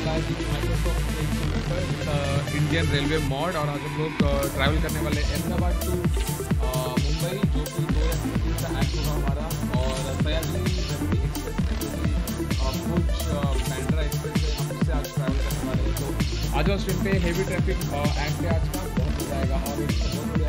Indian railway mod और आज हम लोग ट्रैवल करने वाले अहमदाबाद टू मुंबई, जो कि 2 या 3 दिन का एक्ट होगा हमारा। और सयाजी रेलवे एक्सप्रेस में कुछ बैंड्रा एक्सप्रेस है, हम उससे आज ट्रैवल करने वाले हैं। तो आज और स्ट्रीम पे हेवी ट्रैफिक एक्ट है आज का, बहुत मजा आएगा। और एक बहुत बढ़िया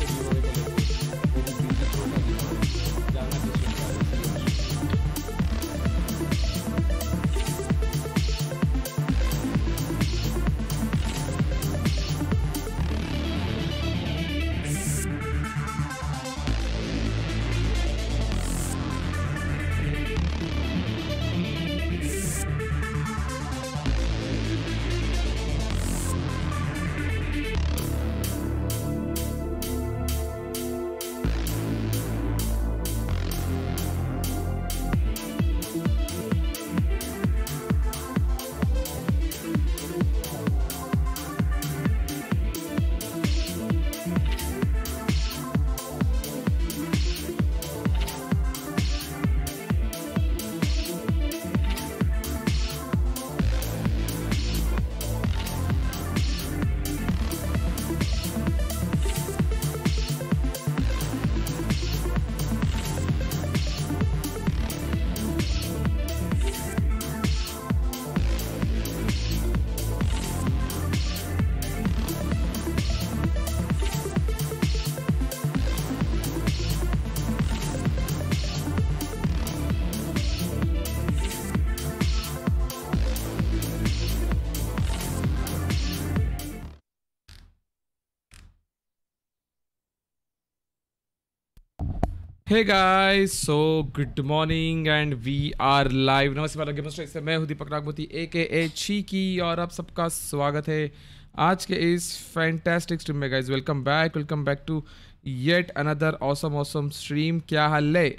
hey guys, so good morning and we are live. नमस्ते वाला गेमर स्ट्राइक से मैं हूं दीपक नागमती AKA चीकी और आप सबका स्वागत है आज के इस फैंटास्टिक स्ट्रीम में। Guys welcome back to yet another awesome stream. क्या हाल है?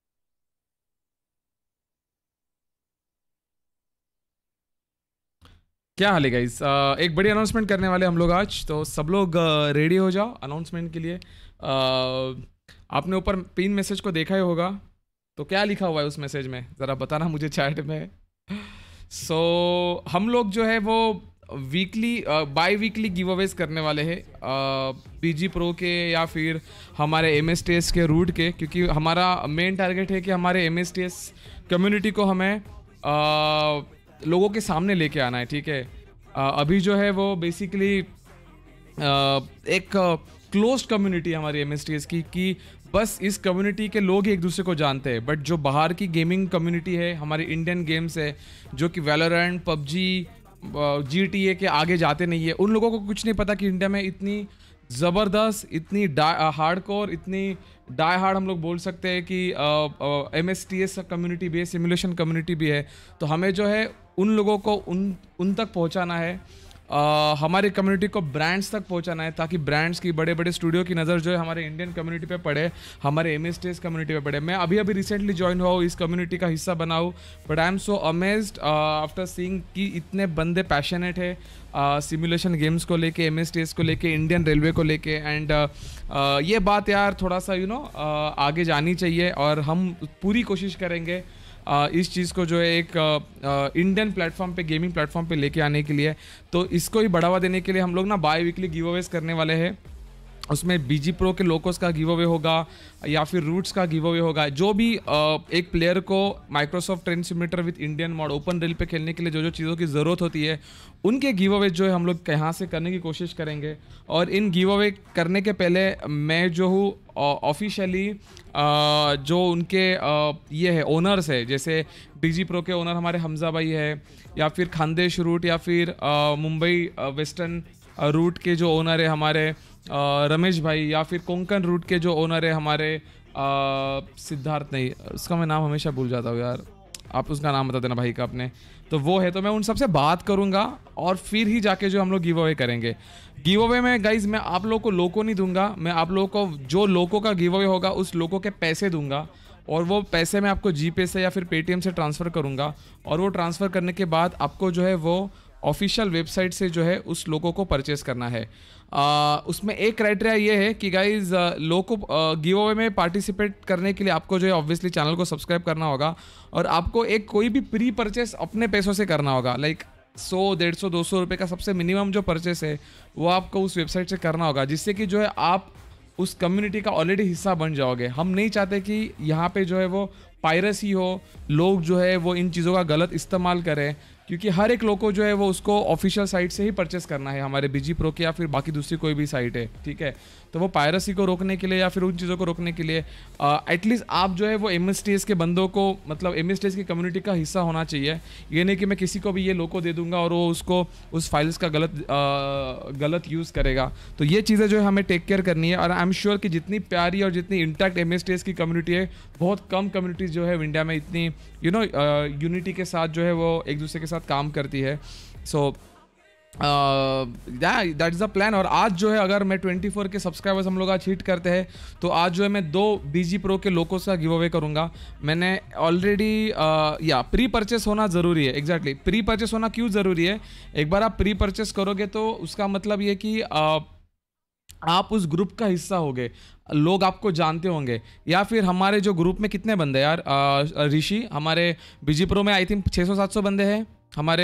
क्या हाल है गाइस? एक बड़ी अनाउंसमेंट करने वाले हम लोग आज, तो सब लोग रेडी हो जाओ अनाउंसमेंट के लिए। आपने ऊपर पिन मैसेज को देखा ही होगा, तो क्या लिखा हुआ है उस मैसेज में ज़रा बताना मुझे चैट में। सो हम लोग जो है वो weekly biweekly giveaways करने वाले हैं PG Pro के या फिर हमारे MSTS के रूट के, क्योंकि हमारा मेन टारगेट है कि हमारे MSTS कम्युनिटी को हमें लोगों के सामने लेके आना है। ठीक है, अभी जो है वो बेसिकली एक क्लोज कम्युनिटी है हमारी MSTS की, कि बस इस कम्युनिटी के लोग ही एक दूसरे को जानते हैं। बट जो बाहर की गेमिंग कम्युनिटी है, हमारी इंडियन गेम्स है जो कि वैलोरेंट, PUBG, GTA के आगे जाते नहीं है, उन लोगों को कुछ नहीं पता कि इंडिया में इतनी ज़बरदस्त, इतनी हार्डकोर, इतनी डाई हार्ड हम लोग बोल सकते हैं कि MSTS कम्युनिटी भी है, सिमुलेशन कम्युनिटी भी है। तो हमें जो है उन लोगों को उन तक पहुंचाना है, हमारे कम्युनिटी को ब्रांड्स तक पहुंचाना है, ताकि ब्रांड्स की, बड़े बड़े स्टूडियो की नज़र जो है हमारे इंडियन कम्युनिटी पे पड़े, हमारे MSTS कम्युनिटी पे पड़े। मैं अभी रिसेंटली ज्वाइन हुआ हूँ, इस कम्युनिटी का हिस्सा बना हूँ, but I am so amazed after seeing कि इतने बंदे पैशनेट है सिमुलेशन गेम्स को लेके, MSTS को लेके, इंडियन रेलवे को लेके। एंड ये बात यार थोड़ा सा आगे जानी चाहिए, और हम पूरी कोशिश करेंगे इस चीज़ को जो है एक इंडियन प्लेटफॉर्म पे, गेमिंग प्लेटफॉर्म पे लेके आने के लिए। तो इसको ही बढ़ावा देने के लिए हम लोग ना बाई वीकली गिव अवेज करने वाले हैं। उसमें BG Pro के लोकोस का गिव अवे होगा या फिर रूट्स का गिव अवे होगा। जो भी एक प्लेयर को Microsoft train simulator with Indian mod open rail पे खेलने के लिए जो जो चीज़ों की ज़रूरत होती है, उनके गिव अवे जो है हम लोग यहाँ से करने की कोशिश करेंगे। और इन गिव अवे करने के पहले मैं जो हूँ ऑफिशियली जो उनके ये है ओनर्स है, जैसे BG Pro के ओनर हमारे हमजा भाई है, या फिर खानदेश रूट, या फिर मुंबई वेस्टर्न रूट के जो ओनर है हमारे रमेश भाई, या फिर कोंकण रूट के जो ओनर है हमारे सिद्धार्थ, नहीं उसका मैं नाम हमेशा भूल जाता हूँ यार, आप उसका नाम बता देना भाई का अपने। तो वो है, तो मैं उन सबसे बात करूँगा और फिर ही जाके जो हम लोग गिव अवे करेंगे। गिव अवे में गाइज मैं आप लोगों को लोको नहीं दूंगा, मैं आप लोगों को जो लोको का गिव अवे होगा उस लोको के पैसे दूंगा, और वो पैसे मैं आपको GPay से या फिर Paytm से ट्रांसफ़र करूँगा। और वो ट्रांसफ़र करने के बाद आपको जो है वो ऑफिशियल वेबसाइट से जो है उस लोगों को परचेस करना है। उसमें एक क्राइटेरिया ये है कि गाइज लोगों को गिव अवे में पार्टिसिपेट करने के लिए आपको जो है ऑब्वियसली चैनल को सब्सक्राइब करना होगा, और आपको एक कोई भी प्री परचेस अपने पैसों से करना होगा। लाइक 100, 150, 200 रुपये का सबसे मिनिमम जो परचेस है वो आपको उस वेबसाइट से करना होगा, जिससे कि जो है आप उस कम्युनिटी का ऑलरेडी हिस्सा बन जाओगे। हम नहीं चाहते कि यहाँ पे जो है वो पायरेसी हो, लोग जो है वो इन चीज़ों का गलत इस्तेमाल करें, क्योंकि हर एक लोग को जो है वो उसको ऑफिशियल साइट से ही परचेस करना है, हमारे बीजी प्रो के या फिर बाकी दूसरी कोई भी साइट है, ठीक है। तो वो पायरेसी को रोकने के लिए या फिर उन चीज़ों को रोकने के लिए एटलीस्ट आप जो है वो MSTS के बंदों को, मतलब MSTS की कम्युनिटी का हिस्सा होना चाहिए। ये नहीं कि मैं किसी को भी ये लोगो दे दूंगा और वो उसको उस फाइल्स का गलत यूज़ करेगा। तो ये चीज़ें जो है हमें टेक केयर करनी है, और आई एम श्योर कि जितनी प्यारी और जितनी इंटैक्ट MSTS की कम्युनिटी है, बहुत कम कम्युनिटीज़ जो है इंडिया में इतनी यूनिटी के साथ जो है वो एक दूसरे के साथ काम करती है। So that is the plan. और आज जो है अगर मैं 24 के सब्सक्राइबर्स हम लोग आज हिट करते हैं तो आज जो है मैं 2 बीजी प्रो के लोगोस का गिव अवे करूँगा। मैंने ऑलरेडी प्री परचेस होना ज़रूरी है। एग्जैक्टली प्री परचेस होना क्यों ज़रूरी है? एक बार आप प्री परचेस करोगे तो उसका मतलब ये कि आप उस ग्रुप का हिस्सा होगे, लोग आपको जानते होंगे। या फिर हमारे जो ग्रुप में कितने बंदे यार, ऋषि, हमारे बीजी प्रो में आई थिंक 600-700 बंदे हैं। हमारे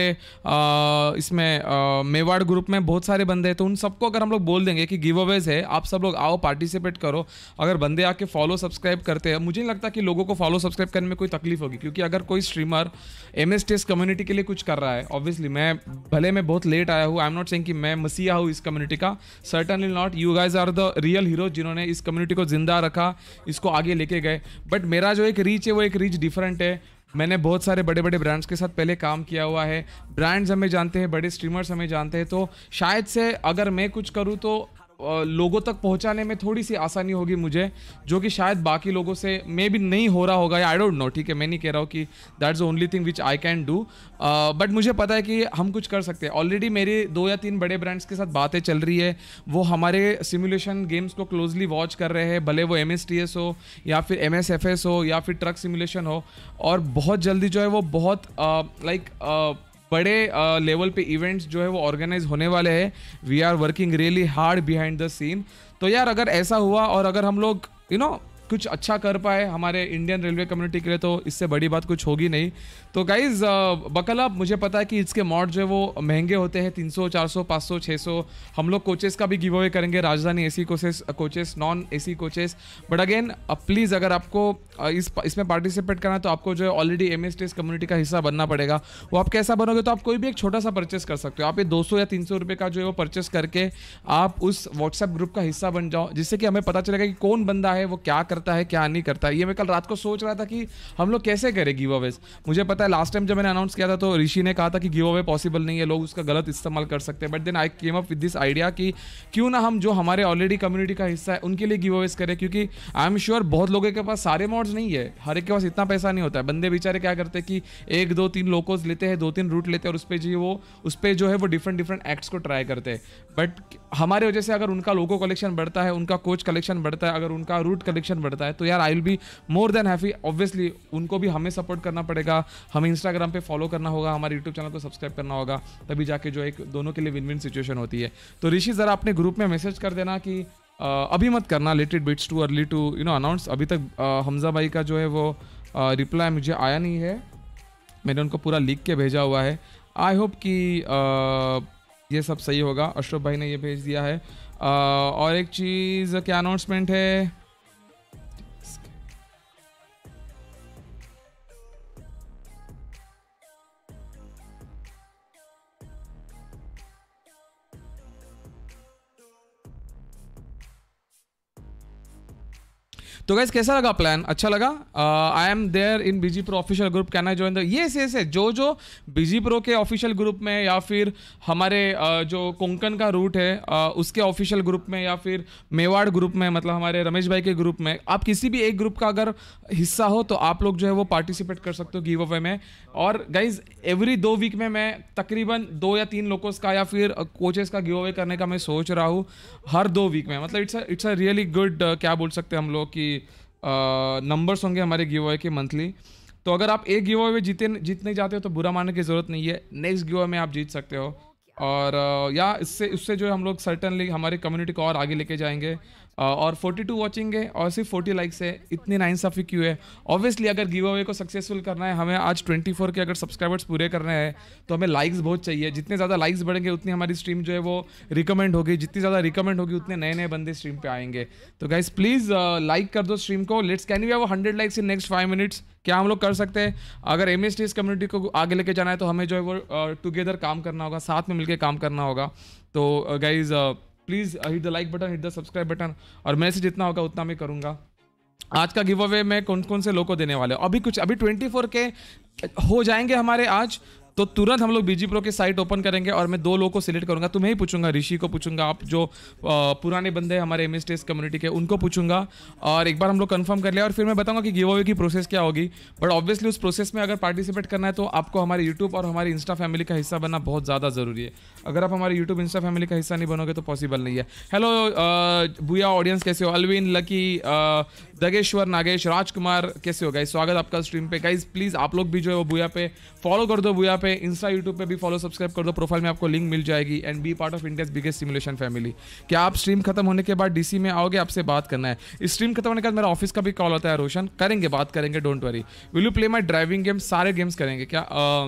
इसमें मेवाड़ ग्रुप में बहुत सारे बंदे हैं। तो उन सबको अगर हम लोग बोल देंगे कि गिव अवेज है, आप सब लोग आओ पार्टिसिपेट करो, अगर बंदे आके फॉलो सब्सक्राइब करते हैं, मुझे नहीं लगता कि लोगों को फॉलो सब्सक्राइब करने में कोई तकलीफ होगी। क्योंकि अगर कोई स्ट्रीमर MSTS कम्युनिटी के लिए कुछ कर रहा है, ऑब्वियसली मैं बहुत लेट आया हूँ, आई एम नॉट सेइंग कि मैं मसीहा हूँ इस कम्युनिटी का, certainly not. You guys are the real hero जिन्होंने इस कम्युनिटी को जिंदा रखा, इसको आगे लेके गए। बट मेरा जो एक रीच है वो एक रीच डिफरेंट है। मैंने बहुत सारे बड़े बड़े ब्रांड्स के साथ पहले काम किया हुआ है, ब्रांड्स हमें जानते हैं, बड़े स्ट्रीमर्स हमें जानते हैं। तो शायद से अगर मैं कुछ करूँ तो लोगों तक पहुंचाने में थोड़ी सी आसानी होगी मुझे, जो कि शायद बाकी लोगों से मे भी नहीं हो रहा होगा, या आई डोंट नो, ठीक है। मैं नहीं कह रहा हूँ कि that's the only thing which I can do, but मुझे पता है कि हम कुछ कर सकते हैं। ऑलरेडी मेरे 2 या 3 बड़े ब्रांड्स के साथ बातें चल रही है, वो हमारे सिमुलेशन गेम्स को क्लोजली वॉच कर रहे हैं, भले वो MSTS हो या फिर MSFS हो या फिर ट्रक सिमुलेशन हो। और बहुत जल्दी जो है वो बहुत बड़े लेवल पे इवेंट्स जो है वो ऑर्गेनाइज होने वाले हैं। We are working really hard behind the scene. तो यार अगर ऐसा हुआ और अगर हम लोग कुछ अच्छा कर पाए हमारे इंडियन रेलवे कम्युनिटी के लिए, तो इससे बड़ी बात कुछ होगी नहीं। तो गाइज बकल अप, मुझे पता है कि इसके मॉड जो है वो महंगे होते हैं, 300, 400, 500, 600। हम लोग कोचेस का भी गिव अवे करेंगे, Rajdhani AC coaches, non AC coaches. But again please अगर आपको इसमें पार्टिसिपेट करना है तो आपको जो है ऑलरेडी MSTS कम्युनिटी का हिस्सा बनना पड़ेगा। वो आप कैसा बनोगे? तो आप कोई भी एक छोटा सा परचेस कर सकते हो। आप ये 200 या 300 रुपये का जो है वो परचेस करके आप उस व्हाट्सएप ग्रुप का हिस्सा बन जाओ, जिससे कि हमें पता चलेगा कि कौन बंदा है, वो क्या करता है क्या नहीं करता है। ये मैं कल रात को सोच रहा था कि हम लोग कैसे करें गिव अवेज। मुझे पता है लास्ट टाइम जब मैंने अनाउंस किया था तो ऋषि ने कहा था कि गिव अवे पॉसिबल नहीं है, लोग उसका गलत इस्तेमाल कर सकते हैं। But then I came up with this idea कि क्यों ना हम जो हमारे ऑलरेडी कम्युनिटी का हिस्सा है उनके लिए गिव अवेज करें, क्योंकि आई एम श्योर बहुत लोगों के पास सारे मॉड्स नहीं है, हर एक के पास इतना पैसा नहीं होता है। बंदे बेचारे क्या करते हैं कि 1, 2, 3 लोकोज लेते हैं, 2-3 रूट लेते हैं और उस पर जो है वो डिफरेंट एक्ट्स को ट्राई करते हैं। बट हमारे वजह से अगर उनका लोगो कलेक्शन बढ़ता है, उनका कोच कलेक्शन बढ़ता है, अगर उनका रूट कलेक्शन बढ़ता है, तो यार I will be more than happy. Obviously उनको भी हमें सपोर्ट करना पड़ेगा, हमें इंस्टाग्राम पे फॉलो करना होगा, हमारे यूट्यूब चैनल को सब्सक्राइब करना होगा, तभी जाके जो एक दोनों के लिए विन विन सिचुएशन होती है। तो ऋषि ज़रा अपने ग्रुप में मैसेज कर देना कि अभी मत करना, let it bits too early to announce. अभी तक हमजा भाई का जो है वो रिप्लाई मुझे आया नहीं है, मैंने उनको पूरा लिख के भेजा हुआ है। आई होप कि ये सब सही होगा। अशरफ भाई ने ये भेज दिया है। और एक चीज़ क्या अनाउंसमेंट है, तो गाइस कैसा लगा प्लान? अच्छा लगा? I am there in BG pro official group, can I join the? Yes जो बीजी प्रो के ऑफिशियल ग्रुप में या फिर हमारे जो कोंकण का रूट है उसके ऑफिशियल ग्रुप में या फिर मेवाड़ ग्रुप में, मतलब हमारे रमेश भाई के ग्रुप में, आप किसी भी एक ग्रुप का अगर हिस्सा हो तो आप लोग जो है वो पार्टिसिपेट कर सकते हो गिव अवे में। और गाइज एवरी 2 वीक में मैं तकरीबन 2 या 3 लोगों का या फिर कोचेस का गिव अवे करने का मैं सोच रहा हूँ हर 2 वीक में। मतलब इट्स अ रियली गुड, क्या बोल सकते हैं हम लोग कि नंबर्स होंगे हमारे गिव अवे के मंथली। तो अगर आप एक गिव अवे जीतने जाते हो तो बुरा मानने की ज़रूरत नहीं है, नेक्स्ट गिव अवे में आप जीत सकते हो। और या इससे जो है हम लोग सर्टनली हमारी कम्युनिटी को और आगे लेके जाएंगे। और 42 वॉचिंग है और सिर्फ 40 लाइक्स है, इतनी नाइंसाफ़ी क्यों है? ऑब्वियसली अगर गिव अवे को सक्सेसफुल करना है, हमें आज 24 के अगर सब्सक्राइबर्स पूरे करने हैं तो हमें लाइक्स बहुत चाहिए। जितने ज़्यादा लाइक्स बढ़ेंगे उतनी हमारी स्ट्रीम जो है वो रिकमेंड होगी, जितनी ज़्यादा रिकमेंड होगी उतने नए नए बंदे स्ट्रीम पे आएंगे। तो गाइस प्लीज़ लाइक कर दो स्ट्रीम को। Let's can we have 100 likes in next 5 minutes? क्या हम लोग कर सकते हैं? अगर MSTS कम्युनिटी को आगे लेके जाना है तो हमें जो है वो टुगेदर काम करना होगा, साथ में मिलकर काम करना होगा। तो guys please hit the like button, hit the subscribe button, और मेरे से जितना होगा उतना मैं करूँगा। आज का गिव अवे मैं कौन कौन से लोगों को देने वाले हूँ, अभी 24 के हो जाएंगे हमारे आज, तो तुरंत हम लोग BG Pro की साइट ओपन करेंगे और मैं 2 लोगों को सिलेक्ट करूंगा। तुम्हें ही पूछूंगा, ऋषि को पूछूंगा, आप जो पुराने बंदे हैं हमारे MSTS कम्युनिटी के उनको पूछूंगा, और एक बार हम लोग कंफर्म कर लिया और फिर मैं बताऊंगा कि गिव अवे की प्रोसेस क्या होगी। बट ऑब्वियसली उस प्रोसेस में अगर पार्टिसिपेट करना है तो आपको हमारे यूट्यूब और हमारी इंस्टा फैमिली का हिस्सा बनना बहुत ज़्यादा ज़रूरी है। अगर आप हमारे यूट्यूब इंस्टा फैमिली का हिस्सा नहीं बनोगे तो पॉसिबल नहीं है। हेलो भूया ऑडियंस, कैसे हो? अलविन, लकी, दगेश्वर, नागेश, राजकुमार, कैसे हो गाइस? स्वागत आपका स्ट्रीम पे। गाइस प्लीज़ आप लोग भी जो है वो भूया पे फॉलो कर दो, भूया पे इंस्टा यूट्यूब पे भी फॉलो सब्सक्राइब कर दो, प्रोफाइल में आपको लिंक मिल जाएगी। And be part of India's biggest simulation family. क्या आप स्ट्रीम खत्म होने के बाद DC में आओगे? आपसे बात करना है। इस स्ट्रीम खत्म होने के बाद मेरा ऑफिस का भी कॉल होता है रोशन, करेंगे, बात करेंगे, don't worry. Will you play my driving game? सारे गेम्स करेंगे क्या?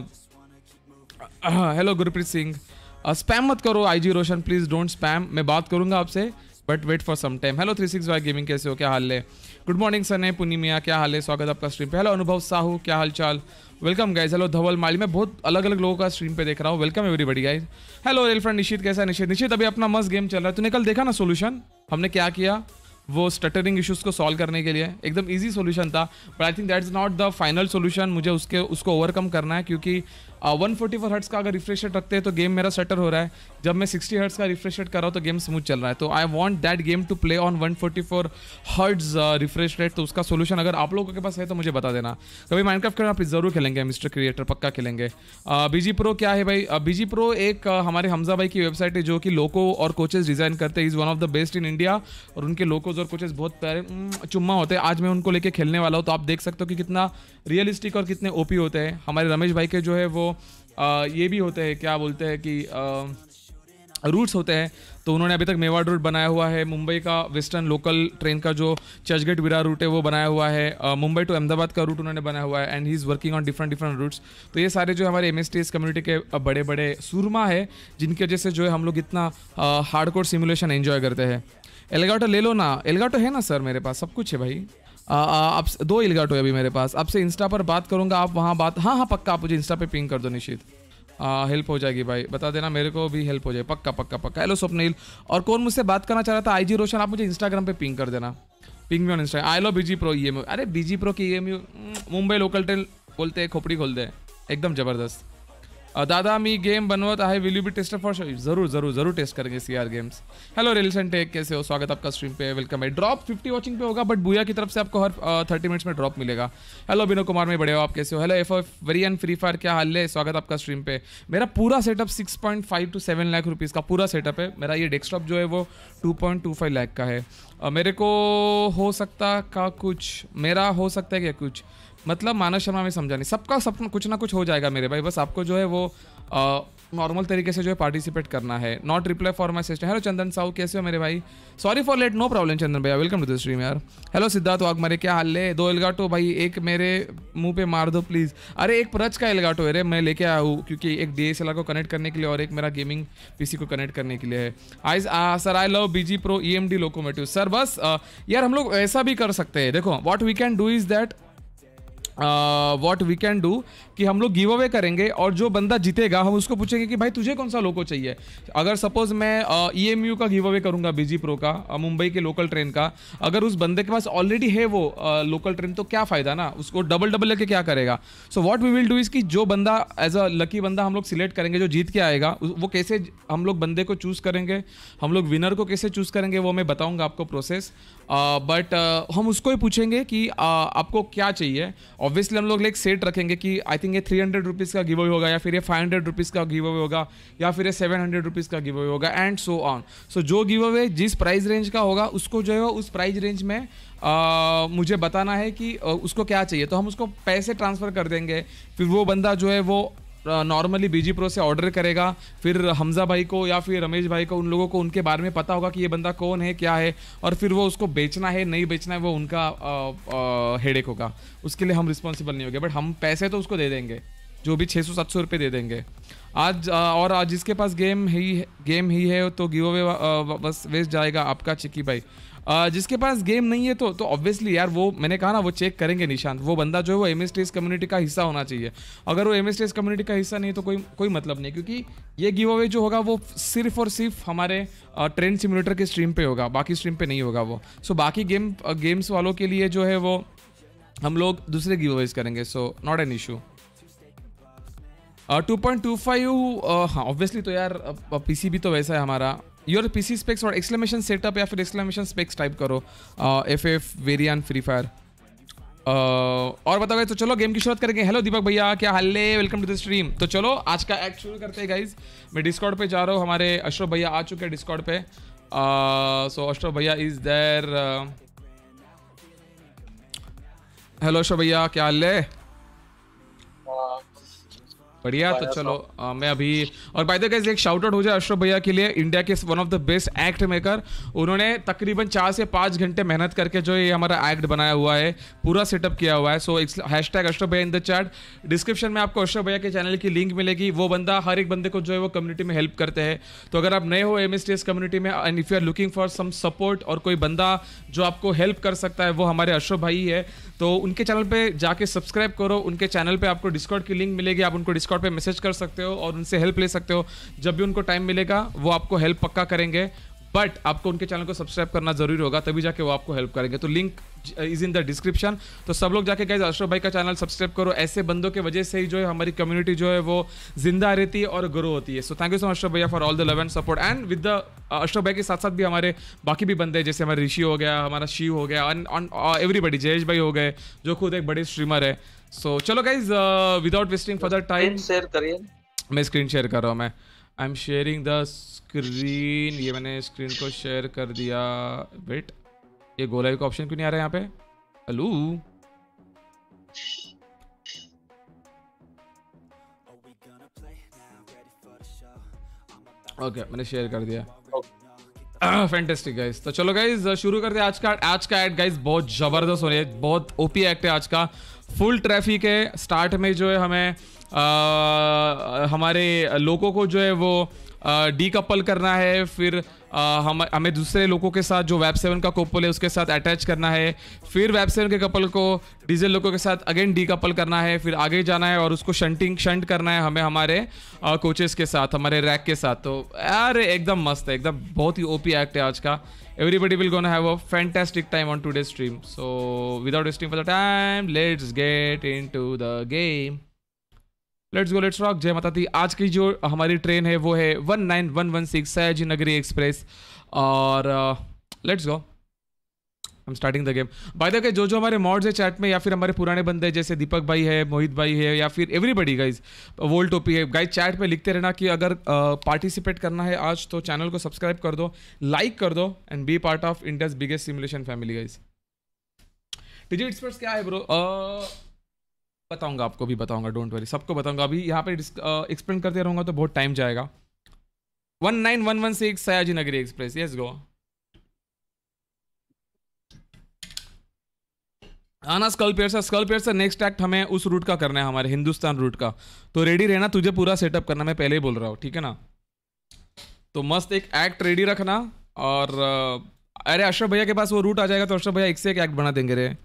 हेलो गुरप्रीत सिंह, स्पैम मत करो IG Roshan, please don't spam. मैं बात करूंगा आपसे but wait for some time. Hello 36Y gaming, कैसे हो? क्या हाल है? गुड मॉर्निंग सने पुनीमिया, क्या हाल है? स्वागत आपका स्ट्रीम पे। हेलो अनुभव साहू, क्या हाल चाल? Welcome guys. Hello Dhaval Mali, मैं बहुत अलग अलग लोगों का स्ट्रीम पे देख रहा हूँ। Welcome everybody guys. Hello rail friend Nishit, कैसा है निशित? निशित अभी अपना मस्त गेम चल रहा है, तूने कल देखा ना सोल्यूशन हमने क्या किया? वो स्टटरिंग इश्यूज़ को सॉल्व करने के लिए एकदम इजी सॉल्यूशन था, but I think that is not the final solution. मुझे उसको ओवरकम करना है, क्योंकि 144 हर्ट्स का अगर रिफ्रेश रेट रखते हैं तो गेम मेरा शटर हो रहा है। जब मैं 60 हर्ट्स का रिफ्रेश रेट कर रहा हूँ तो गेम स्मूथ चल रहा है। तो I want that game to play on 144 hertz refresh rate. तो उसका सोल्यूशन अगर आप लोगों के पास है तो मुझे बता देना। कभी माइनक्राफ्ट करना आप ज़रूर खेलेंगे मिस्टर क्रिएटर, पक्का खेलेंगे। BG Pro क्या है भाई? BG Pro एक हमारे हमजा भाई की वेबसाइट है जो कि लोको और कोचेस डिज़ाइन करते हैं। Is one of the best in India, और उनके लोकोज और कोचेस बहुत प्यारे चुम्मा होते हैं। आज मैं उनको लेके खेलने वाला हूँ, तो आप देख सकते हो कि कितना रियलिस्टिक और कितने OP होते हैं। हमारे रमेश भाई के जो है वो ये भी होते हैं, क्या बोलते हैं कि रूट्स होते हैं। तो उन्होंने अभी तक मेवाड़ रूट बनाया हुआ है, मुंबई का वेस्टर्न लोकल ट्रेन का जो चर्चगेट विरार रूट है वो बनाया हुआ है, मुंबई टू अहमदाबाद का रूट उन्होंने बनाया हुआ है, and he is working on different routes. तो ये सारे जो हमारे MSTS कम्युनिटी के बड़े बड़े सूरमा है, जिनकी वजह से जो है हम लोग इतना हार्डकोर सिमुलेशन एंजॉय करते हैं। एलगाटो ले लो ना, एलगाटो है ना सर मेरे पास, सब कुछ है भाई। आप 2 एलगाटो है अभी मेरे पास। आपसे इंस्टा पर बात करूंगा, आप वहाँ बात, हाँ पक्का, आप मुझे इंस्टा पे पिंग कर दो निशित, हेल्प हो जाएगी भाई, बता देना मेरे को भी हेल्प हो जाए, पक्का पक्का पक्का। हेलो स्वप्निल, और कौन मुझसे बात करना चाह रहा था? IG रोशन, आप मुझे इंस्टाग्राम पे पिंग कर देना, ping me on insta. I love BG Pro EMU। अरे BG Pro की EMU मुंबई लोकल ट्रेन बोलते हैं, खोपड़ी खोल दे, एकदम ज़बरदस्त। दादा मी गेम बनवत आहे, will you be tester for show? जरूर जरूर जरूर टेस्ट करेंगे CR games. Hello rails and tech, कैसे हो? स्वागत आपका स्ट्रीम पे, वेलकम है। ड्रॉप 50 वॉचिंग पे होगा, बट भूया की तरफ से आपको हर 30 मिनट्स में ड्रॉप मिलेगा। हेलो बिनो कुमार में बड़े हो, आप कैसे हो? Hello FF variant free fire, क्या हाल है? स्वागत आपका स्ट्रीम पे। मेरा पूरा सेटअप 6.5 to 7 लाख रुपीज़ का पूरा सेटअप है मेरा। ये डेस्कटॉप जो है वो 2.25 लाख का है। मेरे को हो सकता का कुछ, मेरा हो सकता है क्या कुछ, मतलब मानव शर्मा में समझा नहीं। सबका सपना कुछ ना कुछ हो जाएगा मेरे भाई, बस आपको जो है वो नॉर्मल तरीके से जो है पार्टिसिपेट करना है। Not reply for my sister. Hello Chandan Sahu, कैसे हो मेरे भाई? Sorry for late, no problem Chandan भैया, वेलकम टू द स्ट्रीम यार। हेलो सिद्धार्थ वाघमारे, क्या हाल है? 2 एलगाटो भाई, एक मेरे मुंह पे मार दो प्लीज़। अरे एक प्रज का एलगाटो है रे, मैं लेके आया हूँ, क्योंकि एक DSLR को कनेक्ट करने के लिए और एक मेरा गेमिंग PC को कनेक्ट करने के लिए है। Sir I love BG Pro EMD locomotive. Sir बस यार हम लोग ऐसा भी कर सकते हैं, देखो what we can do is that what we can do कि हम लोग गिव अवे करेंगे, और जो बंदा जीतेगा हम उसको पूछेंगे कि भाई तुझे कौन सा लोको चाहिए। अगर सपोज मैं EMU का गिव अवे करूंगा, BG Pro का, मुंबई के लोकल ट्रेन का, अगर उस बंदे के पास ऑलरेडी है वो लोकल ट्रेन तो क्या फ़ायदा ना, उसको डबल लेके क्या करेगा। So what we will do is कि जो बंदा एज अ लकी बंदा हम लोग सिलेक्ट करेंगे जो जीत के आएगा, वो कैसे हम लोग बंदे को चूज़ करेंगे, हम लोग विनर को कैसे चूज़ करेंगे वो मैं बताऊँगा आपको प्रोसेस। बट हम उसको ही पूछेंगे कि आपको क्या चाहिए। ऑब्वियसली हम लोग लाइक सेट रखेंगे कि आई थिंक ये 300 रुपीज़ का गिव अवे होगा, या फिर ये 500 रुपीज़ का गिव अवे होगा, या फिर ये 700 रुपीज़ का गिव अवे होगा, एंड सो ऑन। सो जो गिव अवे जिस प्राइस रेंज का होगा उसको जो है उस प्राइस रेंज में मुझे बताना है कि उसको क्या चाहिए, तो हम उसको पैसे ट्रांसफ़र कर देंगे। फिर वो बंदा जो है वो नॉर्मली बीजी प्रो से ऑर्डर करेगा, फिर हमजा भाई को या फिर रमेश भाई को, उन लोगों को उनके बारे में पता होगा कि ये बंदा कौन है क्या है, और फिर वो उसको बेचना है नहीं बेचना है वो उनका हेडेक होगा, उसके लिए हम रिस्पॉन्सिबल नहीं होंगे। बट हम पैसे तो उसको दे देंगे, जो भी 600-700 रुपये दे देंगे आज। और आज जिसके पास गेम ही है तो गिव अवे बस वेस्ट जाएगा आपका चिक्की भाई। जिसके पास गेम नहीं है तो ऑब्वियसली यार, वो मैंने कहा ना वो चेक करेंगे निशांत, वो बंदा जो है वो एमएसटीएस कम्युनिटी का हिस्सा होना चाहिए। अगर वो एमएसटीएस कम्युनिटी का हिस्सा नहीं है तो कोई मतलब नहीं, क्योंकि ये गिव अवे जो होगा वो सिर्फ और सिर्फ हमारे ट्रेन सिमुलेटर के स्ट्रीम पे होगा, बाकी स्ट्रीम पे नहीं होगा वो। सो बाकी गेम्स वालों के लिए जो है वो हम लोग दूसरे गिव अवेज करेंगे, सो नॉट एन इशू। 2.25 हाँ ऑब्वियसली, तो यार पीसी भी तो वैसा है हमारा। योर पीसी स्पेक्स और एक्सक्लेमेशन सेटअप या फिर एक्सक्लेमेशन स्पेक्स टाइप करो, FF वेरिएंट फ्री फायर। और बताओ तो चलो गेम की शुरुआत करेंगे। हेलो दीपक भैया, क्या हाल है, वेलकम टू द स्ट्रीम। तो चलो आज का एक्ट शुरू करते हैं गाइज। मैं डिस्कॉर्ड पे जा रहा हूँ, हमारे अशरफ भैया आ चुके हैं डिस्कॉर्ड पे। सो अशरफ भैया इज देयर। हेलो अशरफ भैया, क्या हाल है? बढ़िया। तो चलो मैं अभी, और बाय द गाइस एक शाउट आउट हो जाए अशरफ भैया के लिए, इंडिया के one of the best act maker. उन्होंने तकरीबन 4 से 5 घंटे मेहनत करके जो ये हमारा एक्ट बनाया हुआ है, पूरा सेटअप किया हुआ है। सो हैशटैग अशरफ भैया इन द चैट। डिस्क्रिप्शन में आपको अशरफ भैया के चैनल की लिंक मिलेगी। वो बंदा हर एक बंदे को जो है वो कम्युनिटी में हेल्प करते हैं। तो अगर आप नए हो एमएसटीएस कम्युनिटी में and if you are looking for some support और कोई बंदा जो आपको हेल्प कर सकता है, वो हमारे अशरफ भाई है। तो उनके चैनल पे जाके सब्सक्राइब करो। उनके चैनल पे आपको डिस्कॉर्ड की लिंक मिलेगी, आप उनको डिस्कॉर्ड पे मैसेज कर सकते हो और उनसे हेल्प ले सकते हो। जब भी उनको टाइम मिलेगा वो आपको हेल्प पक्का करेंगे, बट आपको उनके चैनल को सब्सक्राइब करना जरूरी होगा, तभी जाके वो आपको हेल्प करेंगे। तो link is in the description. तो सब लोग जाके गाइस अशरफ भाई का चैनल सब्सक्राइब करो। ऐसे बंदों के वजह से ही जो है हमारी कम्युनिटी जो है वो जिंदा रहती है और ग्रो होती है। So thank you so much Ashraf भैया for all the love and support. And with the Ashraf भाई के साथ साथ भी हमारे बाकी भी बंदे, जैसे हमारे ऋषि हो गया, हमारा शिव हो गया, एवरीबडी, जयेश भाई हो गए जो खुद एक बड़े स्ट्रीमर है। सो चलो guys without wasting further time share करिए। मैं स्क्रीन शेयर कर रहा हूँ। मैं I am sharing the screen. ये मैंने स्क्रीन को शेयर कर दिया। वेट, ये गोलाई का ऑप्शन क्यों नहीं आ रहा है यहाँ पे? हेलो, ओके मैंने शेयर कर दिया। Fantastic guys. तो चलो गाइस शुरू करते हैं आज का एड। गाइस बहुत जबरदस्त हो रही है, बहुत ओपी एक्ट है आज का। फुल ट्रैफिक है। स्टार्ट में जो है हमें हमारे लोगों को जो है वो डीकपल करना है, फिर हमें दूसरे लोगों के साथ जो वेब 7 का कपल है उसके साथ अटैच करना है, फिर वेब 7 के कपल को डीजल लोगों के साथ अगेन डीकपल करना है, फिर आगे जाना है और उसको शंट करना है हमें हमारे कोचेस के साथ, हमारे रैक के साथ। तो यार एकदम मस्त है, एकदम बहुत ही ओपी एक्ट है आज का। Everybody will gonna have a fantastic time on today's stream. So without wasting further time, let's get into the game. Let's go, let's rock. जय माता दी। आज की जो हमारी ट्रेन है वो है 19116 सयाजी नगरी एक्सप्रेस। और let's go, I am starting the game. By the way जो हमारे मॉड्स है चैट में, या फिर हमारे पुराने बंदे जैसे दीपक भाई है, मोहित भाई है, या फिर एवरीबडी गाइज, वोल्ट ओपी है गाइज, चैट पे लिखते रहना कि अगर पार्टिसिपेट करना है आज तो चैनल को सब्सक्राइब कर दो, लाइक कर दो and be part of India's biggest simulation family guys. TG experts क्या है ब्रो? बताऊंगा, आपको भी बताऊंगा, डोंट वरी, सबको बताऊंगा। अभी यहाँ पे एक्सप्लेन करते रहूंगा तो बहुत टाइम जाएगा। 19116 Sayaji Nagari express, yes go. आना स्कल पेयर से नेक्स्ट एक्ट हमें उस रूट का करना है, हमारे हिंदुस्तान रूट का। तो रेडी रहना, तुझे पूरा सेटअप करना, मैं पहले ही बोल रहा हूँ, ठीक है ना? तो मस्त एक एक्ट रेडी रखना। और अरे अशरफ भैया के पास वो रूट आ जाएगा तो अशरफ भैया एक से एक एक्ट बना देंगे रे।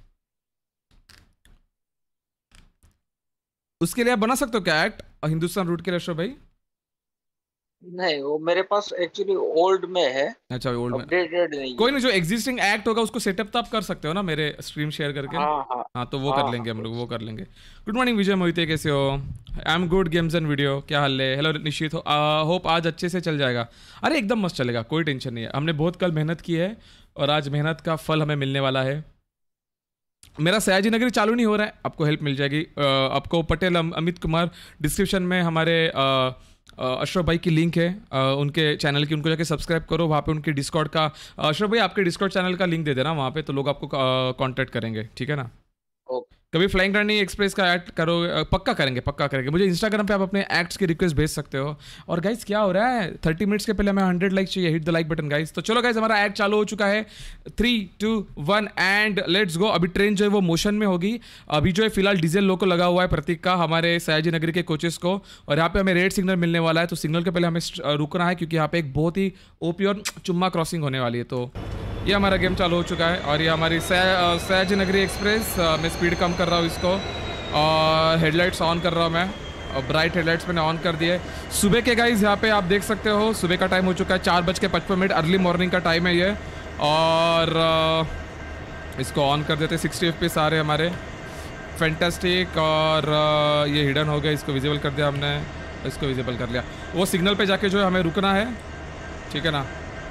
उसके लिए आप बना सकते हो क्या एक्ट हिंदुस्तान रूट के लिए अशरफ भाई? नहीं, वो मेरे पास एक्चुअली ओल्ड में है। अच्छा, ओल्ड में अपडेटेड नहीं है। कोई नहीं, जो एग्जिस्टिंग एक्ट होगा उसको सेटअप तो आप कर सकते हो ना मेरे स्ट्रीम शेयर करके। हाँ तो वो कर लेंगे हम लोग, वो कर लेंगे। गुड मॉर्निंग विजय मोहिते, कैसे हो? I am good, games and video, क्या हाल है? हेलो निश्चित, होप आज अच्छे से चल जाएगा। अरे एकदम मस्त चलेगा, कोई टेंशन नहीं है। हमने बहुत कल मेहनत की है और आज मेहनत का फल हमें मिलने वाला है। मेरा सयाजी नगरी चालू नहीं हो रहा है, आपको हेल्प मिल जाएगी। आपको पटेल अमित कुमार, डिस्क्रिप्शन में हमारे अशरफ भाई की लिंक है उनके चैनल की, उनको जाके सब्सक्राइब करो। वहाँ पे उनके डिस्कॉर्ड का, अशरफ भाई आपके डिस्कॉर्ड चैनल का लिंक दे देना वहाँ पे, तो लोग आपको कांटेक्ट करेंगे, ठीक है ना? कभी फ्लाइंग रानी एक्सप्रेस का ऐड करो, पक्का करेंगे पक्का करेंगे। मुझे इंस्टाग्राम पे आप अपने एक्ट्स की रिक्वेस्ट भेज सकते हो। और गाइस क्या हो रहा है, 30 मिनट्स के पहले हमें 100 लाइक चाहिए, hit the like button guys. तो चलो गाइस हमारा ऐड चालू हो चुका है, 3 2 1 एंड लेट्स गो। अभी ट्रेन जो है वो मोशन में होगी। अभी जो है फिलहाल डीजल लोको लगा हुआ है प्रतीक का, हमारे सयाजी नगरी के कोचेस को, और यहाँ पे हमें रेड सिग्नल मिलने वाला है। तो सिग्नल के पहले हमें रुकना है क्योंकि यहाँ पे एक बहुत ही ओपी और चुम्मा क्रॉसिंग होने वाली है। तो ये हमारा गेम चालू हो चुका है और ये हमारी सयाजी नगरी एक्सप्रेस। मैं स्पीड कम कर रहा हूँ इसको और हेडलाइट्स ऑन कर रहा हूँ मैं, और ब्राइट हेडलाइट्स मैंने ऑन कर दिए। सुबह के गाइस यहाँ पे आप देख सकते हो सुबह का टाइम हो चुका है, 4:55, अर्ली मॉर्निंग का टाइम है ये। और इसको ऑन कर देते, 60 FPS आ रहे हमारे, फैंटास्टिक। और ये हिडन हो गया, इसको विजिबल कर दिया हमने, इसको विजिबल कर लिया। वो सिग्नल पे जाके जो है हमें रुकना है, ठीक है ना।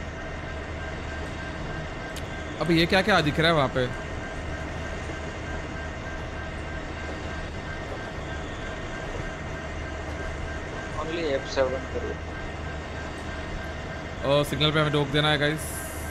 अब ये क्या क्या दिख रहा है वहाँ पे, ओनली F7 करिए। और सिग्नल पे हमें रोक देना है गाइस।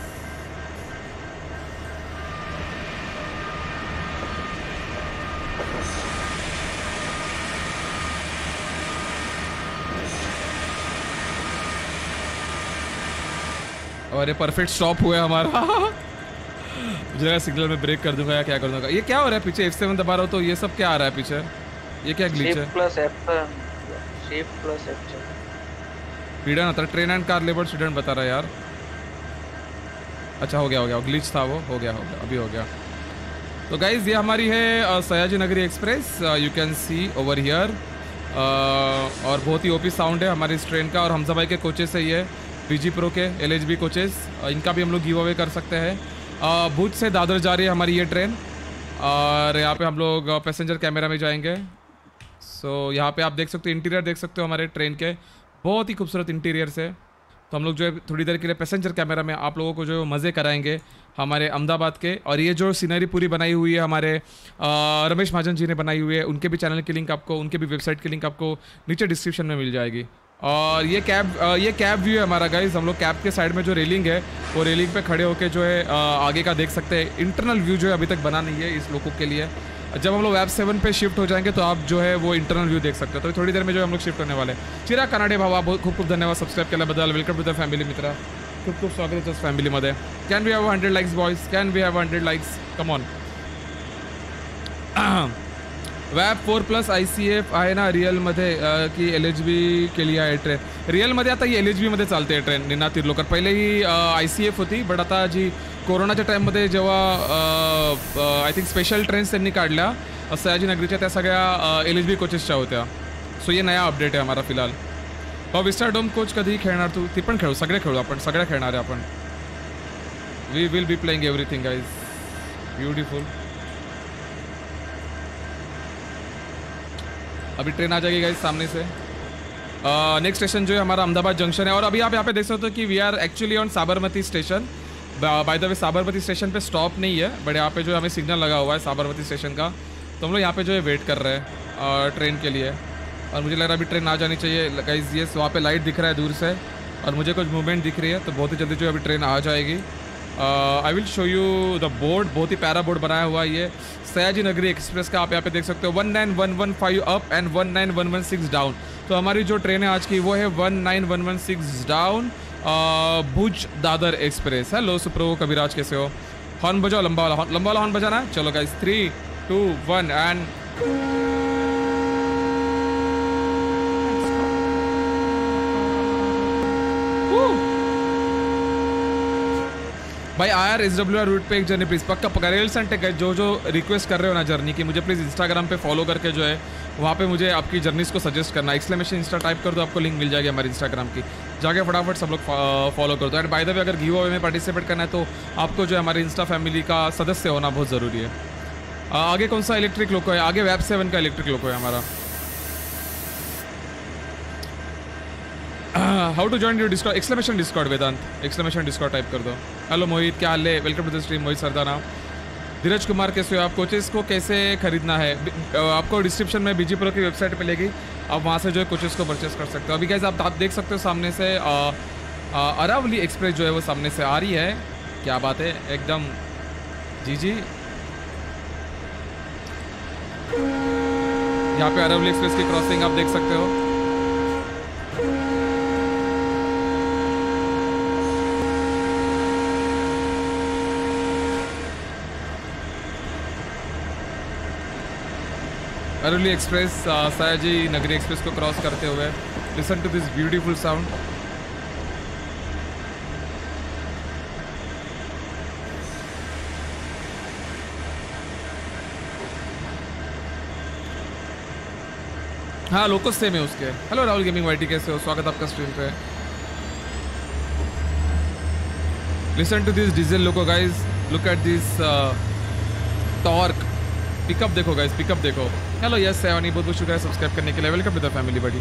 और ये परफेक्ट स्टॉप हुआ है हमारा। मुझे लगा सिग्नल में ब्रेक कर दूंगा या क्या कर दूंगा। ये क्या हो रहा है पीछे, F7 दबा रहा हूँ तो ये सब क्या आ रहा है पीछे, ये क्या ग्लिच है? शिफ्ट प्लस F7 हिडन आता है, train and car labour student बता रहा है यार। अच्छा हो गया ग्लिच था वो, हो गया अभी हो गया। तो गाइज ये हमारी है Sayaji Nagari express, you can see over here. और बहुत ही ओपी साउंड है हमारी इस ट्रेन का। और हमजा भाई के कोचेस है ये, बीजी प्रो के LHB कोचेस, इनका भी हम लोग गिव अवे कर सकते हैं। भुज से दादर जा रही है हमारी ये ट्रेन, और यहाँ पे हम लोग पैसेंजर कैमरा में जाएंगे। सो यहाँ पे आप देख सकते हो, इंटीरियर देख सकते हो हमारे ट्रेन के, बहुत ही खूबसूरत इंटीरियर से। तो हम लोग जो है थोड़ी देर के लिए पैसेंजर कैमरा में आप लोगों को जो मज़े कराएंगे हमारे अहमदाबाद के। और ये जो सीनरी पूरी बनाई हुई है हमारे रमेश महाजन जी ने बनाई हुई है, उनके भी चैनल की लिंक आपको, उनके भी वेबसाइट की लिंक आपको नीचे डिस्क्रिप्शन में मिल जाएगी। और ये कैब व्यू है हमारा गाइस। हम लोग कैब के साइड में जो रेलिंग है वो रेलिंग पे खड़े होकर जो है आगे का देख सकते हैं। इंटरनल व्यू जो है अभी तक बना नहीं है इस लोगों के लिए। जब हम लोग F7 पे शिफ्ट हो जाएंगे तो आप जो है वो इंटरनल व्यू देख सकते हो। तो थोड़ी देर में जो हम लोग शिफ्ट होने वाले हैं। चिराग कनाडे भावा बहुत खूप खूप धन्यवाद सबस्क्राईब केल्याबद्दल। वेलकम टू द फॅमिली मित्रा, खूप खूप स्वागत आहे फॅमिलीमध्ये। Can we have 100 likes boys, can we have 100 likes, come on. वॅब 4+ ICF आहे ना रिअलमध्ये की LHB केली आहे ट्रेन? रिअलमध्ये आता ही LHB मध्ये चालते आहे ट्रेन निना तिर्लोकर। पहिले ही ICF होती, बट आता जी कोरोनाच्या टाईममध्ये जेव्हा आय थिंक स्पेशल ट्रेन्स त्यांनी काढल्या सयाजी नगरीच्या, त्या सगळ्या LHB कोचेसच्या होत्या। सो ये नया अपडेट आहे हमारा फिलहाल। और विस्टाडोम कोच कधी खेळणार तू? ती पण खेळू, सगळे खेळू आपण, सगळ्या खेळणार आहे आपण। We will be playing everything guys, beautiful. अभी ट्रेन आ जाएगी गाइस सामने से। नेक्स्ट स्टेशन जो है हमारा अहमदाबाद जंक्शन है। और अभी आप यहाँ पे देख सकते हो कि we are actually on Sabarmati station. By the way Sabarmati station पे स्टॉप नहीं है, बट यहाँ पे जो हमें सिग्नल लगा हुआ है साबरमती स्टेशन का। तो हम लोग यहाँ पे जो है वेट कर रहे हैं ट्रेन के लिए। और मुझे लग रहा है अभी ट्रेन आ जानी चाहिए गाइस। ये वहाँ पे लाइट दिख रहा है दूर से, और मुझे कुछ मूवमेंट दिख रही है, तो बहुत ही जल्दी जो अभी ट्रेन आ जाएगी। I will show you the board, बहुत ही प्यारा बोर्ड बनाया हुआ है ये सयाजी नगरी एक्सप्रेस का। आप यहाँ पे देख सकते हो 19115 अप एंड 19116 डाउन। तो हमारी जो ट्रेन है आज की वो है 19116 down, Bhuj Dadar express. Hello Supro Kaviraj, कैसे हो? हॉर्न बजाओ, लंबा वाला हॉर्न बजाना है। चलो गाइस 3 2 1 एंड भाई IRSWR रूट पे एक जर्नी प्लीज़ पक्का रेल्स एंड टेक है। जो रिक्वेस्ट कर रहे हो ना जर्नी की, मुझे प्लीज़ इंस्टाग्राम पे फॉलो करके जो है वहाँ पे मुझे आपकी जर्नीज़ को सजेस्ट करना। एक्सक्लेमेशन इंस्टा टाइप कर दो, आपको लिंक मिल जाएगी हमारी इंस्टाग्राम की, जाके फटाफट सब लोग फॉलो कर दो। एंड बाय द वे अगर गिव अवे में पार्टिसिपेट करना है तो आपको जो है हमारी इंस्टा फैमिली का सदस्य होना बहुत ज़रूरी है। आगे कौन सा इलेक्ट्रिक लोको है? आगे वेब 7 का इलेक्ट्रिक लोको है हमारा। How to join your discord? Exclamation discord Vedant, exclamation discord type कर दो। हेलो मोहित, क्या हाल है? Welcome to the stream Mohit Sardana. Dheeraj Kumar, कैसे हो आप? कोचेस को कैसे खरीदना है? आपको डिस्क्रिप्शन में बीजी प्रो की वेबसाइट मिलेगी, आप वहाँ से जो है कोचेस को परचेस कर सकते हो। अभी गाइस आप देख सकते हो सामने से अरावली एक्सप्रेस जो है वो सामने से आ रही है। क्या बात है एकदम, जी जी। यहाँ पे अरवली एक्सप्रेस की क्रॉसिंग आप देख सकते हो। अरवली एक्सप्रेस सयाजी नगरी एक्सप्रेस को क्रॉस करते हुए listen to this beautiful sound. हाँ लोकस सेम है उसके। हेलो राहुल गेमिंग वाईटी, कैसे हो? स्वागत आपका स्ट्रीम पे। Listen to this diesel loco guys, look at this torque. Pickup देखो गाइस, पिकअप देखो। हेलो यस सेवनी, बहुत बहुत शुक्रिया सब्सक्राइब करने के लिए। Welcome to the family buddy.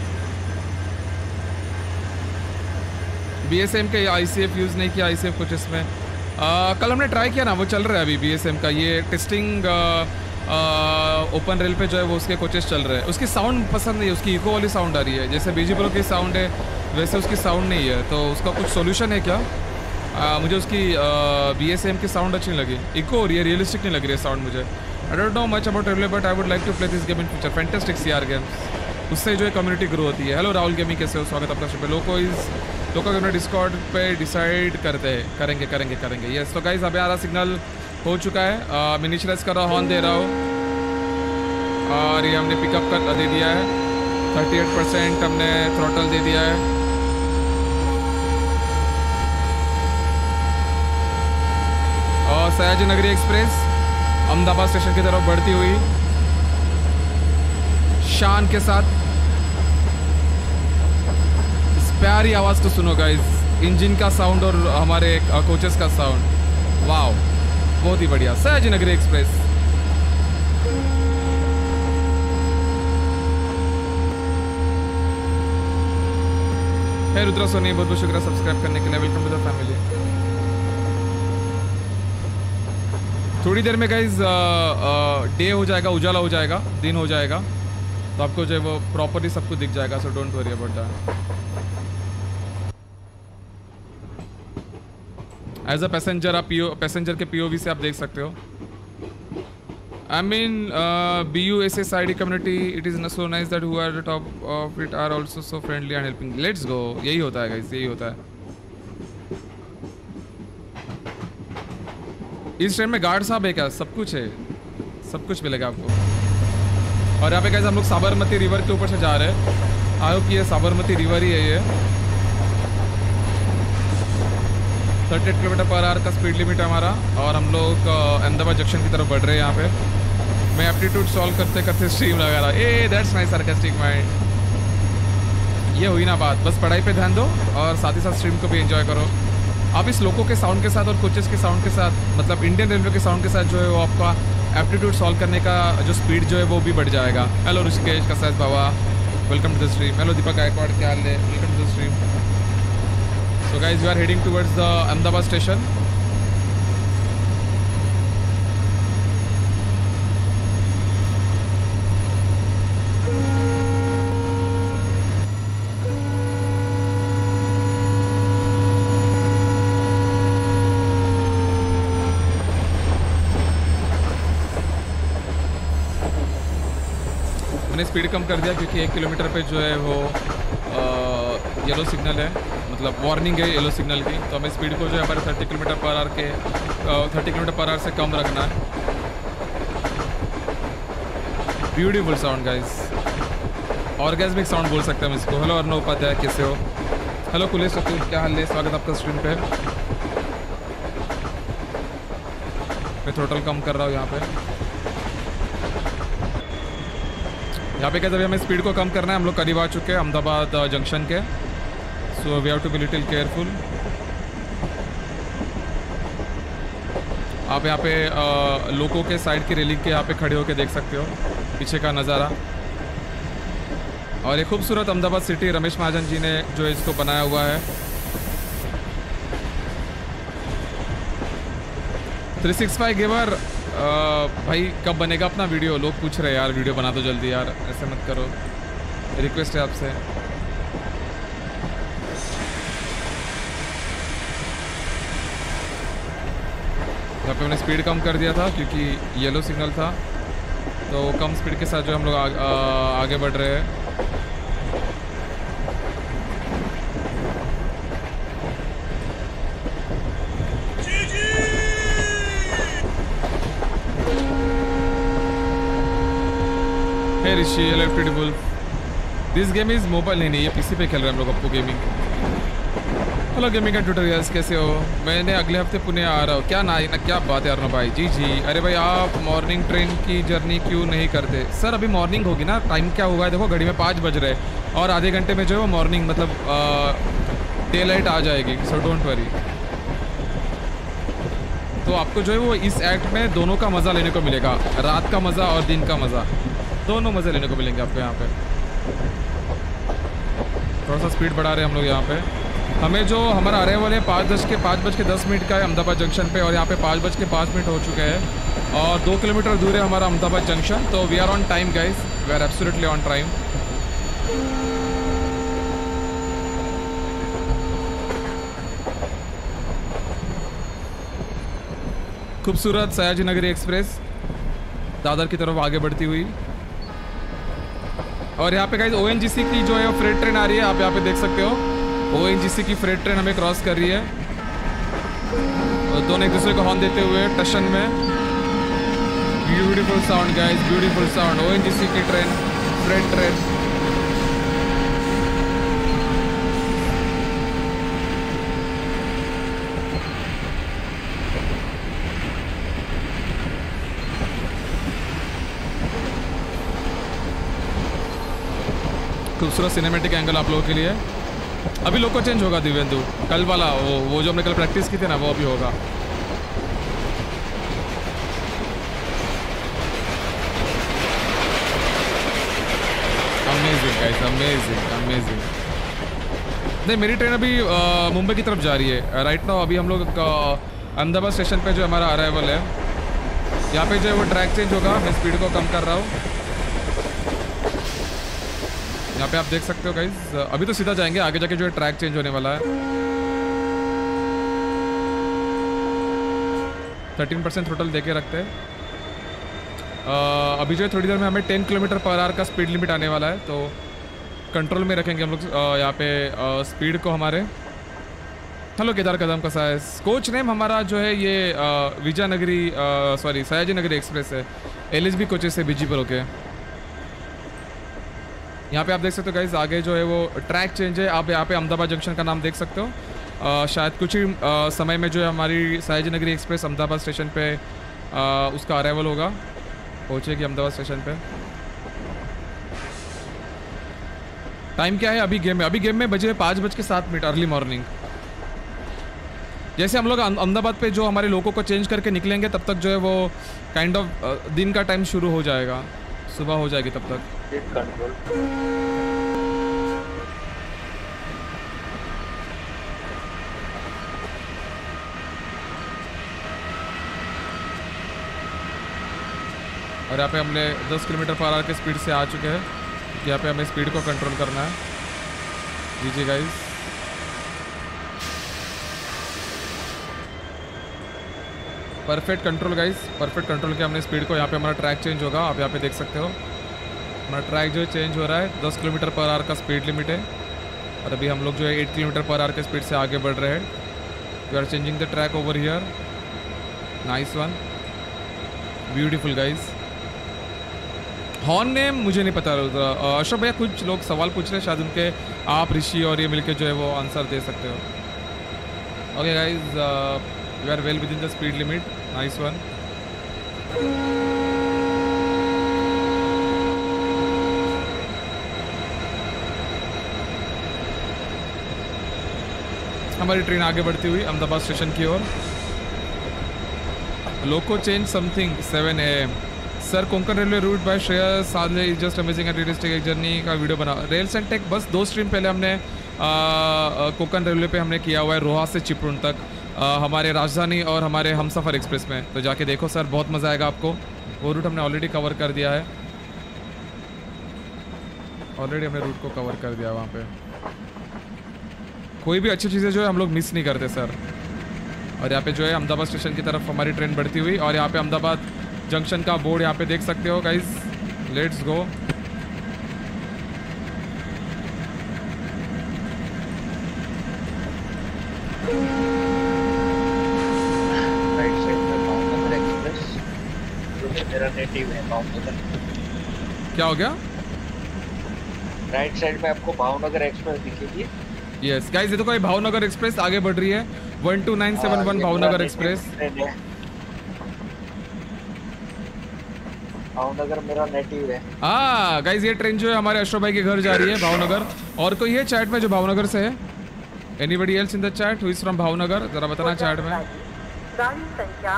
BSM के ICF यूज़ नहीं किया, ICF कुछ इसमें कल हमने ट्राई किया ना, वो चल रहा है अभी BSM का ये टेस्टिंग। ओपन रेल पे जो है वो उसके कोचेस चल रहे हैं। उसकी साउंड पसंद नहीं है, उसकी इको वाली साउंड आ रही है। जैसे BG Pro की साउंड है वैसे उसकी साउंड नहीं है, तो उसका कुछ सोल्यूशन है क्या? मुझे उसकी BSM की साउंड अच्छी नहीं लगी, इको हो रही है, रियलिस्टिक नहीं लग रही है साउंड मुझे। I don't know much about railway but I would like to play this game in future. Fantastic CR games, उससे जो है कम्युनिटी ग्रो होती है। हेलो राहुल गेमिंग, कैसे हो? स्वागत आपका शुभ। लोको अपने डिस्कॉर्ड पे डिसाइड करते हैं, करेंगे। यस तो गाइस अभी आ रहा सिग्नल हो चुका है। मैं इनिशियलाइज कर रहा हूँ, हॉर्न दे रहा हूँ और ये हमने पिकअप कर दे दिया है। 38% हमने थ्रॉटल दे दिया है। और सयाजी नगरी एक्सप्रेस अहमदाबाद स्टेशन की तरफ बढ़ती हुई शान के साथ। इस प्यारी आवाज़ को सुनो गाइस, इंजन का साउंड और हमारे कोचेस का साउंड, वाओ बहुत ही बढ़िया। सयाजी नगरी एक्सप्रेस। है रुद्रा सोनी, बहुत बहुत शुक्रिया सब्सक्राइब करने के लिए। Welcome to the family. थोड़ी देर में गाइज डे हो जाएगा, उजाला हो जाएगा, दिन हो जाएगा, तो आपको जो है वो प्रॉपरली सब कुछ दिख जाएगा। So don't worry about that. As a passenger आप पैसेंजर के POV से आप देख सकते हो। I mean BUSSID community, it is so nice that who are the top of it are also so friendly and helping. Let's go, यही होता है गाइस, यही होता है। इस ट्रेन में गार्ड साहब है क्या? सब कुछ है, सब कुछ मिलेगा आपको। और यहाँ पे कैसे हम लोग साबरमती रिवर के ऊपर से जा रहे हैं। आई होप ये साबरमती रिवर ही है ये। 38 km/h का स्पीड लिमिट है हमारा और हम लोग अहमदाबाद जंक्शन की तरफ बढ़ रहे हैं। यहाँ पे मैं एप्टीट्यूड सॉल्व करते करते स्ट्रीम लगा रहा। A that's nice sarcastic mind. ये हुई ना बात, बस पढ़ाई पे ध्यान दो और साथ ही साथ स्ट्रीम को भी एंजॉय करो। आप इस लोगों के साउंड के साथ और कोचेस के साउंड के साथ, मतलब इंडियन रेलवे के साउंड के साथ जो है वो आपका एप्टीट्यूड सॉल्व करने का जो स्पीड जो है वो भी बढ़ जाएगा। हेलो ऋषिकेश कसाइस बाबा, welcome to the stream. Hello Deepak Gaikwad, क्या हाल है? Welcome to the stream. So guys we are heading towards the Ahmedabad station. मैंने स्पीड कम कर दिया क्योंकि 1 किलोमीटर पे जो है वो येलो सिग्नल है, मतलब वार्निंग है येलो सिग्नल की। तो हमें स्पीड को जो है हमारे 30 km/h के 30 km/h से कम रखना है। Beautiful sound guys, orgasmic sound बोल सकते हैं हम इसको। हेलो अर्णव उपाध्याय, कैसे हो? हेलो कुलेश चतुर, क्या हाल है? स्वागत आपका स्ट्रीम पे। मैं थ्रोटल कम कर रहा हूँ यहाँ पे। यहाँ पे क्या जब हमें स्पीड को कम करना है, हम लोग करीब आ चुके हैं अहमदाबाद जंक्शन के। So we have to be little careful. आप यहाँ पे लोगों के साइड की रेलिंग के यहाँ पे खड़े होकर देख सकते हो पीछे का नज़ारा। और ये खूबसूरत अहमदाबाद सिटी रमेश महाजन जी ने जो इसको बनाया हुआ है। 365 गेमर भाई कब बनेगा अपना वीडियो? लोग पूछ रहे हैं यार, वीडियो बना दो जल्दी यार, ऐसे मत करो, रिक्वेस्ट है आपसे। यहाँ पे मैंने स्पीड कम कर दिया था क्योंकि येलो सिग्नल था। तो कम स्पीड के साथ जो हम लोग आगे बढ़ रहे हैं। हे ऋषि इलेक्ट्रिक बुल्फ, दिस गेम इज मोबाइल नहीं ये पीसी पे खेल रहे हैं हम लोग आपको गेमिंग। हेलो गेमिंग का ट्यूटोरियल्स, कैसे हो? मैंने अगले हफ्ते पुणे आ रहा हूँ। क्या ना क्या बात है अर्णव भाई। जी जी, अरे भाई आप मॉर्निंग ट्रेन की जर्नी क्यों नहीं करते? सर अभी मॉर्निंग होगी ना, टाइम क्या होगा देखो घड़ी में 5 बज रहे और आधे घंटे में जो है वो मॉर्निंग मतलब डे लाइट आ जाएगी, सो डोंट वरी। तो आपको जो है वो इस एक्ट में दोनों का मज़ा लेने को मिलेगा, रात का मज़ा और दिन का मज़ा, दोनों मज़े लेने को मिलेंगे आपको यहाँ पे। थोड़ा सा स्पीड बढ़ा रहे हैं हम लोग यहाँ पे। हमें जो हमारा अराइवल है 5:10 का है अहमदाबाद जंक्शन पे, और यहाँ पे 5:05 हो चुके हैं और 2 किलोमीटर दूर है हमारा अहमदाबाद जंक्शन। तो we are on time guys, we are absolutely on time. खूबसूरत सयाजी नगरी एक्सप्रेस दादर की तरफ आगे बढ़ती हुई। और यहाँ पे गाइस ONGC की जो है फ्रेट ट्रेन आ रही है, आप यहाँ पे देख सकते हो। ONGC की फ्रेट ट्रेन हमें क्रॉस कर रही है और दोनों एक दूसरे को हॉर्न देते हुए टशन में। Beautiful sound guys, beautiful sound. ONGC की ट्रेन, फ्रेट ट्रेन। खूबसूरत सिनेमैटिक एंगल आप लोगों के लिए। अभी लोको चेंज होगा दिव्येंदु, कल वाला वो जो हमने कल प्रैक्टिस की थी ना वो अभी होगा। Amazing guys, amazing amazing. नहीं मेरी ट्रेन अभी मुंबई की तरफ जा रही है राइट नाउ। अभी हम लोग अहमदाबाद स्टेशन पे जो हमारा अराइवल है, यहाँ पे जो है वो ट्रैक चेंज होगा। मैं स्पीड को कम कर रहा हूँ। यहाँ पे आप देख सकते हो गाइस, अभी तो सीधा जाएंगे, आगे जाके जो है ट्रैक चेंज होने वाला है। 13% थ्रोटल देके रखते हैं। अभी जो है थोड़ी देर में हमें 10 किलोमीटर पर आवर का स्पीड लिमिट आने वाला है, तो कंट्रोल में रखेंगे हम लोग यहाँ पे स्पीड को हमारे। हेलो केदार कदम का साइज। कोच नेम हमारा जो है ये विजयनगरी सॉरी सयाजी नगरी एक्सप्रेस है। LSB कोचेस से बीजी पर होके। यहाँ पे आप देख सकते हो गाइस, आगे जो है वो ट्रैक चेंज है। आप यहाँ पे अहमदाबाद जंक्शन का नाम देख सकते हो। शायद कुछ ही समय में जो है हमारी सयाजी नगरी एक्सप्रेस अहमदाबाद स्टेशन पे उसका अराइवल होगा, पहुँचेगी अहमदाबाद स्टेशन पे। टाइम क्या है अभी गेम में बजे 5:07 अर्ली मॉर्निंग। जैसे हम लोग अहमदाबाद पे जो हमारे लोगों को चेंज करके निकलेंगे तब तक जो है वो काइंड ऑफ दिन का टाइम शुरू हो जाएगा, सुबह हो जाएगी तब तक। और यहाँ पे हमने 10 किलोमीटर पर आवर के स्पीड से आ चुके हैं। यहाँ पे हमें स्पीड को कंट्रोल करना है। जी guys, perfect control guys, perfect control किया हमने स्पीड को। यहाँ पे हमारा ट्रैक चेंज होगा, आप यहाँ पे देख सकते हो हमारा ट्रैक जो है चेंज हो रहा है। 10 किलोमीटर पर आवर का स्पीड लिमिट है और अभी हम लोग जो है 8 किलोमीटर पर आवर के स्पीड से आगे बढ़ रहे हैं। We are changing the track over here. Nice one, beautiful guys. Horn name मुझे नहीं पता। अशोक भैया कुछ लोग सवाल पूछ रहे हैं, शायद उनके आप ऋषि और ये मिलके जो है वो आंसर दे सकते हो। Okay guys, we are well within the speed limit. Nice one. हमारी ट्रेन आगे बढ़ती हुई अहमदाबाद स्टेशन की ओर। Loco change something 7 AM। Sir Konkan railway route by Shreyas Sadle is just amazing and realistic. एक जर्नी का वीडियो बना रेल्स एंड टेक। बस 2 स्ट्रीम पहले हमने कोंकण रेलवे पे हमने किया हुआ है, रोहा से चिपळूण तक, हमारे राजधानी और हमारे हमसफ़र एक्सप्रेस में। तो जाके देखो सर, बहुत मज़ा आएगा आपको। वो रूट हमने ऑलरेडी कवर कर दिया है, ऑलरेडी हमने रूट को कवर कर दिया। वहाँ पे कोई भी अच्छी चीज़ें जो है हम लोग मिस नहीं करते सर। और यहाँ पे जो है अहमदाबाद स्टेशन की तरफ हमारी ट्रेन बढ़ती हुई, और यहाँ पे अहमदाबाद जंक्शन का बोर्ड यहाँ पे देख सकते हो guys. Let's go. Right side में भावनगर एक्सप्रेस, जो कि मेरा नेटिव है भावनगर। क्या हो गया? राइट साइड में आपको भावनगर एक्सप्रेस दिखेगी। यस गाइस, ये तो कोई भावनगर एक्सप्रेस आगे बढ़ रही है। 12971 भावनगर एक्सप्रेस। भावनगर मेरा नेटिव है। हाँ गाइस, ये ट्रेन जो है हमारे अशोक भाई के घर जा रही है, भावनगर। और कोई है चैट में जो भावनगर से है? Anybody else in the chat who is from Bhavnagar? जरा बताना चैट में। गाड़ी संख्या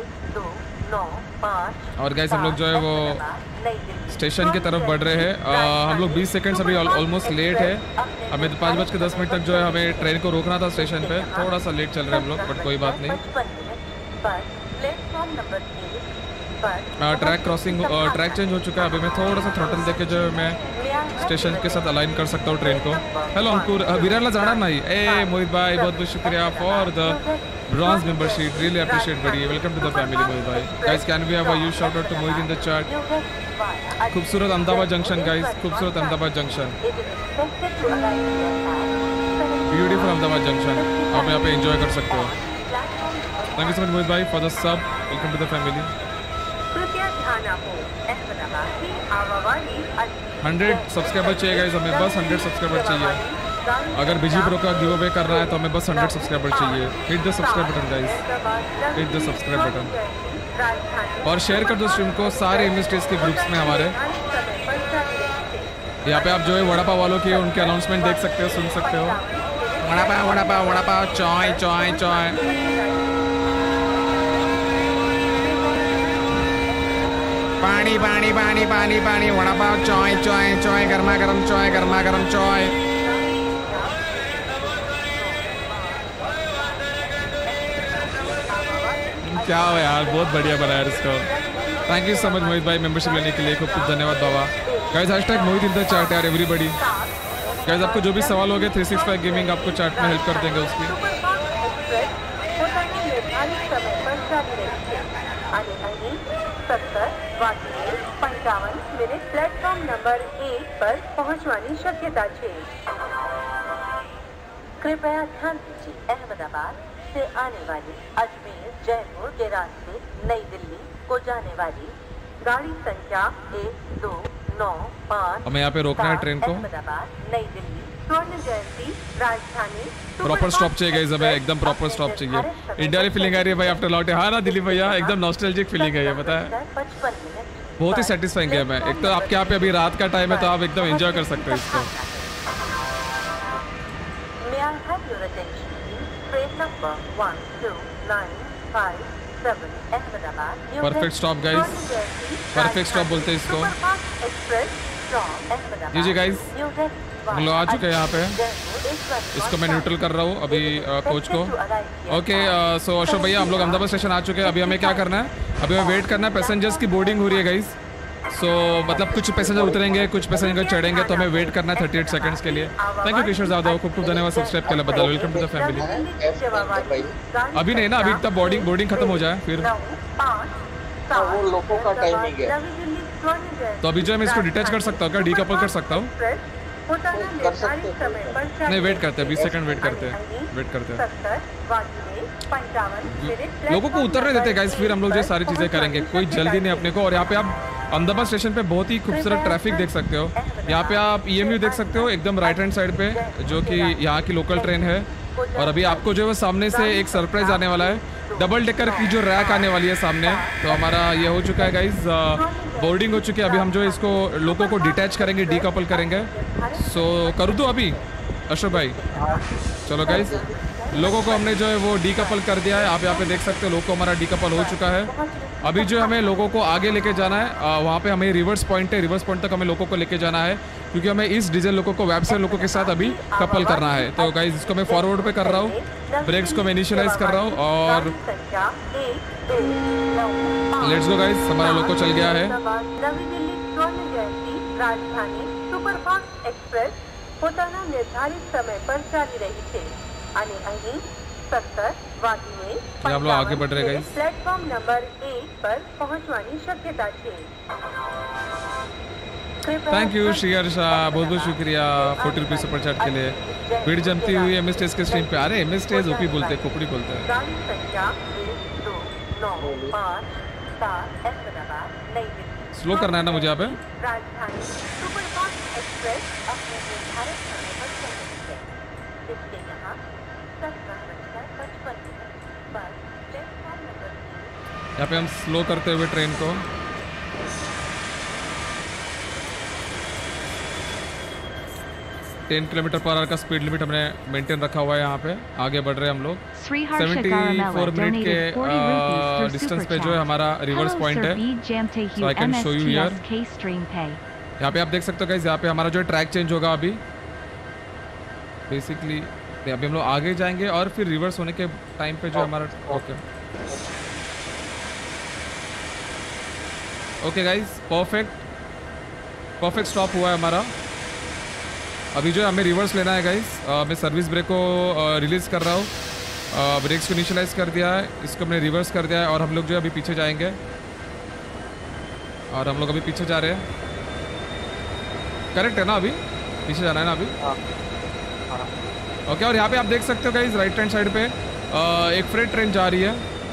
1295। और गाइस हम लोग जो है वो स्टेशन की तरफ बढ़ रहे हैं। हम लोग 20 सेकंड्स अभी ऑलमोस्ट लेट है। हमें 5:10 तक जो है हमें ट्रेन को रोकना था स्टेशन पे। थोड़ा सा लेट चल रहे हैं हम लोग, बट कोई बात नहीं। ट्रैक क्रॉसिंग, ट्रैक चेंज हो चुका है। अभी मैं थोड़ा सा थ्रॉटल देके जो है मैं स्टेशन के साथ अलाइन कर सकता हूँ ट्रेन को। हेलो अंकुर, विराला जाना नहीं। ए मोहित भाई, बहुत बहुत शुक्रिया for the bronze membership, really appreciate बड़ी। Welcome to the family Mohit भाई। Guys can we have a huge shout out to Mohit in the chat. खूबसूरत अहमदाबाद जंक्शन गाइस, खूबसूरत Ahmedabad junction, beautiful Ahmedabad junction. आप यहाँ पे एंजॉय कर सकते हो। Thank you so much Mohit भाई for the sub. Welcome to the family. 100 subscriber चाहिए गाइस हमें, बस 100 सब्सक्राइबर चाहिए। अगर बीजी प्रो का गिव अवे कर रहा है तो हमें बस 100 सब्सक्राइबर चाहिए। Hit the subscribe button guys, hit the subscribe button. और शेयर कर दो स्ट्रीम को सारे इन्वेस्टर्स के ग्रुप्स में हमारे। यहाँ पे आप जो है वड़ा पाव वालों की उनके अनाउंसमेंट देख सकते हो, सुन सकते हो। वड़ा पाव, वड़ा पाव, वड़ा पाव, चाय चाय चाय। पानी पानी पानी पानी पानी, वड़ा पाव, चाय चाय चाय, गर्मा गर्म चाय, गर्मा गर्म चाय। क्या हो यार, बहुत बढ़िया बनाया इसको। Thank you so much Mohit भाई मेंबरशिप लेने के लिए, खूब खूब धन्यवाद बाबा। Guys hashtag Mohit in the chat यार एवरीबॉडी। गाइस आपको जो भी सवाल होंगे 365 गेमिंग आपको चैट में हेल्प कर देंगे उसकी। प्लेटफॉर्म नंबर 1 पर पहुंचवानी शक्यता है। कृपया ध्यान दीजिए, अहमदाबाद से आने वाली अजमेर जयपुर के रास्ते नई दिल्ली को जाने वाली गाड़ी संख्या 1295 हमें यहाँ पे रोकना है ट्रेन को। अहमदाबाद नई दिल्ली स्वर्ण जयंती राजधानी। प्रॉपर स्टॉप चाहिए गाइस, हमें एकदम प्रॉपर स्टॉप चाहिए। इंडिया वाली फीलिंग आ रही है भाई आफ्टर लौटे। हाँ ना दिलीप भैया, एकदम नॉस्टैल्जिक फीलिंग है ये, पता है। 55 मिनट बहुत ही सेटिस्फाइंग गेम है। एक तो आपके यहाँ पे अभी रात का टाइम है तो आप एकदम एंजॉय कर सकते हो इसको। Perfect stop guys, perfect stop बोलते हैं इसको। जी जी गाइस, हम लोग आ चुके हैं यहाँ पे। इसको मैं न्यूट्रल कर रहा हूँ अभी कोच को। ओके सो अशोक भैया, हम लोग अहमदाबाद स्टेशन आ चुके हैं। अभी हमें क्या करना है, अभी हमें वेट करना है। पैसेंजर्स की बोर्डिंग हो रही है गाइस। सो मतलब कुछ पैसेंजर उतरेंगे, कुछ पैसेंजर चढ़ेंगे, तो हमें वेट करना है 38 सेकंड्स के लिए। थैंक यू किशोर जादव, खूब खूब धन्यवाद सब्सक्राइब के लिए बदल। Welcome to the family. अभी नहीं ना, अभी तब बोर्डिंग खत्म हो जाए फिर। वो लोगों का टाइमिंग है। तो अभी जो है मैं इसको डिटैच कर सकता हूँ क्या, डीकपल कर सकता हूँ? कर सकते हो। नहीं वेट करते हैं, 20 सेकंड वेट करते हैं, वेट करते हैं। लोगों को उतरने देते गाइस, फिर हम लोग जो सारी चीज़ें करेंगे। कोई जल्दी नहीं अपने को। और यहाँ पे आप अहमदाबाद स्टेशन पे बहुत ही खूबसूरत ट्रैफिक देख सकते हो। यहाँ पे आप EMU देख सकते हो एकदम राइट हैंड साइड पे, जो कि यहाँ की लोकल ट्रेन है। और अभी आपको जो है सामने से एक सरप्राइज आने वाला है। डबल डेकर की जो रैक आने वाली है सामने। तो हमारा ये हो चुका है गाइस, बोर्डिंग हो चुकी है। अभी हम जो इसको लोगों को डिटैच करेंगे, डीकपल करेंगे। सो कर दो अभी अशोक भाई। चलो गाइस, लोगों को हमने जो है वो डीकपल कर दिया है। आप यहाँ पे देख सकते हो लोगों को हमारा डीकपल हो चुका है। अभी जो हमें लोगों को आगे लेके जाना है, वहाँ पे हमें रिवर्स पॉइंट है, रिवर्स पॉइंट तक हमें लोगों को लेके जाना है, क्योंकि हमें इस डीजल लोगों को वेबसाइट लोगों के साथ अभी कपल करना है। तो गाइस इसको मैं फॉरवर्ड पे कर रहा हूँ, ब्रेक्स को मैं इनिशियलाइज कर रहा हूँ और लेट्स गो गाइस, हमारा लोगों चल गया है। नवी दिल्ली स्वर्ण जयंती राजधानी सुपरफास्ट एक्सप्रेस પોતાના નિર્ધારિત સમય પર ચાલી રહી છે અને અહીં 70 વાગીને हम लोग आगे बढ़ रहे हैं guys। પ્લેટફોર્મ નંબર 1 પર પહોંચવાની શક્યતા છે। थैंक यू श्रीहर्ष, बहुत बहुत शुक्रिया 40 रुपीज सुपर चैट के लिए। भीड़ जमती हुई एमएसटीएस के स्ट्रीम पे। अरे एमएसटीएस ओपी बोलते हैं, खोपड़ी बोलते हैं। गाड़ी संख्या 1 2 9 5 7 अहमदाबाद नई दिल्ली। स्लो करना है ना मुझे यहाँ पे। राजधानी सुपरफास्ट एक्सप्रेस अपने निर्धारित समय पर चल रही है, जिसके यहाँ 17:55 पर प्लेटफॉर्म नंबर 3 यहाँ पे हम स्लो करते हुए ट्रेन को। टेन किलोमीटर पर आवर का स्पीड लिमिट हमने मेंटेन रखा हुआ है। यहाँ पे आगे बढ़ रहे हैं हम लोग। 74 मिनट के डिस्टेंस पे जो है हमारा रिवर्स पॉइंट है। So I can show you here. यहाँ पे आप देख सकते हो गाइस, यहाँ पे हमारा जो ट्रैक चेंज होगा अभी। बेसिकली अभी हम लोग आगे जाएंगे और फिर रिवर्स होने के टाइम पे जो हमारा ओके गाइस, परफेक्ट स्टॉप हुआ है हमारा। अभी जो है हमें रिवर्स लेना है गाइस। मैं सर्विस ब्रेक को रिलीज़ कर रहा हूँ। ब्रेक्स को इनिशियलाइज कर दिया है, इसको हमने रिवर्स कर दिया है और हम लोग जो है अभी पीछे जाएंगे। और हम लोग अभी पीछे जा रहे हैं। करेक्ट है ना? अभी पीछे जाना है ना अभी? ओके। और यहाँ पे आप देख सकते हो गाइस, राइट हैंड साइड पे एक फ्रेट ट्रेन जा रही है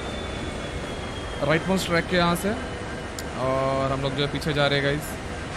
राइट मोस्ट ट्रैक के यहाँ से। और हम लोग जो है पीछे जा रहे हैं गाइस।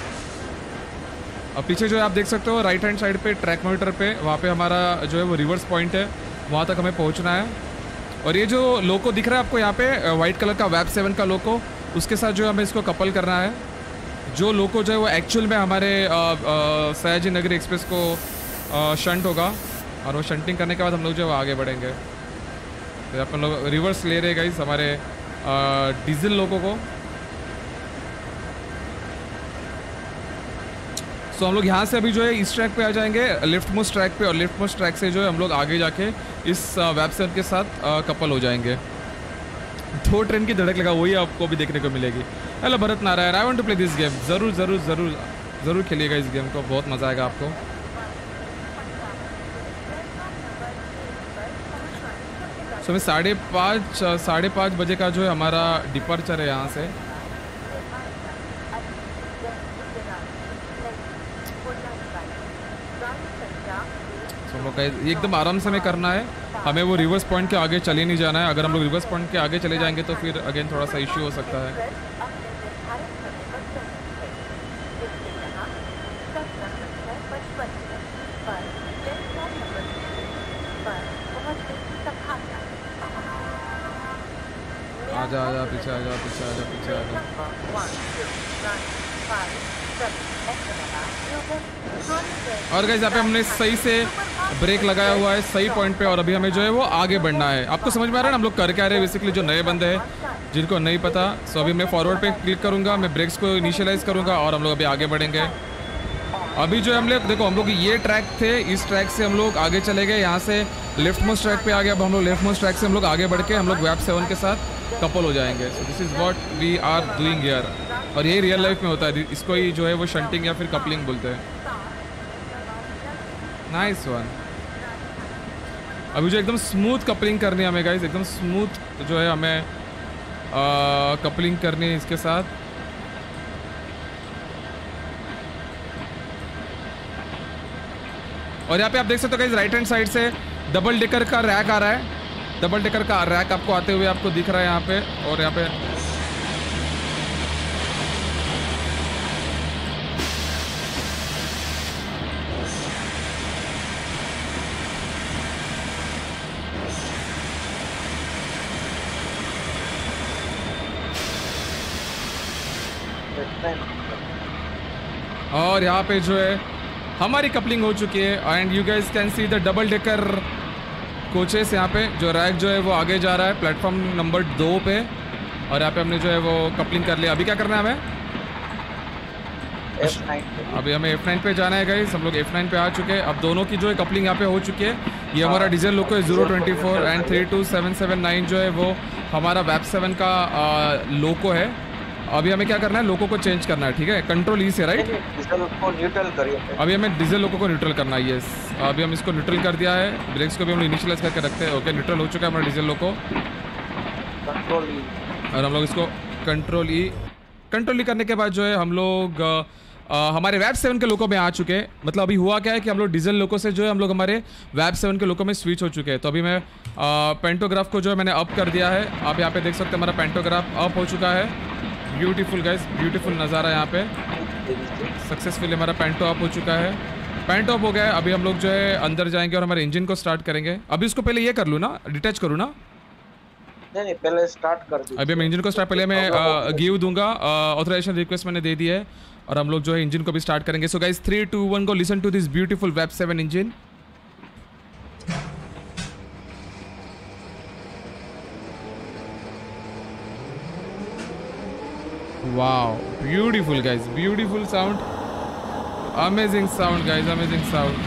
अब पीछे जो है आप देख सकते हो राइट हैंड साइड पे ट्रैक मॉनिटर पे, वहाँ पे हमारा जो है वो रिवर्स पॉइंट है, वहाँ तक हमें पहुँचना है। और ये जो लोको दिख रहा है आपको यहाँ पे वाइट कलर का वेब 7 का लोको, उसके साथ जो हमें इसको कपल करना है। जो लोको जो है वो एक्चुअल में हमारे सयाजी नगरी एक्सप्रेस को शंट होगा और वो शंटिंग करने के बाद हम लोग जो है आगे बढ़ेंगे। तो अपन लोग रिवर्स ले रहे गाइस हमारे डीजल लोको को। सो हम लोग यहाँ से अभी जो है इस ट्रैक पे आ जाएंगे, लेफ्ट मोस्ट ट्रैक पे। और लेफ्ट मोस्ट ट्रैक से जो है हम लोग आगे जाके इस वेब 7 के साथ कपल हो जाएंगे। 2 ट्रेन की धड़क लगा, वही आपको भी देखने को मिलेगी। Hello Bharat Narayan, I want to play this game. ज़रूर ज़रूर ज़रूर ज़रूर खेलिएगा इस गेम को, बहुत मज़ा आएगा आपको। सो मैं 5:30 बजे का जो है हमारा डिपार्चर है यहाँ से। हम लोग ये एकदम आराम से हमें करना है, हमें वो रिवर्स पॉइंट के आगे चले नहीं जाना है। अगर हम लोग रिवर्स पॉइंट के आगे चले जाएंगे तो फिर अगेन थोड़ा सा इश्यू हो सकता है। आजा आजा पीछे आजा पीछे आजा पीछे आजा। और गाइस यहाँ पे हमने सही से ब्रेक लगाया हुआ है सही पॉइंट पे। और अभी हमें जो है वो आगे बढ़ना है। आपको समझ में आ रहा है ना हम लोग कर क्या रहे हैं? बेसिकली जो नए बंदे हैं जिनको नहीं पता, सो अभी मैं फॉरवर्ड पे क्लिक करूँगा, मैं ब्रेक्स को इनिशियलाइज करूँगा और हम लोग अभी आगे बढ़ेंगे। अभी जो है हम लोग देखो, हम लोग ये ट्रैक थे, इस ट्रैक से हम लोग आगे चले गए, यहाँ से लेफ्ट मोस्ट ट्रैक पे आ गया। अब हम लोग लेफ्ट मोस्ट ट्रैक से हम लोग आगे बढ़ के हम लोग वेब 7 के साथ कपल हो जाएंगे। So this is what we are doing here. और यही रियल लाइफ में होता है, इसको ही जो है वो शंटिंग या फिर कपलिंग बोलते हैं। Nice one. अभी जो एकदम स्मूथ कपलिंग करनी है हमें गाइस, एकदम स्मूथ जो है हमें कपलिंग करनी है इसके साथ। और यहाँ पे आप देख सकते हो गाइस, राइट हैंड साइड से डबल डेकर का रैक आ रहा है। डबल डेकर का रैक आपको आते हुए आपको दिख रहा है यहाँ पे। और यहाँ पे और यहाँ पे जो है हमारी कपलिंग हो चुकी है। And you guys can see the double decker coaches. यहाँ पे जो रैक जो है वो आगे जा रहा है प्लेटफॉर्म नंबर 2 पे। और यहाँ पे हमने जो है वो कपलिंग कर लिया। अभी क्या करना है हमें? F9 अभी हमें F9 पे जाना है गाइस। हम लोग F9 पे आ चुके हैं। अब दोनों की जो है कपलिंग यहाँ पे हो चुकी है। ये हमारा डीजल लोको है 024 एंड 32779 जो है वो हमारा वेब 7 का लोको है। अभी हमें क्या करना है, लोगों को चेंज करना है, ठीक है, कंट्रोल ई से, राइट। डीजल को न्यूट्रल करिए। अभी हमें डीजल लोगों को न्यूट्रल करना है, यस। अभी हम इसको न्यूट्रल कर दिया है, ब्रेक्स को भी हम इनिशियलाइज करके रखते हैं। ओके, न्यूट्रल हो चुका है हमारा डीजल लोको। कंट्रोल ई, और हम लोग इसको कंट्रोल ई करने के बाद जो है हम लोग हमारे वैब 7 के लोको में आ चुके हैं। मतलब अभी हुआ क्या है कि हम लोग डीजल लोको से जो है हम लोग हमारे वैब 7 के लोको में स्विच हो चुके हैं। तो अभी मैं पेंटोग्राफ को जो है मैंने अप कर दिया है। आप यहाँ पे देख सकते हैं हमारा पेंटोग्राफ अप हो चुका है। ब्यूटीफुल गाइस, ब्यूटीफुल नज़ारा यहाँ पे। सक्सेसफुली हमारा पेंटो अप हो चुका है, पेंटो अप हो गया है। अभी हम लोग जो है अंदर जाएंगे और हमारे इंजन को स्टार्ट करेंगे। अभी उसको पहले ये कर लूँ ना, डिटैच करूँ ना? नहीं, पहले स्टार्ट कर दीजिए। अभी हम इंजन को स्टार्ट, पहले मैं गिव दूंगा, ऑथराइजेशन रिक्वेस्ट मैंने दे दी है और हम लोग जो है इंजन को भी स्टार्ट करेंगे। So guys 3 2 1 go, listen to this beautiful वेब 7 engine. Wow, beautiful guys, beautiful sound, amazing sound guys, amazing sound.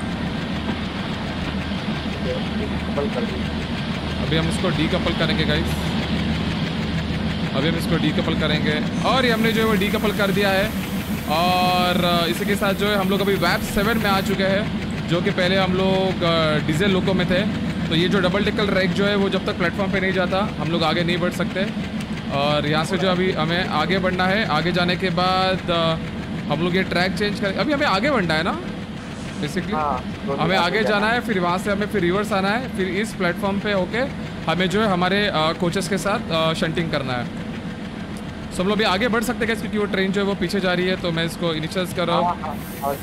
अभी हम इसको डीकपल करेंगे गाइस, अभी हम इसको डीकपल करेंगे और ये हमने जो है वो डीकपल कर दिया है। और इसी के साथ जो है हम लोग अभी वैब 7 में आ चुके हैं, जो कि पहले हम लोग डीजल लोको में थे। तो ये जो डबल डेकल रैक जो है वो जब तक प्लेटफॉर्म पे नहीं जाता हम लोग आगे नहीं बढ़ सकते। और यहाँ से जो अभी हमें आगे बढ़ना है, आगे जाने के बाद हम लोग ये ट्रैक चेंज कर, अभी हमें आगे बढ़ना है ना बेसिकली। हमें आगे जाना है, फिर वहाँ से हमें फिर रिवर्स आना है, फिर इस प्लेटफॉर्म पे होके हमें जो है हमारे कोचेस के साथ शंटिंग करना है। सब लोग भी आगे बढ़ सकते हैं क्योंकि वो ट्रेन जो है वो पीछे जा रही है। तो मैं इसको इनिशियलाइज कर रहा हूँ।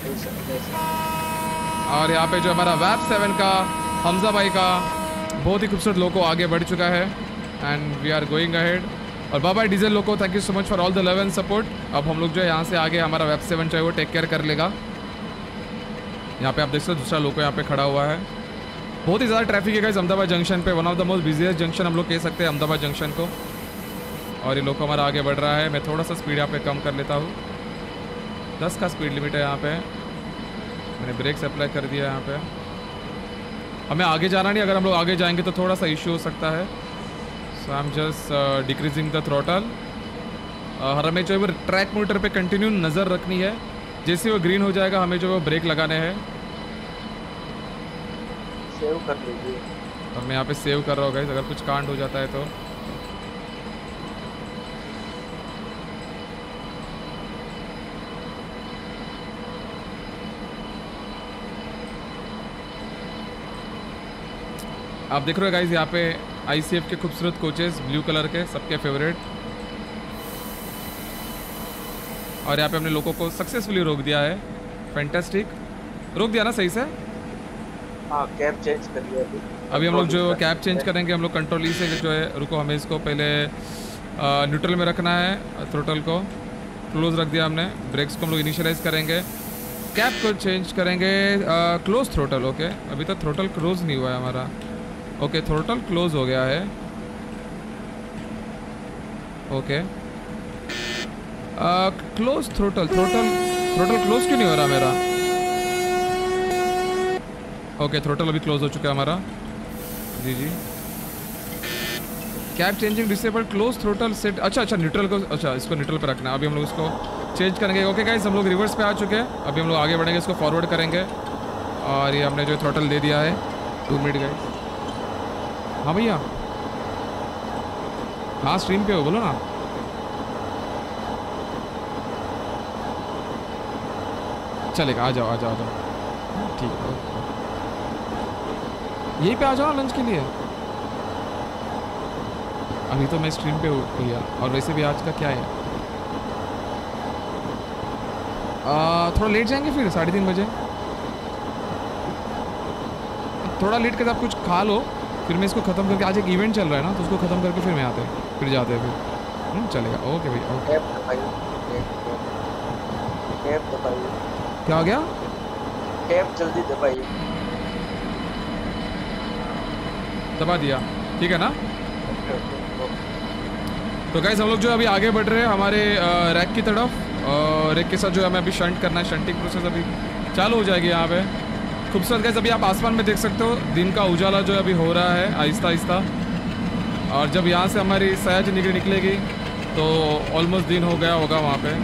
और यहाँ पे जो हमारा वैब 7 का हमजा भाई का बहुत ही खूबसूरत लोको आगे बढ़ चुका है and we are going ahead. और Baba diesel loco, thank you so much for all the love and support. अब हम लोग जो है यहाँ से आगे हमारा वेब 7 जो है वो टेक केयर कर लेगा। यहाँ पे आप देख सकते हो दूसरा लोको यहाँ पे खड़ा हुआ है। बहुत ही ज़्यादा ट्रैफिक है गाइस अहमदाबाद जंक्शन पे, one of the most busiest junction हम लोग कह सकते हैं अहमदाबाद जंक्शन को। और ये लोको हमारा आगे बढ़ रहा है। मैं थोड़ा सा स्पीड यहाँ पे कम कर लेता हूँ, 10 का स्पीड लिमिट है यहाँ पे। मैंने ब्रेक्स अप्लाई कर दिया यहाँ पे। हमें आगे जाना नहीं, अगर हम लोग आगे जाएंगे तो थोड़ा सा इशू हो सकता है। So I am just decreasing the throttle. और हमें जो है वो ट्रैक मोटर पे कंटिन्यू नज़र रखनी है। जैसे वो ग्रीन हो जाएगा हमें जो है वो ब्रेक लगाने हैं। सेव कर लीजिए। और मैं यहाँ पे सेव कर रहा हूँ गाइस, अगर कुछ कांड हो जाता है तो। आप देख रहे हो गाइस यहाँ पे ICF के खूबसूरत कोचेस ब्लू कलर के, सबके फेवरेट। और यहाँ पे हमने लोगों को सक्सेसफुली रोक दिया है। फैंटास्टिक, रोक दिया ना सही से। हाँ, कैब चेंज करिए अभी हम लोग जो कैब चेंज करेंगे, हम लोग कंट्रोल ई से जो है, रुको हमें इसको पहले न्यूट्रल में रखना है। थ्रोटल को क्लोज रख दिया हमने। ब्रेक्स को हम लोग इनिशियलाइज करेंगे, कैब को चेंज करेंगे, क्लोज थ्रोटल। ओके, अभी तक थ्रोटल क्लोज नहीं हुआ है हमारा। ओके, थ्रोटल क्लोज हो गया है। ओके, क्लोज थ्रोटल क्लोज क्यों नहीं हो रहा मेरा? ओके, थ्रोटल अभी क्लोज हो चुका है हमारा। जी जी, cab changing disable, close throttle set. अच्छा न्यूट्रल को, अच्छा इसको न्यूट्रल पे रखना है। अभी हम लोग इसको चेंज करेंगे। ओके गाइस, हम लोग रिवर्स पे आ चुके हैं। अभी हम लोग आगे बढ़ेंगे, इसको फॉरवर्ड करेंगे। और ये हमने जो थ्रोटल दे दिया है। 2 मिनट गाइस। हाँ भैया, हाँ स्ट्रीम पे हो, बोलो ना। चलेगा, आ जाओ। ठीक है, यहीं पे आ जाओ लंच के लिए। अभी तो मैं स्ट्रीम पे हूँ भैया, और वैसे भी आज का क्या है, थोड़ा लेट जाएंगे फिर 3:30 बजे। थोड़ा लेट के साथ कुछ खा लो, फिर मैं इसको ख़त्म करके, आज एक इवेंट चल रहा है ना, तो उसको ख़त्म करके फिर मैं आते हैं, फिर जाते हैं फिर। चलेगा, ओके भैया, ओके। कैब दबाइए। क्या हो गया? कैब जल्दी दबाइए। दबा दिया, ठीक है ना। तो गाइस हम लोग जो अभी आगे बढ़ रहे हैं हमारे रैक की तरफ। और रैक के साथ जो हमें अभी शंट करना है, शंटिंग प्रोसेस अभी चालू हो जाएगी यहाँ पे। खूबसूरत गाइस, अभी आप आसमान में देख सकते हो दिन का उजाला जो अभी हो रहा है आहिस्ता आहिस्ता। और जब यहाँ से हमारी सयाजी निकलेगी तो ऑलमोस्ट दिन हो गया होगा वहाँ पे।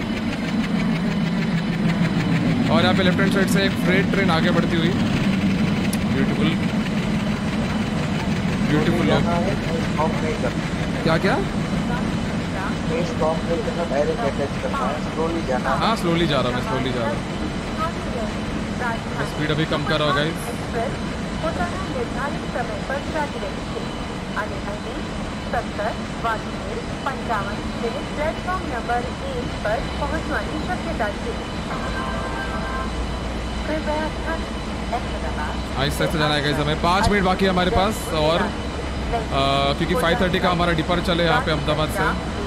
और यहाँ पे लेफ्ट हैंड साइड से एक फ्रेट ट्रेन आगे बढ़ती हुई, ब्यूटीफुल ब्यूटीफुल लोग। स्टॉप नहीं करना, क्या क्या? स्टॉप नहीं करना, डायरेक्ट अटैच करना है, स्लोली जाना। हाँ स्लोली जा रहा हूँ मैं, स्लोली जा रहा हूँ। स्पीड अभी कम कर रहा होगा गाइस। પોતાના નિર્ધારિત સમય પર ચાલી રહી છે અને અહીં 17:55 મિનિટ પ્લેટફોર્મ નંબર 1 પર પહોંચવાની શક્યતા છે। कृपया ध्यान अहमदाबाद आहिस्ता से जाना है गाइस, हमें 5 मिनट बाकी है हमारे पास। और क्योंकि 5:30 का हमारा डिपार्चर चले यहाँ पे अहमदाबाद से।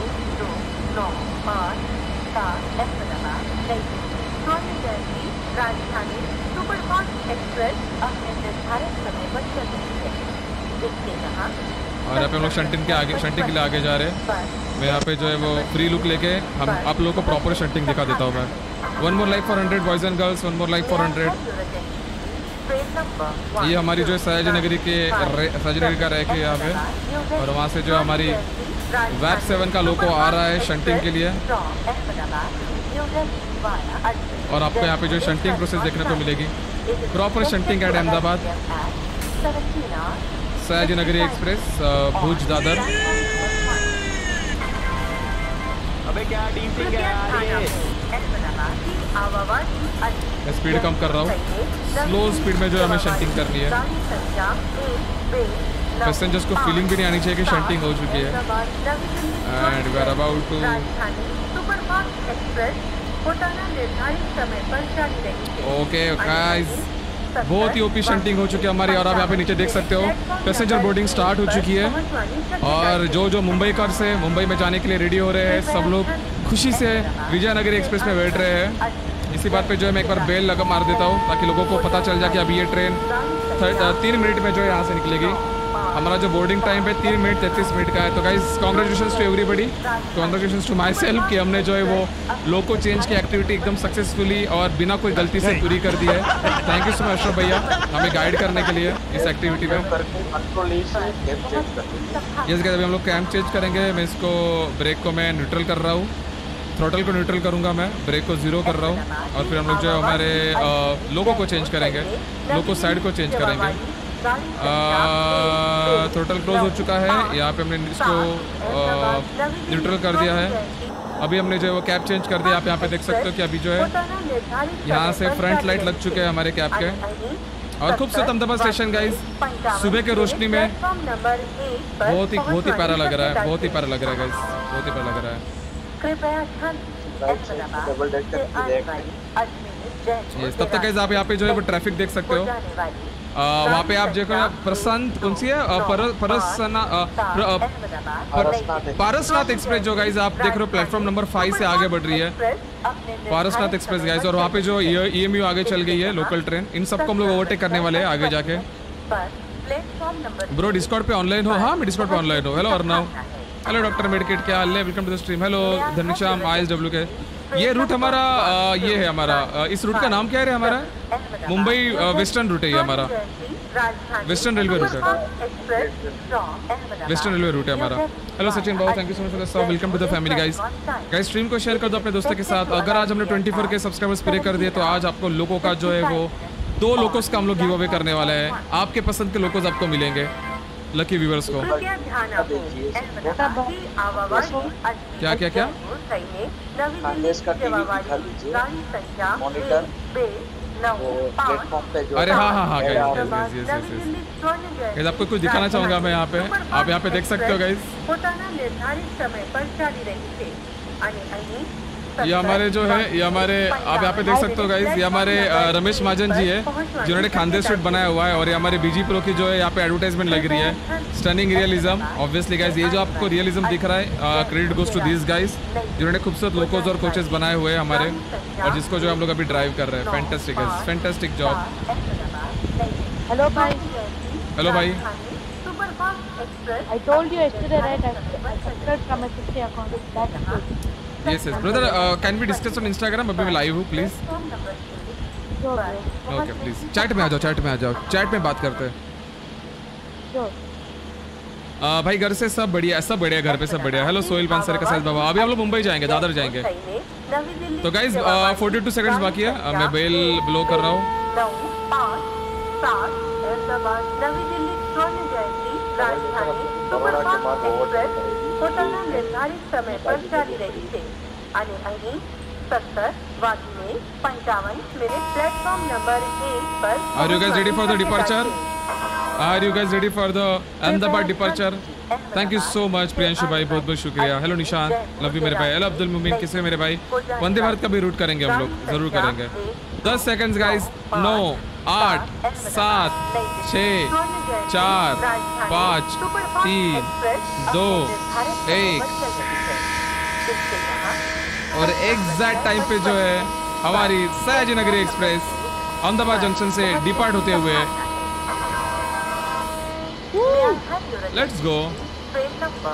राजधानी सुपरफास्ट एक्सप्रेस अपने निर्धारित समय पर चल रही है, जिसके यहाँ और यहाँ पे हम लोग शंटिंग के लिए आगे जा रहे हैं। मैं यहाँ पे जो है वो फ्री लुक लेके हम आप लोगों को प्रॉपर शंटिंग दिखा देता हूँ मैं। 1 more like for 100 boys and girls, 1 more like for 100। ये हमारी जो है सयाजी नगरी का रैक है यहाँ पे। और वहाँ से जो हमारी वैप 7 का लोगो आ रहा है शंटिंग के लिए। और आपको यहाँ पे जो शंटिंग प्रोसेस देखने को मिलेगी, proper shunting at Ahmedabad Sayaji Nagari express भुज दादर। अबे क्या डीसी क्या मैं स्पीड कम कर रहा हूँ, स्लो स्पीड में जो हमें शंटिंग करनी है। पैसेंजर्स को फीलिंग भी नहीं आनी चाहिए कि शंटिंग हो चुकी है। And we are about to okay guys, बहुत ही ओपी शंटिंग हो चुकी है हमारी। और आप यहाँ पे नीचे देख सकते हो पैसेंजर बोर्डिंग स्टार्ट हो चुकी है। और जो मुंबई कर से मुंबई में जाने के लिए रेडी हो रहे हैं, सब लोग खुशी से विजयनगरी एक्सप्रेस में बैठ रहे हैं। इसी बात पे जो है मैं एक बार बेल लगा मार देता हूँ ताकि लोगों को पता चल जाए कि अभी ये ट्रेन 3 मिनट में जो है यहाँ से निकलेगी। हमारा जो बोर्डिंग टाइम है 3 मिनट 33 मिनट का है। तो guys congratulations to everybody, congratulations to myself कि हमने जो है वो लोको चेंज की एक्टिविटी एकदम सक्सेसफुली और बिना कोई गलती से पूरी कर दी है। Thank you so much Ashraf भैया हमें गाइड करने के लिए इस एक्टिविटी में। यस गाइस, अभी हम लोग कैंप चेंज करेंगे। मैं इसको ब्रेक को मैं न्यूट्रल कर रहा हूँ, थ्रोटल को न्यूट्रल करूँगा मैं, ब्रेक को 0 कर रहा हूँ। और फिर हम लोग जो है हमारे लोगो को चेंज करेंगे, लोको साइड को चेंज करेंगे। थ्रोटल क्लोज हो चुका है, यहाँ पे हमने इसको न्यूट्रल कर दिया है। अभी हमने जो है वो कैप चेंज कर दिया। आप यहाँ पे देख सकते हो कि अभी जो है यहाँ से फ्रंट लाइट लग चुके हैं हमारे कैप के। और खूबसूरत अहमदाबाद स्टेशन गाइस, सुबह के रोशनी में बहुत ही प्यारा लग रहा है, बहुत ही प्यारा लग रहा है गाइस, बहुत ही प्यारा लग रहा है। तब तक गाइस आप यहाँ पे जो है वो ट्रैफिक देख सकते हो। वहाँ पे आप देखो प्रशांत कौन सी है पारसनाथ एक्सप्रेस जो गाइस आप देख रहे हो प्लेटफॉर्म नंबर 5 से आगे बढ़ रही है पारसनाथ एक्सप्रेस गाइस। और वहाँ पे जो EMU आगे चल गई है लोकल ट्रेन, इन सबको हम लोग ओवरटेक करने वाले हैं आगे जाके। ब्रो डिस्कॉर्ड पे ऑनलाइन हो? हाँ मैं डिस्कॉर्ड पे ऑनलाइन हूँ। Hello Arnav, hello doctor medicate, क्या हाल है? Welcome to the stream. Hello Dhanishyam ISW के। ये रूट हमारा ये है हमारा इस रूट का नाम क्या है हमारा? मुंबई वेस्टर्न रूट है ये हमारा, वेस्टर्न रेलवे रूट है, वेस्टर्न रेलवे रूट है हमारा। हेलो सचिन बाबू, thank you so much for the sub, welcome to the family guys. Guys stream को शेयर कर दो अपने दोस्तों के साथ। अगर आज हमने 24 के सब्सक्राइबर्स पूरे कर दिए तो आज आपको लोगों का जो है वो 2 लोकोस का हम लोग गिव अवे करने वाले हैं। आपके पसंद के लोकोस आपको मिलेंगे लकी व्यूअर्स को। क्या क्या क्या अरे हाँ गाइस, आपको कुछ दिखाना चाहूँगा मैं यहाँ पे। आप यहाँ पे देख सकते हो गाइस, ये हमारे जो है ये हमारे आप यहाँ पे देख सकते हो गाइस, ये हमारे रमेश महाजन जी है जिन्होंने खानदेश स्ट्रीट बनाया हुआ है। और ये हमारे BG Pro की जो है यहाँ पे एडवर्टाइजमेंट लग रही है। स्टनिंग रियलिज्म ऑब्वियसली गाइस, ये जो आपको रियलिज्म दिख रहा है credit goes to this guys जिन्होंने खूबसूरत लोकोज और कोचेस बनाए हुए हैं हमारे, और जिसको जो हम लोग अभी ड्राइव कर रहे हैं। Fantastic guys, fantastic job. Hello भाई, हेलो भाई। I told you yesterday, right? I subscribed from my sister account. That's good. Yes, brother. Can we discuss on Instagram? अभी मैं लाइव हूँ, प्लीज। ओके प्लीज, चैट में आ जाओ, chat में आ जाओ, chat में बात करते हैं। भाई घर से सब बढ़िया घर पे सब बढ़िया। हेलो सोहेल पांसर का साथ बाबा। अभी हम लोग मुंबई जाएंगे, दादर जाएंगे। तो गाइज 42 सेकंड्स बाकी है। मैं बेल ब्लो कर रहा हूँ। 9, 5, 7 अहमदाबाद नवी दिल्ली स्वर्ण जयंती राजधानी सुपरफास्ट एक्सप्रेस પોતાના નિર્ધારિત સમય પર ચાલી રહી છે અને અહીં 17:55 પ્લેટફોર્મ નંબર 1 પર Are you guys ready for the departure? Are you guys ready for the Ahmedabad departure? Thank you so much Priyanshu भाई, बहुत बहुत शुक्रिया। हेलो निशान, लव यू मेरे भाई। हेलो अब्दुल मुमीन, किसे मेरे भाई? वंदे भारत का भी रूट करेंगे हम लोग, जरूर करेंगे। 10 सेकंड्स गाइस। 9, 8, 7, 6, 4, 5, 3, 2, 1 और एग्जैक्ट टाइम पे जो है हमारी सयाजी नगरी एक्सप्रेस अहमदाबाद जंक्शन से डिपार्ट होते हुए let's go. Train number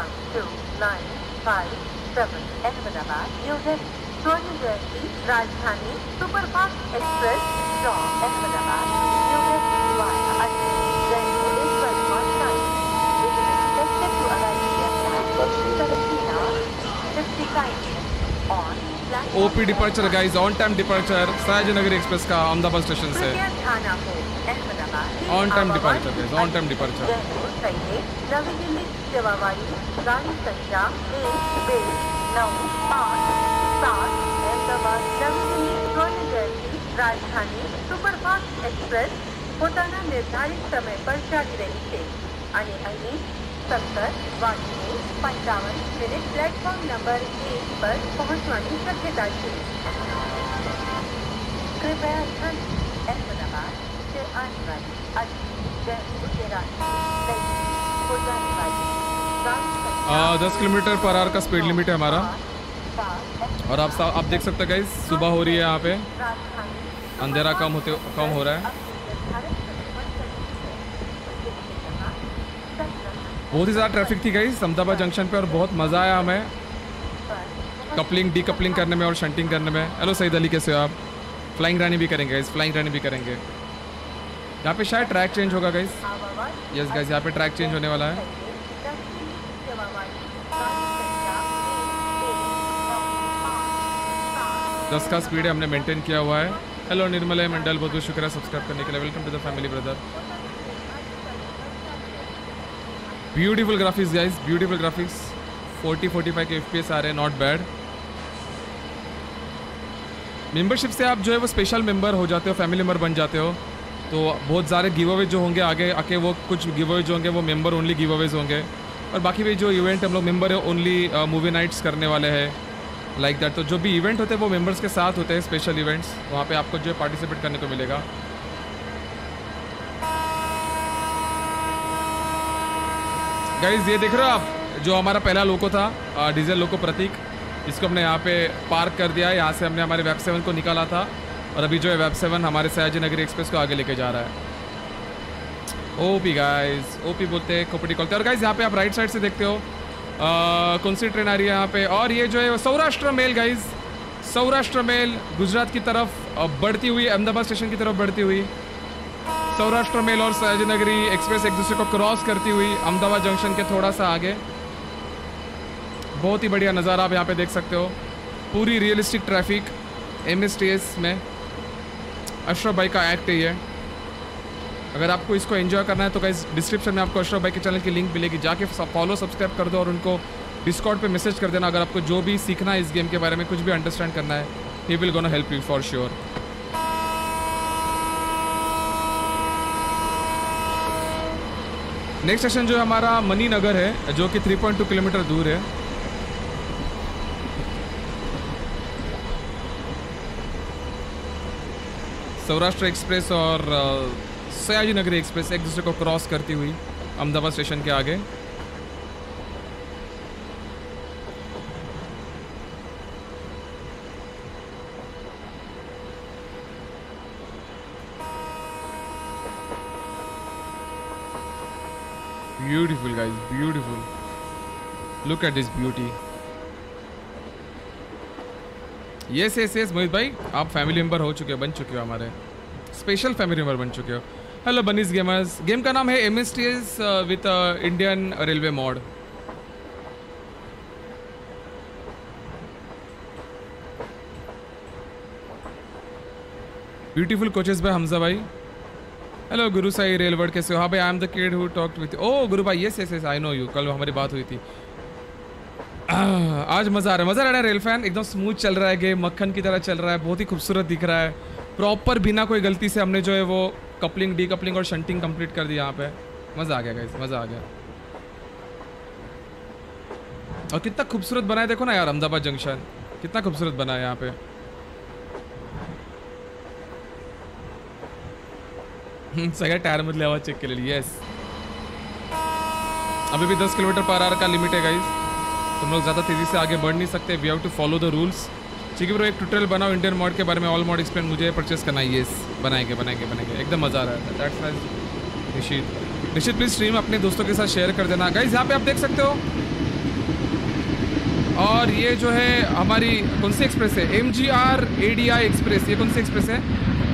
12957 Ahmedabad new Delhi Swarna Jayanti Rajdhani superfast express from Ahmedabad New Delhi via Ajmer Railway is 119. It is expected to arrive at 17 hours 55 minutes on platform OP departure guys, on time departure Sayaji Nagari express का Ahmedabad station से। On time departure guys, on time departure. नवी दिल्ली सेवावाई गाड़ी संख्या 12957 अहमदाबाद नवी Delhi Swarna Jayanti Rajdhani superfast express પોતાના નિર્ધારિત સમય પર ચાલી રહી છે અને અહીં 17:55 પ્લેટફોર્મ નંબર 1 પર પહોંચવાની શક્યતા છે। कृपया ध्यान अहमदाबाद से आने वाली अजमेर जयपुर के रास्ते नई दिल्ली को जाने वाली गाड़ी संख्या 10 किलोमीटर पर आवर का स्पीड लिमिट है हमारा। और आप देख सकते हैं गाइस, सुबह हो रही है, यहाँ पे अंधेरा कम हो रहा है। बहुत ही ज़्यादा ट्रैफिक थी गाइस अहमदाबाद जंक्शन पे और बहुत मज़ा आया हमें कपलिंग डीकपलिंग करने में और शंटिंग करने में। हेलो सईद अली, कैसे हो आप? फ्लाइंग रानी भी करेंगे गाइस, फ्लाइंग रानी भी करेंगे। यहाँ पे शायद ट्रैक चेंज होगा गाइस। यस गाइस, यहाँ पे ट्रैक चेंज होने वाला है। 10 का स्पीड है, हमने मेंटेन किया हुआ है। हेलो निर्मल मंडल, बहुत बहुत शुक्रिया सब्सक्राइब करने के लिए। Welcome to the family brother. Beautiful graphics guys, beautiful graphics. 40-45 के FPS आ रहे हैं, नॉट बैड। मेंबरशिप से आप जो है वो स्पेशल मेंबर हो जाते हो, फैमिली मेंबर बन जाते हो। तो बहुत सारे गिव अवे जो होंगे आगे आके, वो कुछ गिव अवे जो होंगे वो मेंबर ओनली गिव अवेज होंगे। और बाकी भी जो इवेंट हम लोग मेंबर है ओनली मूवी नाइट्स करने वाले हैं लाइक दैट। तो जो भी इवेंट होते हैं वो मेंबर्स के साथ होते हैं, स्पेशल इवेंट्स, वहाँ पे आपको जो है पार्टिसिपेट करने को मिलेगा। गाइज ये देख रहे हो आप, जो हमारा पहला लोको था डीजल लोको प्रतीक, इसको हमने यहाँ पे पार्क कर दिया है। यहाँ से हमने हमारे वेब 7 को निकाला था और अभी जो है वेब 7 हमारे सयाजी नगरी एक्सप्रेस को आगे लेके जा रहा है। ओपी गाइज, ओपी बोलते हैं, खोपड़ी खोलते हैं। और गाइज यहाँ पे आप राइट साइड से देखते हो कौन सी ट्रेन आ रही है यहाँ पे। और ये जो है Saurashtra mail guys, Saurashtra mail Gujarat की तरफ बढ़ती हुई, अहमदाबाद स्टेशन की तरफ बढ़ती हुई सौराष्ट्र मेल और सयाजी नगरी एक्सप्रेस एक दूसरे को क्रॉस करती हुई अहमदाबाद जंक्शन के थोड़ा सा आगे। बहुत ही बढ़िया नज़ारा आप यहाँ पे देख सकते हो। पूरी रियलिस्टिक ट्रैफिक MSTS में। अशरफ भाई का एक्ट है ये। अगर आपको इसको एंजॉय करना है तो गाइस डिस्क्रिप्शन में आपको अशरफ भाई के चैनल की लिंक मिलेगी, जाके फॉलो सब्सक्राइब कर दो और उनको डिस्कॉर्ड पे मैसेज कर देना। अगर आपको जो भी सीखना है इस गेम के बारे में, कुछ भी अंडरस्टैंड करना है, he will gonna help you for sure. Next station जो हमारा मणिनगर है, जो कि 3.2 किलोमीटर दूर है। सौराष्ट्र एक्सप्रेस और सयाजी नगरी एक्सप्रेस एक दूसरे को क्रॉस करती हुई अहमदाबाद स्टेशन के आगे। Beautiful guys, beautiful. Look at this beauty. Yes Mohit भाई, आप फैमिली मेम्बर हो चुके हो, बन चुके हो, हमारे स्पेशल फैमिली मेम्बर बन चुके हो। Hello बनीस gamers. गेम का नाम है MSTS with Indian railway mod. Beautiful coaches by Hamza भाई। हेलो गुरु साई रेलवर्ड, कैसे हो? हाँ भाई, I am the kid who talked with. ओ गुरु भाई, yes yes yes, I know you. कल हमारी बात हुई थी। आज मज़ा आ रहा है रेल फैन। एकदम स्मूथ चल रहा है गेम, मक्खन की तरह चल रहा है, बहुत ही खूबसूरत दिख रहा है। प्रॉपर बिना कोई गलती से हमने जो है वो कपलिंग, डीकपलिंग और शंटिंग कंप्लीट कर दी यहाँ पे। मज़ा आ गया गाइस, मज़ा आ गया। और कितना खूबसूरत बना है देखो ना यार, अहमदाबाद जंक्शन कितना खूबसूरत बना है यहाँ पे। सगळ्या टायर मधली आवाज चेक केलेली। यस, अभी भी 10 किलोमीटर पर आवर का लिमिट है गाइस। तुम लोग ज़्यादा तेज़ी से आगे बढ़ नहीं सकते। We have to follow the rules. ठीक है ब्रो, एक ट्यूटोरियल बनाओ इंडियन मॉड के बारे में, ऑल मॉड एक्सप्लेन। मुझे परचेस करना है। यस, बनाएंगे बनाएंगे बनाएंगे, एकदम मज़ा आ रहा है। That's nice. Nishit please stream अपने दोस्तों के साथ शेयर कर देना गाइस। यहाँ पे आप देख सकते हो। और ये जो है हमारी कौन सी एक्सप्रेस है? MGR ADI express. ये कौन सी एक्सप्रेस है?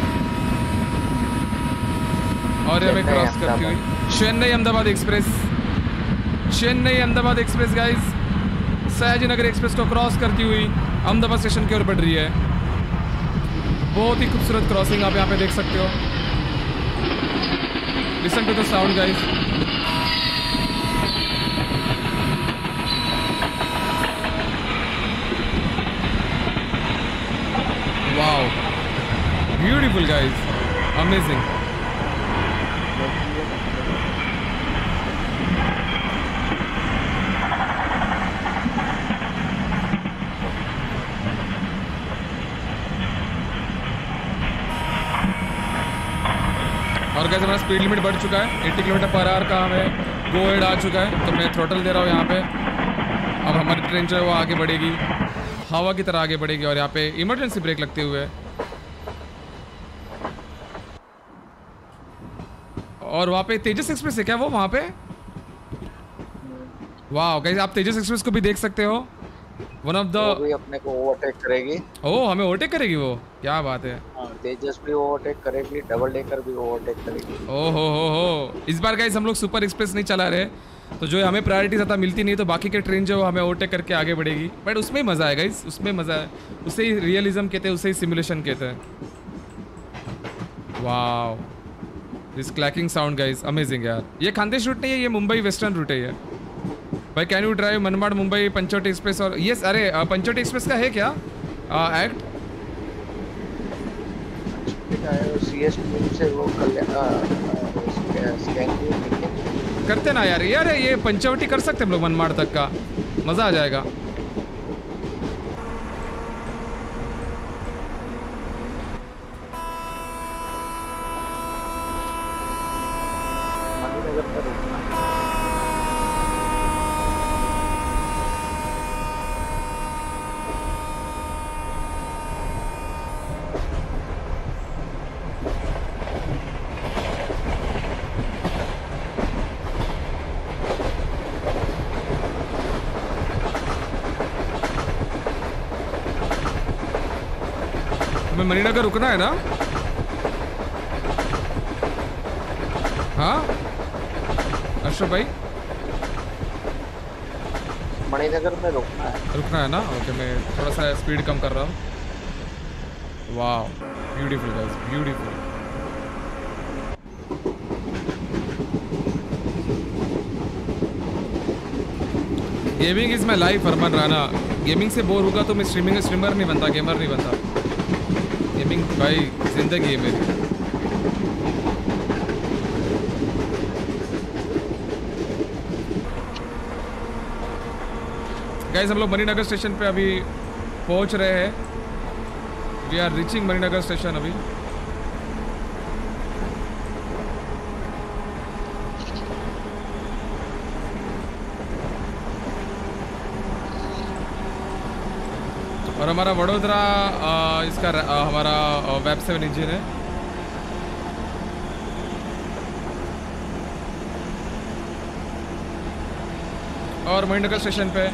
और हमें क्रॉस करती हुई Chennai Ahmedabad express. Chennai Ahmedabad express guys, Sayaji Nagar express को क्रॉस करती हुई अहमदाबाद स्टेशन की ओर बढ़ रही है। बहुत ही खूबसूरत क्रॉसिंग आप यहाँ पे देख सकते हो। Listen to the sound guys. Wow, beautiful guys, amazing. और कैसे हमारा स्पीड लिमिट बढ़ चुका है। 80 किलोमीटर पर आवर का हमें गो हेड आ चुका है। तो मैं थ्रोटल दे रहा हूँ यहाँ पे। अब हमारी ट्रेन जो है वो आगे बढ़ेगी, हवा की तरह आगे बढ़ेगी। और यहाँ पे इमरजेंसी ब्रेक लगते हुए, और वहाँ पे तेजस एक्सप्रेस है क्या वो वहाँ पे? वाह गाइस, आप तेजस एक्सप्रेस को भी देख सकते हो। वन ऑफ द भी अपने को ओवरटेक करेगी। ओह, हमें ओवरटेक करेगी वो? क्या बात है। तेजस भी ओवरटेक करेगी, डबल डेकर भी ओवरटेक करेगी। ओह हो। इस बार गाइस हम लोग सुपर एक्सप्रेस नहीं चला रहे, तो जो है हमें प्रायोरिटी ज़्यादा मिलती नहीं, तो बाकी के ट्रेन जो हमें ओवरटेक करके आगे बढ़ेगी। बट उसमें ही मज़ा है गाइस, उसमें मज़ा है। उसे ही रियलिज्म कहते हैं, उसे ही सिमुलेशन कहते हैं। वाह, this clacking sound guys, amazing यार। ये खानदेश रूट नहीं है, ये मुंबई वेस्टर्न रूट है ये भाई। Can you drive Manmad Mumbai Panchvati express? और यस, अरे पंचवटी एक्सप्रेस का है क्या एक्ट? CS2 से वो करते ना यार। यार ये पंचवटी कर सकते हम लोग, मनमाड़ तक का मज़ा आ जाएगा। मणिनगर रुकना है ना? हाँ अशोक भाई, मणिनगर में रुकना है ना? ओके, मैं थोड़ा सा स्पीड कम कर रहा हूँ। वाह, beautiful guys, beautiful. Gaming is my life Arman Rana. Gaming से बोर होगा तो मैं स्ट्रीमर नहीं बनता, गेमर नहीं बनता। गेमिंग भाई जिंदगी है मेरी। गाइस हम लोग मणिनगर स्टेशन पे अभी पहुंच रहे हैं। We are reaching Maninagar station अभी। और हमारा वडोदरा इसका हमारा वेब 7 इंजन है। और मणिनगर स्टेशन पे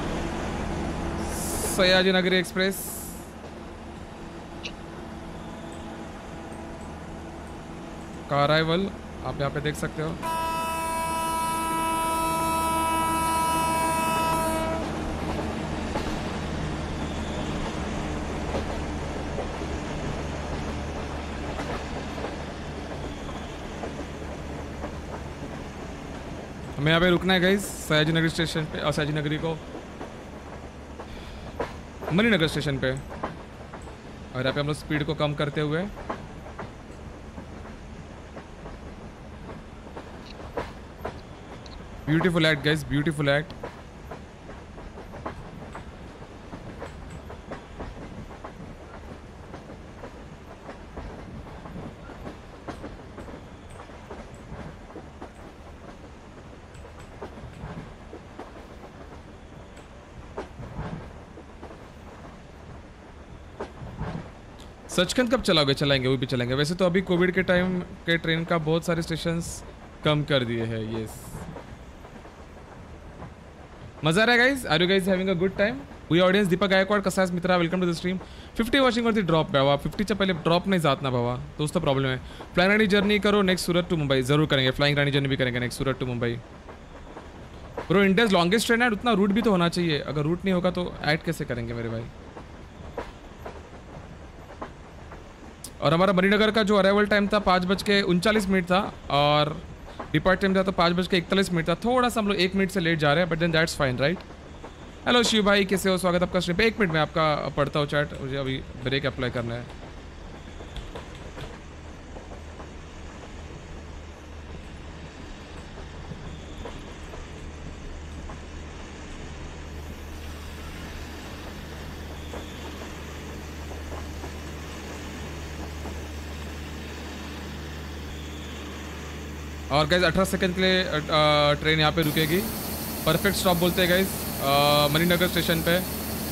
सयाजी नगरी एक्सप्रेस का अराइवल। आप यहाँ पे देख सकते हो। हमें यहाँ पे रुकना है गाइस सयाजी नगरी स्टेशन पे, और सयाजी नगरी को मणिनगर स्टेशन पे, और यहाँ पे हम लोग स्पीड को कम करते हुए beautiful act guys, beautiful act. Sachkhand कब चलाओगे? चलाएंगे, वो भी चलाएंगे। वैसे तो अभी कोविड के टाइम के ट्रेन का बहुत सारे स्टेशंस कम कर दिए हैं। यस, मजा आ रहा है guys? Are you guys having a good time? We audience Deepak Gaikwad कसा आहेस मित्रा, welcome to the stream. 50 watching वरती ड्रॉप भावा, 50च्या पहिले ड्रॉप नाही जात ना भावा, तोच तो प्रॉब्लम है। फ्लाइंग रानी जर्नी करो नेक्स्ट सूरत टू मुंबई, जरूर करेंगे। फ्लाइंग रानी जर्नी भी करेंगे next Surat to Mumbai. Bro India's longest train है, उतना रूट भी तो होना चाहिए। अगर रूट नहीं होगा तो ऐड कैसे करेंगे मेरे भाई? और हमारा मणिनगर का जो अराइवल टाइम था 5:39 था, और डिपार्ट टाइम था तो 5:41 था। थोड़ा सा हम लोग 1 मिनट से लेट जा रहे हैं, but then that's fine right. Hello Shiv भाई, कैसे हो? स्वागत आपका स्ट्रीम पे। 1 मिनट में आपका पढ़ता हूँ चैट, मुझे अभी ब्रेक अप्लाई करना है। और गाइज 18 सेकंड के लिए ट्रेन यहाँ पे रुकेगी। परफेक्ट स्टॉप बोलते हैं गाइज मणिनगर स्टेशन पे।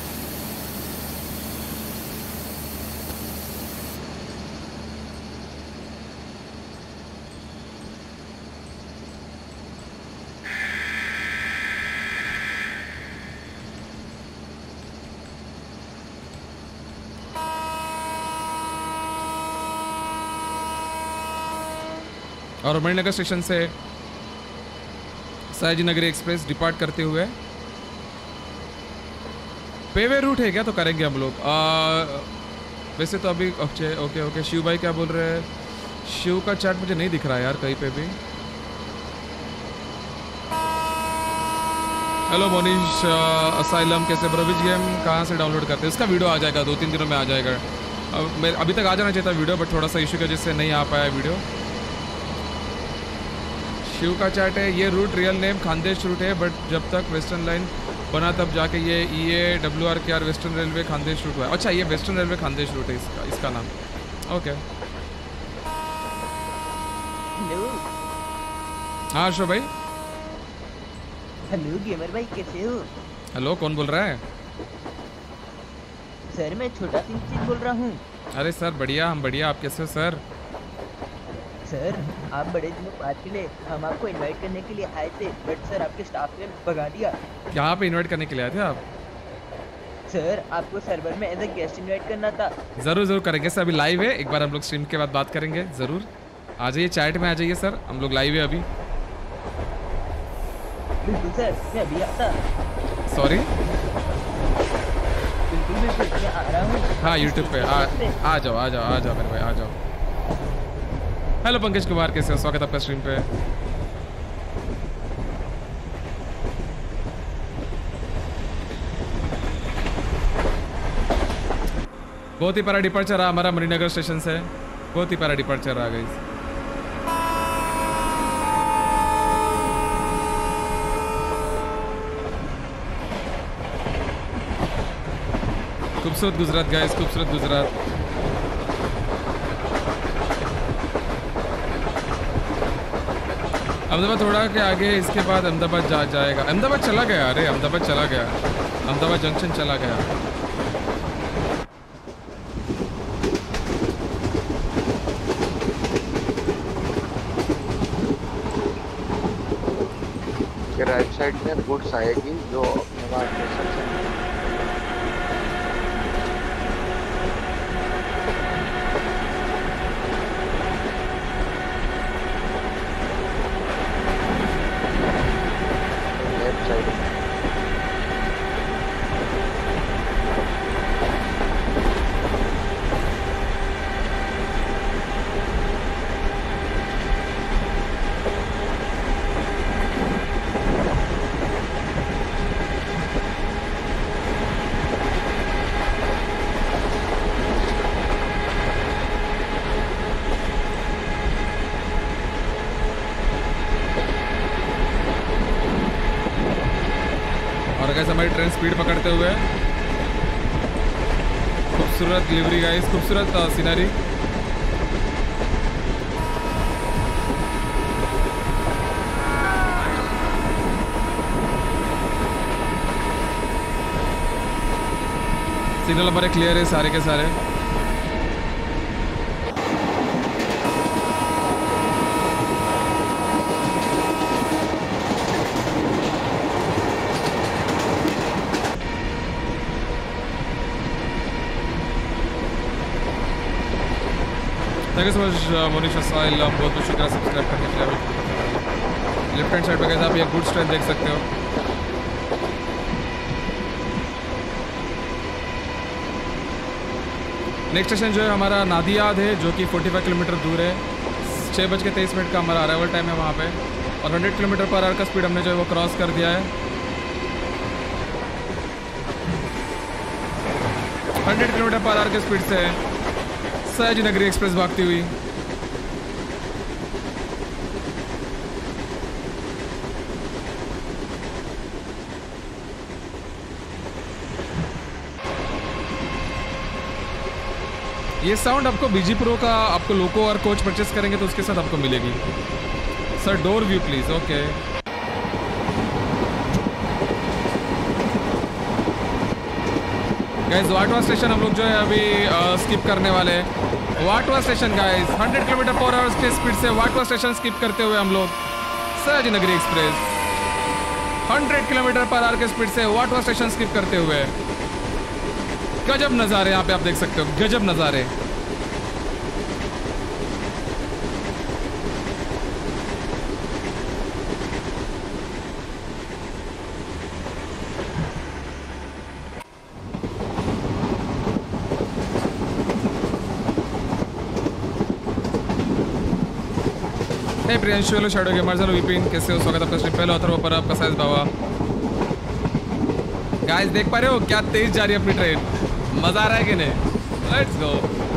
और मणिनगर स्टेशन से सयाजी नगरी एक्सप्रेस डिपार्ट करते हुए पेवे रूट है क्या, तो करेंगे हम लोग। वैसे तो अभी ओके ओके ओके। शिव भाई क्या बोल रहे हैं? शिव का चैट मुझे नहीं दिख रहा है यार कहीं पे भी। हेलो मोनिश असाइलम, कैसे ब्रो? विच गेम कहाँ से डाउनलोड करते हैं? इसका वीडियो आ जाएगा, 2-3 दिनों में आ जाएगा। अभी तक आ जाना चाहिए था वीडियो, बट थोड़ा सा इशू की वजह से नहीं आ पाया वीडियो। शिव का चैट है, ये route real name Khandesh route है, बट जब तक वेस्टर्न लाइन बना तब जाके ये EAWRKR western railway Khandesh route हुआ है। अच्छा, ये वेस्टर्न रेलवे खानदेश रूट है इसका नाम। ओके। हेलो। हाँ अशोक भाई। हेलो गेमर भाई, कैसे हो? हेलो, कौन बोल रहा है? सर मैं छोटा सिंह बोल रहा हूँ। अरे सर बढ़िया, हम बढ़िया, आप कैसे हो सर? सर आप बड़े दिनों बाद मिले, हम आपको इनवाइट करने के लिए आए थे, बट सर आपके स्टाफ ने भगा दिया। यहाँ पे इनवाइट करने के लिए आए थे आप? सर आपको सर्वर में एज ए गेस्ट इनवाइट करना था। जरूर जरूर करेंगे सर, अभी लाइव है, एक बार हम लोग स्ट्रीम के बाद बात करेंगे। जरूर आ जाइए, चैट में आ जाइए सर, हम लोग लाइव है अभी। बिल्कुल सर, मैं अभी आता। सॉरी, बिल्कुल बिल्कुल मैं आ रहा हूँ। हाँ यूट्यूब पे आ जाओ मेरे भाई, आ जाओ। हेलो पंकज कुमार, कैसे हो? स्वागत आपका स्ट्रीम पे। बहुत ही प्यारा डिपार्चर रहा हमारा मणिनगर स्टेशन से, बहुत ही प्यारा डिपार्चर रहा गाइस। खूबसूरत गुजरात गाइस, खूबसूरत गुजरात। अहमदाबाद थोड़ा के आगे, इसके बाद अहमदाबाद जाएगा। अहमदाबाद चला गया, अरे अहमदाबाद चला गया, अहमदाबाद जंक्शन चला गया। राइट साइड में गुड्स आएगी जो अपने वहाँ स्टेशन से हमारी ट्रेन स्पीड पकड़ते हुए। खूबसूरत डिलीवरी गाइस, खूबसूरत सीनरी। सिग्नल हमारे क्लियर है सारे के सारे। Thank you so much Monisha Sahil, बहुत बहुत शुक्रिया सब्सक्राइब करने के लिए। लेफ्ट हैंड साइड पे कैसे आप ये गुड्स ट्रेन देख सकते हो। नेक्स्ट स्टेशन जो है हमारा नादियाद है, जो कि 45 किलोमीटर दूर है। 6:23 का हमारा अराइवल टाइम है वहाँ पे, और 100 किलोमीटर पर आवर का स्पीड हमने जो है वो क्रॉस कर दिया है। 100 किलोमीटर पर आवर के स्पीड से सयाजी नगरी एक्सप्रेस भागती हुई। ये साउंड आपको बीजी प्रो का, आपको लोको और कोच परचेस करेंगे तो उसके साथ आपको मिलेगी। Sir door view please. Okay guys, Vatva station हम लोग जो है अभी स्किप करने वाले हैं। Vatva station guys, 100 kilometre per hour के स्पीड से वाटवा स्टेशन स्किप करते हुए हम लोग Sayaji Nagari express 100 kilometre per hour के स्पीड से वाटवा स्टेशन स्किप करते हुए। गजब नज़ारे यहाँ पे आप देख सकते हो, गजब नज़ारे। Hey Priyanshu, hello shadow gamers, hello Vipin, कैसे हो? स्वागत आपका स्ट्रीम पहले अथर्व पर, आपका साइज बाबा। गाइस देख पा रहे हो क्या तेज जा रही है अपनी ट्रेन, मजा आ रहा है कि नहीं? Let's go.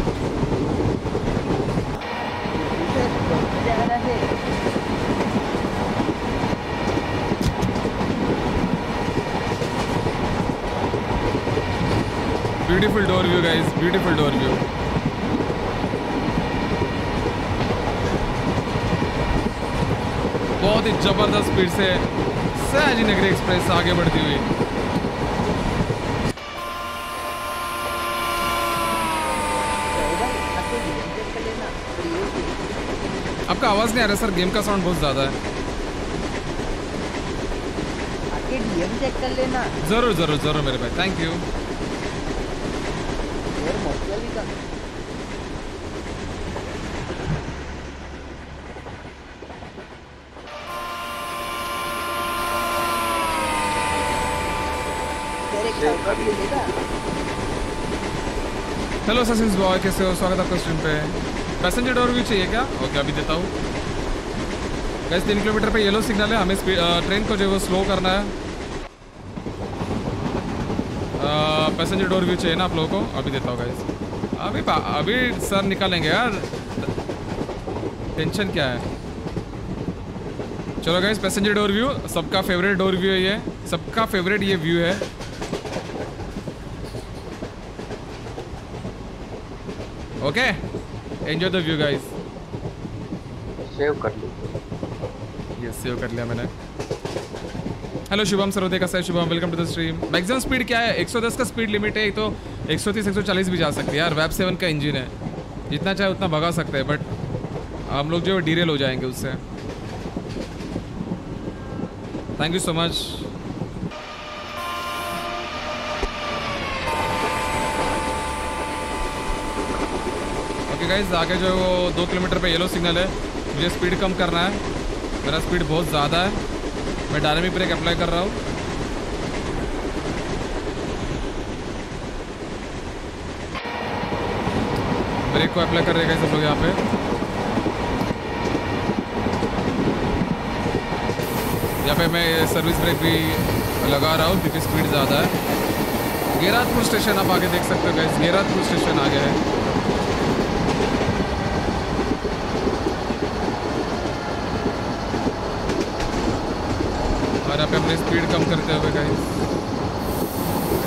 Beautiful door view guys, beautiful door view. बहुत ही जबरदस्त स्पीड से सयाजी नगरी एक्सप्रेस आगे बढ़ती हुई। आपका आवाज नहीं आ रहा सर, गेम का साउंड बहुत ज्यादा है। आके डीएम चेक कर लेना। जरूर जरूर जरूर मेरे भाई, थैंक यू। और मॉडल भी का हेलो ससिन्स बॉय, कैसे हो? स्वागत आपका स्ट्रीम पे। पैसेंजर डोर व्यू चाहिए क्या? ओके अभी देता हूँ। गाइस 3 किलोमीटर पे येलो सिग्नल है, हमें ट्रेन को जो है वो स्लो करना है। पैसेंजर डोर व्यू चाहिए ना आप लोगों को? अभी देता हूँ गाइस। अभी सर निकालेंगे यार, टेंशन क्या है। चलो गाइस, पैसेंजर डोर व्यू सबका फेवरेट डोर व्यू है, ये सबका फेवरेट ये व्यू है। Okay enjoy the view guys. Save कर लो। यस सेव कर लिया मैंने। हेलो शुभम सरोदे का sir, Shubham welcome to the stream. Maximum speed क्या है? 110 का स्पीड लिमिट है, तो 130 140 भी जा सकती है यार। वैब 7 का इंजन है, जितना चाहे उतना भगा सकते हैं, बट हम लोग जो है डीरेल हो जाएंगे उससे। Thank you so much. Okay guys, आगे जो है वो 2 किलोमीटर पे येलो सिग्नल है, मुझे स्पीड कम करना है। मेरा स्पीड बहुत ज़्यादा है, मैं डायनामिक ब्रेक अप्लाई कर रहा हूँ। ब्रेक को अप्लाई कर रहे हैं सब लोग यहाँ पे। यहाँ पे मैं सर्विस ब्रेक भी लगा रहा हूँ क्योंकि स्पीड ज़्यादा है। गेरातपुर स्टेशन आप आगे देख सकते हो गाइस, गेरातपुर स्टेशन आगे है। और यहाँ पे अपनी स्पीड कम करते हुए गाइस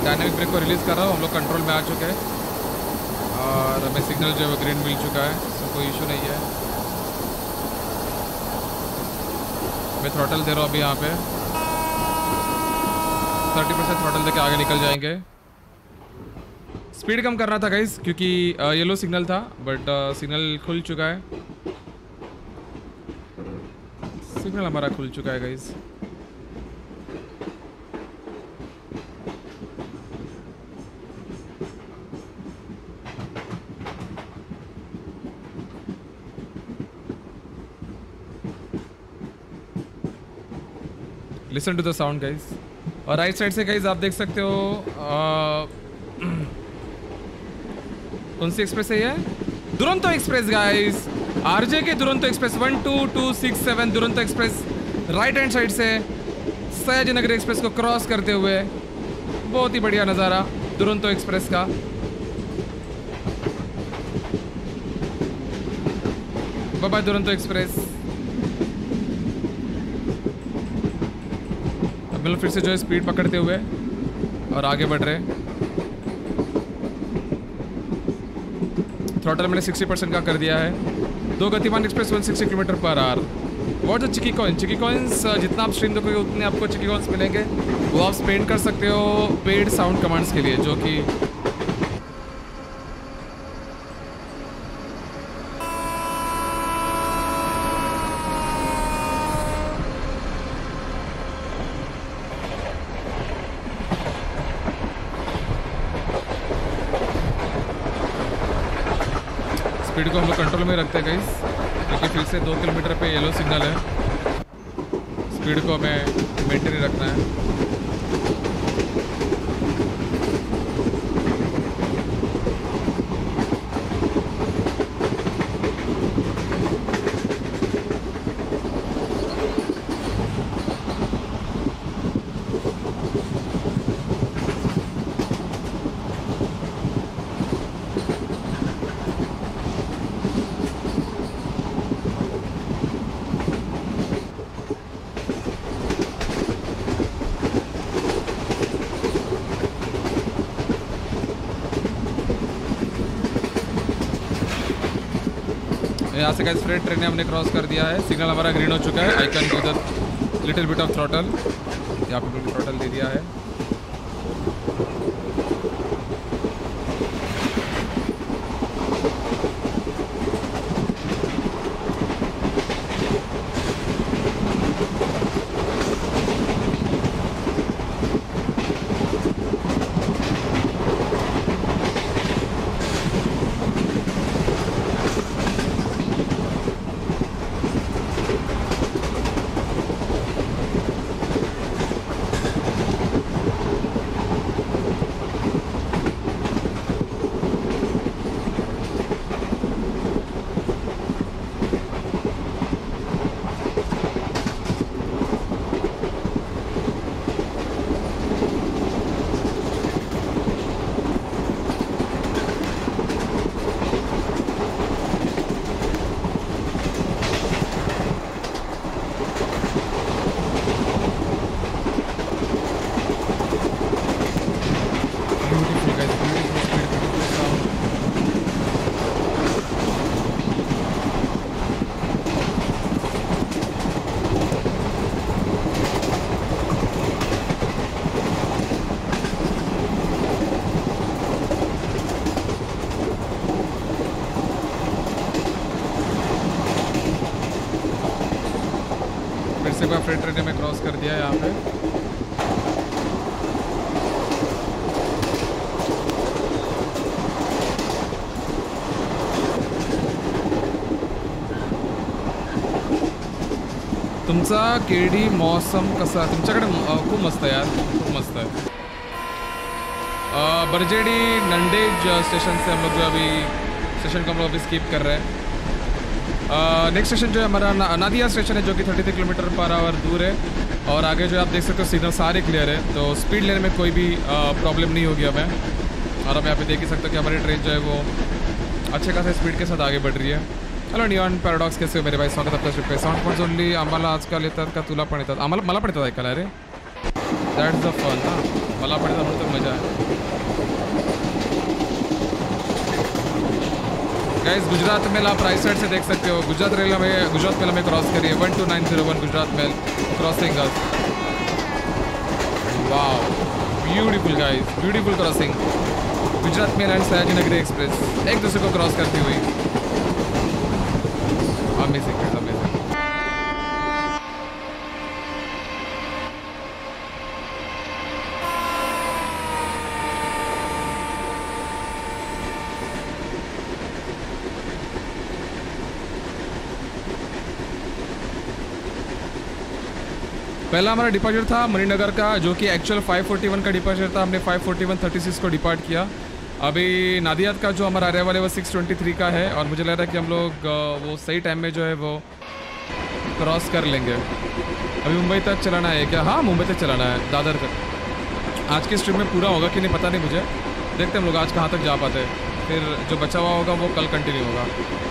डायनामिक ब्रेक को रिलीज़ कर रहा हूँ, हम लोग कंट्रोल में आ चुके हैं और हमें सिग्नल जो है ग्रीन मिल चुका है, तो कोई इशू नहीं है। मैं थ्रॉटल दे रहा हूँ अभी यहाँ पे 30% थ्रॉटल देके आगे निकल जाएंगे। स्पीड कम करना था गाइस क्योंकि येलो सिग्नल था, बट सिग्नल खुल चुका है। सिग्नल हमारा खुल चुका है guys. Listen to the sound guys. और राइट साइड से गाइस आप देख सकते हो कौन सी एक्सप्रेस है ये? दुरंतो एक्सप्रेस गाइस, आरजे के Duronto express 12267 Duronto express right hand side से सयाजी नगरी एक्सप्रेस को क्रॉस करते हुए। बहुत ही बढ़िया नज़ारा दुरंतो एक्सप्रेस का। Bye bye Duronto express. अब फिर से जो है स्पीड पकड़ते हुए और आगे बढ़ रहे हैं। थ्रॉटल मैंने 60% का कर दिया है। दो Gatimaan express 160 km/h। What the चिकी कॉइन? चिकी कॉइन्स जितना आप स्ट्रीम देखोगे उतने आपको चिकी कॉइन्स मिलेंगे, वो आप स्पेंड कर सकते हो पेड साउंड कमांड्स के लिए, जो कि स्पीड को हम लोग कंट्रोल में रखते हैं गाइस, क्योंकि फिर से 2 किलोमीटर पे येलो सिग्नल है। स्पीड को हमें मेंटेन रखना है। यहाँ से गाइस फ्रेट ट्रेन हमने क्रॉस कर दिया है। सिग्नल हमारा ग्रीन हो चुका है। I can go the little bit off throttle. यहाँ पे थ्रॉटल दे दिया है। फ्रेट ट्रेन में क्रॉस कर दिया है यहाँ पे। तुमचा केडी मौसम कसा? तुमच्याकडे खूप मस्त आहे यार, खूप मस्त है। बरजेडी नंडेज स्टेशन से हम लोग जो अभी स्टेशन को हम लोग अभी स्किप कर रहे हैं। नेक्स्ट स्टेशन जो है हमारा नादिया स्टेशन है, जो कि 33 km/h दूर है। और आगे जो आप देख सकते हो सिग्नल सारे क्लियर है, तो स्पीड लेने में कोई भी प्रॉब्लम नहीं होगी हमें। और हम यहाँ पे देख ही सकते हो कि हमारी ट्रेन जो है वो अच्छे खासे स्पीड के साथ आगे बढ़ रही है। हॅलो नियॉन पॅराडॉक्स, कैसे हो मेरे भाई? स्वागत आपल्या ट्रिप पे। साऊंड पॉइंट्स ओनली आम्हाला आजकाल येतात का? तुला पण येतात? आम्हाला मला पण येतात ऐकायला रे। दॅट्स द फन ना। मला पड़ेगा म्हणून तर मजा आहे. गाइस गुजरात मेल आप राइट साइड से देख सकते हो. गुजरात मेल हमें क्रॉस करिए. 12901 Gujarat mail crossing us. Wow beautiful guys, beautiful crossing. Gujarat mail and Sayaji Nagari express एक दूसरे को क्रॉस करती हुई. Amazing guys, amazing. पहला हमारा डिपार्चर था मणिनगर का, जो कि एक्चुअल 541 का डिपार्चर था. हमने 541:36 को डिपार्ट किया. अभी नादियाद का जो हमारा आने वाले वो 6:23 का है, और मुझे लग रहा है कि हम लोग वो सही टाइम में जो है वो क्रॉस कर लेंगे. अभी मुंबई तक चलाना है क्या? हाँ मुंबई तक चलाना है, दादर तक. आज के स्ट्रीम में पूरा होगा कि नहीं पता नहीं मुझे. देखते हैं हम लोग आज कहाँ तक जा पाते हैं. फिर जो बचा हुआ होगा वो कल कंटिन्यू होगा.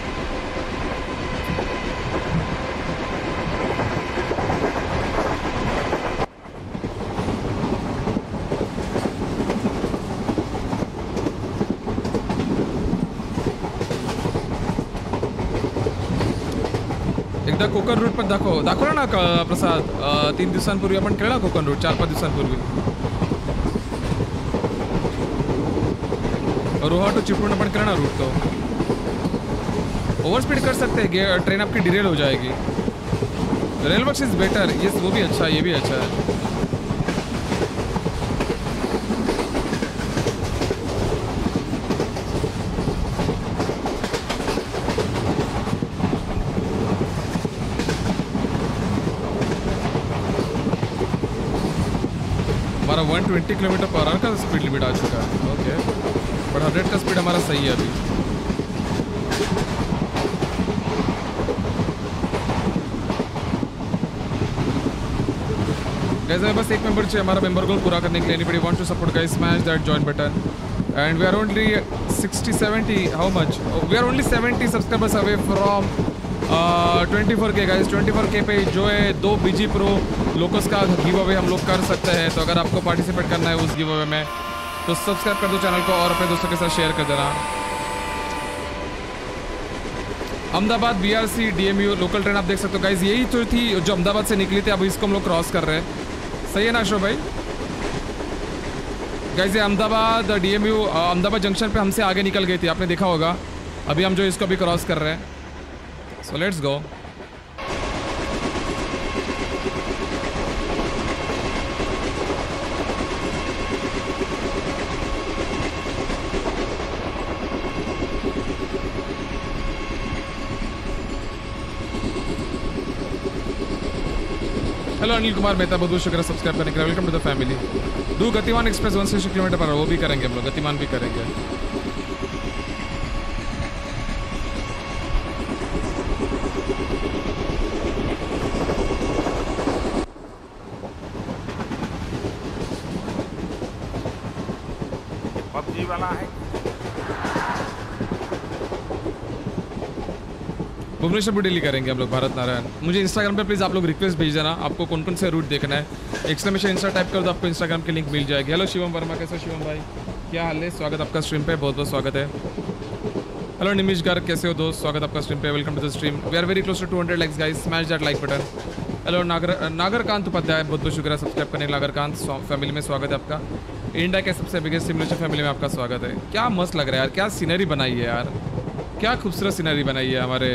एकदा कोकण रूट पण दाखवला ना प्रसाद. 3 दिवसांपूर्वी आपण खेळला कोकण रूट, 4-5 दिवसांपूर्वी. रोहा टू चिपळूण अपन करना रूट. तो ओवर स्पीड कर सकते हैं, ट्रेन आपकी डिरेल हो जाएगी. Rail works is better. Yes वो भी अच्छा है, ये भी अच्छा है. हमारा 120 किलोमीटर पर आवर का स्पीड लिमिट आ चुका है. ओके, बट 100 का स्पीड हमारा सही है अभी. गाइस बस एक मेंबर चाहिए हमारा मेंबर गोल पूरा करने के लिए. Anybody want to support guys, smash that join button. And we are only 60-70 how much, we are only 70 subscribers away from 24K guys. 24K पे जो है 2 BG Pro लोकस का गिव अवे हम लोग कर सकते हैं. तो अगर आपको पार्टिसिपेट करना है उस गिव अवे में तो सब्सक्राइब कर दो चैनल को और अपने दोस्तों के साथ शेयर कर देना. Ahmedabad BRC DMU local train आप देख सकते हो गाइस. यही तो थी जो अहमदाबाद से निकली थी, अब इसको हम लोग क्रॉस कर रहे हैं. सही है ना अशोक भाई? गाइस ये अहमदाबाद DMU अहमदाबाद जंक्शन पे हमसे आगे निकल गई थी, आपने देखा होगा. अभी हम जो इसको भी क्रॉस कर रहे हैं. So let's go. Hello Anil Kumar Mehta, बहुत बहुत शुक्रिया सब्सक्राइब करने के लिए. Welcome to the family. डू गतिमान एक्सप्रेस 160 किलोमीटर पर, वो भी करेंगे हम लोग, गतिमान भी करेंगे. पबजी वाला है. भुवनेश्वर डेली करेंगे हम लोग. भारत नारायण, मुझे इंस्टाग्राम पे प्लीज़ आप लोग रिक्वेस्ट भेज देना, आपको कौन कौन से रूट देखना है. एक्सक्लेमेशन इंस्टा टाइप कर दो, आपको इंस्टाग्राम की लिंक मिल जाएगी. हेलो शिवम वर्मा, कैसे शिवम भाई, क्या हाल है? स्वागत आपका स्ट्रीम पे, बहुत बहुत स्वागत है. हेलो निमिश गर्ग, कैसे हो दोस्त? स्वागत आपका स्ट्रीम पे, welcome to the stream. We are very close to 200 likes guys, smash that like button. Hello Nagarkant Upadhyay, बहुत बहुत शुक्रिया सब्सक्राइब करने. नागरकांत फैमिली में स्वागत है आपका. इंडिया के सबसे बिगेस्ट सिमुलेशन फैमिली में आपका स्वागत है. क्या मस्त लग रहा है यार, क्या सीनरी बनाई है यार, क्या खूबसूरत सीनरी बनाई है हमारे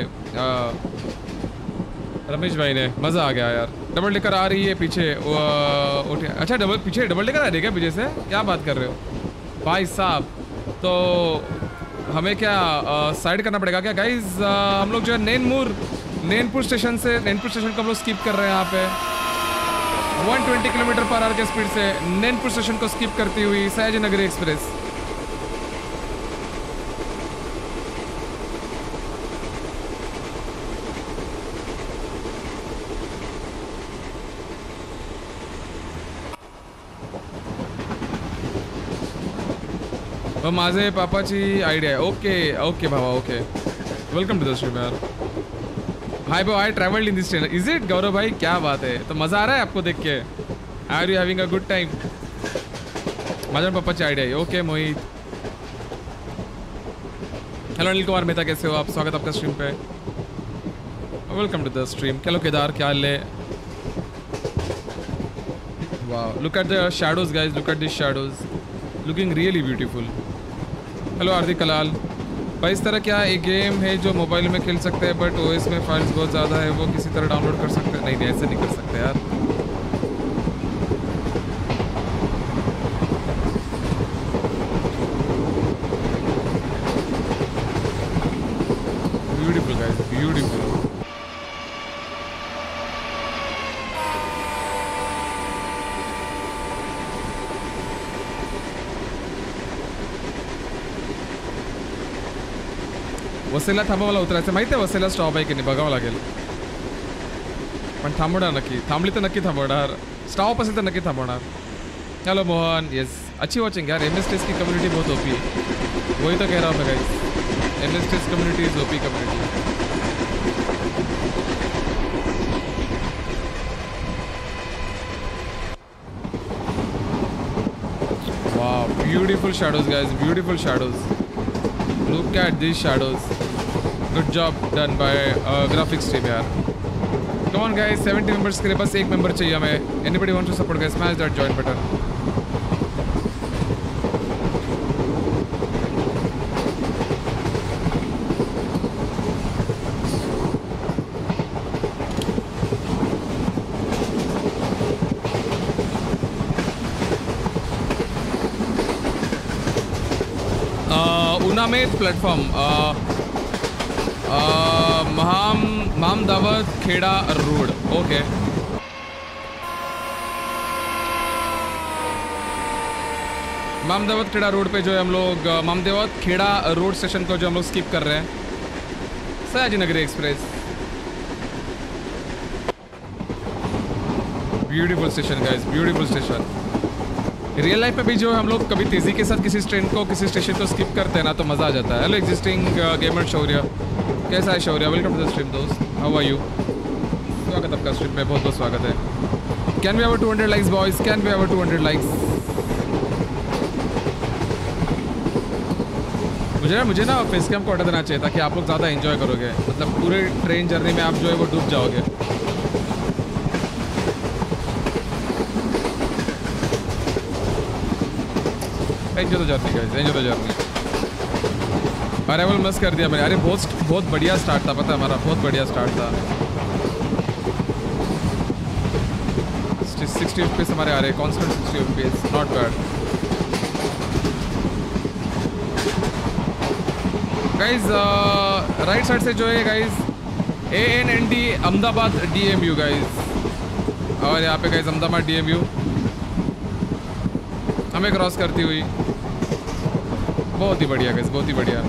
रमेश भाई ने. मज़ा आ गया यार. डबल डेकर आ रही है पीछे. अच्छा पीछे डबल डेकर आ रही है क्या पीछे से? क्या बात कर रहे हो भाई साहब? तो हमें क्या साइड करना पड़ेगा क्या गाइज? हम लोग जो है नैनपुर स्टेशन को हम लोग स्किप कर रहे हैं यहाँ पे. 120 किलोमीटर पर आवर के स्पीड से नैनपुर स्टेशन को स्किप करती हुई सयाजी नगरी एक्सप्रेस. माझे पापाची आयडिया आहे. ओके ओके भावा, okay. Welcome to the stream यार. Hi bro, I travelled in this train. Is it Gaurav भाई? क्या बात है. तो मज़ा आ रहा है आपको देख के? Are you having a good time? माझ्या पप्पाची आयडिया आहे. ओके मोहित. हेलो अनिल कुमार मेहता, कैसे हो आप? स्वागत आपका स्ट्रीम पे. Welcome to the stream. Hello Kedar, क्या हाल है? वाह, look at the shadows guys, look at this shadows, looking really beautiful. Hello Hardik Kalal भाई, इस तरह क्या एक गेम है जो मोबाइल में खेल सकते हैं बट ओएस में फाइल्स बहुत ज़्यादा है, वो किसी तरह डाउनलोड कर सकते हैं? नहीं नहीं, ऐसे नहीं कर सकते यार. Beautiful guys, beautiful. वसईला थांबावाला उतरायचं माहिती आहे? वसईला स्टॉप आहे की नाही बघावं लागेल, पण थांबवणार नक्की. थांबली तर नक्की थांबवणार. स्टॉप असेल तर नक्की थांबवणार. हेलो मोहन, यस, अच्छी वॉचिंग यार. एमएसटीएस की कम्युनिटी बहुत ओपी है, वही तो कह रहा हूँ मैं guys. MSTS community is OP community. वाह, beautiful shadows guys, beautiful shadows. Look at these shadows. Good job done by graphics team यार. Come on guys, 70 members के लिए बस एक member चाहिए हमें. Anybody want to support guys? Smash that join button. में platform Mamdavat Kheda road. Okay, Mamdavat Kheda road पे जो है हम लोग मामदावत खेड़ा रोड स्टेशन को जो हम लोग स्किप कर रहे हैं. Sayaji Nagari express, beautiful station guys, beautiful station. Real life में भी जो हम लोग कभी तेज़ी के साथ किसी ट्रेन को, किसी स्टेशन को स्किप करते हैं ना, तो मज़ा आ जाता है. हेलो एग्जिस्टिंग गेमर शौर्य, कैसा है Shaurya? Welcome to the stream दोस्त, हाउ आर यू? स्वागत आपका स्ट्रीम में, बहुत बहुत स्वागत है. Can we have 200 likes boys? Can we have 200 likes? मुझे ना फेस कैम को हटा देना चाहिए था कि आप लोग ज़्यादा एंजॉय करोगे. मतलब पूरे ट्रेन जर्नी में आप जो है वो डूब जाओगे. Enjoy the journey guys, enjoy the journey. Arrival miss कर दिया मैंने. अरे बहुत बढ़िया स्टार्ट था, पता है हमारा, बहुत बढ़िया स्टार्ट था. 60 FPS हमारे आ रहे हैं, constant 60 FPS, not bad guys. Right side से जो है guys ANND Ahmedabad DMU guys, और यहाँ पे गाइज अहमदाबाद DMU हमें क्रॉस करती हुई. बहुत ही बढ़िया गाइस, बहुत ही बढ़िया.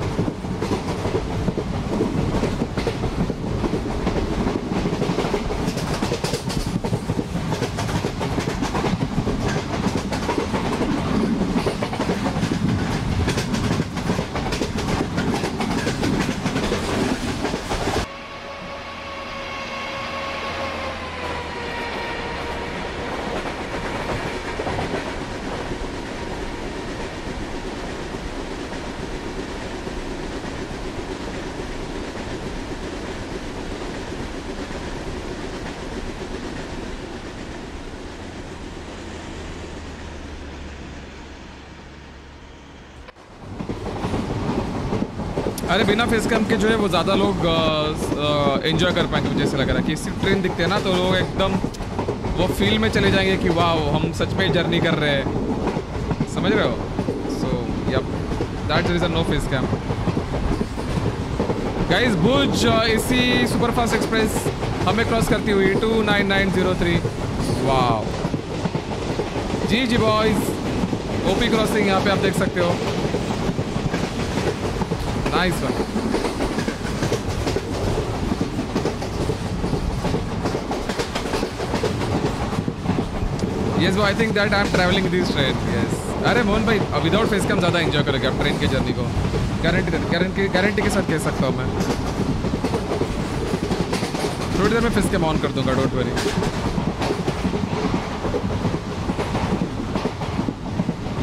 अरे बिना फेस कैम के जो है वो ज़्यादा लोग एंजॉय कर पाएंगे. मुझे ऐसा लग रहा है कि सिर्फ ट्रेन दिखते हैं ना तो लोग एकदम वो फील में चले जाएंगे कि वाह हम सच में जर्नी कर रहे हैं. समझ रहे हो? So yup, that's the reason no face cam guys. Bhuj AC superfast express हमें क्रॉस करती हुई 29903. वाह जी बॉयज, ओपी क्रॉसिंग यहाँ पे आप देख सकते हो. Nice one. Yes, bro, I think that I'm traveling this train. Yes. अरे मोहन भाई, विदाउट फेस कैम ज़्यादा एंजॉय करोगे आप ट्रेन की जर्नी को. गारंटी के साथ कह सकता हूँ मैं. थोड़ी देर में फेस कैम ऑन कर दूंगा, डोंट वरी.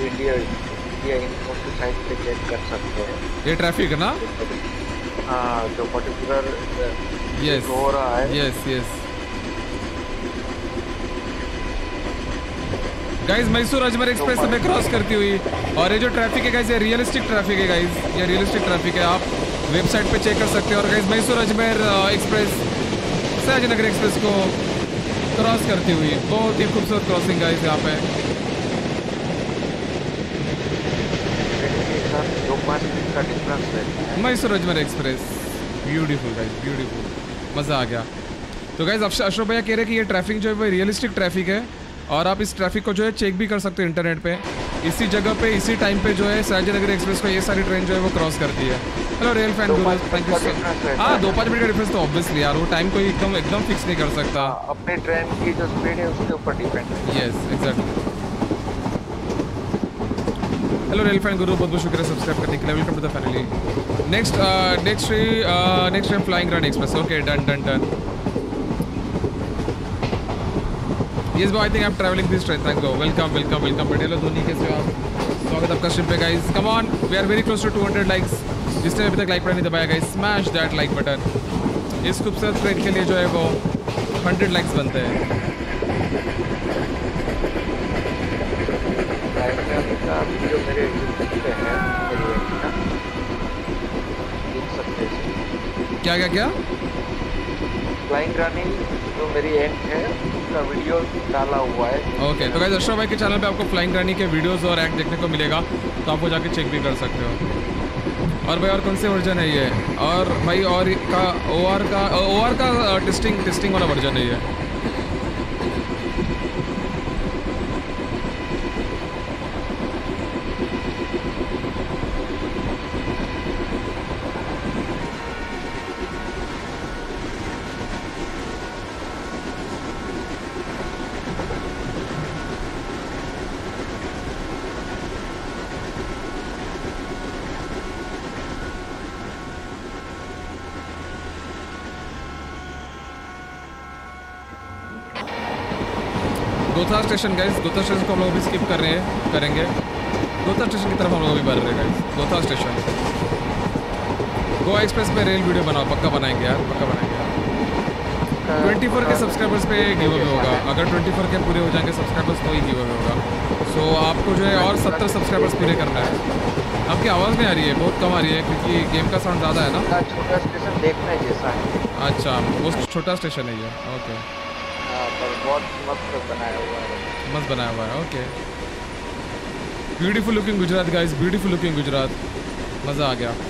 इंडिया इनको की साइट पे चेक कर सकते हैं। ये ट्रैफिक है ना? हाँ, जो पर्टिकुलर यस हो रहा है। Yes yes guys, Mysore Ajmer express हमें क्रॉस करती हुई, और ये जो ट्रैफिक है गाइस, ये रियलिस्टिक ट्रैफिक है गाइस, ये रियलिस्टिक ट्रैफिक है, आप वेबसाइट पे चेक कर सकते हैं। और guys Mysore Ajmer express Sahajnagar express को क्रॉस करती हुई, बहुत ही खूबसूरत क्रॉसिंग गाइस यहाँ पे। 2-5 मिनट का डिफरेंस है Mysore Ajmer express, beautiful guys, beautiful, मज़ा आ गया। तो गाइस अशोक भैया कह रहे हैं कि ये ट्रैफिक जो है वो रियलिस्टिक ट्रैफिक है, और आप इस ट्रैफिक को जो है चेक भी कर सकते हो इंटरनेट पे। इसी जगह पे इसी टाइम पे जो है सहजनगर एक्सप्रेस को ये सारी ट्रेन जो है वो क्रॉस करती है। Hello rail fan Guru, thank you sir. हाँ, 2-5 मिनट का डिफरेंस तो ऑब्वियसली यार, वो टाइम कोई एकदम फिक्स नहीं कर सकता। अपने ट्रेन की जो स्पीड है उसके ऊपर डिपेंड है। Yes exactly. Hello rail fan Guru, बहुत बहुत शुक्रिया सब्सक्राइब करने के लिए, welcome to the family. Next train flying run express, okay done done done. Yes, bro, I think I'm traveling this train. Thank you. Welcome. Badelo Dhoni, कैसे हो आप? स्वागत आपका स्ट्रीम पे guys. Come on, we are very close to 200 likes. जिसने अभी तक like button नहीं दबाया guys, smash that like button. इस खूबसूरत ट्रेन के लिए जो है वो 100 लाइक्स बनते हैं। जो मेरे यूट्यूब पे है, देख सकते हैं। क्या? फ्लाइंग रानी जो मेरी एंड है उसका वीडियो डाला हुआ है। ओके, तो गाइस अशोक भाई के चैनल पे आपको फ्लाइंग रानी के वीडियोस और एक्ट देखने को मिलेगा, तो आप वो जाके चेक भी कर सकते हो। और भाई और कौन से वर्जन है ये? और भाई और का OR का टेस्टिंग वाला वर्जन है ये। Gotha station guys, Gotha station को हम लोग भी स्किप करेंगे। गोथा स्टेशन की तरफ हम लोग भी बढ़ रहे हैं guys. Gotha station, Goa express पे रेल वीडियो बनाओ, पक्का बनाएंगे यार, पक्का बनाएंगे यार। 24 के सब्सक्राइबर्स पे गिव अवे होगा, अगर 24 के पूरे हो जाएंगे सब्सक्राइबर्स तो ही गिव अवे होगा। सो आपको जो है और 70 सब्सक्राइबर्स पूरे करना है। आपकी आवाज़ नहीं आ रही है, बहुत कम आ रही है, क्योंकि गेम का साउंड ज़्यादा है ना। छोटा स्टेशन देखने जैसा है। अच्छा, वो छोटा स्टेशन है ये, ओके। पर बहुत मस्त बनाया हुआ है, okay. Beautiful looking Gujarat guys, beautiful looking Gujarat, मज़ा आ गया।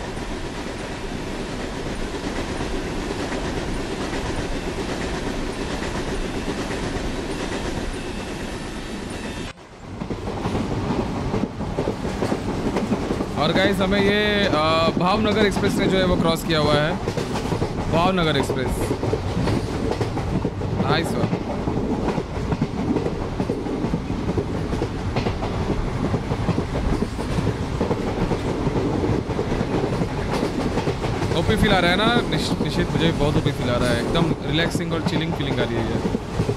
और गाइस हमें ये भावनगर एक्सप्रेस ने जो है वो क्रॉस किया हुआ है। Bhavnagar express, nice one. OP feel आ रहा है ना निश्चित, मुझे बहुत ओपी फील आ रहा है, एकदम रिलैक्सिंग और चिलिंग फीलिंग आ रही है।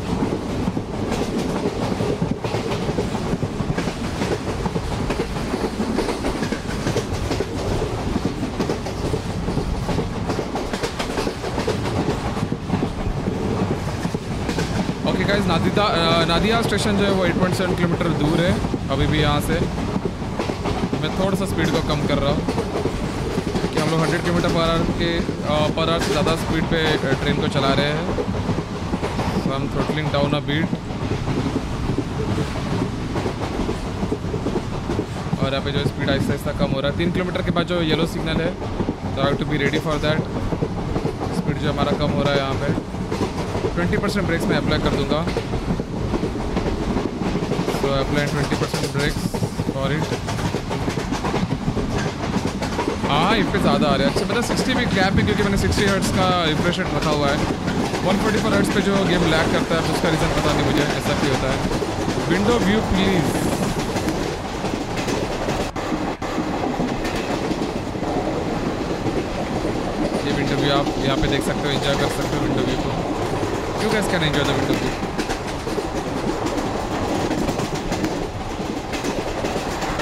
ओके गाइस, नादिया स्टेशन जो है वो 8.7 किलोमीटर दूर है अभी भी यहाँ से। मैं थोड़ा सा स्पीड को कम कर रहा हूँ, कि हम लोग 100 किलोमीटर पर आवर से ज़्यादा स्पीड पे ट्रेन को चला रहे हैं। So I am throttling down a bit. और यहाँ पे जो स्पीड आहिस्ता आहिस्ता कम हो रहा है। 3 किलोमीटर के बाद जो येलो सिग्नल है, तो I have to be ready for that. Speed जो हमारा कम हो रहा है यहाँ पे। 20% ब्रेक्स मैं अप्लाई कर दूँगा। So apply 20% brakes for it. हाँ, इस पे ज़्यादा आ रहा है। अच्छा, मतलब 60 भी गैप है, क्योंकि मैंने 60 हर्ट्ज़ का रिफ्रेश रेट रखा हुआ है। 144 हर्ट्ज़ पे जो गेम लैग करता है, उसका रीज़न पता नहीं मुझे, ऐसा क्यों होता है। Window view please. ये विंडो व्यू आप यहाँ पे देख सकते हो, एंजॉय कर सकते हो विंडो व्यू को। You guys can enjoy the window view.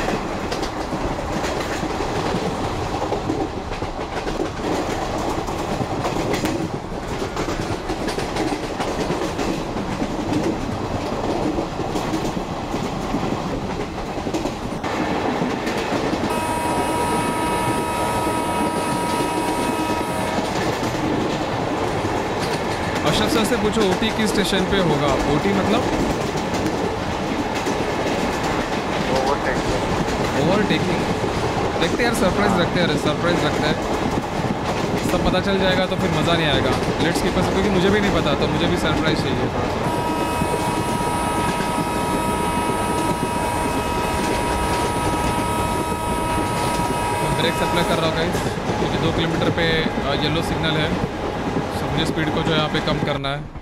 Ashraf sir से पूछो ओटी किस स्टेशन पे होगा। ओटी मतलब ओवरटेकिंग। देखते यार, सरप्राइज रखते हैं, सरप्राइज रखते हैं, सब पता चल जाएगा तो फिर मज़ा नहीं आएगा। लेट्स कीप अस, क्योंकि मुझे भी नहीं पता, तो मुझे भी सरप्राइज चाहिए थोड़ा सा। ब्रेक अप्लाई कर रहा हूँ गाइस, क्योंकि 2 किलोमीटर पे येलो सिग्नल है, सो मुझे स्पीड को जो यहाँ पे कम करना है।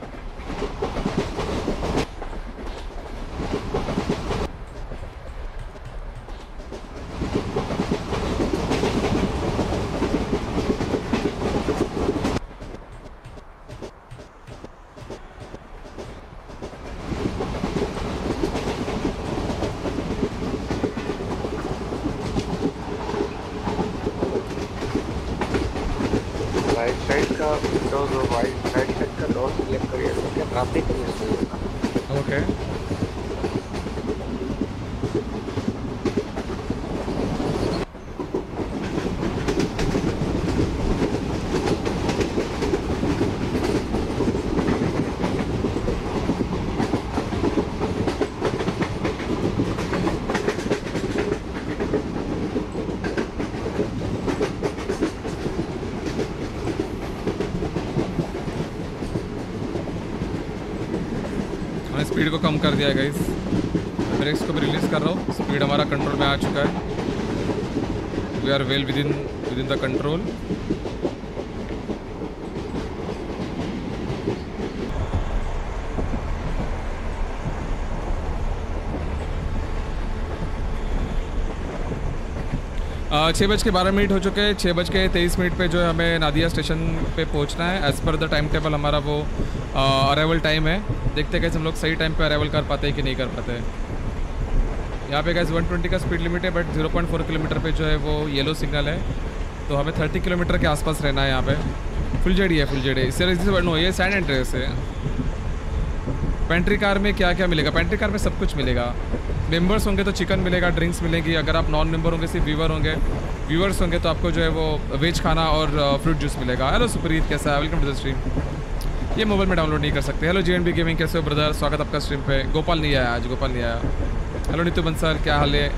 ओके स्पीड को कम कर दिया है गाइस, ब्रेक्स को भी रिलीज कर रहा हूँ, स्पीड हमारा कंट्रोल में आ चुका है। We are well within the control. छः बज के 12 मिनट हो चुके हैं। 6 बज के 23 मिनट पे जो है हमें नादिया स्टेशन पे पहुंचना है। As per the time table हमारा वो अराइवल टाइम है। देखते हैं कैसे हम लोग सही टाइम पे अराइवल कर पाते हैं कि नहीं कर पाते। यहाँ पे गैस 120 का स्पीड लिमिट है, बट 0.4 किलोमीटर पे जो है वो येलो सिग्नल है, तो हमें 30 किलोमीटर के आसपास रहना है। यहाँ पे फुल जेडी है, फुल जेडी। इससे नो, ये सैंड एंड्रेस है। पेंट्री कार में क्या क्या मिलेगा? पेंट्री कार में सब कुछ मिलेगा। मेंबर्स होंगे तो चिकन मिलेगा, ड्रिंक्स मिलेगी। अगर आप नॉन मेंबर होंगे, सिर्फ व्यूवर्स होंगे तो आपको जो है वो वेज खाना और फ्रूट जूस मिलेगा। हेलो सुप्रीत, कैसा है? Welcome to the stream. ये मोबाइल में डाउनलोड नहीं कर सकते। हेलो JNB गेमिंग, कैसे हो ब्रदर? स्वागत आपका स्ट्रीम पे। गोपाल नहीं आया आज, गोपाल नहीं आया। हेलो नीतू बंसल, क्या हाल है?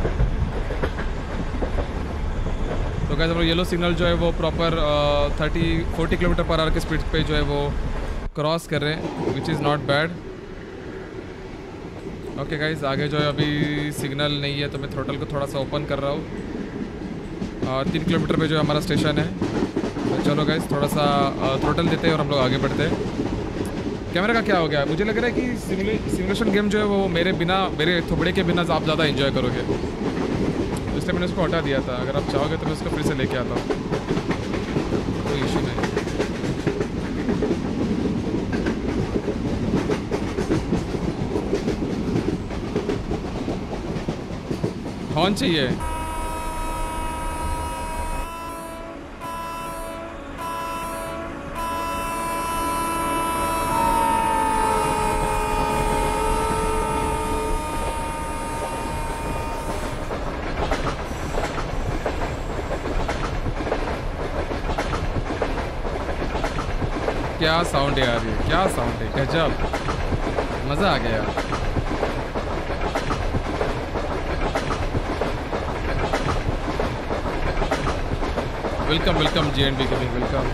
तो कैसे हम लोग येलो सिग्नल जो है वो प्रॉपर 30-40 किलोमीटर पर आवर के स्पीड पे जो है वो क्रॉस कर रहे हैं, which is not bad. Okay guys, आगे जो है अभी सिग्नल नहीं है, तो मैं थ्रोटल को थोड़ा सा ओपन कर रहा हूँ। 3 किलोमीटर पे जो हमारा स्टेशन है, तो चलो गाइज थोड़ा सा थ्रोटल देते हैं और हम लोग आगे बढ़ते हैं। कैमरा का क्या हो गया? मुझे लग रहा है कि सिमुलेशन गेम जो है वो मेरे थोबड़े के बिना आप ज़्यादा इन्जॉय करोगे, तो इसलिए मैंने उसको हटा दिया था। अगर आप चाहोगे तो मैं उसको फिर से लेके आता हूँ, कोई इशू नहीं। हॉर्न चाहिए? क्या साउंड है यार, ये क्या साउंड है, गजब, मज़ा आ गया। Welcome welcome JNB gaming, welcome.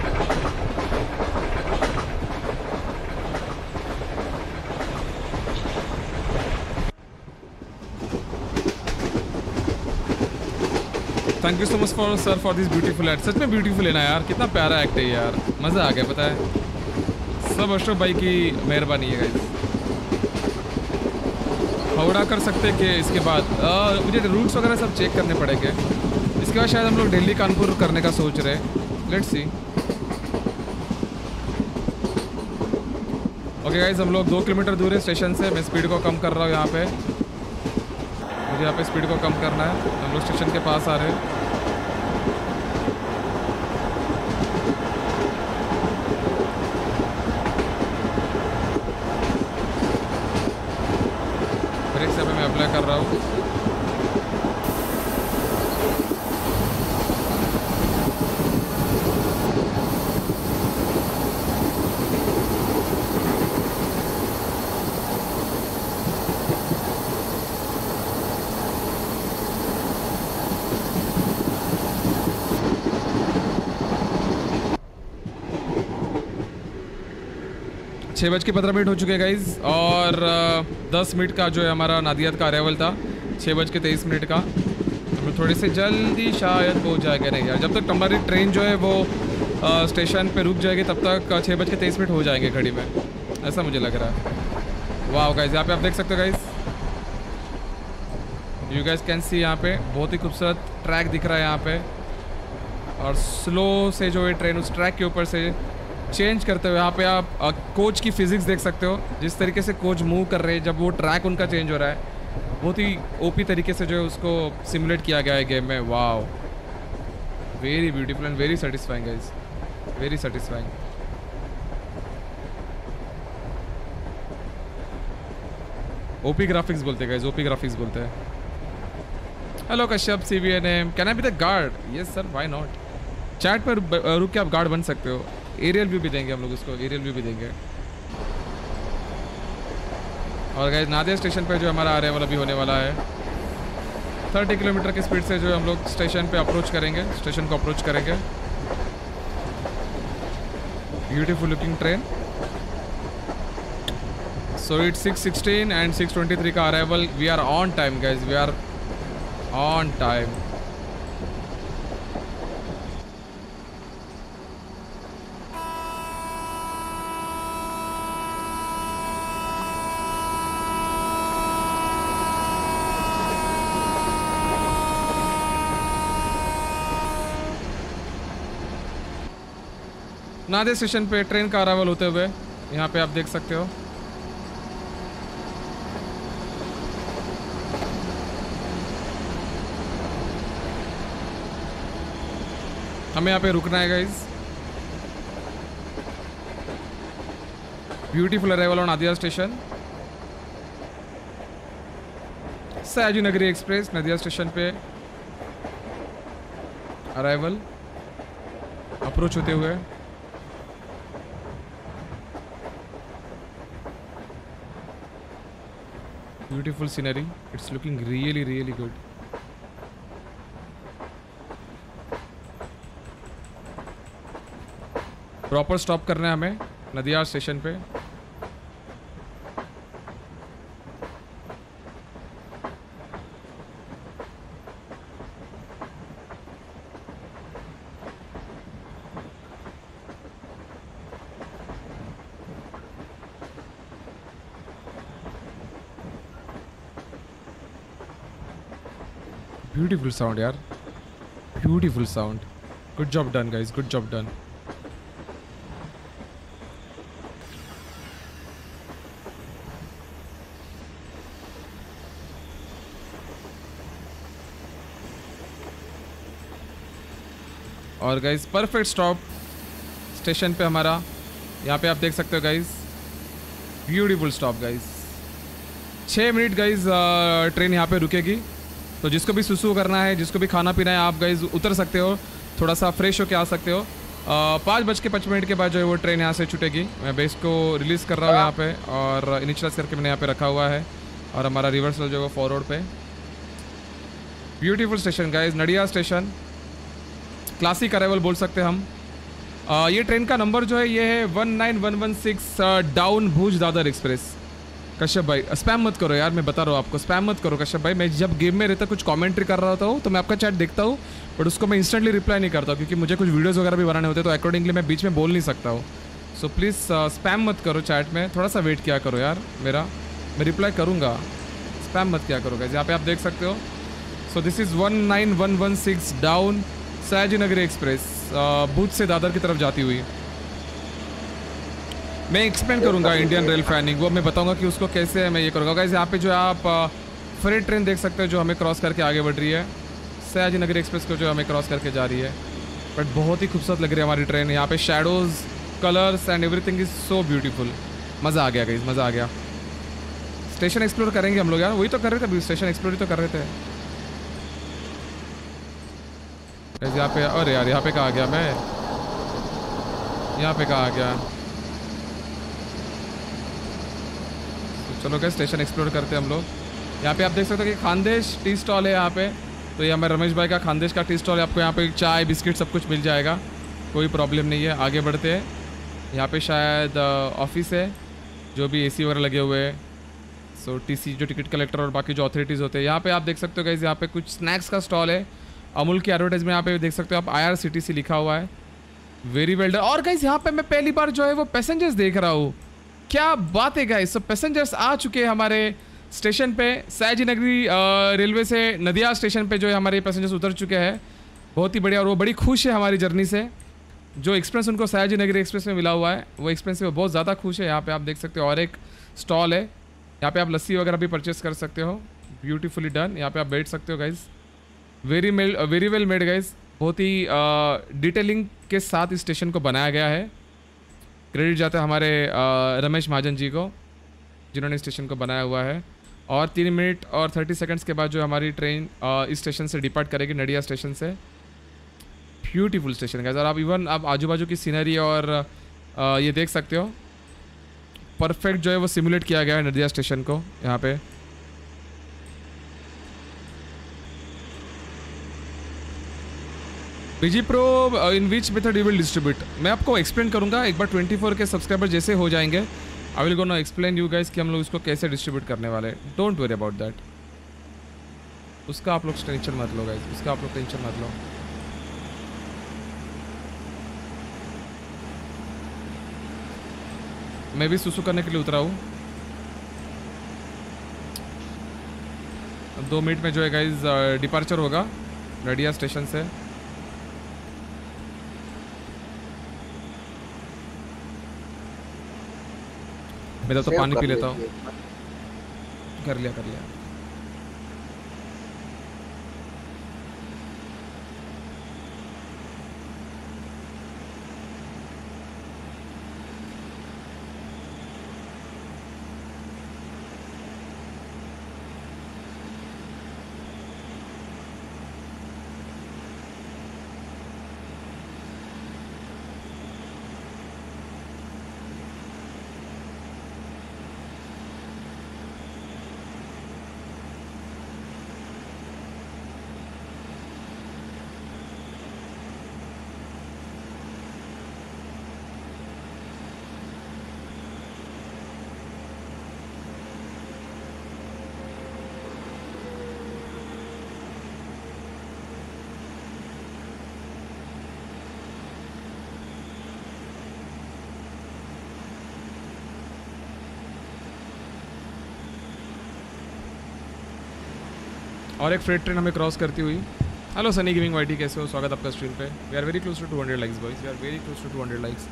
Thank you so much for sir for this beautiful act. सच में ब्यूटीफुल है ना यार, कितना प्यारा एक्ट है यार, मज़ा आ गया। पता है सब अशरफ भाई की मेहरबानी है गाइस। हावड़ा कर सकते हैं कि इसके बाद मुझे रूट्स वगैरह सब चेक करने पड़ेंगे। इसके बाद शायद हम लोग दिल्ली कानपुर करने का सोच रहे हैं, लेट्स सी। ओके गाइस, हम लोग 2 किलोमीटर दूर है स्टेशन से। मैं स्पीड को कम कर रहा हूँ यहाँ पे, मुझे यहाँ पे स्पीड को कम करना है। हम लोग स्टेशन के पास आ रहे हैं। ब्रेक से मैं अप्लाई कर रहा हूँ। 6:15 हो चुके हैं गाइज, और 10 मिनट का जो है हमारा नादियाद का अराइवल था, 6:23 का। हम लोग थोड़े से जल्दी शायद पहुंच जाएगा। नहीं यार, जब तक हमारी ट्रेन जो है वो स्टेशन पे रुक जाएगी तब तक 6:23 हो जाएंगे घड़ी में, ऐसा मुझे लग रहा है। वाह गाइज, यहाँ पे आप देख सकते हो guys, you guys can see, यहाँ पे बहुत ही खूबसूरत ट्रैक दिख रहा है यहाँ पे, और स्लो से जो है ट्रेन उस ट्रैक के ऊपर से चेंज करते हुए, यहाँ पे आप कोच की फिजिक्स देख सकते हो, जिस तरीके से कोच मूव कर रहे हैं जब वो ट्रैक उनका चेंज हो रहा है, बहुत ही ओपी तरीके से जो है उसको सिमुलेट किया गया है गेम में। Wow, very beautiful and very satisfying guys, very satisfying. OP graphics बोलते हैं गाइज, ओपी ग्राफिक्स बोलते हैं। Hello Kashyap CBNM, can I be the guard? Yes sir, why not. Chat पर रुक के आप गार्ड बन सकते हो। एरियल व्यू भी देंगे हम लोग उसको, एरियल व्यू भी देंगे। और गाइस नादिया स्टेशन पे जो हमारा अराइवल अभी होने वाला है, 30 किलोमीटर की स्पीड से जो हम लोग स्टेशन पे अप्रोच करेंगे, स्टेशन को अप्रोच करेंगे। Beautiful looking train. So it's 6:16 and 6:23 का arrival. We are on time guys, we are on time. Nadiad station पे ट्रेन का अराइवल होते हुए यहाँ पे आप देख सकते हो। हमें यहाँ पे रुकना है guys. Beautiful arrival on Nadiad station. Sayaji Nagari express Nadiad station पे अराइवल अप्रोच होते हुए। Beautiful scenery. It's looking really, really good. Proper stop करना है हमें नदिया स्टेशन पे। ब्यूटीफुल साउंड यार, beautiful sound. Good job done guys, good job done. और गाइज परफेक्ट स्टॉप स्टेशन पे हमारा, यहाँ पे आप देख सकते हो guys, beautiful stop guys. 6 minute guys train यहाँ पे रुकेगी, तो जिसको भी सुसु करना है, जिसको भी खाना पीना है, आप गाइज उतर सकते हो, थोड़ा सा फ्रेश होके आ सकते हो। 5:55 के बाद जो है वो ट्रेन यहाँ से छूटेगी। मैं बेस को रिलीज़ कर रहा हूँ यहाँ पे, और इनिशियलाइज करके मैंने यहाँ पे रखा हुआ है, और हमारा रिवर्सल जो है वो फॉरवर्ड पे। Beautiful station guys, Nadiad station, classic arrival बोल सकते हैं हम। ये ट्रेन का नंबर जो है ये है 19116 डाउन भुज दादर एक्सप्रेस। कश्यप भाई स्पैम मत करो यार, मैं बता रहा हूँ आपको, स्पैम मत करो कश्यप भाई। मैं जब गेम में रहता कुछ कमेंट्री कर रहा होता हूँ तो मैं आपका चैट देखता हूँ, बट उसको मैं इंस्टेंटली रिप्लाई नहीं करता हूँ, क्योंकि मुझे कुछ वीडियोस वगैरह भी बनाने होते हैं, तो अकॉर्डिंगली मैं बीच में बोल नहीं सकता हूँ। सो प्लीज़ स्पैम मत करो चैट में, थोड़ा सा वेट किया करो यार मेरा, मैं रिप्लाई करूँगा, स्पैम मत किया करो गाइस। यहाँ पे आप देख सकते हो। So this is 19116 down Sayaji Nagari express, भुज से दादर की तरफ जाती हुई। मैं एक्सप्लेन करूंगा इंडियन रेल फैनिंग, वो मैं बताऊंगा कि उसको कैसे मैं ये करूँगा गाइस। यहाँ पे जो है आप फ्रेट ट्रेन देख सकते हो जो हमें क्रॉस करके आगे बढ़ रही है, सयाजी नगरी एक्सप्रेस को जो हमें क्रॉस करके जा रही है। बट बहुत ही खूबसूरत लग रही है हमारी ट्रेन। यहाँ पे shadows, colours and everything is so beautiful. मज़ा आ गया गाइस, मज़ा आ गया। स्टेशन एक्सप्लोर करेंगे हम लोग यार, वही तो कर रहे थे अभी, स्टेशन एक्सप्लोर ही तो कर रहे थे। यहाँ पे, अरे यार यहाँ पे कहाँ आ गया मैं, यहाँ पे कहाँ आ गया। तो चलो गाइस स्टेशन एक्सप्लोर करते हैं हम लोग। यहाँ पे आप देख सकते हो कि खानदेश टी स्टॉल है यहाँ पे, तो ये हमारे रमेश भाई का खानदेश का टी स्टॉल है। आपको यहाँ पे चाय बिस्किट सब कुछ मिल जाएगा, कोई प्रॉब्लम नहीं है। आगे बढ़ते हैं, यहाँ पे शायद ऑफिस है, जो भी एसी वगैरह लगे हुए हैं। सो टीसी जो टिकट कलेक्टर और बाकी जो अथॉरिटीज़ होते हैं, यहाँ पे आप देख सकते हो गाइस, यहाँ पे कुछ स्नैक्स का स्टॉल है। अमूल की एडवर्टाइजमेंट यहाँ पे देख सकते हो आप, IRCTC लिखा हुआ है, वेरी वेल डन। और गाइस यहाँ पे मैं पहली बार जो है वो पैसेंजर्स देख रहा हूँ, क्या बात है गाइस। सो पैसेंजर्स आ चुके हैं हमारे स्टेशन पे, सयाजी नगरी रेलवे से नदिया स्टेशन पे जो है हमारे पैसेंजर्स उतर चुके हैं, बहुत ही बढ़िया। और वो बड़ी खुश है हमारी जर्नी से, जो एक्सप्रेस उनको सयाजी नगरी एक्सप्रेस में मिला हुआ है, वो एक्सप्रेस से वो बहुत ज़्यादा खुश है। यहाँ पे आप देख सकते हो और एक स्टॉल है, यहाँ पे आप लस्सी वगैरह भी परचेस कर सकते हो, ब्यूटीफुली डन। यहाँ पे आप बैठ सकते हो guys, very well made guys, बहुत ही डिटेलिंग के साथ इस स्टेशन को बनाया गया है। क्रेडिट जाता है हमारे रमेश महाजन जी को, जिन्होंने स्टेशन को बनाया हुआ है। और 3 मिनट और 30 सेकंड्स के बाद जो हमारी ट्रेन इस स्टेशन से डिपार्ट करेगी, नडिया स्टेशन से। ब्यूटीफुल स्टेशन गाइस, और आप इवन आप आजू बाजू की सीनरी और ये देख सकते हो, परफेक्ट जो है वो सिमुलेट किया गया है नदिया स्टेशन को यहाँ पे। BG pro in which method you will distribute, मैं आपको एक्सप्लेन करूँगा एक बार 24 के सब्सक्राइबर जैसे हो जाएंगे, I will gonna explain you guys कि हम लोग इसको कैसे डिस्ट्रीब्यूट करने वाले। डोंट वरी अबाउट दैट, उसका आप लोग टेंशन मत लो गाइस, उसका आप लोग टेंशन मत लो। मैं भी सुसु करने के लिए उतरा हूँ। 2 मिनट में जो है गाइज डिपार्चर होगा नडिया स्टेशन से। मैं तो पानी पी लेता हूँ। कर लिया। और एक फ्रेट ट्रेन हमें क्रॉस करती हुई। हेलो सनी गेमिंग वाईटी, कैसे हो? स्वागत आपका स्ट्रीम पे। We are very close to 200 likes boys, we are very close to 200 likes.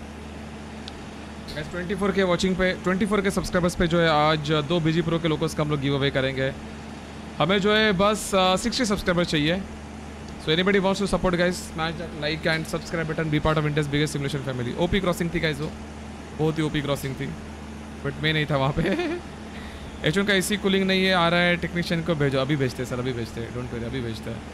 24 के वॉचिंग पे, 24 के सब्सक्राइबर्स पे जो है आज 2 बीजी प्रो के लोकोस का हम लोग गिव अवे करेंगे। हमें जो है बस 60 सब्सक्राइबर्स चाहिए। So anybody wants to support guys, smash that like and subscribe button, be part of India's biggest simulation family. OP crossing थी गाइस, वो बहुत ही ओपी क्रॉसिंग थी, बट मैं नहीं था वहाँ पे। H1 का एसी कूलिंग नहीं है, आ रहा है, टेक्नीशियन को भेजो। अभी भेजते सर, अभी भेजते, डोंट वरी, अभी भेजते हैं।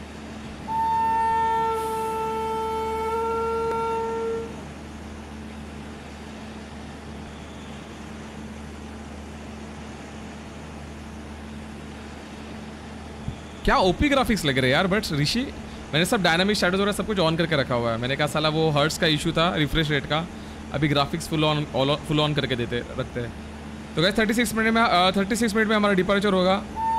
क्या ओपी ग्राफिक्स लग रहे हैं यार, बट ऋषि मैंने सब डायनामिक शैडोज वगैरह सब कुछ ऑन करके रखा हुआ है। मैंने कहा साला वो हर्ट्स का इशू था रिफ्रेश रेट का, अभी ग्राफिक्स फुल ऑन करके रखते हैं। तो गाइस 36 मिनट में हमारा डिपार्चर होगा,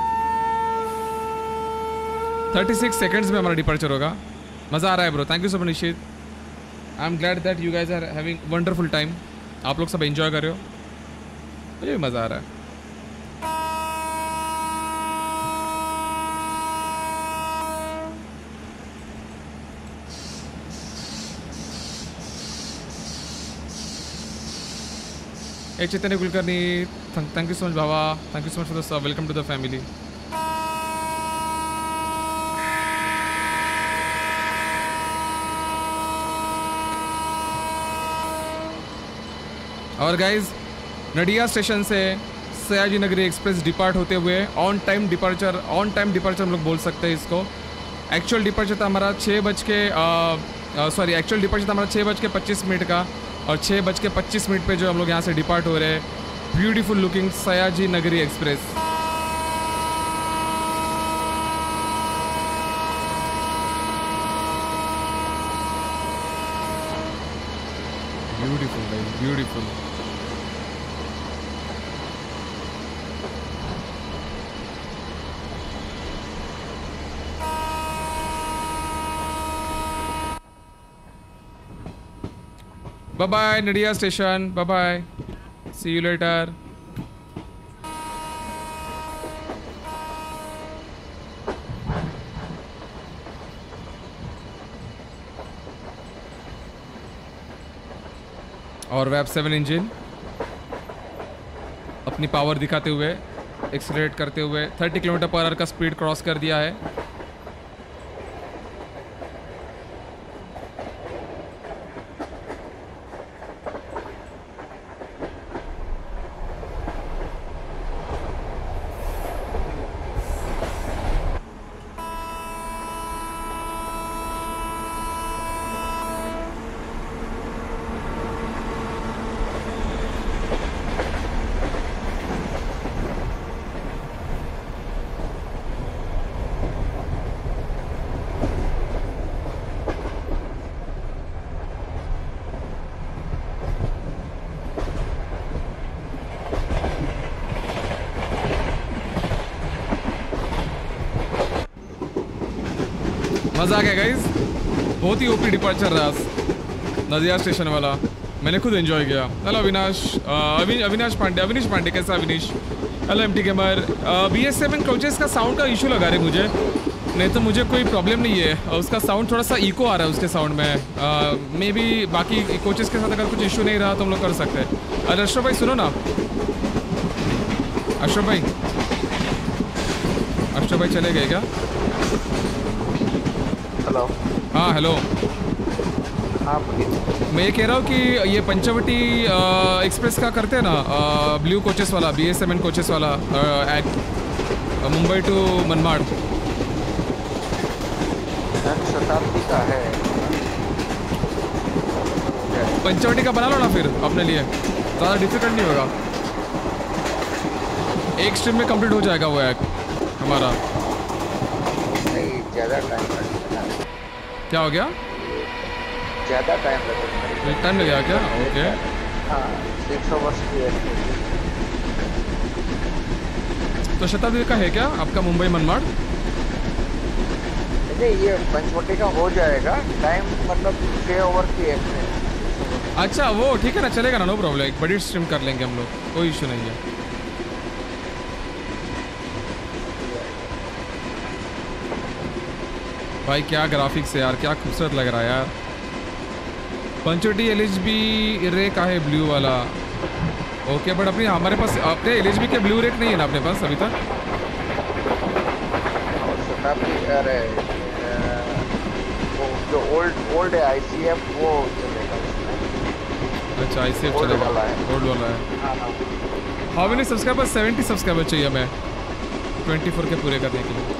36 सेकंड्स में हमारा डिपार्चर होगा। मज़ा आ रहा है bro, thank you so much Nishit. I am glad that you guys are having wonderful time. आप लोग सब एंजॉय कर रहे हो, मुझे भी मज़ा आ रहा है। Chaitanya Kulkarni, thank you so much बाबा, thank you so much for the sub, welcome to the family. और गाइज नडिया स्टेशन से सयाजी नगरी एक्सप्रेस डिपार्ट होते हुए ऑन टाइम डिपार्चर हम लोग बोल सकते हैं इसको। एक्चुअल डिपार्चर था हमारा 6:25 मिनट का, और 6:25 मिनट पे जो हम लोग यहाँ से डिपार्ट हो रहे हैं। Beautiful looking Sayaji Nagari express. Beautiful भाई, beautiful. Bye bye Nadiad station, bye bye, see you later. और वेब 7 इंजन अपनी पावर दिखाते हुए एक्सीलरेट करते हुए 30 किलोमीटर पर आवर का स्पीड क्रॉस कर दिया है। मज़ा आ गया गाइस, बहुत ही ओपी डिपार्चर रहा नदिया स्टेशन वाला, मैंने खुद एंजॉय किया। हेलो अविनाश, अविनाश पांडे, अविनीश पांडे, कैसा Avinish? Hello MT gamer. BS7 coaches का साउंड का इशू लगा रहे मुझे, नहीं तो मुझे कोई प्रॉब्लम नहीं है। उसका साउंड थोड़ा सा इको आ रहा है उसके साउंड में। मे बी बाकी कोचेस के साथ अगर कुछ इशू नहीं रहा तो हम लोग कर सकते हैं। अरे अशरफ भाई सुनो ना, अशरफ भाई, अशरफ भाई चले गए क्या? हेलो। हाँ हेलो। हाँ बोलिए। मैं ये कह रहा हूँ कि ये पंचवटी एक्सप्रेस का करते हैं ना, ब्लू कोचेस वाला, BS7 कोचेस वाला, मुंबई टू मनमाड़। शताब्दी का है। पंचवटी का बना लो ना फिर अपने लिए, ज़्यादा डिफिकल्ट नहीं होगा, एक स्ट्रीम में कंप्लीट हो जाएगा वो एक हमारा। नहीं ज़्यादा टाइम लगेगा। क्या हो गया? ज़्यादा टाइम लगेगा। टाइम लगेगा क्या? ओके। हाँ 600 वर्ष की है। तो शताब्दी का है क्या आपका मुंबई मनमाड़? नहीं ये पंचवटी का हो जाएगा, टाइम मतलब 6 ओवर की है। अच्छा वो ठीक है ना, चलेगा ना, नो प्रॉब्लम, एक बड़ी स्ट्रीम कर लेंगे हम लोग, कोई इशू नहीं है। भाई क्या ग्राफिक्स है यार, क्या खूबसूरत लग रहा है यार। पंचवटी LHB रे का है ब्लू वाला। ओके बट अपनी हमारे पास अपने LHB के ब्लू रेक नहीं है ना अपने पास अभी तक। अरे वो जो ओल्ड है ICF वो चलेगा। अच्छा ICF चलेगा, ओल्ड वाला है। How many subscriber? 70 सब्सक्राइबर चाहिए हमें 24 के पूरे करने के लिए।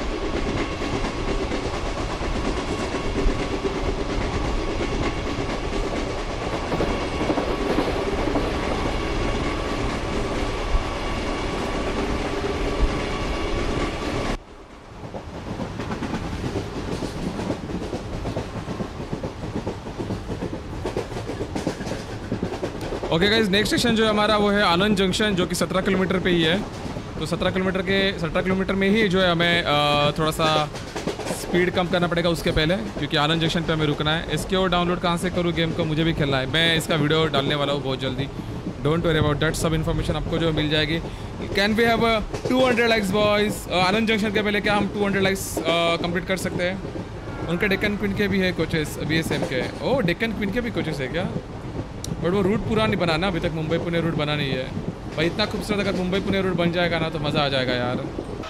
ओके गाइज, नेक्स्ट स्टेशन जो है हमारा वो है आनंद जंक्शन, जो कि 17 किलोमीटर पे ही है। तो 17 किलोमीटर में ही जो है हमें थोड़ा सा स्पीड कम करना पड़ेगा उसके पहले, क्योंकि आनंद जंक्शन पे हमें रुकना है। इसके और डाउनलोड कहाँ से करूँ गेम को, मुझे भी खेलना है। मैं इसका वीडियो डालने वाला हूँ बहुत जल्दी, डोंट वरी अबाउट दैट, सब इन्फॉर्मेशन आपको जो मिल जाएगी। Can we have 200 likes boys? Anand junction के पहले क्या हम 200 लाइक्स कंप्लीट कर सकते हैं? उनके डेक्कन क्वीन के भी है कोचेस BSM के। ओ डेक्कन क्वीन के भी कोचेस है क्या? बट वो रूट पूरा नहीं बना ना अभी तक, मुंबई पुणे रूट बना नहीं है भाई। इतना खूबसूरत अगर मुंबई पुणे रूट बन जाएगा ना तो मज़ा आ जाएगा यार।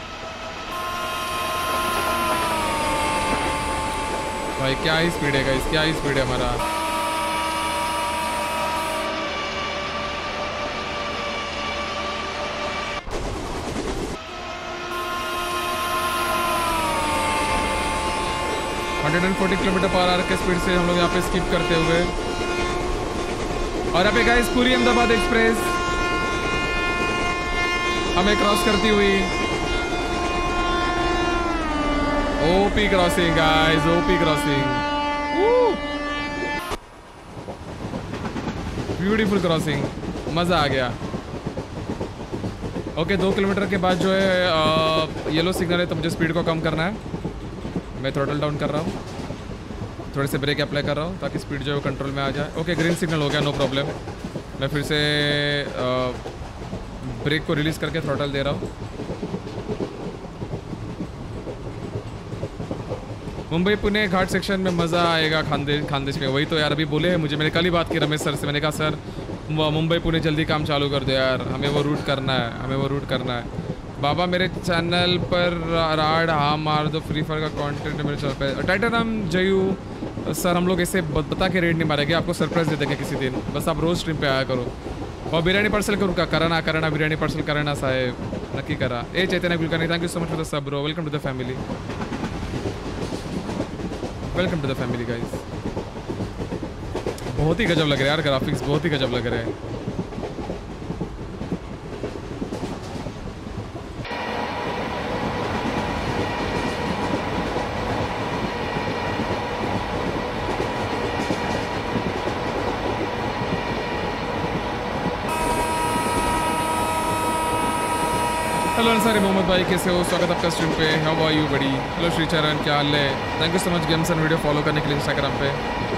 भाई क्या ही स्पीड है गाइस, क्या ही स्पीड है हमारा। $140 किलोमीटर पर आवर के स्पीड से हम लोग यहाँ पे स्किप करते हुए, और यहाँ पे गाइस पूरी अहमदाबाद एक्सप्रेस हमें क्रॉस करती हुई। OP crossing guys, OP crossing, beautiful crossing, मज़ा आ गया। ओके 2 किलोमीटर के बाद जो है येलो सिग्नल है, तो मुझे स्पीड को कम करना है। मैं थ्रॉटल डाउन कर रहा हूँ। थोड़े से ब्रेक अप्लाई कर रहा हूँ ताकि स्पीड जो है वो कंट्रोल में आ जाए। ओके, ग्रीन सिग्नल हो गया, नो प्रॉब्लम। मैं फिर से ब्रेक को रिलीज़ करके थ्रॉटल दे रहा हूँ। मुंबई पुणे घाट सेक्शन में मज़ा आएगा खानदेश में। वही तो यार अभी बोले हैं मुझे, मैंने कल ही बात की रमेश सर से। मैंने कहा सर मुंबई पुणे जल्दी काम चालू कर दो यार, हमें वो रूट करना है, हमें वो रूट करना है। बाबा मेरे चैनल पर राड हाँ मार दो, फ्री फायर का कंटेंट मेरे चैनल पे। टाइटनम जयू सर, हम लोग ऐसे बता के रेड नहीं मारेंगे, आपको सरप्राइज दे देंगे किसी दिन, बस आप रोज स्ट्रीम पे आया करो। और बिरयानी पार्सल करूँ का करना बिरयानी पार्सल करना साहेब, नक्की करा। ए Chaitanya Kulkarni, thank you so much for the sub bro, welcome to the family, welcome to the family guys. बहुत ही गजब लग रहा है यार, ग्राफिक्स बहुत ही गजब लग रहे हैं। हेलो अंसारी मोहम्मद भाई, कैसे हो? स्वागत आपका स्ट्रीम पे। How are you buddy? Hello Shricharan, क्या हाल है? Thank you so much games and video follow करने के लिए इंस्टाग्राम पे।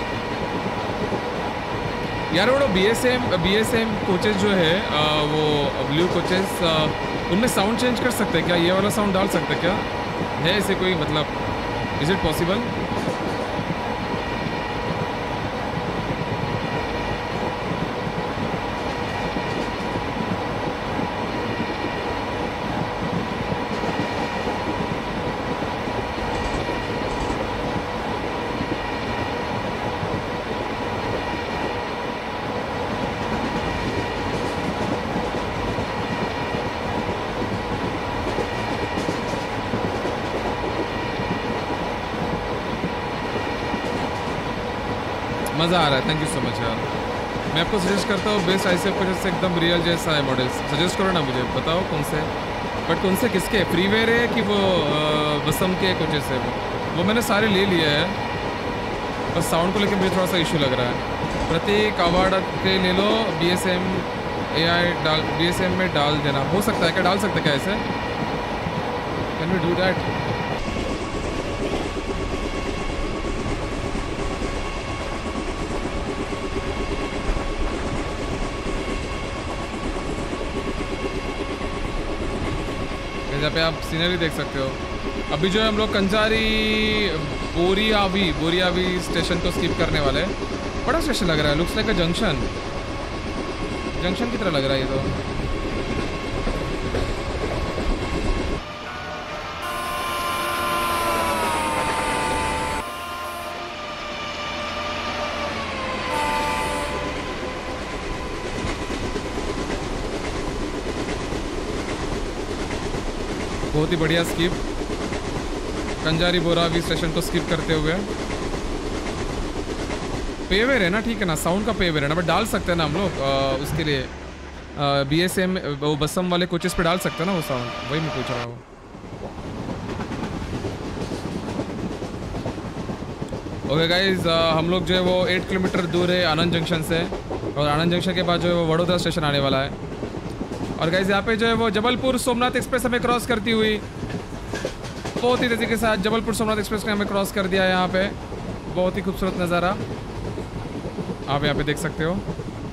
यार वो BSM कोचेस जो है वो ब्लू कोचेस, उनमें साउंड चेंज कर सकते हैं क्या? ये वाला साउंड डाल सकते हैं क्या? है ऐसे कोई मतलब, इज इट पॉसिबल? मज़ा आ रहा है, थैंक यू सो मच यार। मैं आपको सजेस्ट करता हूँ बेस्ट ICF कोचेस से, एकदम रियल जैसा है मॉडल्स। सजेस्ट करो ना मुझे, बताओ कौन से, बट कौन से किसके, फ्रीवेयर है कि वो बसम के कोचेस है? वो मैंने सारे ले लिए हैं, बस साउंड को लेकर मुझे थोड़ा सा इशू लग रहा है। प्रतीक अवार्ड के ले लो, BSM AI डाल, BSM में डाल देना। हो सकता है क्या? डाल सकते क्या ऐसे? Can we do that? जहाँ पे आप सीनरी देख सकते हो। अभी जो है हम लोग कंजारी बोरियावी स्टेशन को स्किप करने वाले हैं। बड़ा स्टेशन लग रहा है, लुक्स लाइक अ जंक्शन की तरह लग रहा है ये तो। बहुत ही बढ़िया स्किप, कंजारी बोरावी स्टेशन को स्किप करते हुए। पेवेर है ना, ठीक है ना, साउंड का पेवेर है ना, बट डाल सकते हैं ना हम लोग उसके लिए BSM वो बसम वाले कोचेस पे डाल सकते हैं ना वो साउंड, वही मैं पूछ रहा हूँ। ओके गाइज, हम लोग जो है वो 8 किलोमीटर दूर है आनंद जंक्शन से, और आनंद जंक्शन के बाद जो है वो वडोदरा स्टेशन आने वाला है। और गाइज यहाँ पे जो है वो जबलपुर सोमनाथ एक्सप्रेस हमें क्रॉस करती हुई बहुत ही तेज़ी के साथ जबलपुर सोमनाथ एक्सप्रेस ने हमें क्रॉस कर दिया है। यहाँ पे बहुत ही खूबसूरत नज़ारा आप यहाँ पे देख सकते हो।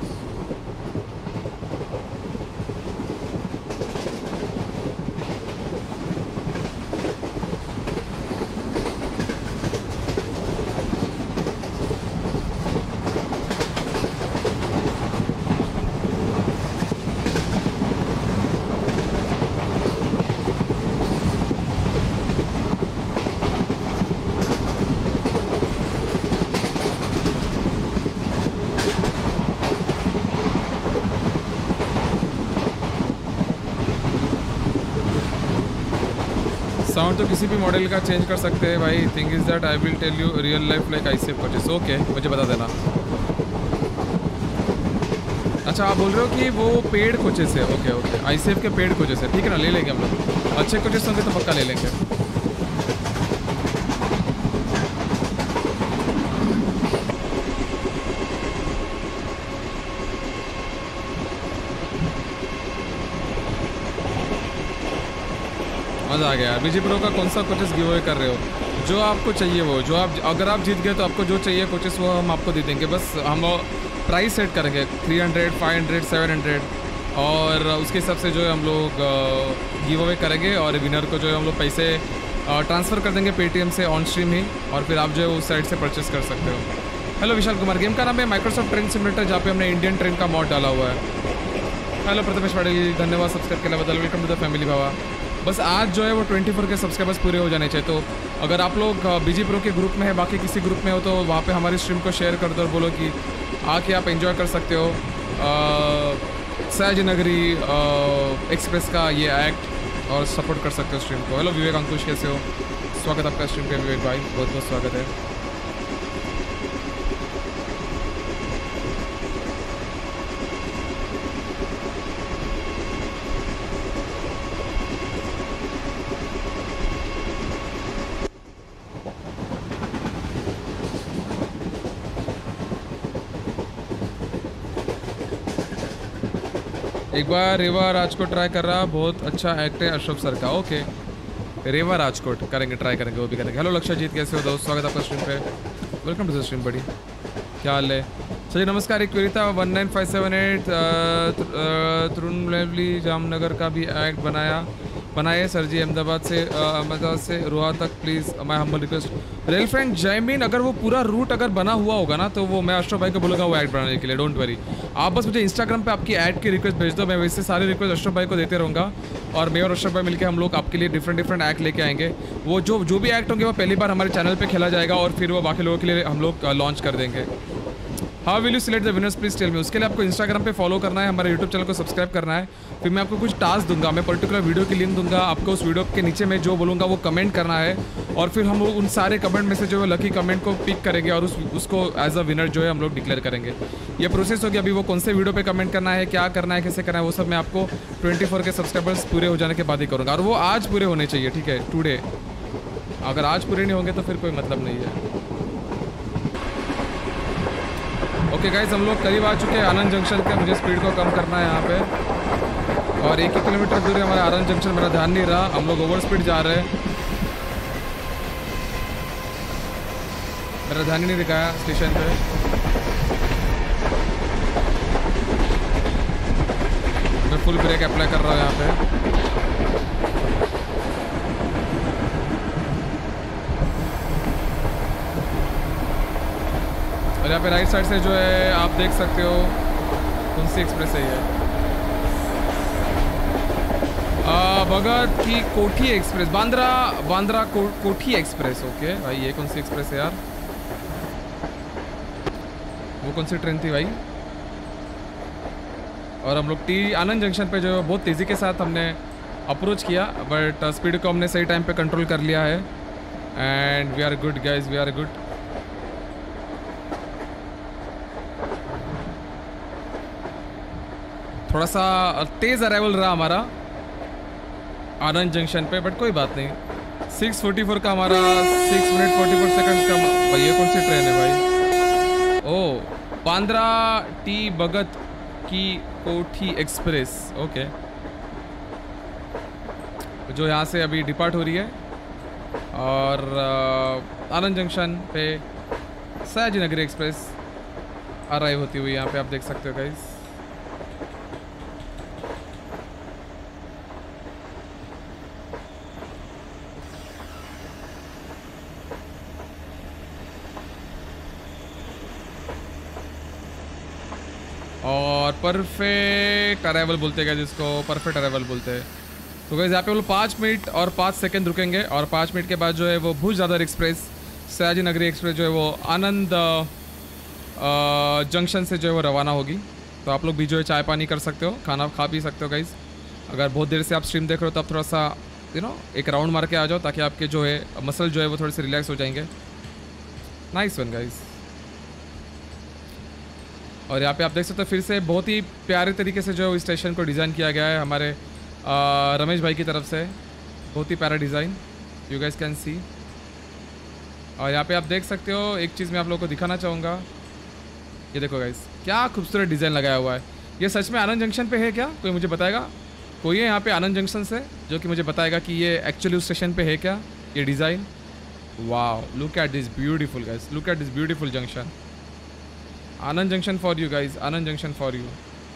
साउंड तो किसी भी मॉडल का चेंज कर सकते हैं भाई। Thing is that I will tell you real life like ICF coaches. Okay, मुझे बता देना। अच्छा, आप बोल रहे हो कि वो पेड कोचेस है? ओके ओके, ICF के पेड कोचेस है, ठीक है ना, ले लेंगे हम लोग। अच्छे कोचेस होंगे तो पक्का ले लेंगे। मज़ा आ गया यार। बीजी प्रो का कौन सा कोचेस गिव अवे कर रहे हो? जो आपको चाहिए वो, जो आप अगर आप जीत गए तो आपको जो चाहिए कोचेस वो हम आपको दे देंगे। बस हम प्राइस सेट करेंगे 300, 500, 700 और उसके हिसाब से जो है हम लोग गिव अवे करेंगे और विनर को जो है हम लोग पैसे ट्रांसफ़र कर देंगे पेटीएम से ऑन स्ट्रीम ही, और फिर आप जो है उस साइट से परचेस कर सकते हो। हेलो विशाल कुमार, गेम का नाम है माइक्रोसॉफ्ट ट्रेन सिमुलेटर, जहाँ पे हमने इंडियन ट्रेन का मॉड डाला हुआ है। हेलो प्रथमेश पाटिल, धन्यवाद सब्सक्राइब करने बदल, वेलकम टू द फैमिली बाबा। बस आज जो है वो 24 के सब्सक्राइबर्स पूरे हो जाने चाहिए, तो अगर आप लोग बीजी प्रो के ग्रुप में है, बाकी किसी ग्रुप में हो, तो वहाँ पे हमारी स्ट्रीम को शेयर कर दो और बोलो कि आके आप एंजॉय कर सकते हो सयाजी नगरी एक्सप्रेस का ये एक्ट और सपोर्ट कर सकते हो स्ट्रीम को। हेलो विवेक अंकुश, कैसे हो? स्वागत आपका स्ट्रीम पे विवेक भाई, बहुत बहुत स्वागत है। एक बार रेवा राजकोट ट्राई कर रहा, बहुत अच्छा एक्ट है अशोक सर का। ओके, रेवा राजकोट करेंगे, ट्राई करेंगे, वो भी करेंगे। हेलो लक्षाजीत, कैसे हो दोस्त? स्वागत आपका स्ट्रीम पे, वेलकम टू द स्ट्रीम बड़ी, क्या हाल है? सर नमस्कार, एक क्वेरी था 19578 तरुण जामनगर का भी एक्ट बनाए सर जी, अहमदाबाद से रोहा तक please, my humble request. Rail friend Jaymin, अगर वो पूरा रूट अगर बना हुआ होगा ना, तो वो मैं अशोक भाई को बोलूँगा वो ऐड बनाने के लिए, डोंट वरी। आप बस मुझे इंस्टाग्राम पे आपकी ऐड की रिक्वेस्ट भेज दो, मैं वैसे सारे रिक्वेस्ट अशोक भाई को देते रहूँगा, और मैं और अशोक भाई मिलकर हम लोग आपके लिए डिफरेंट एक्ट लेके आएंगे। वो जो भी एक्ट होंगे वो पहली बार हमारे चैनल पर खेला जाएगा, और फिर वो बाकी लोगों के लिए हम लोग लॉन्च कर देंगे। How will you select the winners, please tell me. उसके लिए आपको इंस्टाग्राम पे फॉलो करना है, हमारे यूट्यूब चैनल को सब्सक्राइब करना है, फिर मैं आपको कुछ टास्क दूंगा, मैं पर्टिकुलर वीडियो की लिंक दूंगा आपको, उस वीडियो के नीचे मैं जो बोलूँगा वो कमेंट करना है, और फिर हम लोग उन सारे कमेंट में से जो है लकी कमेंट को पिक करेंगे और उसको एज अ विनर जो है हम लोग डिक्लेयर करेंगे। ये प्रोसेस होगी। अभी वो कौन से वीडियो पे कमेंट करना है, क्या करना है, कैसे करना है, वो सब मैं आपको 24 के सब्सक्राइबर्स पूरे हो जाने के बाद ही करूँगा, और वो आज पूरे होने चाहिए, ठीक है, टुडे। अगर आज पूरे नहीं होंगे तो फिर कोई मतलब नहीं है। ओके गाइस, हम लोग करीब आ चुके हैं आनंद जंक्शन के, मुझे स्पीड को कम करना है यहाँ पे, और 1 किलोमीटर दूर है हमारा आनंद जंक्शन, मेरा ध्यान नहीं रहा, हम लोग ओवर स्पीड जा रहे हैं, मेरा ध्यान ही नहीं दिखाया स्टेशन पे। मैं फुल ब्रेक अप्लाई कर रहा हूँ यहाँ पे। और यहाँ पे राइट साइड से जो है आप देख सकते हो कौन सी एक्सप्रेस है ये, भगत की कोठी एक्सप्रेस, बांद्रा कोठी एक्सप्रेस। ओके भाई, ये कौन सी एक्सप्रेस है यार? वो कौन सी ट्रेन थी भाई? और हम लोग आनंद जंक्शन पे जो है बहुत तेज़ी के साथ हमने अप्रोच किया, बट स्पीड को हमने सही टाइम पे कंट्रोल कर लिया है, and we are good guys, we are good. थोड़ा सा तेज़ अराइवल रहा हमारा आनंद जंक्शन पे, बट कोई बात नहीं। 6:44 का हमारा 6 मिनट 44 सेकंड का। भाई ये कौन सी ट्रेन है भाई? ओ, बांद्रा टी भगत की कोठी एक्सप्रेस। ओके, जो यहाँ से अभी डिपार्ट हो रही है, और आनंद जंक्शन पे सयाजी नगरी एक्सप्रेस अराइव होती हुई यहाँ पे आप देख सकते हो गाइस। और परफेक्ट अराइवल बोलते हैं, जिसको परफेक्ट अराइवल बोलते हैं। तो गाइस यहाँ पे वो लोग 5 मिनट और 5 सेकंड रुकेंगे, और 5 मिनट के बाद जो है वो भुज दादर एक्सप्रेस, सयाजी नगरी एक्सप्रेस जो है वो आनंद जंक्शन से जो है वो रवाना होगी। तो आप लोग भी जो है चाय पानी कर सकते हो, खाना खा पी सकते हो गाइस। अगर बहुत देर से आप स्ट्रीम देख रहे हो तो आप थोड़ा सा एक राउंड मार के आ जाओ, ताकि आपके जो है मसल जो है वो थोड़े से रिलैक्स हो जाएंगे। Nice one guys. और यहाँ पे आप देख सकते हो फिर से बहुत ही प्यारे तरीके से जो इस स्टेशन को डिज़ाइन किया गया है हमारे रमेश भाई की तरफ से, बहुत ही प्यारा design, you guys can see. और यहाँ पे आप देख सकते हो एक चीज़ मैं आप लोगों को दिखाना चाहूँगा, ये देखो गाइस क्या खूबसूरत डिज़ाइन लगाया हुआ है। ये सच में आनंद जंक्शन पे है क्या? कोई मुझे बताएगा? कोई है यहाँ पे आनंद जंक्शन से जो कि मुझे बताएगा कि ये एक्चुअली उस स्टेशन पे है क्या ये design? Wow, look at this beautiful, guys. Look at this beautiful junction. Anand Junction for you guys. Anand Junction for you.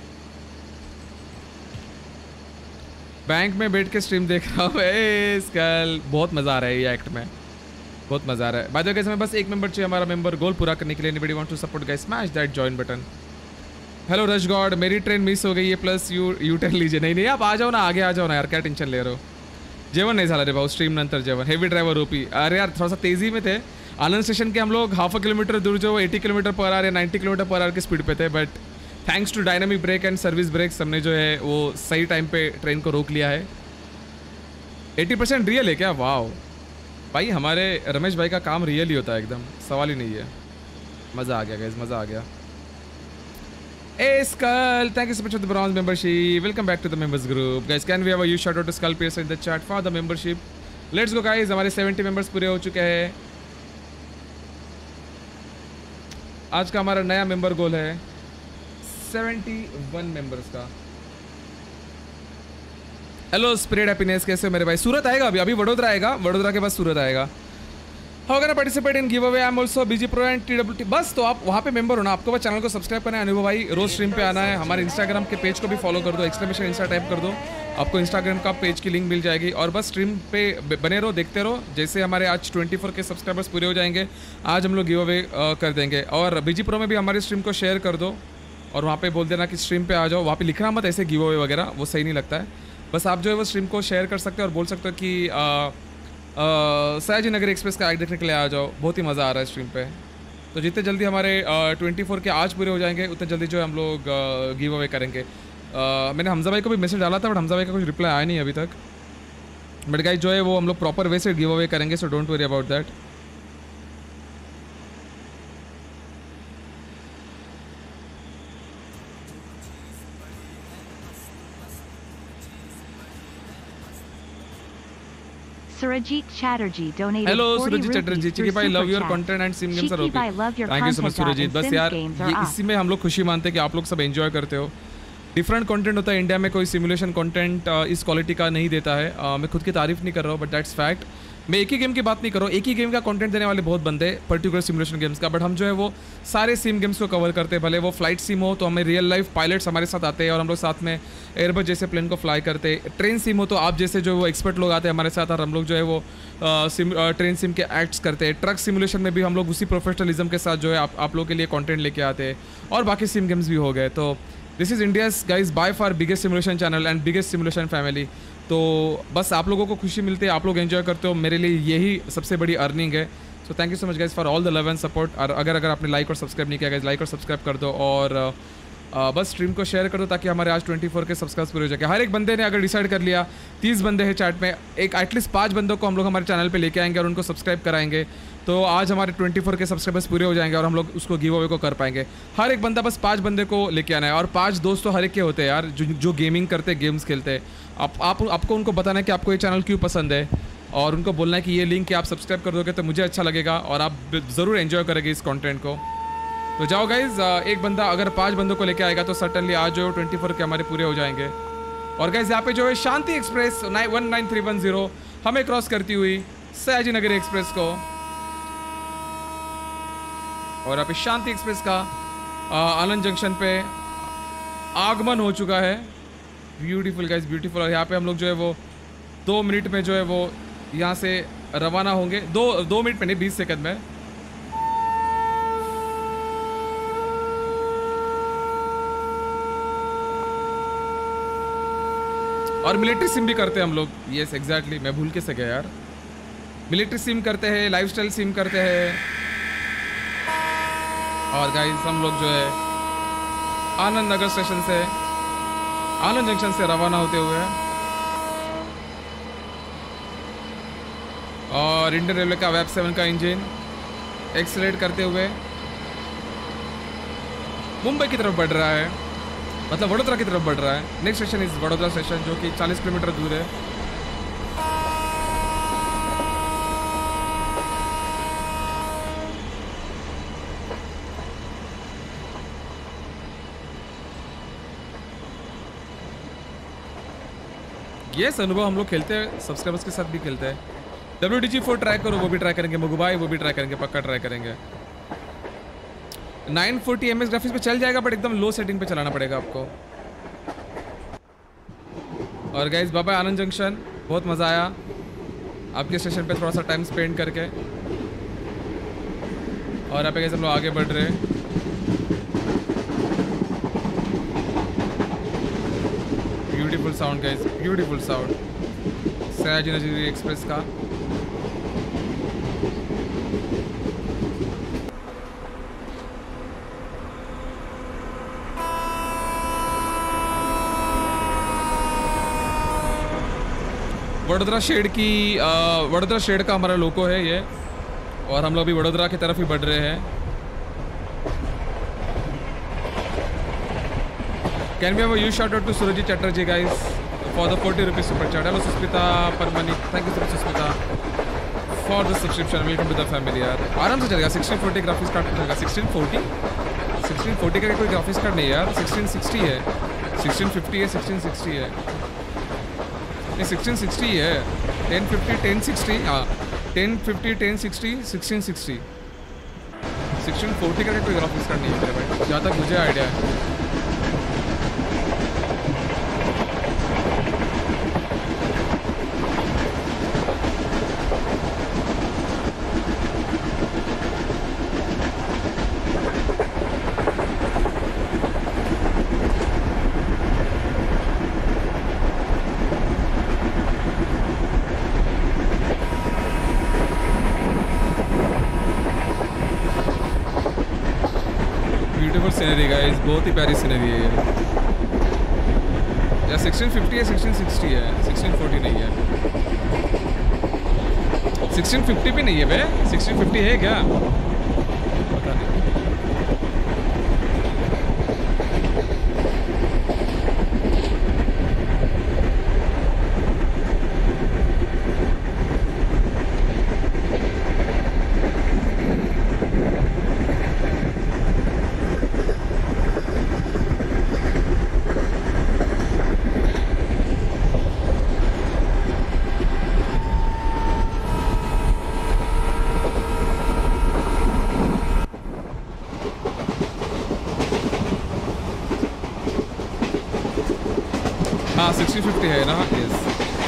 Bank में बैठ के स्ट्रीम देख रहा हूँ। कल बहुत मज़ा आ रहा है ये एक्ट में, बहुत मज़ा आ रहा है। बाय द वे गाइस, हमें बस एक मेंबर चाहिए हमारा मेंबर गोल पूरा करने के लिए। Anybody want to support guys, smash that join button. Hello rush god, मेरी ट्रेन मिस हो गई है, प्लस यू टर्न लीजिए। नहीं आप आ जाओ ना, आगे आ जाओ ना यार, क्या टेंशन ले रहे हो। जेवण नहीं झाला रे भाऊ, स्ट्रीम नंतर जेवण। हेवी ड्राइवर ओपी, अरे यार थोड़ा सा तेज़ी में थे। आनंद स्टेशन के हम लोग हाफ अ किलोमीटर दूर जो 80 किलोमीटर पर आवर या 90 किलोमीटर पर आवर की स्पीड पे थे, but thanks to dynamic brake and service brakes हमने जो है वो सही टाइम पे ट्रेन को रोक लिया है। 80% रियल है क्या? वाओ भाई, हमारे रमेश भाई का काम रियल ही होता है, एकदम सवाल ही नहीं है। मज़ा आ गया गाइस, मज़ा आ गया। Hey Skull, thank you so much for the bronze membership. Welcome back to the members group. Guys, can we have a huge shout out to Skull Piercer in the chat for the membership? Let's go guys, हमारे 70 members पूरे हो चुके हैं। आज का हमारा नया member गोल है 71 मेंबर्स का। हेलो स्प्रेड हैप्पीनेस, कैसे हो मेरे भाई? सूरत आएगा अभी वडोदरा आएगा, वडोदरा के बाद सूरत आएगा। How can I participate in giveaway? I am also BG pro and TWT। बस तो आप वहाँ पे मेंबर हो ना, आपको बस चैनल को सब्सक्राइब करना है। अनुभव भाई रोज स्ट्रीम पे आना है, हमारे इंस्टाग्राम के पेज को भी फॉलो कर दो, एक्सक्लेमेशन इंस्टा टाइप कर दो, आपको इंस्टाग्राम का पेज की लिंक मिल जाएगी। और बस स्ट्रीम पे बने रहो, देखते रहो। जैसे हमारे आज 24 के सब्सक्राइबर्स पूरे हो जाएंगे, आज हम लोग गिव अवे कर देंगे। और बीजी प्रो में भी हमारे स्ट्रीम को शेयर कर दो और वहाँ पे बोल देना कि स्ट्रीम पे आ जाओ। वहाँ पे लिखना मत ऐसे गिव अवे वगैरह, वो सही नहीं लगता है। बस आप जो है वो स्ट्रीम को शेयर कर सकते हो और बोल सकते हो कि सयाजी नगर एक्सप्रेस का एक्ट देखने के लिए आ जाओ, बहुत ही मज़ा आ रहा है स्ट्रीम पे। तो जितने जल्दी हमारे 24 के आज पूरे हो जाएंगे, उतने जल्दी जो है हम लोग गिव अवे करेंगे। मैंने हमजा भाई को भी मैसेज डाला था, बट हमजा भाई का कुछ रिप्लाई आया नहीं अभी तक। बट गाइस जो है वो हम लोग प्रॉपर वे से गिव अवे करेंगे, so don't worry about that. Surajit Chatterjee donated Hello 40 Surajit Chatterjee, rupees cheeky through भाई, love Super your Chat. Content and sim games are Cheeky OP. Bhai, love your thank you so much content app Surajit. and बस Sims यार games are ये up. इसी में हम लोग खुशी मानते हैं कि आप लोग सब एंजॉय करते हो। डिफरेंट कंटेंट होता है इंडिया में, कोई सिमुलेशन कंटेंट इस क्वालिटी का नहीं देता है। मैं खुद की तारीफ नहीं कर रहा हूँ, बट दैट्स फैक्ट। मैं एक ही गेम की बात नहीं कर रहा हूँ, एक ही गेम का कंटेंट देने वाले बहुत बंदे हैं, पर्टिकुलर सिमुलेशन गेम्स का। बट हम जो है वो सारे सिम गेम्स को कवर करते हैं, भले वो फ्लाइट सिम हो तो हमें रियल लाइफ पायलट्स हमारे साथ आते हैं और हम लोग साथ में एयरबस जैसे प्लेन को फ्लाई करते हैं। ट्रेन सिम हो तो आप जैसे जो वो एक्सपर्ट लोग आते हैं हमारे साथ और हम लोग जो है वो ट्रेन सिम के एक्ट्स करते हैं। ट्रक सिमुलेशन में भी हम लोग उसी प्रोफेशनलिज्म के साथ जो है आप लोग के लिए कंटेंट लेके आते हैं। और बाकी सिम गेम्स भी हो गए। तो this is India's guys by far biggest simulation channel and biggest simulation family. तो बस आप लोगों को खुशी मिलती है, आप लोग एंजॉय करते हो, मेरे लिए यही सबसे बड़ी अर्निंग है। So thank you so much guys for all the love and support. और अगर आपने लाइक और सब्सक्राइब नहीं किया गाइज, लाइक और सब्सक्राइब कर दो और बस स्ट्रीम को शेयर कर दो ताकि हमारे आज 24 के सब्सक्राइब पूरे हो जाए। हर एक बंदे ने अगर डिसाइड कर लिया, 30 बंदे हैं चैट में, एक एटलीस्ट 5 बंदों को हम लोग हमारे चैनल पे लेके आएंगे और उनको सब्सक्राइब कराएंगे, तो आज हमारे 24 के सब्सक्राइबर्स पूरे हो जाएंगे और हम लोग उसको गिव अवे को कर पाएंगे। हर एक बंदा बस 5 बंदे को लेके आना है और 5 दोस्त तो हर एक के होते हैं यार, जो गेमिंग करते हैं, गेम्स खेलते हैं। आपको उनको बताना है कि आपको ये चैनल क्यों पसंद है और उनको बोलना है कि ये लिंक आप सब्सक्राइब कर दोगे तो मुझे अच्छा लगेगा और आप ज़रूर एंजॉय करेंगे इस कंटेंट को। तो जाओ गाइज, एक बंदा अगर 5 बंदों को लेके आएगा तो सर्टनली आज जो 24 के हमारे पूरे हो जाएंगे। और गाइज यहाँ पे जो है शांति एक्सप्रेस 19310 हमें क्रॉस करती हुई सयाजी नगरी एक्सप्रेस को, और यहाँ पे शांति एक्सप्रेस का आनंद जंक्शन पे आगमन हो चुका है। Beautiful guys, beautiful. और यहाँ पे हम लोग जो है वो 2 मिनट में जो है वो यहाँ से रवाना होंगे। 2 मिनट में नहीं, 20 सेकंड में। और मिलिट्री सिम भी करते हैं हम लोग। यस एग्जैक्टली, मैं भूल के से गया यार। मिलिट्री सिम करते हैं, लाइफस्टाइल सिम करते हैं। और गाइस हम लोग जो है आनंद नगर स्टेशन से, आनंद जंक्शन से रवाना होते हुए और इंडियन रेलवे का वेब 7 का इंजन एक्सेलरेट करते हुए मुंबई की तरफ बढ़ रहा है, मतलब वडोदरा की तरफ बढ़ रहा है। Next station is Vadodara station, जो कि 40 किलोमीटर दूर है। ये अनुभव हम लोग खेलते हैं, सब्सक्राइबर्स के साथ भी खेलते हैं। WDG4 ट्राई करो, वो भी ट्राई करेंगे। मुगु भाई वो भी ट्राई करेंगे, पक्का ट्राई करेंगे। 940 ms ग्राफिक्स पे चल जाएगा, बट एकदम लो सेटिंग पे चलाना पड़ेगा आपको। और guys bye bye Anand junction, बहुत मज़ा आया आपके स्टेशन पे थोड़ा सा टाइम स्पेंड करके। और यहाँ पे गाइस हम लोग आगे बढ़ रहे हैं। Beautiful sound guys, beautiful sound Sayaji Nagari express का। वडोदरा शेड की वडोदरा शेड का हमारा लोगो है ये, और हम लोग भी वडोदरा की तरफ ही बढ़ रहे हैं। Can we have a huge shout out to Surajit Chatterjee guys for the 40 rupees super chat. Hello Susmita Paramani, thank you so much Susmita for the subscription. Welcome to the family यार। आराम से चलेगा, 1640 ग्राफिक्स कार्ड चलेगा। 1640 का कोई ग्राफिक्स कार्ड नहीं यार, 1660 है, 1650 है, 1660 है, ये 1660 है। 1050 1060, हाँ 1050 1060 1660। 1640 का कोई ग्राफिक्स कार्ड नहीं है मेरे भाई, जहाँ तक मुझे आइडिया है। सीनरी गाइस, बहुत ही प्यारी सीनरी है ये। या 1650 है, 1660 है, 1640 नहीं है। 1650 भी नहीं है बे, 1650 है क्या पता नहीं। हाँ 6050 है ना, यस।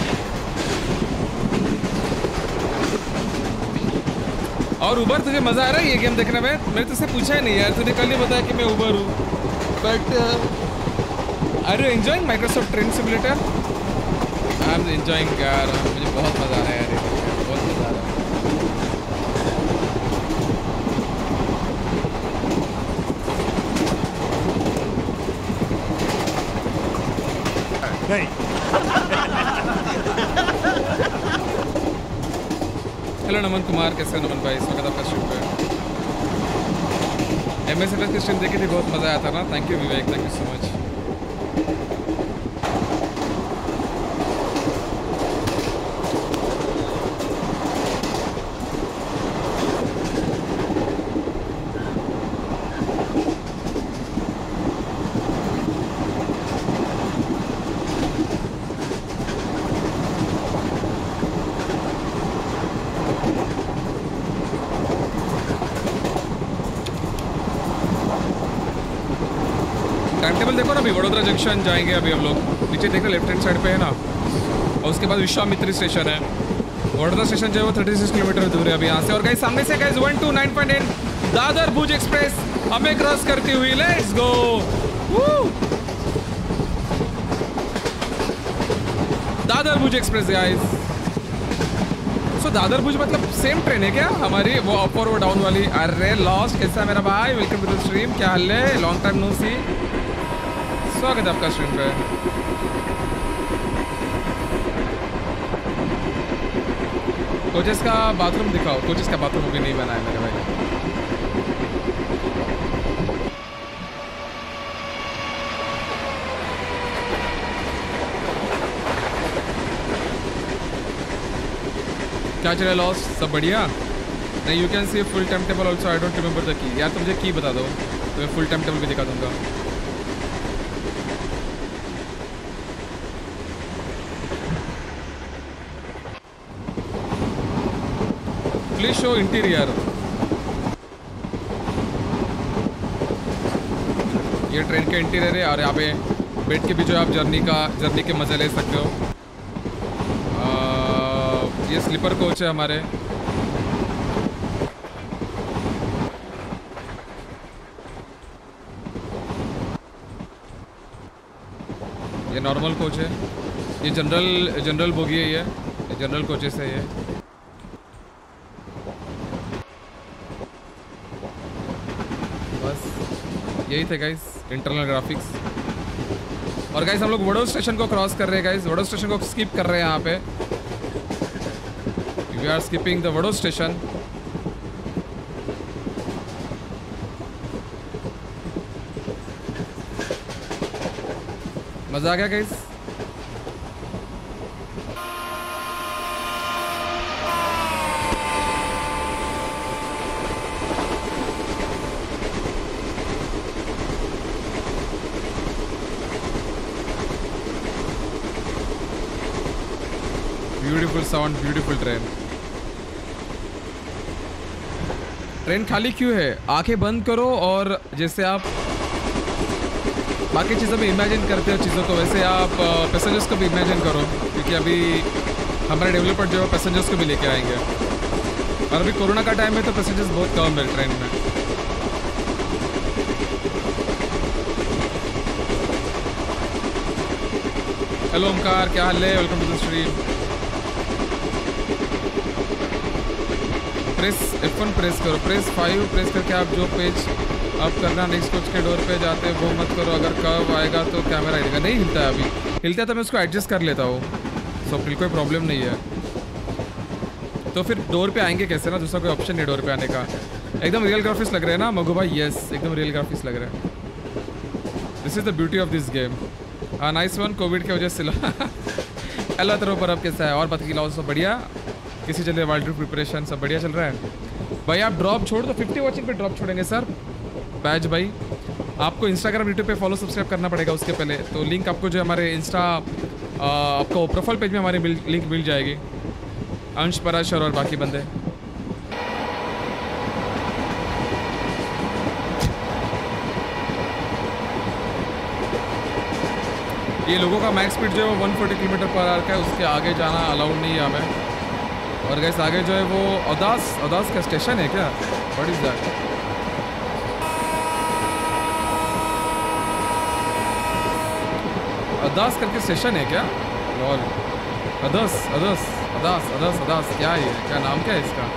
और उबर तुझे मजा आ रहा है ये गेम देखने में? मैंने तुझसे पूछा ही नहीं यार, तूने कल ही बताया कि मैं उबर हूँ। But are you enjoying Microsoft train simulator? I am enjoying यार, मुझे बहुत मजा आ रहा है यार, बहुत मजा आ रहा है। नहीं। हेलो नमन कुमार, कैसे हो नमन भाई? स्वागत है आपका स्ट्रीम पे। MSFS की स्ट्रीम देखी थी, बहुत मजा आया था ना। Thank you Vivek, thank you so much. देखो ना अभी वडोदरा जंक्शन जाएंगे अभी हम लोग, नीचे देखो लेफ्ट हैंड साइड पे है ना, और उसके बाद विश्वामित्री स्टेशन है। वडोदरा स्टेशन जो है वो 36 किलोमीटर दूर है अभी यहाँ से। और गाइस सामने से गाइस 129.8 दादर भुज एक्सप्रेस हमें क्रॉस करती हुई, let's go. Dadar Bhuj express guys. So Dadar Bhuj मतलब सेम ट्रेन है क्या हमारी, वो अप और वो डाउन वाली? अरे लॉस्ट, कैसा है मेरा भाई? वेलकम टू द स्ट्रीम, क्या हाल है? लॉन्ग टाइम नो सी, स्वागत है आपका स्ट्रीम पे। कोचेस का बाथरूम दिखाओ। कोचेस का बाथरूम अभी नहीं बना है मेरे भाई। क्या चले लॉस, सब बढ़िया? नहीं, you can see full time table also, I don't remember the key. यार तुम मुझे की बता दो तो मैं फुल टाइम टेबल भी दिखा दूंगा। Please show interior. ये ट्रेन के इंटीरियर है और यहाँ पे बैठ के भी जो आप जर्नी के मज़े ले सकते हो। ये स्लीपर कोच है हमारे। ये नॉर्मल कोच है। ये जनरल बोगी है। ये जनरल कोचेस है ये। बस यही थे गाइस इंटरनल ग्राफिक्स। और गाइस हम लोग वडोदरा स्टेशन को क्रॉस कर रहे हैं गाइस। वडोदरा स्टेशन को स्किप कर रहे हैं यहाँ पे। We are skipping the Vadodara station. मजा आ गया guys. Beautiful sound, beautiful train खाली क्यों है? आंखें बंद करो और जैसे आप बाकी चीज़ों में इमेजिन करते हो चीज़ों को, वैसे आप पैसेंजर्स को भी इमेजिन करो, क्योंकि अभी हमारे डेवलपर जो है पैसेंजर्स को भी लेके आएंगे। और अभी कोरोना का टाइम है तो पैसेंजर्स बहुत कम है ट्रेन में। हेलो ओमकार, क्या हाल है? Welcome to the stream. Press F1 press करो, प्रेस 5 प्रेस करके आप जो पेज आप करना नेक्स्ट कोच के डोर पे जाते वो मत करो। अगर कब आएगा तो कैमरा हिलेगा। नहीं हिलता है, अभी हिलता है तो मैं उसको एडजस्ट कर लेता हूँ। सो फिर कोई प्रॉब्लम नहीं है। तो फिर डोर पे आएंगे कैसे ना, दूसरा कोई ऑप्शन नहीं डोर पे आने का। एकदम रियल ग्राफिक्स लग रहे हैं ना मगू भाई? यस, एकदम रियल ग्राफिक्स लग रहे हैं। This is the beauty of this game. हाँ नाइस वन। कोविड की वजह से अल्लाह तरह पर अब कैसा है? और बाकी लाओ सब बढ़िया? किसी चल रही है वर्ल्ड ट्रिप प्रिपरेशन? सब बढ़िया चल रहा है भाई। आप ड्रॉप छोड़ दो, 50 वॉचिंग पे ड्रॉप छोड़ेंगे सर। बैज भाई आपको इंस्टाग्राम यूट्यूब पे फॉलो सब्सक्राइब करना पड़ेगा उसके पहले। तो लिंक आपको जो हमारे इंस्टा आपको प्रोफाइल पेज में हमारी लिंक मिल जाएगी। अंश, पराशर और बाकी बंदे। ये लोगों का मैक्स स्पीड जो है वो 140 किलोमीटर पर आवर का है। उसके आगे जाना अलाउड नहीं है हमें। और गैस आगे जो है वो औदास का स्टेशन है क्या? What is that? औदास करके स्टेशन है क्या? लॉल। औदास क्या है? क्या नाम क्या है इसका?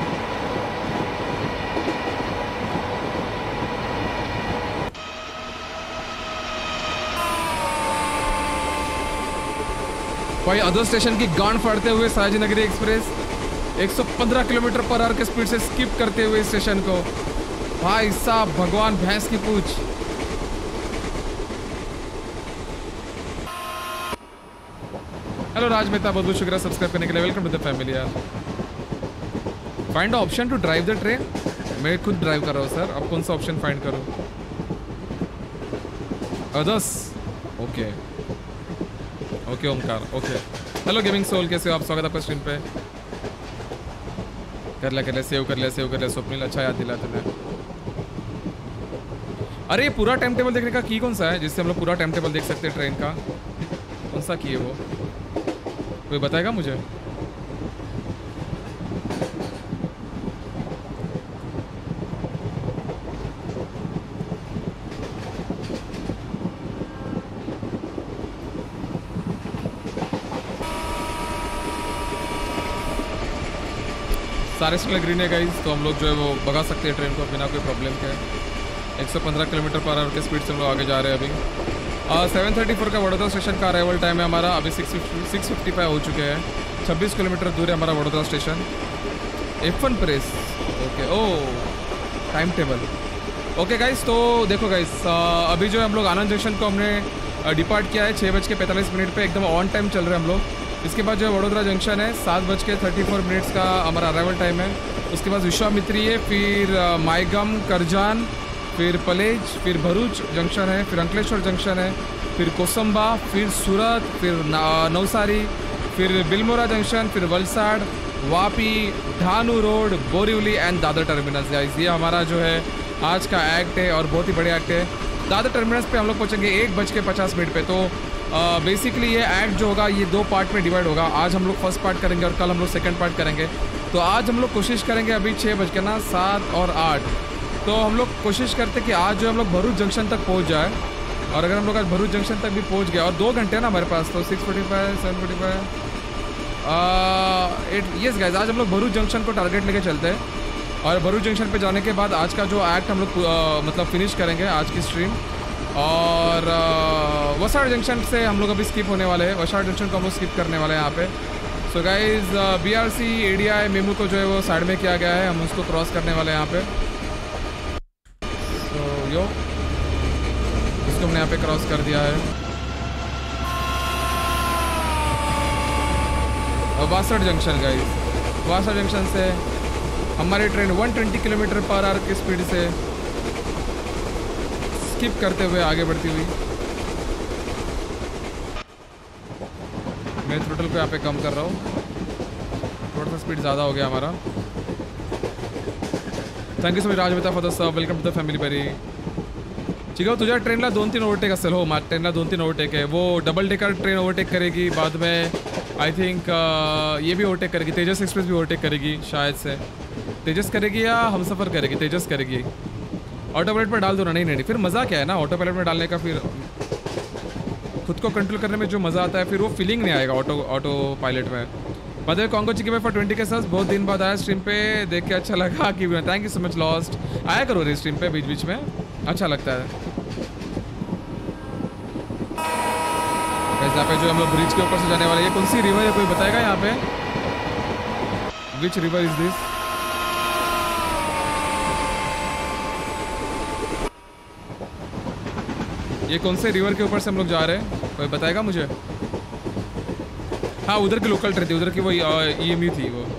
भाई अदर स्टेशन की गांड फाड़ते हुए Sayaji Nagari express 115 kilometre per hour के स्पीड से स्किप करते हुए स्टेशन को। भाई साहब भगवान भैंस की पूछ। हेलो राज मेहता, बहुत बहुत शुक्रिया सब्सक्राइब करने के लिए। वेलकम टू द फैमिली यार। Find the option to drive the train. मैं खुद ड्राइव कर रहा हूँ सर, अब कौन सा ऑप्शन फाइंड करूँ? Others. Okay Omkar okay. Hello gaming soul, कैसे हो आप? स्वागत आपका स्ट्रीम पे। कर ले सेव कर ले स्वप्निल, अच्छा याद दिला तूने। अरे पूरा टाइम टेबल देखने का की कौन सा है जिससे हम लोग पूरा टाइम टेबल देख सकते हैं ट्रेन का? कौन सा की है वो? कोई बताएगा मुझे? सारे स्टेशन ग्रीन है गाइस, तो हम लोग जो है वो भगा सकते हैं ट्रेन को बिना कोई प्रॉब्लम के। 115 किलोमीटर पर आवर के स्पीड से हम लोग आगे जा रहे हैं अभी। 7:34 का वडोदरा स्टेशन का अराइवल टाइम है हमारा। अभी 6:55 हो चुके हैं। 26 किलोमीटर दूर है हमारा Vadodara station. F1 press. Okay, oh time table. Okay guys, तो देखो गाइस अभी जो है हम लोग आनंद जंक्शन को हमने डिपार्ट किया है 6:45 पे। एकदम ऑन टाइम चल रहे हैं हम लोग। इसके बाद जो है वडोदरा जंक्शन है 7:34 का हमारा अराइवल टाइम है। उसके बाद विश्वामित्री है, फिर मायगम, करजान, फिर पलेज, फिर भरूच जंक्शन है, फिर अंकलेश्वर जंक्शन है, फिर कोसंबा, फिर सूरत, फिर नवसारी, फिर बिलमोरा जंक्शन, फिर Valsad, Vapi, Dahanu road, Borivali and Dadar terminus. Guys ये हमारा जो है आज का एक्ट है और बहुत ही बढ़िया एक्ट है। दादर टर्मिनस पे हम लोग पहुँचेंगे 1:50 पे। तो बेसिकली ये एक्ट जो होगा ये 2 पार्ट में डिवाइड होगा। आज हम लोग फर्स्ट पार्ट करेंगे और कल हम लोग सेकंड पार्ट करेंगे। तो आज हम लोग कोशिश करेंगे, अभी 6:07 और 8, तो हम लोग कोशिश करते कि आज जो हम लोग भरूच जंक्शन तक पहुंच जाए। और अगर हम लोग आज भरूच जंक्शन तक भी पहुंच गए और 2 घंटे है ना हमारे पास, तो 6:45, 7:45, 8, यस गाइस आज हम लोग भरूच जंक्शन को टारगेट लेके चलते हैं। और भरूच जंक्शन पे जाने के बाद आज का जो एक्ट हम लोग मतलब फिनिश करेंगे आज की स्ट्रीम। और वसाड़ जंक्शन से हम लोग अभी स्किप होने वाले हैं, वसाड़ जंक्शन को हम लोग स्किप करने वाले हैं यहाँ पे। So guys BRC ADI MEMU को जो है वो साइड में किया गया है, हम उसको क्रॉस करने वाले हैं यहाँ पे। सो यो इसको हमने यहाँ पे क्रॉस कर दिया है। और Vasad junction guys, Vasad junction से हमारी ट्रेन 120 km/h की स्पीड से स्किप करते हुए आगे बढ़ती हुई। मैं थ्रोटल को यहाँ पे कम कर रहा हूँ, थोड़ा सा स्पीड ज़्यादा हो गया हमारा। Thank you so much Rajmeta for the sub, welcome to the family बरी। ठीक आहे, तुझ्या ट्रेनला 2-3 ओव्हरटेक असेल। हो, माझ्या ट्रेनला 2-3 ओव्हरटेक आहे। वो डबल डेकर ट्रेन ओव्हरटेक करेगी बाद में, आई थिंक ये भी ओवरटेक करेगी, तेजस एक्सप्रेस भी ओवरटेक करेगी शायद से। तेजस करेगी या हम सफ़र करेगी? तेजस करेगी। ऑटो पायलट पर डाल दो ना। नहीं, फिर मज़ा क्या है ना ऑटो पायलट में डालने का, फिर खुद को कंट्रोल करने में जो मज़ा आता है फिर वो फीलिंग नहीं आएगा ऑटो पायलट में। बदले कॉन्गो जी के फॉर 20 के साथ बहुत दिन बाद आया स्ट्रीम पे, देख के अच्छा लगा कि thank you so much lost. आया करो रे स्ट्रीम पे बीच बीच में, अच्छा लगता है। यहाँ पे जो हम लोग ब्रिज के ऊपर से जाने वाले, ये कौन सी रिवर है कोई बताएगा यहाँ पे? Which river is this? ये कौन से रिवर के ऊपर से हम लोग जा रहे हैं, कोई बताएगा मुझे? हाँ, उधर की लोकल ट्रेन थी, उधर की वो EMU थी वो।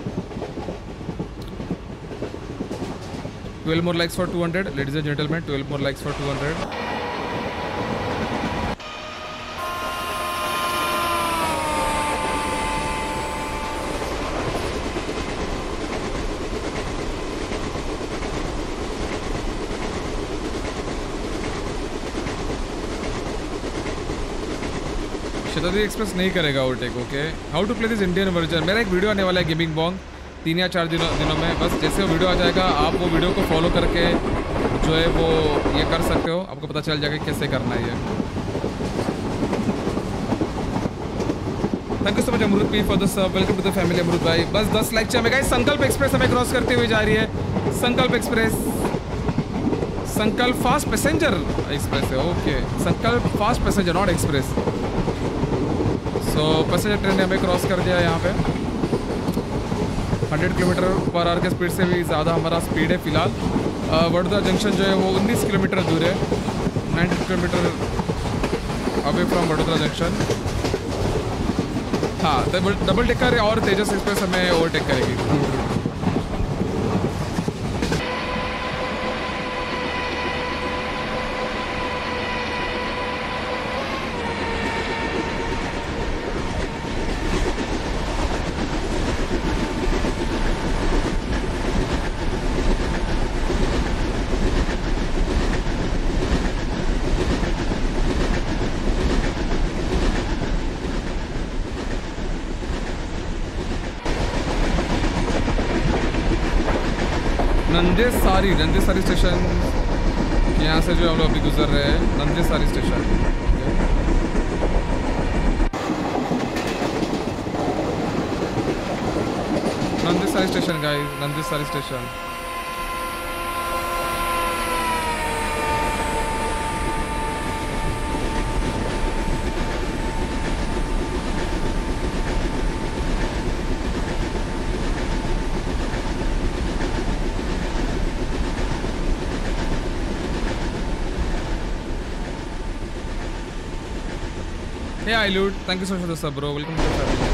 12 more likes for 200, ladies and gentlemen, 12 more likes for 200. शताब्दी एक्सप्रेस नहीं करेगा overtake. Okay, how to play this Indian version. मेरा एक वीडियो आने वाला है गेमिंग बॉन्ग 3 या 4 दिनों में। बस जैसे वो वीडियो आ जाएगा आप वो वीडियो को फॉलो करके जो है वो ये कर सकते हो, आपको पता चल जाएगा कैसे करना है ये। Thank you so much Amrud P for the sub, welcome to the family Amrud भाई। बस 10 लाइक चाहिए गाइस। संकल्प एक्सप्रेस हमें क्रॉस करते हुए जा रही है। Sankalp express, Sankalp fast passenger express है। Okay, Sankalp fast passenger not express. So passenger train ने हमें क्रॉस कर दिया है यहाँ पे। 100 km/h के स्पीड से भी ज़्यादा हमारा स्पीड है फिलहाल। वडोदरा जंक्शन जो है वो 19 किलोमीटर दूर है, 90 kilometre away from Vadodara junction. हाँ, डबल डेकर और तेजस एक्सप्रेस हमें ओवरटेक करेगी। नंदेसारी स्टेशन यहाँ से जो हम लोग अभी गुजर रहे हैं, Nandesari station. Nandesari station guys, Nandesari station. Hey Ilud, thank you so much for the sub bro, welcome to the family.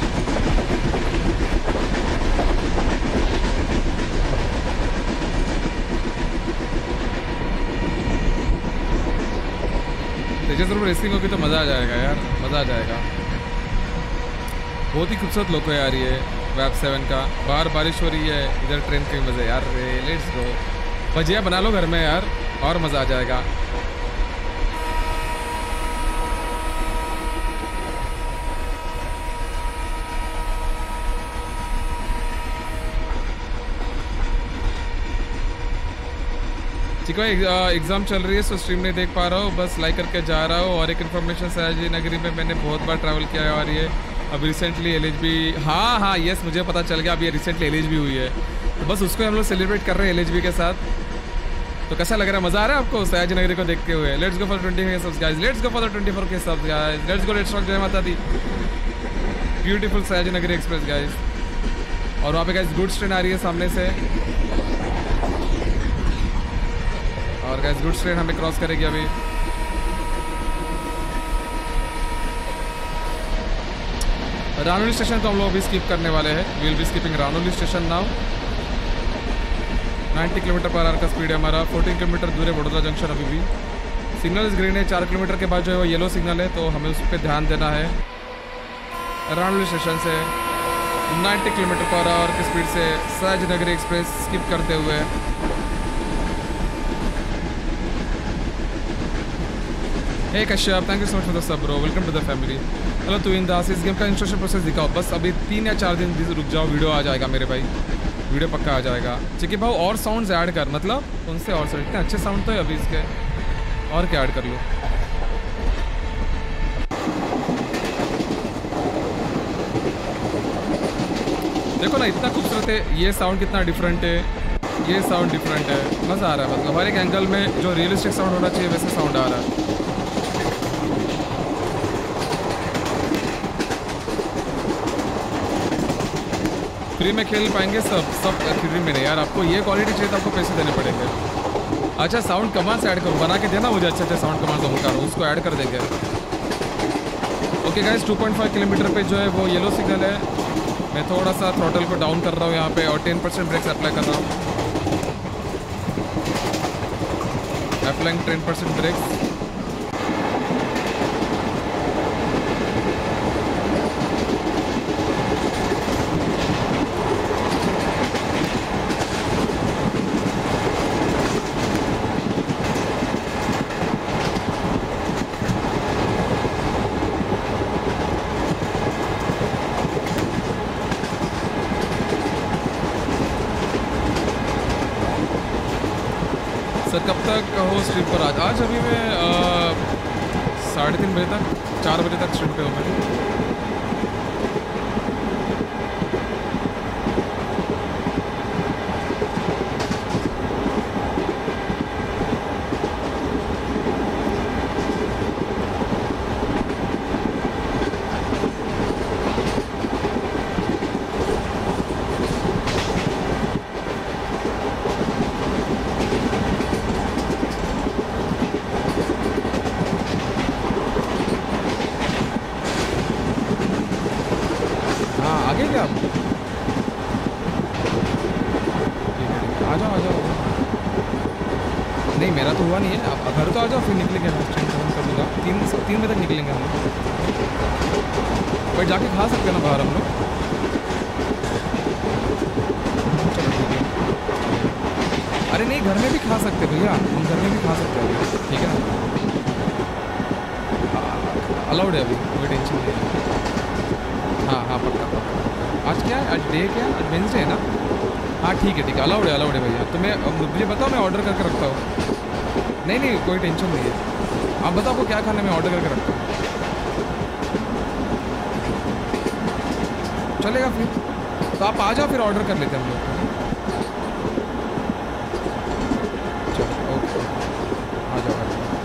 Tejas जरूर रेसिंग होगी तो मज़ा आ जाएगा यार, मज़ा आ जाएगा। बहुत ही खूबसूरत लोग है यार ये, वेब 7 का। बाहर बारिश हो रही है, इधर ट्रेन के मज़े यार। Let's go. भजिया बना लो घर में यार, और मज़ा आ जाएगा। ठीक है, एग्ज़ाम चल रही है सो स्ट्रीम नहीं देख पा रहा हूँ, बस लाइक करके जा रहा हूँ। और एक इन्फॉर्मेशन, सयाजी नगरी में मैंने बहुत बार ट्रैवल किया है और ये अब रिसेंटली LHB, हाँ यस मुझे पता चल गया, अभी ये रिसेंटली LHB हुई है, तो बस उसको हम लोग सेलिब्रेट कर रहे हैं LHB के साथ। तो कैसा लग रहा है, मज़ा आ रहा है आपको सयाजी नगरी को देखते हुए? Let's go for 20 subs guys, let's go for the 24 K subs guys, let's go, let's rock, जय माता दी। Beautiful Sayaji Nagari express guys. और वहाँ पे गाइस गुड्स ट्रेन आ रही है सामने से, और गाइस गुड्स ट्रेन हमें क्रॉस करेगी अभी। रानोली स्टेशन तो हम लोग अभी स्किप करने वाले हैं, we will be skipping Ranoli station now. 90 km/h का स्पीड है हमारा। 14 किलोमीटर दूर है वडोदरा जंक्शन अभी भी। सिग्नल इस ग्रीन है, 4 किलोमीटर के बाद जो है वो येलो सिग्नल है, तो हमें उस पर ध्यान देना है। रानोली स्टेशन से 90 km/h की स्पीड से सयाजी नगरी एक्सप्रेस स्किप करते हुए। Hey Kashyap, thank you so much for the sub bro, welcome to the family. Hello तू इन दास, इस गेम का इंस्ट्रक्शन प्रोसेस दिखाओ। बस अभी 3 या 4 दिन रुक जाओ, वीडियो आ जाएगा मेरे भाई, वीडियो पक्का आ जाएगा। चिकी भाव और साउंड्स ऐड कर, मतलब कौन से और साउंड? इतने अच्छे साउंड तो है अभी इसके, और क्या ऐड कर लूँ? देखो ना इतना खूबसूरत है, ये साउंड कितना डिफरेंट है, ये साउंड डिफरेंट है, मज़ा आ रहा है। मतलब हर एक एंगल में जो रियलिस्टिक साउंड होना चाहिए वैसे साउंड आ रहा है। फ्री में खेल पाएंगे सब फ्री में नहीं यार, आपको ये क्वालिटी चाहिए तो आपको पैसे देने पड़ेंगे। अच्छा साउंड कमांड से ऐड करूँ, बना के देना मुझे अच्छे साउंड कमांड होकर, उसको ऐड कर देंगे। ओके गाइस, 2.5 किलोमीटर पे जो है वो येलो सिग्नल है। मैं थोड़ा सा थ्रॉटल को डाउन कर रहा हूँ यहाँ पे और 10% ब्रेक्स अप्लाई कर रहा हूँ। Applying 10% breaks. सर कब तक हो स्ट्रीम पर? आज अभी मैं 3:30 बजे तक, 4 बजे तक स्ट्रीम पे हूँ मैं। अलाउड है भैया। तो मैं मुझे बताओ, मैं ऑर्डर करके रखता हूँ। नहीं कोई टेंशन नहीं है, आप बताओ आपको क्या खाना है, मैं ऑर्डर करके रखता हूँ। चलेगा फिर तो आप आ जाओ, फिर ऑर्डर कर लेते हैं हम लोग। चलो ओके, आ जाओ।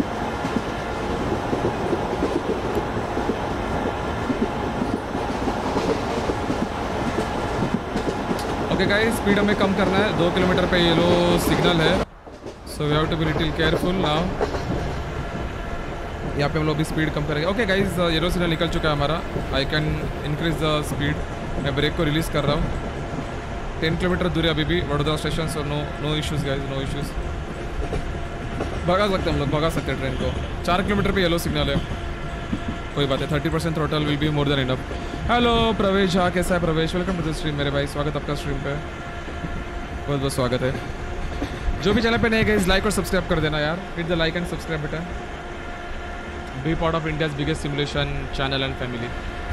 ओके गाइस, स्पीड हमें कम करना है। 2 किलोमीटर पे येलो सिग्नल है, so we have to be little careful now. यहाँ पे हम लोग भी स्पीड कम करेंगे। ओके गाइस, येलो सिग्नल निकल चुका है हमारा। I can increase the speed. मैं ब्रेक को रिलीज़ कर रहा हूँ। 10 किलोमीटर दूर है अभी भी Vadodara station, so no issues guys, no issues. भगा सकते हम लोग, भगा सकते हैं ट्रेन को। 4 किलोमीटर पे येलो सिग्नल है, कोई बात है। 30% throttle will be more than enough. Hello Pravesh Jha, कैसा है प्रवेश? वेलकम टू द स्ट्रीम मेरे भाई, स्वागत आपका स्ट्रीम पे, बहुत बहुत स्वागत है। जो भी चैनल पे नए गए लाइक और सब्सक्राइब कर देना यार, hit the like and subscribe button. Be part of India's biggest simulation channel and family.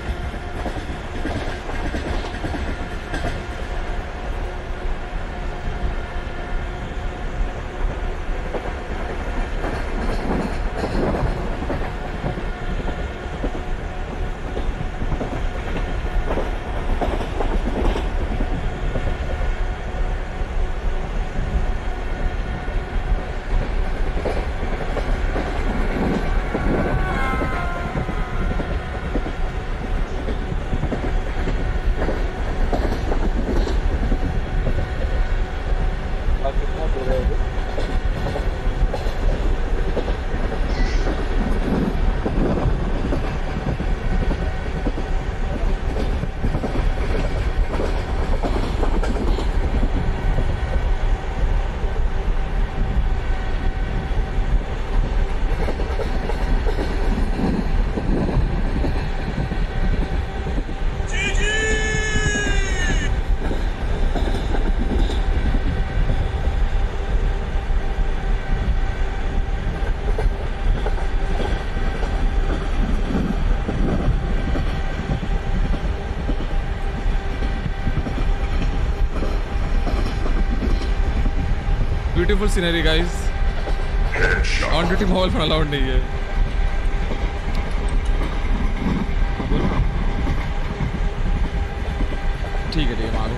Beautiful scenery guys, on duty माहौल पर अलाउड नहीं है। ठीक है मालूम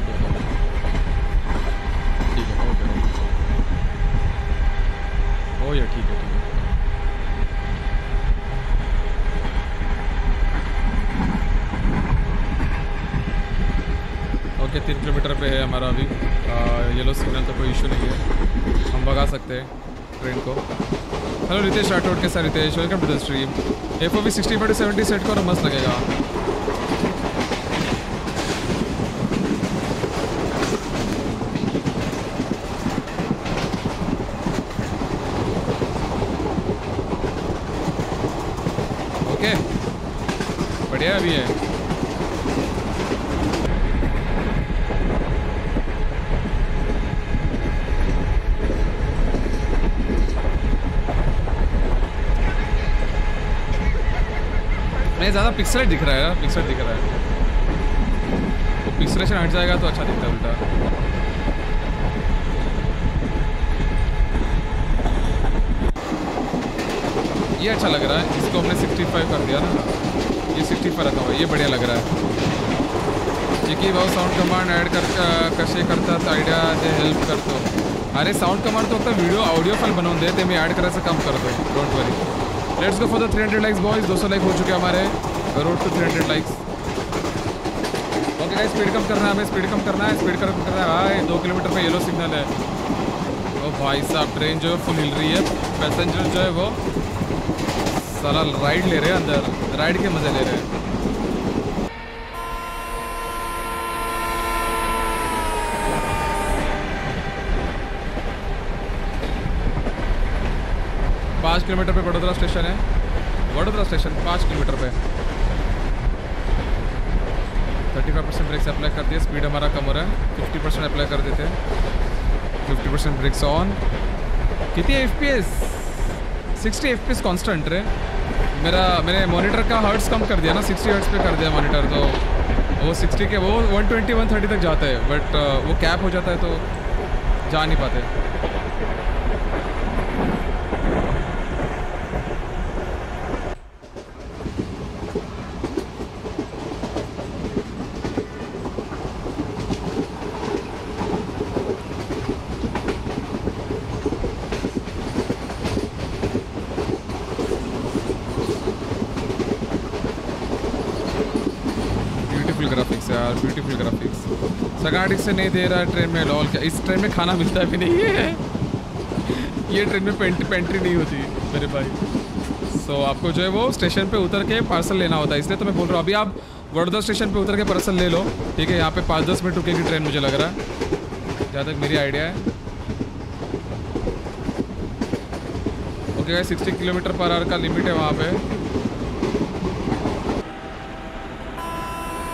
ठीक है, ओके ओ यार ठीक है ओके। 3 किलोमीटर पे है हमारा अभी येलो सिग्नल, तो कोई इशू नहीं है, हम भगा सकते हैं ट्रेन को। हेलो रितेश राठौड़, कैसा Ritesh? Welcome to the stream. FOV 65-70 set करो, मस्त लगेगा। ओके बढ़िया अभी है। नहीं ज़्यादा पिक्सेलेट दिख रहा है यार, पिक्सेलेट दिख रहा है, तो पिक्सेलेशन हट जाएगा तो अच्छा दिखता है उल्टा। ये अच्छा लग रहा है, इसको हमने 65 कर दिया ना, ये 65 रखा हुआ, ये बढ़िया लग रहा है। चिकी भाव साउंड कमांड ऐड कर कसे करतात आयडिया दे हेल्प करतो। अरे साउंड कमांड तो आता व्हिडिओ ऑडियो फाइल बनवून दे, ते मी ऐड करायचं काम करतो, don't worry. Let's go for the 300 likes boys, 200 like हो चुके हमारे, road to 300 likes. Okay guys, speed कम करना है हमें, स्पीड कम करना है, स्पीड कम करना है। हाय 2 किलोमीटर पे येलो सिग्नल है। ओ भाई साहब, ट्रेन जो है फुल हिल रही है, पैसेंजर जो है वो सारा राइड ले रहे हैं, अंदर राइड के मजे ले रहे हैं। पाँच किलोमीटर पे वडोदरा स्टेशन है, वडोदरा स्टेशन 5 किलोमीटर पे। 35% ब्रेक्स अप्लाई कर दिए, स्पीड हमारा कम हो रहा है, 50% अप्लाई कर देते हैं। 50% ब्रेक्स ऑन। कितनी FPS? 60 FPS कांस्टेंट है मैंने मॉनिटर का हर्ट्स कम कर दिया ना, 60 हर्ट्स पे कर दिया मॉनिटर, तो वो 60 के वो 120-130 तक जाता है, बट वो कैप हो जाता है तो जा नहीं पाते। Beautiful graphics. सगाड़ी से नहीं दे रहा है ट्रेन में, लॉल क्या इस ट्रेन में खाना मिलता भी नहीं है। ये ट्रेन में पेंट्री नहीं होती मेरे भाई। सो आपको जो है वो स्टेशन पे उतर के पार्सल लेना होता है, इसलिए तो मैं बोल रहा हूँ अभी आप वडोदरा स्टेशन पे उतर के पार्सल ले लो, ठीक है। यहाँ पे 5-10 मिनट रुकेगी ट्रेन मुझे लग रहा है, जहाँ तक मेरी आइडिया है। ओके 60 किलोमीटर पर आवर का लिमिट है वहाँ पे।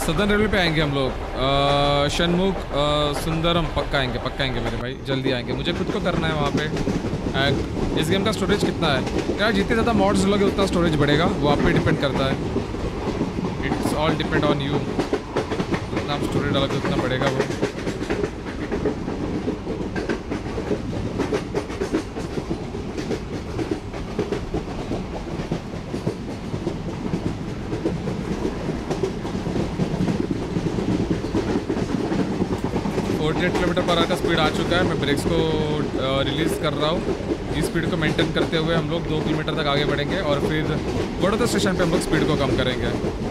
सदर्न रेलवे पे आएंगे हम लोग। शनमुख सुंदरम पक्का आएंगे मेरे भाई, जल्दी आएंगे। मुझे खुद को करना है वहाँ पे। इस गेम का स्टोरेज कितना है यार? जितने ज़्यादा मॉड्स लोगे उतना स्टोरेज बढ़ेगा, वो आप पे डिपेंड करता है। It's all depend on you. जितना आप स्टोरेज डालोगे उतना बढ़ेगा वो। किलोमीटर पर आवर का स्पीड आ चुका है। मैं ब्रेक्स को रिलीज़ कर रहा हूँ। इस स्पीड को मेंटेन करते हुए हम लोग 2 किलोमीटर तक आगे बढ़ेंगे और फिर बड़ौदा स्टेशन पे हम लोग स्पीड को कम करेंगे।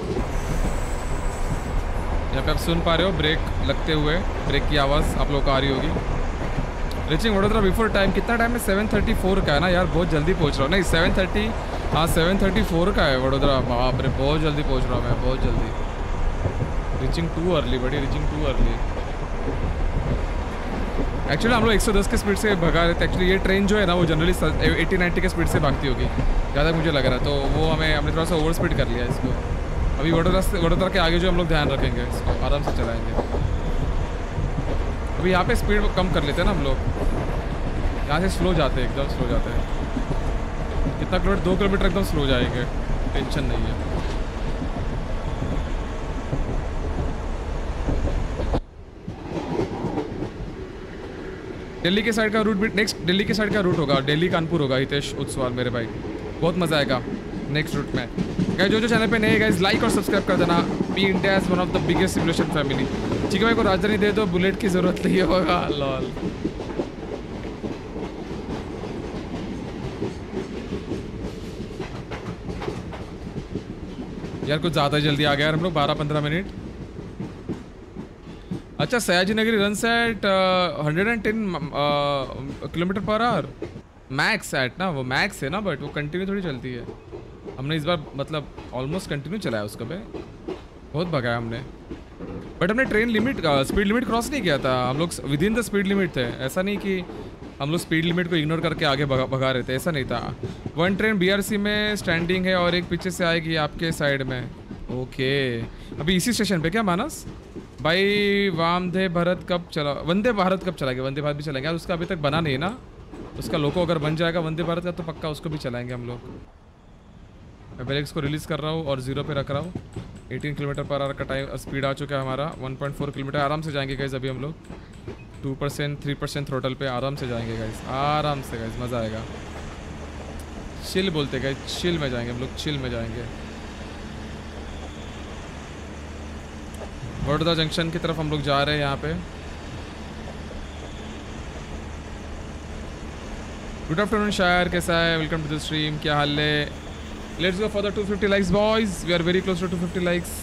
यहाँ पे आप सुन पा रहे हो ब्रेक लगते हुए, ब्रेक की आवाज़ आप लोग को आ रही होगी। Reaching Vadodara before time. कितना टाइम है? 7:34 का है ना यार, बहुत जल्दी पहुँच रहा हूँ। नहीं 7:30, हाँ 7:34 का है वडोदरा। बाप रे, बहुत जल्दी पहुँच रहा हूँ मैं, बहुत जल्दी। Reaching too early buddy, reaching too early. Actually हम लोग 110 की स्पीड से भगा रहे थे। एक्चुअली ये ट्रेन जो है ना वो जनरली 80-90 की स्पीड से भागती होगी, ज़्यादा मुझे लग रहा है। तो वो हमने थोड़ा सा ओवर स्पीड कर लिया इसको। अभी वडोदरा के आगे जो हम लोग ध्यान रखेंगे, इसको आराम से चलाएंगे। अभी यहाँ पे स्पीड कम कर लेते हैं ना हम लोग। यहाँ से स्लो जाते हैं, एकदम स्लो जाते हैं। कितना किलोमीटर? 2 किलोमीटर एकदम स्लो जाएंगे, टेंशन नहीं है। दिल्ली के साइड का रूट भी नेक्स्ट, दिल्ली के साइड का रूट होगा, दिल्ली कानपुर होगा। हितेश उत्सवाल मेरे भाई, बहुत मज़ा आएगा नेक्स्ट रूट में। गाइस जो चैनल पे नए गाइस लाइक और सब्सक्राइब कर देना। Be India is one of the biggest simulation family. ठीक है भाई को राजधानी दे दो, बुलेट की ज़रूरत नहीं होगा। लॉल यार कुछ ज़्यादा जल्दी आ गया यार हम लोग, 12-15 मिनट। अच्छा Sayaji Nagari run at 110 kilometre per hour max at ना, वो मैक्स है ना, बट वो कंटिन्यू थोड़ी चलती है। हमने इस बार मतलब ऑलमोस्ट कंटिन्यू चलाया उसका पे, बहुत भगाया हमने। बट हमने train limit speed limit cross नहीं किया था। हम लोग within the speed limit थे। ऐसा नहीं कि हम लोग स्पीड लिमिट को इग्नोर करके आगे भगा रहे थे, ऐसा नहीं था। 1 ट्रेन BRC में स्टैंडिंग है और एक पीछे से आएगी आपके साइड में। ओके अभी इसी स्टेशन पे क्या मानस भाई? वंदे भारत कब चला? वंदे भारत कब चलाएंगे? वंदे भारत भी चलाएंगे यार, उसका अभी तक बना नहीं है ना। उसका लोको अगर बन जाएगा वंदे भारत का तो पक्का उसको भी चलाएंगे हम लोग। मैं ब्रेक्स को रिलीज़ कर रहा हूँ और 0 पे रख रहा हूँ। 18 किलोमीटर पर आवर का टाइम स्पीड आ चुका है हमारा। 1.4 किलोमीटर आराम से जाएंगे गाइस। अभी हम लोग 2% 3% थ्रोटल पे आराम से जाएंगे गाइस, आराम से गाइस, मज़ा आएगा। चिल बोलते गाइस, चिल में जाएंगे हम लोग, चिल में जाएंगे। बड़ौदा जंक्शन की तरफ हम लोग जा रहे हैं यहाँ पे। गुड आफ्टरनून शायर, कैसा है? वेलकम टू द स्ट्रीम, क्या हाल है? Let's go for the 250 likes boys, we are very close to 250 likes.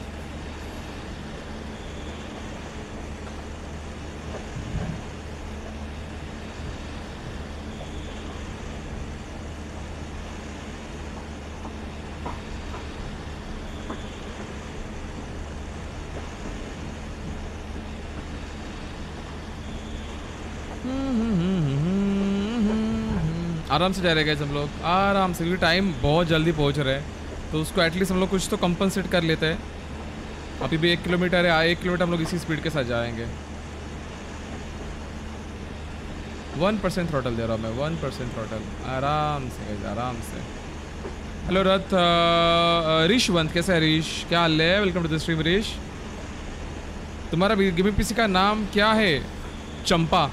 आराम से जा रहे हैं हम लोग, आराम से, क्योंकि टाइम बहुत जल्दी पहुंच रहे हैं तो उसको एटलीस्ट हम लोग कुछ तो कंपनसेट कर लेते हैं। अभी भी 1 किलोमीटर है, 1 किलोमीटर हम लोग इसी स्पीड के साथ जाएंगे। 1% थ्रोटल दे रहा हूँ मैं, 1% थ्रोटल, आराम से आराम से। हेलो रथ, ऋषवंत कैसा है? ऋष क्या हाल है? वेलकम टू द स्ट्रीम ऋष। तुम्हारा गेमिंग पीसी का नाम क्या है? चंपा।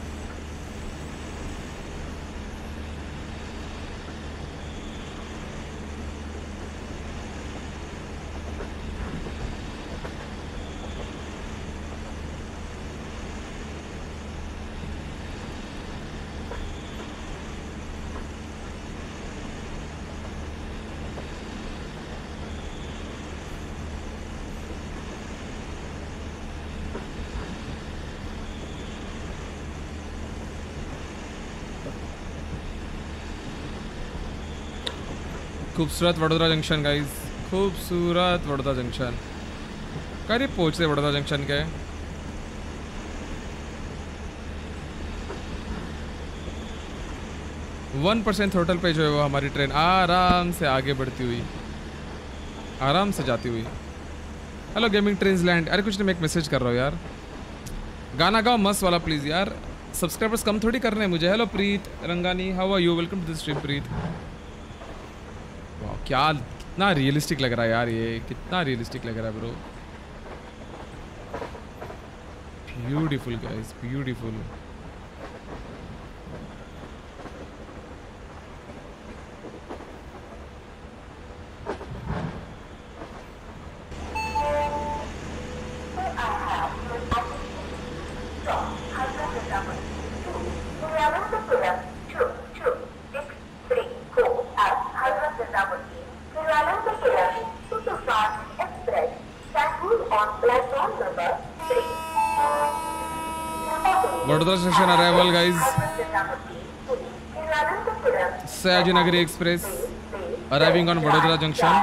खूबसूरत वडोदरा जंक्शन गाइस, खूबसूरत वडोदरा जंक्शन। करीब पहुँचते वडोदरा जंक्शन के। वन 1% थ्रोटल पे जो है वो हमारी ट्रेन आराम से आगे बढ़ती हुई, आराम से जाती हुई। Hello gaming Trainsland. अरे कुछ नहीं, मैं एक मैसेज कर रहा हूँ यार। गाना गाओ मस्त वाला प्लीज़ यार, सब्सक्राइबर्स कम थोड़ी करने हैं मुझे। Hello Preet Rangani, how are you, welcome to the stream Preet. वाह क्या कितना रियलिस्टिक लग रहा है यार, ये कितना रियलिस्टिक लग रहा है bro. Beautiful guys, beautiful. Vadodara station arrival guys. Sayaji Nagari express arriving on Vadodara junction.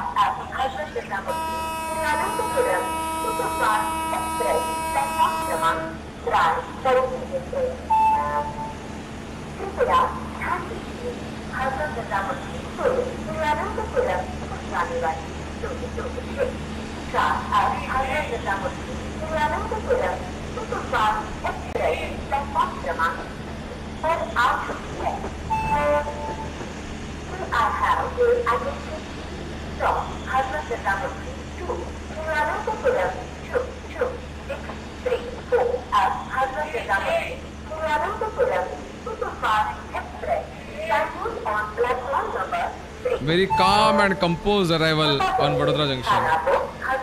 Very calm and composed arrival on Vadodara Junction.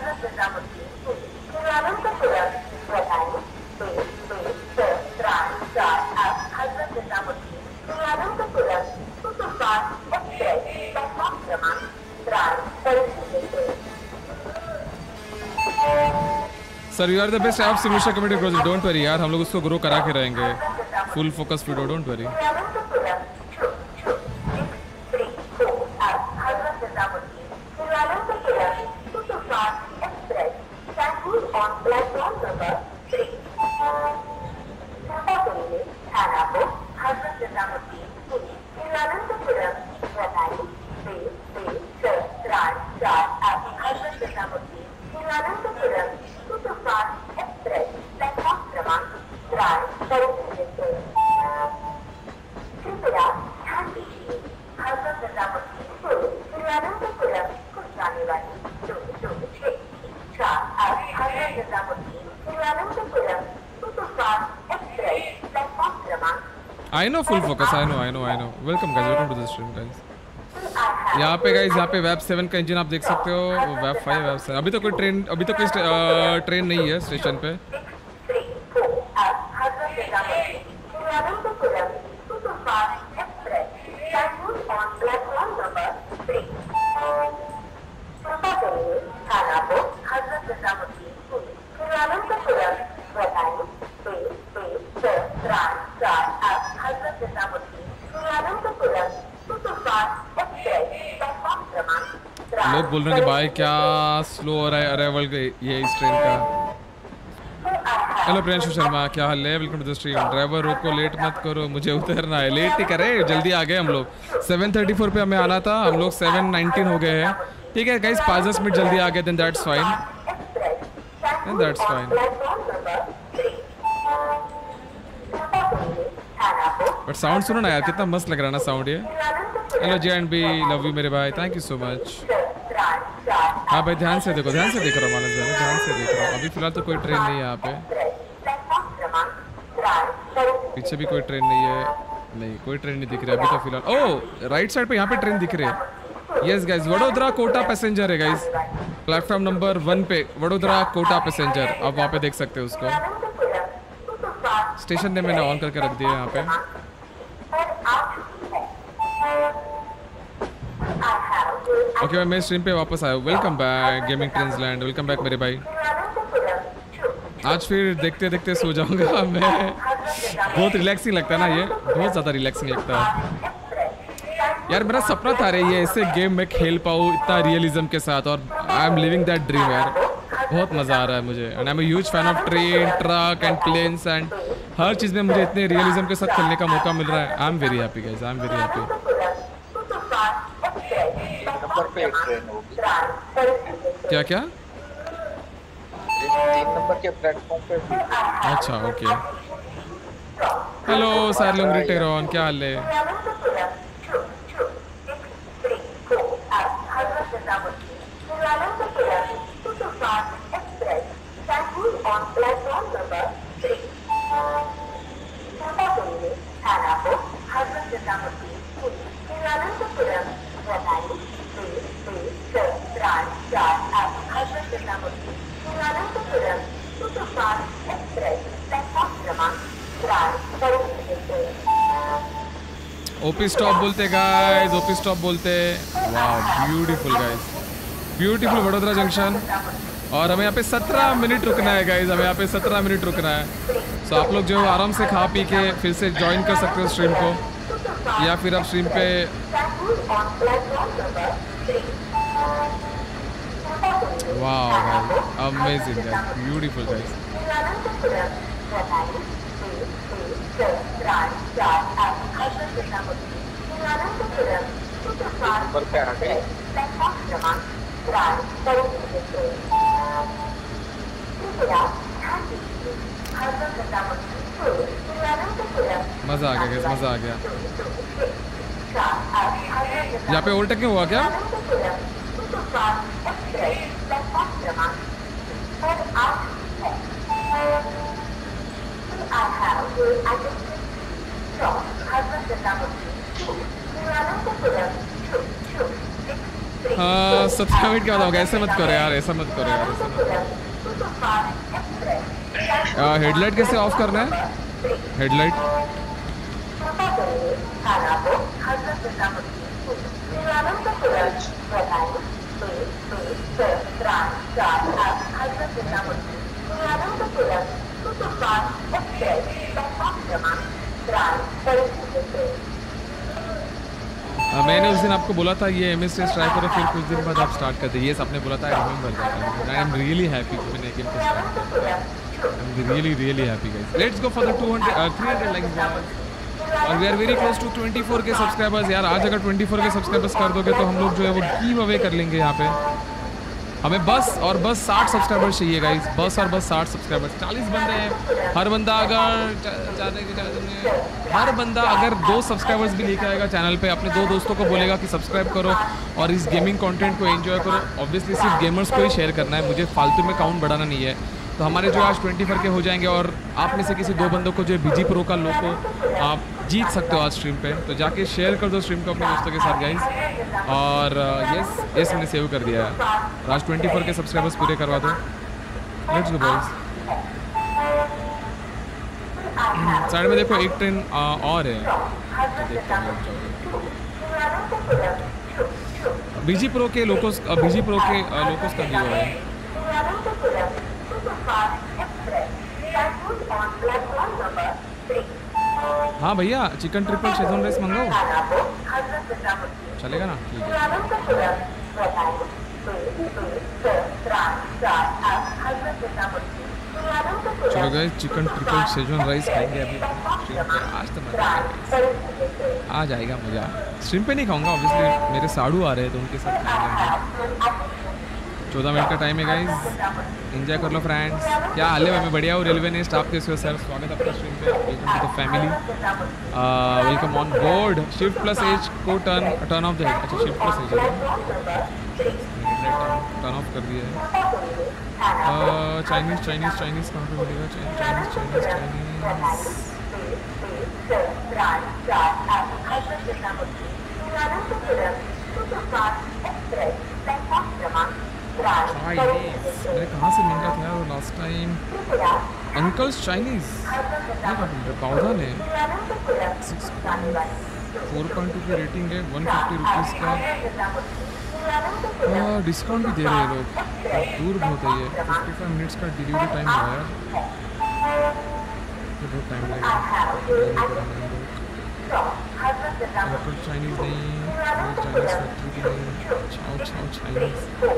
Sir, you are the best app Simusha community grows. Don't worry यार, हम लोग उसको grow करा के रहेंगे. Full focus video, don't worry. I know full focus. I know. Welcome guys. Welcome to the stream guys. यहाँ पे guys, यहाँ पे वेब 7 का इंजन आप देख सकते हो, वेब 5, वेब 7। अभी तो कोई ट्रेन नहीं है स्टेशन पे। लोग बोल रहे हैं कि भाई क्या स्लो हो रहा है अराइवल ये इस ट्रेन का। हेलो प्रियांशु शर्मा, क्या हाल है? Welcome to the stream. Driver रोको, लेट मत करो, मुझे उतरना है। लेट नहीं करे, जल्दी आ गए हम लोग। 7:34 पे हमें आना था, हम लोग 7:19 हो गए हैं। ठीक है गाइस, 5-10 मिनट जल्दी आ गए, then that's fine, but sound सुनो ना यार, कितना मस्त लग रहा है ना साउंड ये। Hello G and B, love you मेरे भाई, थैंक यू सो मच। हाँ भाई ध्यान से देखो, ध्यान से देख रहा हूँ मानस भाई, ध्यान से देख रहा हूँ। अभी फिलहाल तो कोई ट्रेन नहीं है यहाँ पे, पीछे भी कोई ट्रेन नहीं है, नहीं कोई ट्रेन नहीं दिख रही अभी तो फिलहाल। ओह राइट साइड पे यहाँ पे ट्रेन दिख रही है। Yes guys, Vadodara Kota passenger है गाइज, प्लेटफॉर्म नंबर 1 पे वडोदरा कोटा पैसेंजर, आप वहाँ पे देख सकते हो उसको। स्टेशन ने मैंने ऑन करके रख दिया यहाँ पे। ओके मैं स्ट्रीम पे वापस आया हूँ। Welcome back gaming Trainsland, welcome back मेरे भाई। आज फिर देखते देखते सो जाऊंगा मैं। बहुत रिलैक्सिंग लगता है ना ये, बहुत ज़्यादा रिलैक्सिंग लगता है यार। मेरा सपना था रे ये ऐसे गेम में खेल पाऊँ इतना रियलिज्म के साथ, और I am living that dream यार। बहुत मज़ा आ रहा है मुझे, and I am a huge fan of train, truck and planes, and हर चीज़ में मुझे इतने रियलिज्म के साथ खेलने का मौका मिल रहा है। I am very happy guys, I am very happy. क्या क्या 3 नंबर के प्लेटफॉर्म पे भी। अच्छा ओके। हेलो सार्लुंग रिटेरॉन, क्या हाल है? ओपी स्टॉप बोलते गाइस, ओपी स्टॉप बोलते। वाह beautiful guys, beautiful Vadodara junction. और हमें यहाँ पे 17 मिनट रुकना है गाइस, हमें यहाँ पे 17 मिनट रुकना है। सो आप लोग जो आराम से खा पी के फिर से ज्वाइन कर सकते हो स्ट्रीम को, या फिर आप स्ट्रीम पे वाह guys amazing guys, beautiful guys. Number पे आ गए। मजा आ गया गाइस, मजा आ गया। यहाँ पे ओवरटेकिंग हुआ क्या? हाँ 17 मिनट के बाद होगा। ऐसे मत करो यार, ऐसा मत करो यार, ऐसा मत करो। हेडलाइट कैसे ऑफ करना है? हेडलाइट मैंने उस दिन आपको बोला था ये MSTS ट्राई करो, फिर कुछ दिन बाद आप स्टार्ट करते। ये आपने बोला था, I remember that. I am really happy कि मैंने गेम को स्टार्ट किया। I am really happy guys. Let's go for the 300 likes और we are very close to 24 K subscribers. यार आज अगर 24 के सब्सक्राइबर्स कर दोगे तो हम लोग जो है वो गिव अवे कर लेंगे। यहाँ पे हमें बस 60 सब्सक्राइबर्स चाहिए गाइस, बस 60 सब्सक्राइबर्स। 40 बंदे हैं। हर बंदा अगर 2 सब्सक्राइबर्स भी लेके आएगा चैनल पे, अपने 2 दोस्तों को बोलेगा कि सब्सक्राइब करो और इस गेमिंग कंटेंट को एंजॉय करो। ऑब्वियसली सिर्फ गेमर्स को ही शेयर करना है, मुझे फालतू में काउंट बढ़ाना नहीं है। तो हमारे जो आज 24 के हो जाएंगे और आप में से किसी 2 बंदों को जो बीजी प्रो का लोगो आप जीत सकते हो आज स्ट्रीम पे। तो जाके शेयर कर दो स्ट्रीम को अपने दोस्तों के साथ गाइस। और यस मैंने सेव कर दिया है। आज 24 के सब्सक्राइबर्स पूरे करवा दो। Let's go boys. साइड में देखो एक ट्रेन और है, बीजी प्रो के लोकोस का व्यू है। हाँ भैया चिकन ट्रिपल शेजवान राइस मंगाओ, चलेगा ना? ठीक है। चलो guys chicken triple schezwan rice खाएंगे अभी आज। तो मजा आ जाएगा मजा। स्ट्रीम पे नहीं खाऊंगा ऑब्वियसली, मेरे साड़ू आ रहे हैं तो उनके साथ खाएंगे। 14 मिनट का टाइम है गाइस, एंजॉय कर लो फ्रेंड्स। क्या हाल है? मैं बढ़िया हूँ। रेलवे नेस्ट आप कैसे हो सर? स्वागत है आपका स्ट्रीम पे। Welcome to the family, welcome on board. Shift plus H को टर्न ऑफ द हेड। अच्छा shift plus H turn off कर दिया है। चाइनीज़ कहाँ पे मिलेगा? चाइनीज़ मैंने कहाँ से मंगा था यार लास्ट टाइम? अंकल्स चाइनीज़ पौधा ने 4.2 की रेटिंग है, 150 रुपीज़ का डिस्काउंट भी दे रहे हैं लोग। दूर बहुत है ये, 55 मिनट्स का डिलीवरी टाइम होगा यार, बहुत टाइम लगेगा। अंकल चाइनीज़ नहीं, चाइनीज़ फैक्ट्री भी नहीं। छाओ चाइनीज़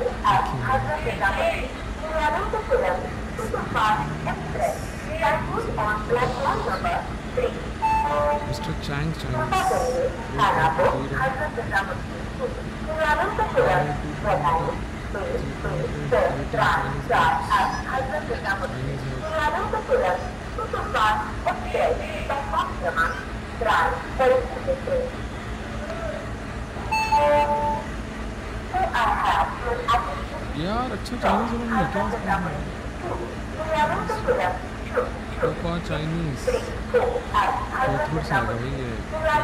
मिस्टर चैंग चाइनीज़। यार अच्छा चाइनीज वाला नहीं है क्या इसका चाइनीज कोथरूड से आएगा भाई ये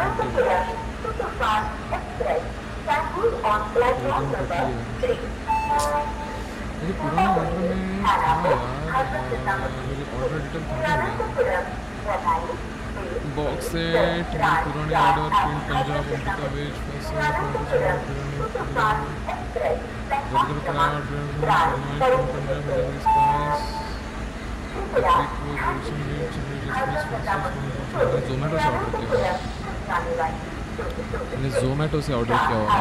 मुझे पुराना ऑर्डर में था यार मुझे ऑर्डर रिटर्न करना है बॉक्स सेट पुराने ऑर्डर प्रिंट पंजाब का वेज बर्गर कार्ड जोमेटो से ऑर्डर किया मैंने जोमेटो से ऑर्डर किया हुआ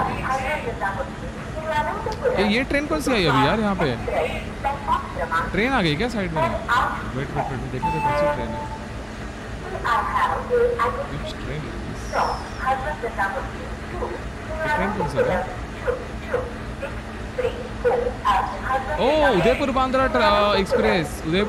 ये ट्रेन कौन सी आई अभी यार यहाँ पे ट्रेन आ गई क्या साइड में वेट देखो तो कौन सी ट्रेन है Which train is this? Train कौन सी है ओह उदयपुर बांद्रा एक्सप्रेस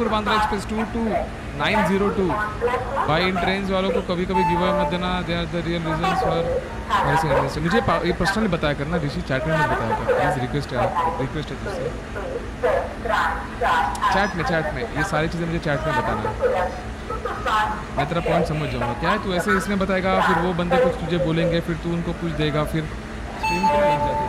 2292 भाई इन ट्रेन वालों को कभी कभी गिव अवे मत देना they are the real reasons for मुझे ये पर्सनली बताया करना ऋषि चैट में मत बताया कर प्लीज रिक्वेस्ट है तुझसे चैट में ये सारी चीज़ें मुझे चैट में बताना मैं तेरा पॉइंट समझ जाऊंगा क्या है तू ऐसे इसमें बताएगा फिर वो बंदे कुछ तुझे बोलेंगे फिर तू उनको कुछ देगा फिर स्ट्रीम पे लग जाती है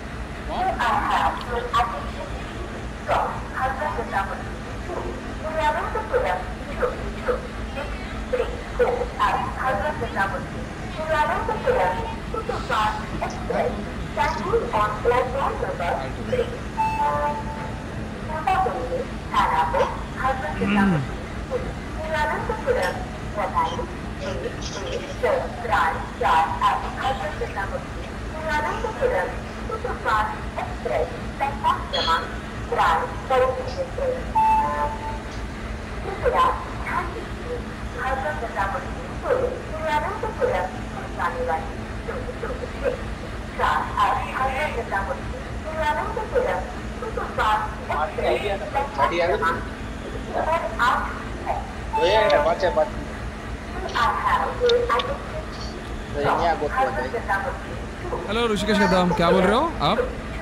हेलो ऋषिकेश कदम क्या बोल रहे हो आप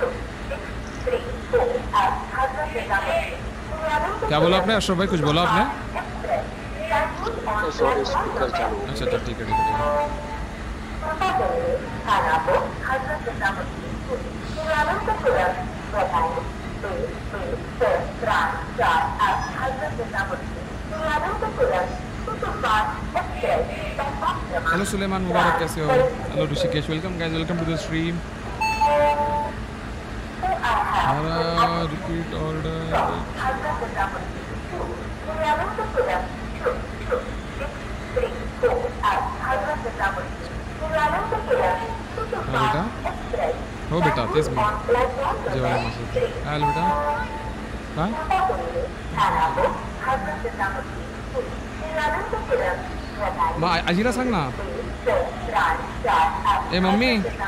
क्या बोला आपने अशरफ भाई कुछ बोला आपने अच्छा अच्छा ठीक है हेलो सुलेमान मुबारक कैसे हो hello Rishikesh welcome guys welcome to the stream repeat order बेटा हो बेटा तेज में जेवायला मसूद हेलो बेटा हाँ मा आजीला सांग ना ए मम्मी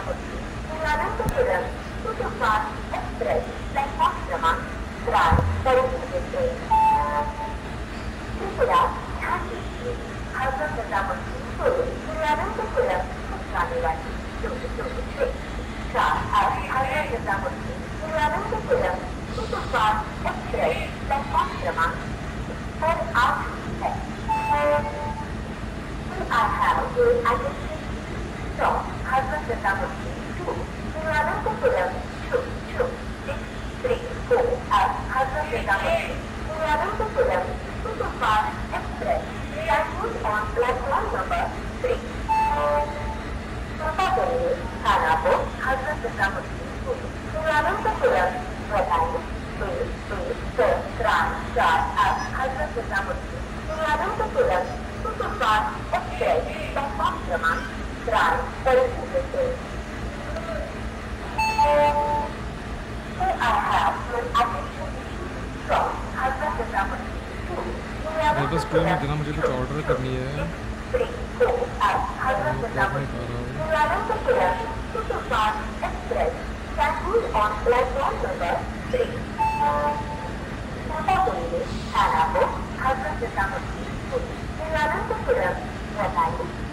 बस कोई नहीं देना मुझे कुछ ऑर्डर करनी है Stand on platform number 3. Napoli, Annapo, Hazrat Nizamuddin, Thiruvananthapuram, Chennai,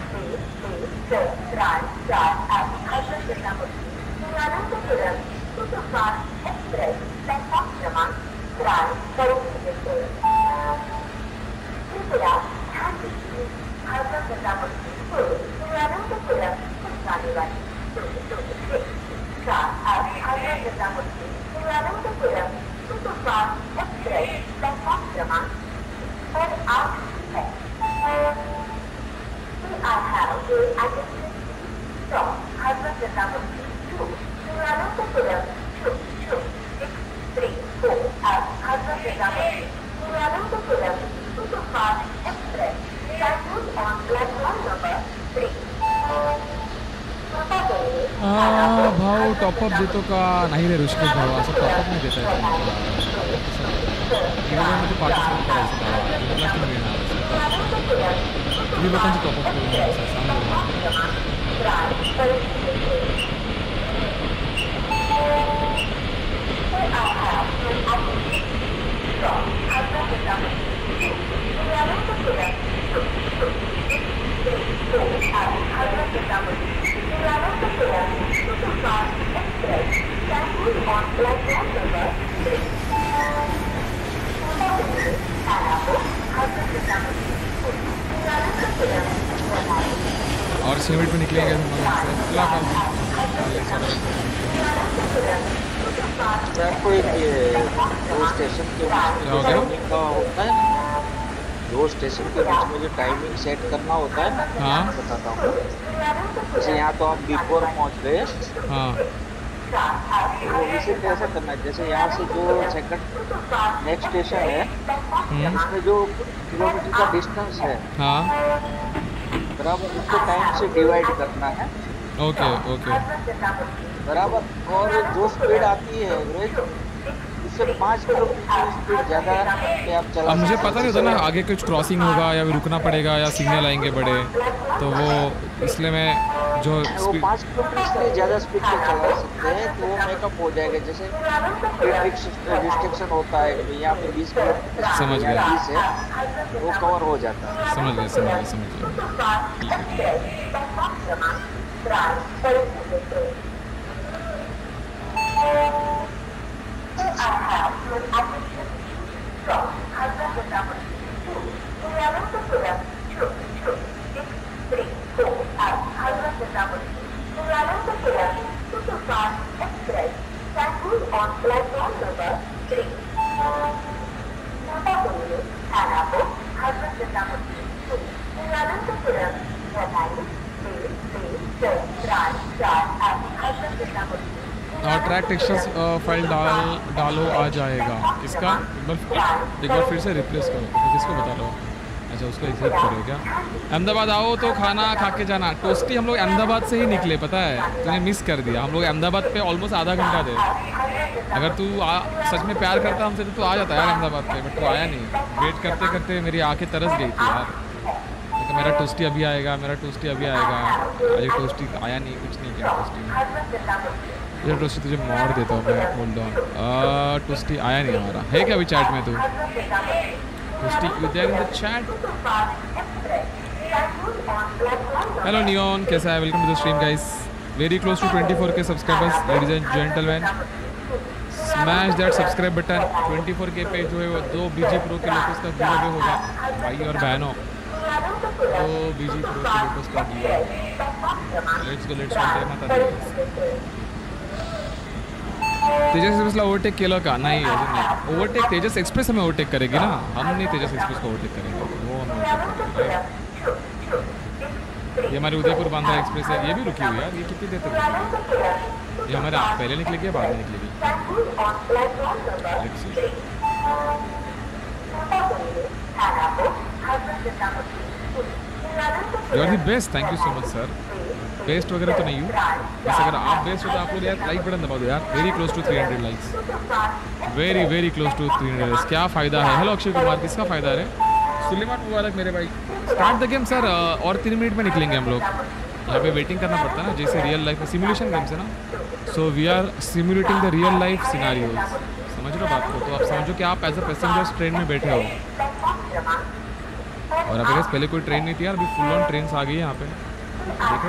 Ran, and Hazrat Nizamuddin, Thiruvananthapuram, Superfast Express, platform Cramank 3 करेंगे। कृपया ध्यान दीजिए, हज़रत निजामुद्दीन को तिरुवनंतपुरम जाने वाली अब Hazrat Nizamuddin Thiruvananthapuram superfast express platform क्रमांक पर आ चुकी है। I have a attendant from Hazrat Nizamuddin to Thiruvananthapuram 22634 at Hazrat Nizamuddin Thiruvananthapuram Superfast Express scheduled on platform number 3. भाऊ टॉपअप देतो का नाही रे ऋषिकेश भाऊ, असं टॉपअप नाही देत आहे मध्ये पार्टिसिपेट करायचं भावा, तुला की मिळणार तुम्ही लोकांची टॉपअप करून असं सांगू और सिमिट में निकलेंगे आपको एक दो स्टेशन के बीच में टाइमिंग का होता है, दो स्टेशन के बीच में जो टाइमिंग सेट करना होता है ना, हाँ बताता हूँ। जैसे यहाँ तो हम बिफोर पहुँच गए, हाँ तो इसे कैसे करना है, जैसे यहाँ से जो सेकंड नेक्स्ट स्टेशन है उसमें जो किलोमीटर का डिस्टेंस है, हाँ बराबर उसको टाइम से डिवाइड करना है। ओके ओके बराबर, और जो स्पीड आती है एवरेज उससे 5 किलोमीटर स्पीड ज़्यादा पे आप चला। अब मुझे पता नहीं होता ना आगे कुछ क्रॉसिंग होगा या रुकना पड़ेगा या सिग्नल आएंगे बड़े, तो वो इसलिए मैं जो वो 5 किलोमीटर से ज़्यादा स्पीड पे चला सकते हैं तो वो मेकअप हो जाएगा। जैसे रिस्ट्रिक्शन होता है कि यहाँ पे 20 किलोमीटर समझ गया, 20 है वो कवर हो जाता है। समझ गया समझ गया समझ गया। ट्रैक टेक्सचर्स फाइल डालो आ जाएगा। किसका एक बार फिर से रिप्लेस करो, तो किसको बता रहा हूँ? अच्छा उसको एक्सेप्ट करो क्या? अहमदाबाद आओ तो खाना खा के जाना। टोस्टी हम लोग अहमदाबाद से ही निकले, पता है तूने मिस कर दिया। हम लोग अहमदाबाद पे ऑलमोस्ट आधा घंटा थे। अगर तू सच में प्यार करता हमसे तो तू आ जाता यार अहमदाबाद पे, बट तू आया नहीं। वेट करते करते मेरी आँखें तरस गई थी यार। तो मेरा टोस्टी अभी आएगा, मेरा टोस्टी अभी आएगा। अरे टोस्टी आया नहीं, कुछ नहीं किया टोस्टी में। ये टोस्टी तुझे मार देता हूँ मैं, होल्ड ऑन। टोस्टी आया नहीं हमारा, है क्या अभी चैट में तू? Toasty you there in the chat? Hello Neon, कैसा है? Welcome to the stream guys. Very close to 24K subscribers ladies and gentleman. Smash that subscribe button. 24K पे जो है वो 2 BG Pro के लोगों का गिव अवे होगा भाई और बहनों। 2 BG Pro के लोगों का give away. Let's go let's go. माता दी तेजस एक्सप्रेसला ओव्हरटेक केलं का? नाही अजून नाही। ओव्हरटेक तेजस एक्सप्रेस हमें ओव्हरटेक करेगी ना, हम नहीं तेजस एक्सप्रेस को ओव्हरटेक करेंगे, वो हमें ओव्हरटेक करेंगे। ये हमारी उदयपुर बांद्रा एक्सप्रेस है, ये भी रुकी हुई है यार। ये कितनी देर तक रुकेगी? ये हमारे पहले निकलेगी या बाद में निकलेगी? You are the best, thank you so much sir. Best वगैरह तो नहीं हूँ, बस अगर आप बेस्ट हो तो आप लोग यार लाइक बटन दबा दो यार। Very close to 300 likes, very very close to 300 likes. क्या फ़ायदा है? हेलो अक्षय कुमार, किसका फ़ायदा है? सुलेमान मुबारक मेरे भाई। स्टार्ट द गेम सर, और 3 मिनट में निकलेंगे हम लोग। यहाँ पे वेटिंग करना पड़ता है ना, जैसे रियल लाइफ में सिमुलेशन गेम्स है ना। So we are simulating the real life scenarios. समझ रहे हो बात को? तो आप समझो कि आप एज अ पैसेंजर्स ट्रेन में बैठे हो और अभी बस पहले कोई ट्रेन नहीं थी यार, अभी फुल ऑन ट्रेन आ गई है यहाँ पे, देखो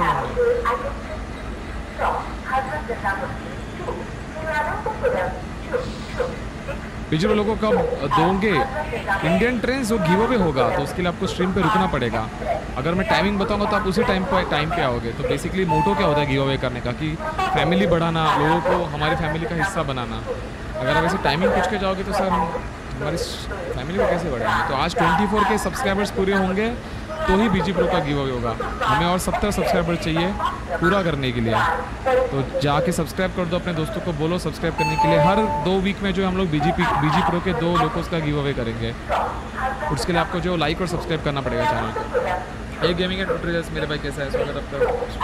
बीच में लोगों कब दोगे इंडियन ट्रेन जो गिव अवे होगा, तो उसके लिए आपको स्ट्रीम पे रुकना पड़ेगा। अगर मैं टाइमिंग बताऊंगा तो आप उसी टाइम पे आओगे। तो बेसिकली मोटो क्या होता है गिव अवे करने का कि फैमिली बढ़ाना, लोगों को हमारी फैमिली का हिस्सा बनाना। अगर आप ऐसे टाइमिंग पूछ के जाओगे तो सर हमारी फैमिली को कैसे बढ़ाएंगे? तो आज 24 के सब्सक्राइबर्स पूरे होंगे तो ही बीजी प्रो का गिव अवे होगा। हमें और 70 सब्सक्राइबर चाहिए पूरा करने के लिए। तो जाके सब्सक्राइब कर दो, अपने दोस्तों को बोलो सब्सक्राइब करने के लिए। हर 2 वीक में जो हम लोग बीजी प्रो के 2 लोगों का गिव अवे करेंगे। उसके लिए आपको जो लाइक और सब्सक्राइब करना पड़ेगा चैनल को। ये गेमिंग एंड ट्यूटोरियल्स मेरे भाई कैसा है? स्वागत अब तक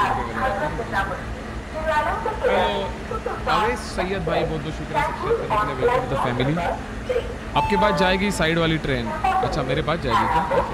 अवेश सैयद भाई बहुत बहुत शुक्रिया सब्सक्राइब करने के लिए। Welcome to the family. आपके पास जाएगी साइड वाली ट्रेन? अच्छा मेरे पास जाएगी क्या? ओके।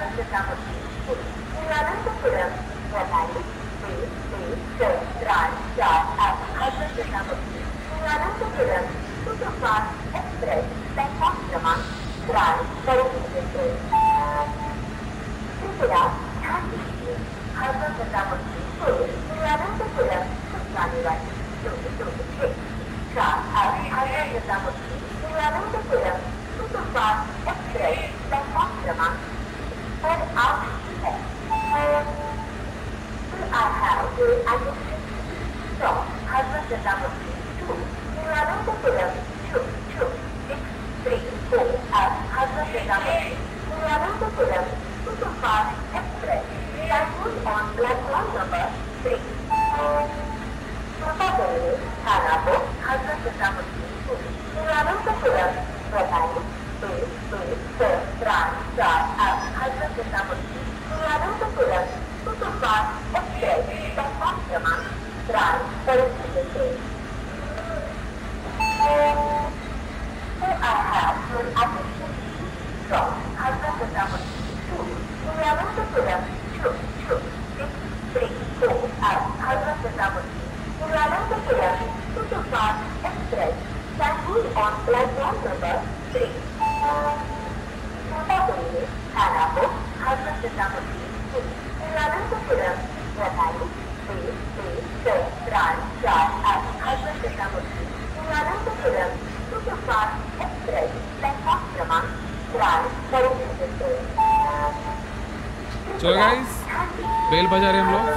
चलो गाइस बेल बजा रहे हम लोग।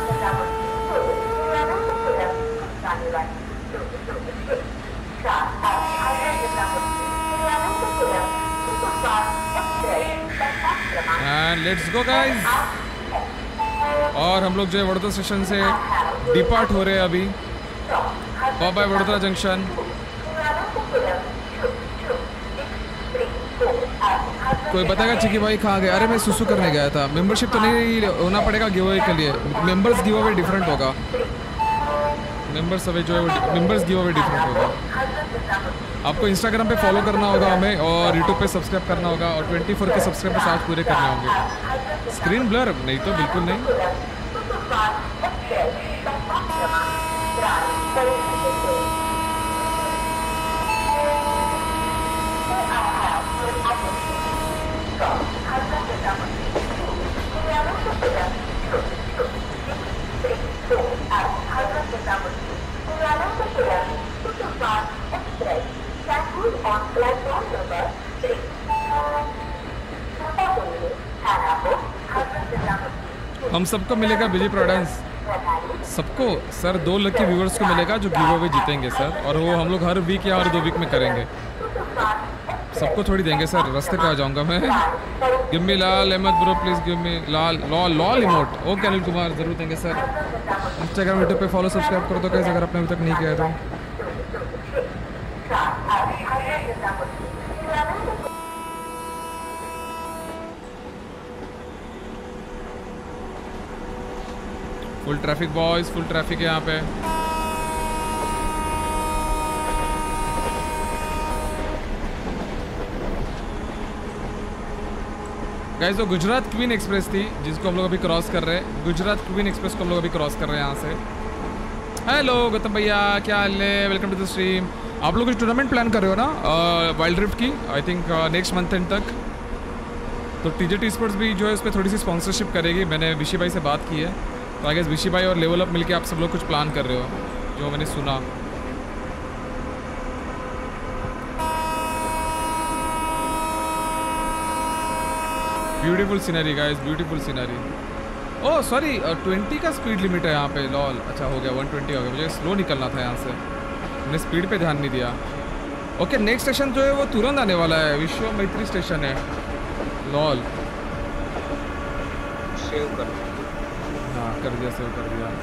Let's go guys. और हम लोग जो है वडोदरा स्टेशन से डिपार्ट हो रहे हैं अभी। Bye bye Vadodara junction. कोई बताएगा चिकी भाई कहाँ गए? अरे मैं सुसु करने गया था। मेंबरशिप तो नहीं होना पड़ेगा गिव अवे के लिए। मेंबर्स गिव अवे डिफरेंट होगा। मेंबर्स गिव अवे डिफरेंट होगा। आपको इंस्टाग्राम पे फॉलो करना होगा हमें और यूट्यूब पे सब्सक्राइब करना होगा और 24 के सब्सक्राइबर्स आज पूरे करने होंगे। स्क्रीन ब्लर नहीं तो बिल्कुल नहीं। हम सबको मिलेगा बीजी प्रोडेंस, सबको सर 2 लकी व्यूअर्स को मिलेगा जो गिव अवे जीतेंगे सर। और वो हम लोग हर वीक या हर 2 वीक में करेंगे। सबको थोड़ी देंगे सर। रास्ते पे आ जाऊंगा मैं। Give me Lal Ahmad bro please give me Lal lol emote. Okay Anil Kumar जरूर देंगे सर। इंस्टाग्राम यूट्यूब पे फॉलो सब्सक्राइब करो तो कैसे अगर आपने अभी तक नहीं किया तो। Full traffic boys, full traffic है यहाँ पे। गाइस तो गुजरात क्वीन एक्सप्रेस थी जिसको हम लोग अभी क्रॉस कर रहे हैं। गुजरात क्वीन एक्सप्रेस को हम लोग अभी क्रॉस कर रहे हैं यहाँ से। हेलो गौतम भैया, क्या हाल है? Welcome to the stream. आप लोग कुछ टूर्नामेंट प्लान कर रहे हो ना वाइल्ड रिफ्ट की? I think next month end तक। तो TJT स्पोर्ट्स भी जो है उस पर थोड़ी सी स्पॉन्सरशिप करेगी। मैंने विशी भाई से बात की है, तो आई गेस विशी भाई और लेवल अप मिलके आप सब लोग कुछ प्लान कर रहे हो, जो मैंने सुना। Beautiful scenery guys, beautiful scenery. Oh sorry, 20 का स्पीड लिमिट है यहाँ पे। लॉल, अच्छा हो गया 120 हो गया। मुझे स्लो निकलना था यहाँ से, मैंने स्पीड पे ध्यान नहीं दिया। ओके, नेक्स्ट स्टेशन जो है वो तुरंत आने वाला है, विश्व मैत्री स्टेशन है। लॉल, सेव कर। हाँ कर दिया, सेव कर दिया।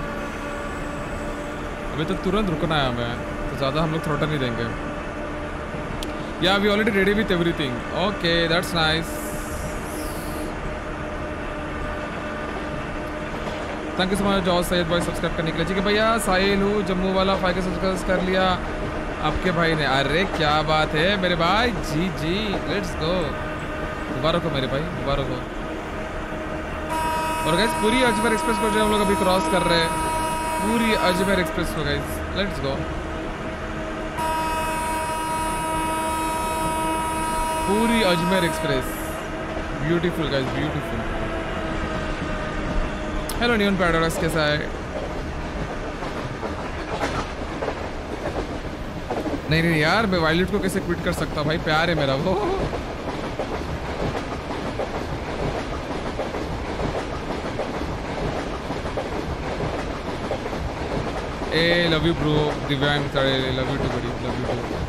अभी तो तुरंत रुकना है हमें, तो ज़्यादा हम लोग थ्रोटल नहीं देंगे। या we already ready with everything. Okay that's nice. Thank you so much George Syed भाई सब्सक्राइब करने के लिए। ठीक है भैया, साहिल हूँ जम्मू वाला, 5 के सब्सक्राइब कर लिया आपके भाई ने। अरे क्या बात है मेरे भाई, जी जी, लेट्स गो। मुबारक हो मेरे भाई, मुबारक हो। और गाइस पूरी अजमेर एक्सप्रेस को जो हम लोग अभी क्रॉस कर रहे हैं, पूरी अजमेर एक्सप्रेस को गाइस, लेट्स गो। पूरी Ajmer express, beautiful guys, beautiful. Hello neon paradise, कैसा है? नहीं नहीं यार, मैं वायलेट को कैसे क्विट कर सकता हूँ भाई, प्यार है मेरा वो। ए love you bro, Divyang, love you too buddy, love you too.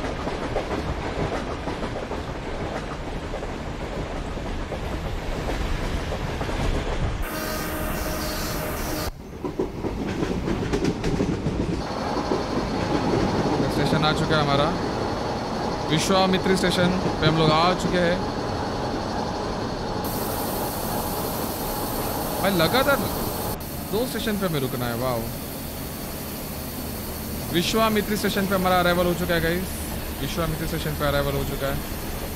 आ चुका है हमारा विश्वामित्री स्टेशन पे, हम लोग आ चुके हैं भाई। लगातार 2 स्टेशन पे हमें रुकना है। वाह, विश्वामित्री स्टेशन पे हमारा अराइवल हो चुका है गाइस। विश्वामित्री स्टेशन पे अराइवल हो चुका है।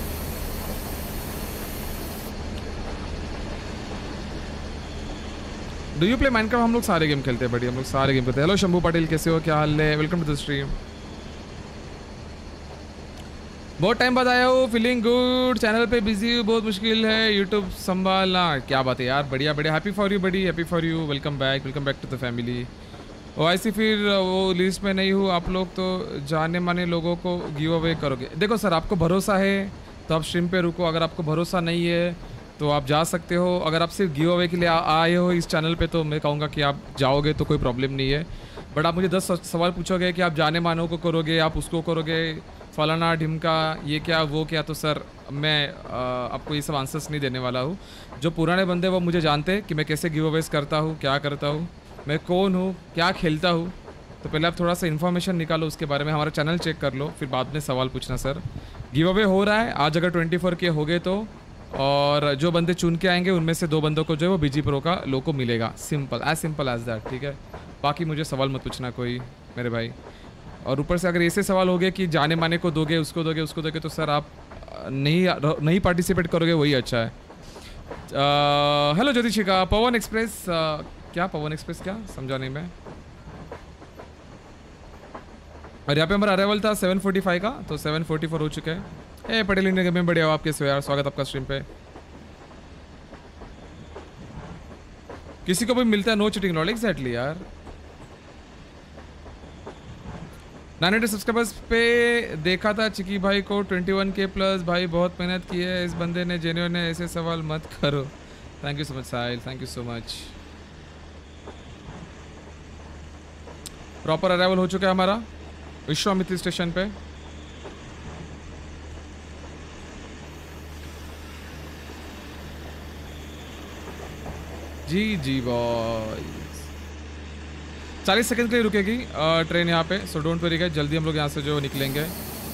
Do you play Minecraft? हम लोग सारे गेम खेलते हैं, बढ़िया, हम लोग सारे गेम खेलते हैं। हेलो शंभू पाटिल, कैसे हो, क्या हाल है? Welcome to the stream. बहुत टाइम बाद आया हूँ, फीलिंग गुड। चैनल पे बिजी हूँ, बहुत मुश्किल है यूट्यूब संभालना। क्या बात है यार, बढ़िया बढ़िया, happy for you buddy, happy for you. Welcome back to the family. ओ ऐसी फिर वो लिस्ट में नहीं हूँ, आप लोग तो जाने माने लोगों को गिव अवे करोगे। देखो सर, आपको भरोसा है तो आप स्ट्रीम पे रुको, अगर आपको भरोसा नहीं है तो आप जा सकते हो। अगर आप सिर्फ गिव अवे के लिए आए हो इस चैनल पे, तो मैं कहूँगा कि आप जाओगे तो कोई प्रॉब्लम नहीं है। बट आप मुझे 10 सवाल पूछोगे कि आप जाने मानों को करोगे, आप उसको करोगे, फलाना ढिमका, ये क्या वो क्या, तो सर मैं आपको ये सब आंसर्स नहीं देने वाला हूँ। जो पुराने बंदे वो मुझे जानते हैं कि मैं कैसे गिव अवेज करता हूँ, क्या करता हूँ, मैं कौन हूँ, क्या खेलता हूँ। तो पहले आप थोड़ा सा इन्फॉर्मेशन निकालो उसके बारे में, हमारा चैनल चेक कर लो, फिर बाद में सवाल पूछना। सर गिव अवे हो रहा है आज, अगर 24 के हो गए तो, और जो बंदे चुन के आएंगे उनमें से 2 बंदों को जो है वो BG Pro का लोगो मिलेगा। सिंपल एज दैट, ठीक है। बाकी मुझे सवाल मत पूछना कोई मेरे भाई। और ऊपर से अगर ऐसे सवाल हो गए कि जाने माने को दोगे, उसको दोगे, उसको दोगे, तो सर आप नहीं पार्टिसिपेट करोगे, वही अच्छा है। हेलो ज्योतिषिका, पवन एक्सप्रेस, क्या पवन एक्सप्रेस, क्या समझा नहीं मैं। और यहाँ पे हमारा अराइवल था 7:45 का, तो 7:44 हो चुका है। ए पटेल इंडिया गेम में बढ़िया हो, आपके यार, स्वागत आपका स्ट्रीम पे। किसी को भी मिलता है नो चीटिंग लॉल, एग्जैक्टली यार। 900 सब्सक्राइबर्स पे देखा था चिकी भाई को 21K प्लस। भाई बहुत मेहनत की है इस बंदे ने, जेन्युइन है, ऐसे सवाल मत करो। Thank you so much Sahil, thank you so much. Proper arrival हो चुका है हमारा विश्वामित्री स्टेशन पे। जी जी बॉय, 40 सेकंड के लिए रुकेगी ट्रेन यहाँ पे, सो डोंट वरी गाइस, जल्दी हम लोग यहाँ से जो निकलेंगे।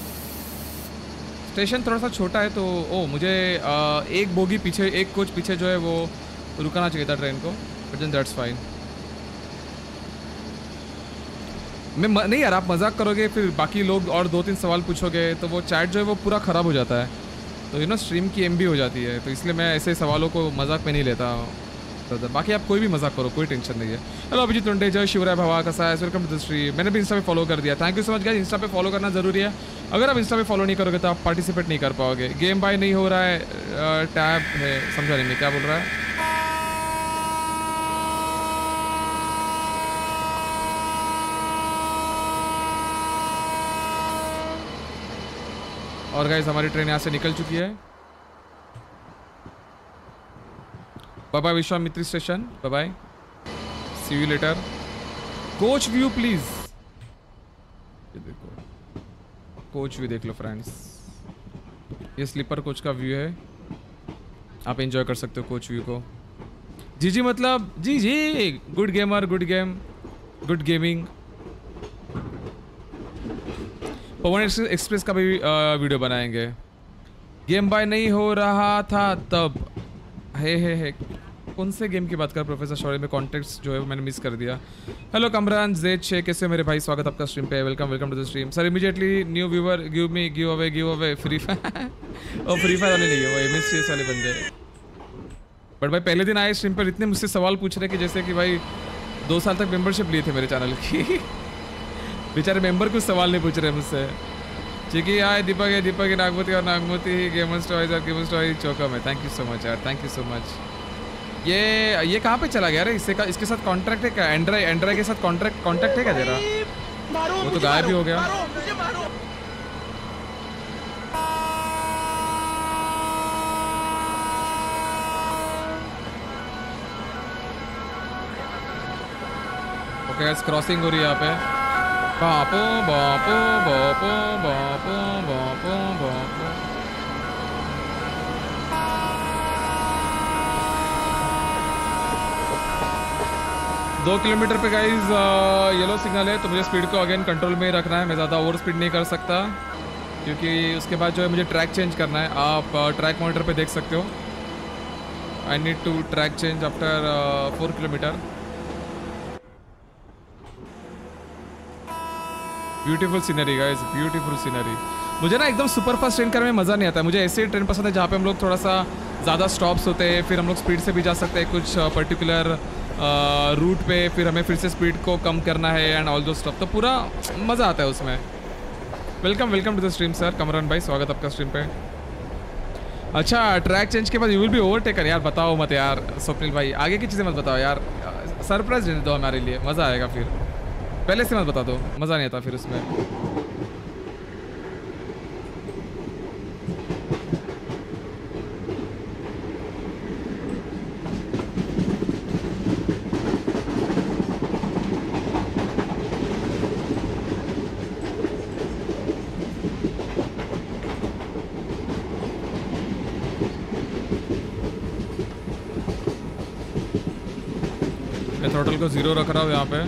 स्टेशन थोड़ा सा छोटा है, तो मुझे एक बोगी पीछे, एक कोच पीछे जो है वो रुकना चाहिए था ट्रेन को, बट देन दैट्स फाइन। मैं नहीं यार, आप मजाक करोगे फिर बाकी लोग और 2-3 सवाल पूछोगे तो वो चैट जो है वो पूरा ख़राब हो जाता है, तो स्ट्रीम की MB हो जाती है, तो इसलिए मैं ऐसे सवालों को मजाक में नहीं लेता। तो बाकी आप कोई भी मजाक करो, कोई टेंशन नहीं है। हेलो अभिजीत टुंडे, जय शिवराय भवा, कैसा है, वेलकम टू द स्ट्रीम। मैंने भी इंस्टा पे फॉलो कर दिया, thank you so much guys. Insta पे फॉलो करना जरूरी है, अगर आप इंस्टा पे फॉलो नहीं करोगे तो आप पार्टिसिपेट नहीं कर पाओगे। गेम बाय नहीं हो रहा है, टैब है, समझा नहीं मैं क्या बोल रहा है। और गाइस हमारी ट्रेन यहाँ से निकल चुकी है। Bye bye Vishwamitri station, bye bye, see you later. Coach view please, ये देखो कोच व्यू देख लो फ्रेंड्स, ये स्लीपर कोच का व्यू है, आप एंजॉय कर सकते हो कोच व्यू को। जी जी मतलब G G, good gamer, good game, good gaming. Pawan express का भी वीडियो बनाएंगे। गेम बाय नहीं हो रहा था तब है कौन से गेम की बात कर प्रोफेसर, सॉरी मैं कॉन्टेक्स्ट जो है मैंने मिस कर दिया। हेलो कमरान जेड शे, कैसे हो मेरे भाई, स्वागत आपका स्ट्रीम पे, welcome welcome to the stream. Sir immediately new viewer give away free fire, और फ्री फायर वाले नहीं है वो एमएसटीएस वाले बंदे। बट भाई पहले दिन आए स्ट्रीम पर इतने मुझसे सवाल पूछ रहे कि जैसे कि भाई 2 साल तक मेंबरशिप लिए थे मेरे चैनल की। बेचारे मेंबर कुछ सवाल नहीं पूछ रहे मुझसे। ठीक है यार, दीपक नागमती और नागमती गेमर्स टॉयज और गेमर्स टॉयज चौका में, थैंक यू सो मच यार, थैंक यू सो मच। ये कहाँ पे चला गया रे, इसके साथ कॉन्ट्रैक्ट है क्या, एंड्रॉय के साथ कॉन्ट्रैक्ट है क्या तेरा? वो तो गायब ही हो गया। ओके गाइस, क्रॉसिंग हो रही है यहाँ पे। बापो बापो बापो बापो बापो बापो। 2 किलोमीटर पे गाइज येलो सिग्नल है, तो मुझे स्पीड को अगेन कंट्रोल में ही रखना है, मैं ज़्यादा ओवर स्पीड नहीं कर सकता, क्योंकि उसके बाद जो है मुझे ट्रैक चेंज करना है। आप ट्रैक मॉनिटर पे देख सकते हो, I need to track change after 4 kilometer. Beautiful scenery guys, beautiful scenery. मुझे ना एकदम सुपर फास्ट ट्रेन करने में मज़ा नहीं आता है, मुझे ऐसे ट्रेन पसंद है जहाँ पे हम लोग थोड़ा सा ज़्यादा स्टॉप्स होते हैं, फिर हम लोग स्पीड से भी जा सकते हैं कुछ पर्टिकुलर रूट पे, फिर हमें फिर से स्पीड को कम करना है एंड ऑल दो स्टॉप, तो पूरा मज़ा आता है उसमें। Welcome welcome to the stream sir, Kamran भाई स्वागत आपका स्ट्रीम पे। अच्छा ट्रैक चेंज के बाद यू विल बी ओवरटेकन, यार बताओ मत यार स्वप्निल भाई, आगे की चीज़ें मत बताओ यार, सरप्राइज देने दो हमारे लिए, मज़ा आएगा, फिर पहले से मत बता दो, मज़ा नहीं आता फिर उसमें। मैं थ्रोटल को 0 रख रहा हूँ यहाँ पे।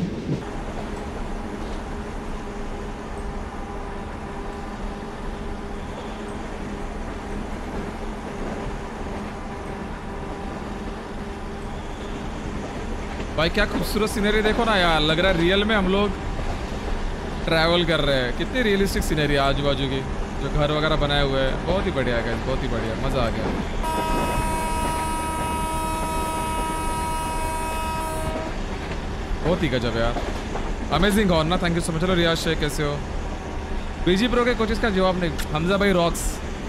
भाई क्या खूबसूरत सीनरी देखो ना यार, लग रहा है रियल में हम लोग ट्रैवल कर रहे हैं। कितनी रियलिस्टिक सीनरी है आजू बाजू की, जो घर वगैरह बनाए हुए हैं, बहुत ही बढ़िया है, बहुत ही बढ़िया, मज़ा आ गया। बहुत ही गजब यार, अमेजिंग हॉर्न ना, थैंक यू सो मच। चलो रियाज शेख कैसे हो? बीजी प्रो के कोचेस का जवाब नहीं, हमजा भाई रॉक्स।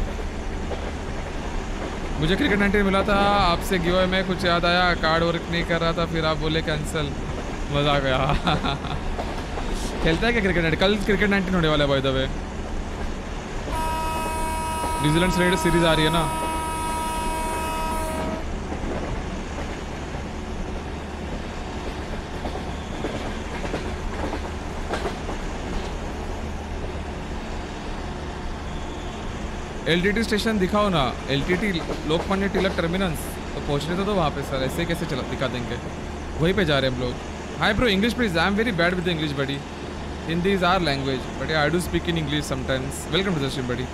मुझे क्रिकेट 19 मिला था आपसे गिव में, कुछ याद आया, कार्ड वर्क नहीं कर रहा था, फिर आप बोले कैंसिल, मज़ा आ गया। खेलता है क्या क्रिकेट 19? कल क्रिकेट 19 होने वाला है by the way, New Zealand series आ रही है ना। LTT स्टेशन दिखाओ ना, LTT लोकमान्य तिलक टर्मिनस, तो पहुँचने तो वहाँ पे सर, ऐसे कैसे चला दिखा देंगे, वहीं पे जा रहे हैं हम लोग। Hi bro, English please, I am very bad with English buddy, Hindi is our language but I do speak in English sometimes. Welcome to the stream buddy.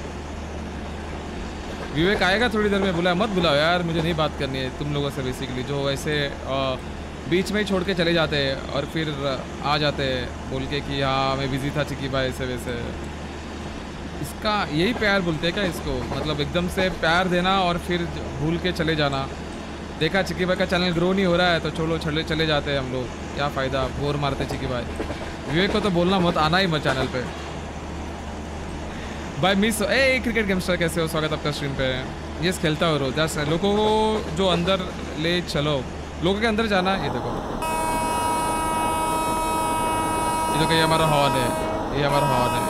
Vivek आएगा थोड़ी देर में, बुलाया मत बुलाओ यार, मुझे नहीं बात करनी है तुम लोगों से बेसिकली, जो ऐसे बीच में ही छोड़ के चले जाते हैं और फिर आ जाते हैं बोल के कि हाँ मैं बिजी था चिकी भाई, ऐसे वैसे। इसका यही प्यार बोलते हैं क्या इसको, मतलब एकदम से प्यार देना और फिर भूल के चले जाना, देखा चिकी भाई का चैनल ग्रो नहीं हो रहा है तो चलो चले जाते हैं हम लोग, क्या फ़ायदा, बोर मारते चिकी भाई। विवेक को तो बोलना मत, आना ही मत चैनल पे। भाई मिस ए क्रिकेट गेमस्टर कैसे हो, स्वागत आपका स्ट्रीम पे। यस खेलता हो रोज, लोगों को जो अंदर ले चलो, लोगों के अंदर जाना। ये देखो ये हमारा हॉर्न है, ये हमारा हॉर्न है।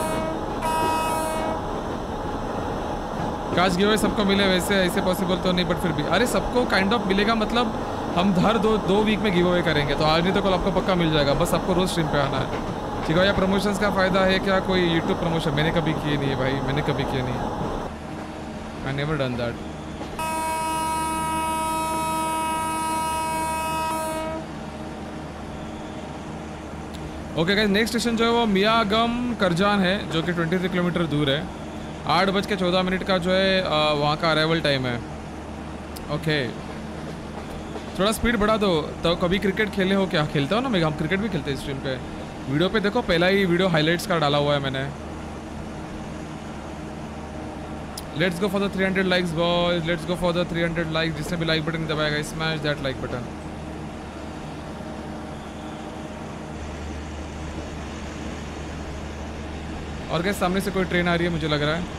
काश गिव सबको मिले, वैसे ऐसे पॉसिबल तो नहीं, बट फिर भी अरे सबको काइंड ऑफ मिलेगा, मतलब हम हर दो वीक में गिव अवे करेंगे, तो आज नहीं तो कल आपको पक्का मिल जाएगा, बस आपको रोज स्ट्रीम पे आना है। ठीक है, या प्रमोशंस का फ़ायदा है क्या कोई यूट्यूब प्रमोशन? मैंने कभी किए नहीं है भाई, मैंने कभी किए नहीं, I never done that. Okay guys, next station जो है वो मियागम करजान है, जो कि 23 किलोमीटर दूर है। 8:14 का जो है वहाँ का अराइवल टाइम है। ओके, थोड़ा स्पीड बढ़ा दो। तो कभी क्रिकेट खेले हो क्या? खेलता हो ना मैं, हम क्रिकेट भी खेलते हैं स्ट्रीम पे। वीडियो पे देखो, पहला ही वीडियो हाइलाइट्स का डाला हुआ है मैंने। Let's go for the 300 likes boys, let's go for the 300 likes. जिसने भी लाइक बटन दबाएगा, स्मैश दैट लाइक बटन। और क्या, सामने से कोई ट्रेन आ रही है मुझे लग रहा है।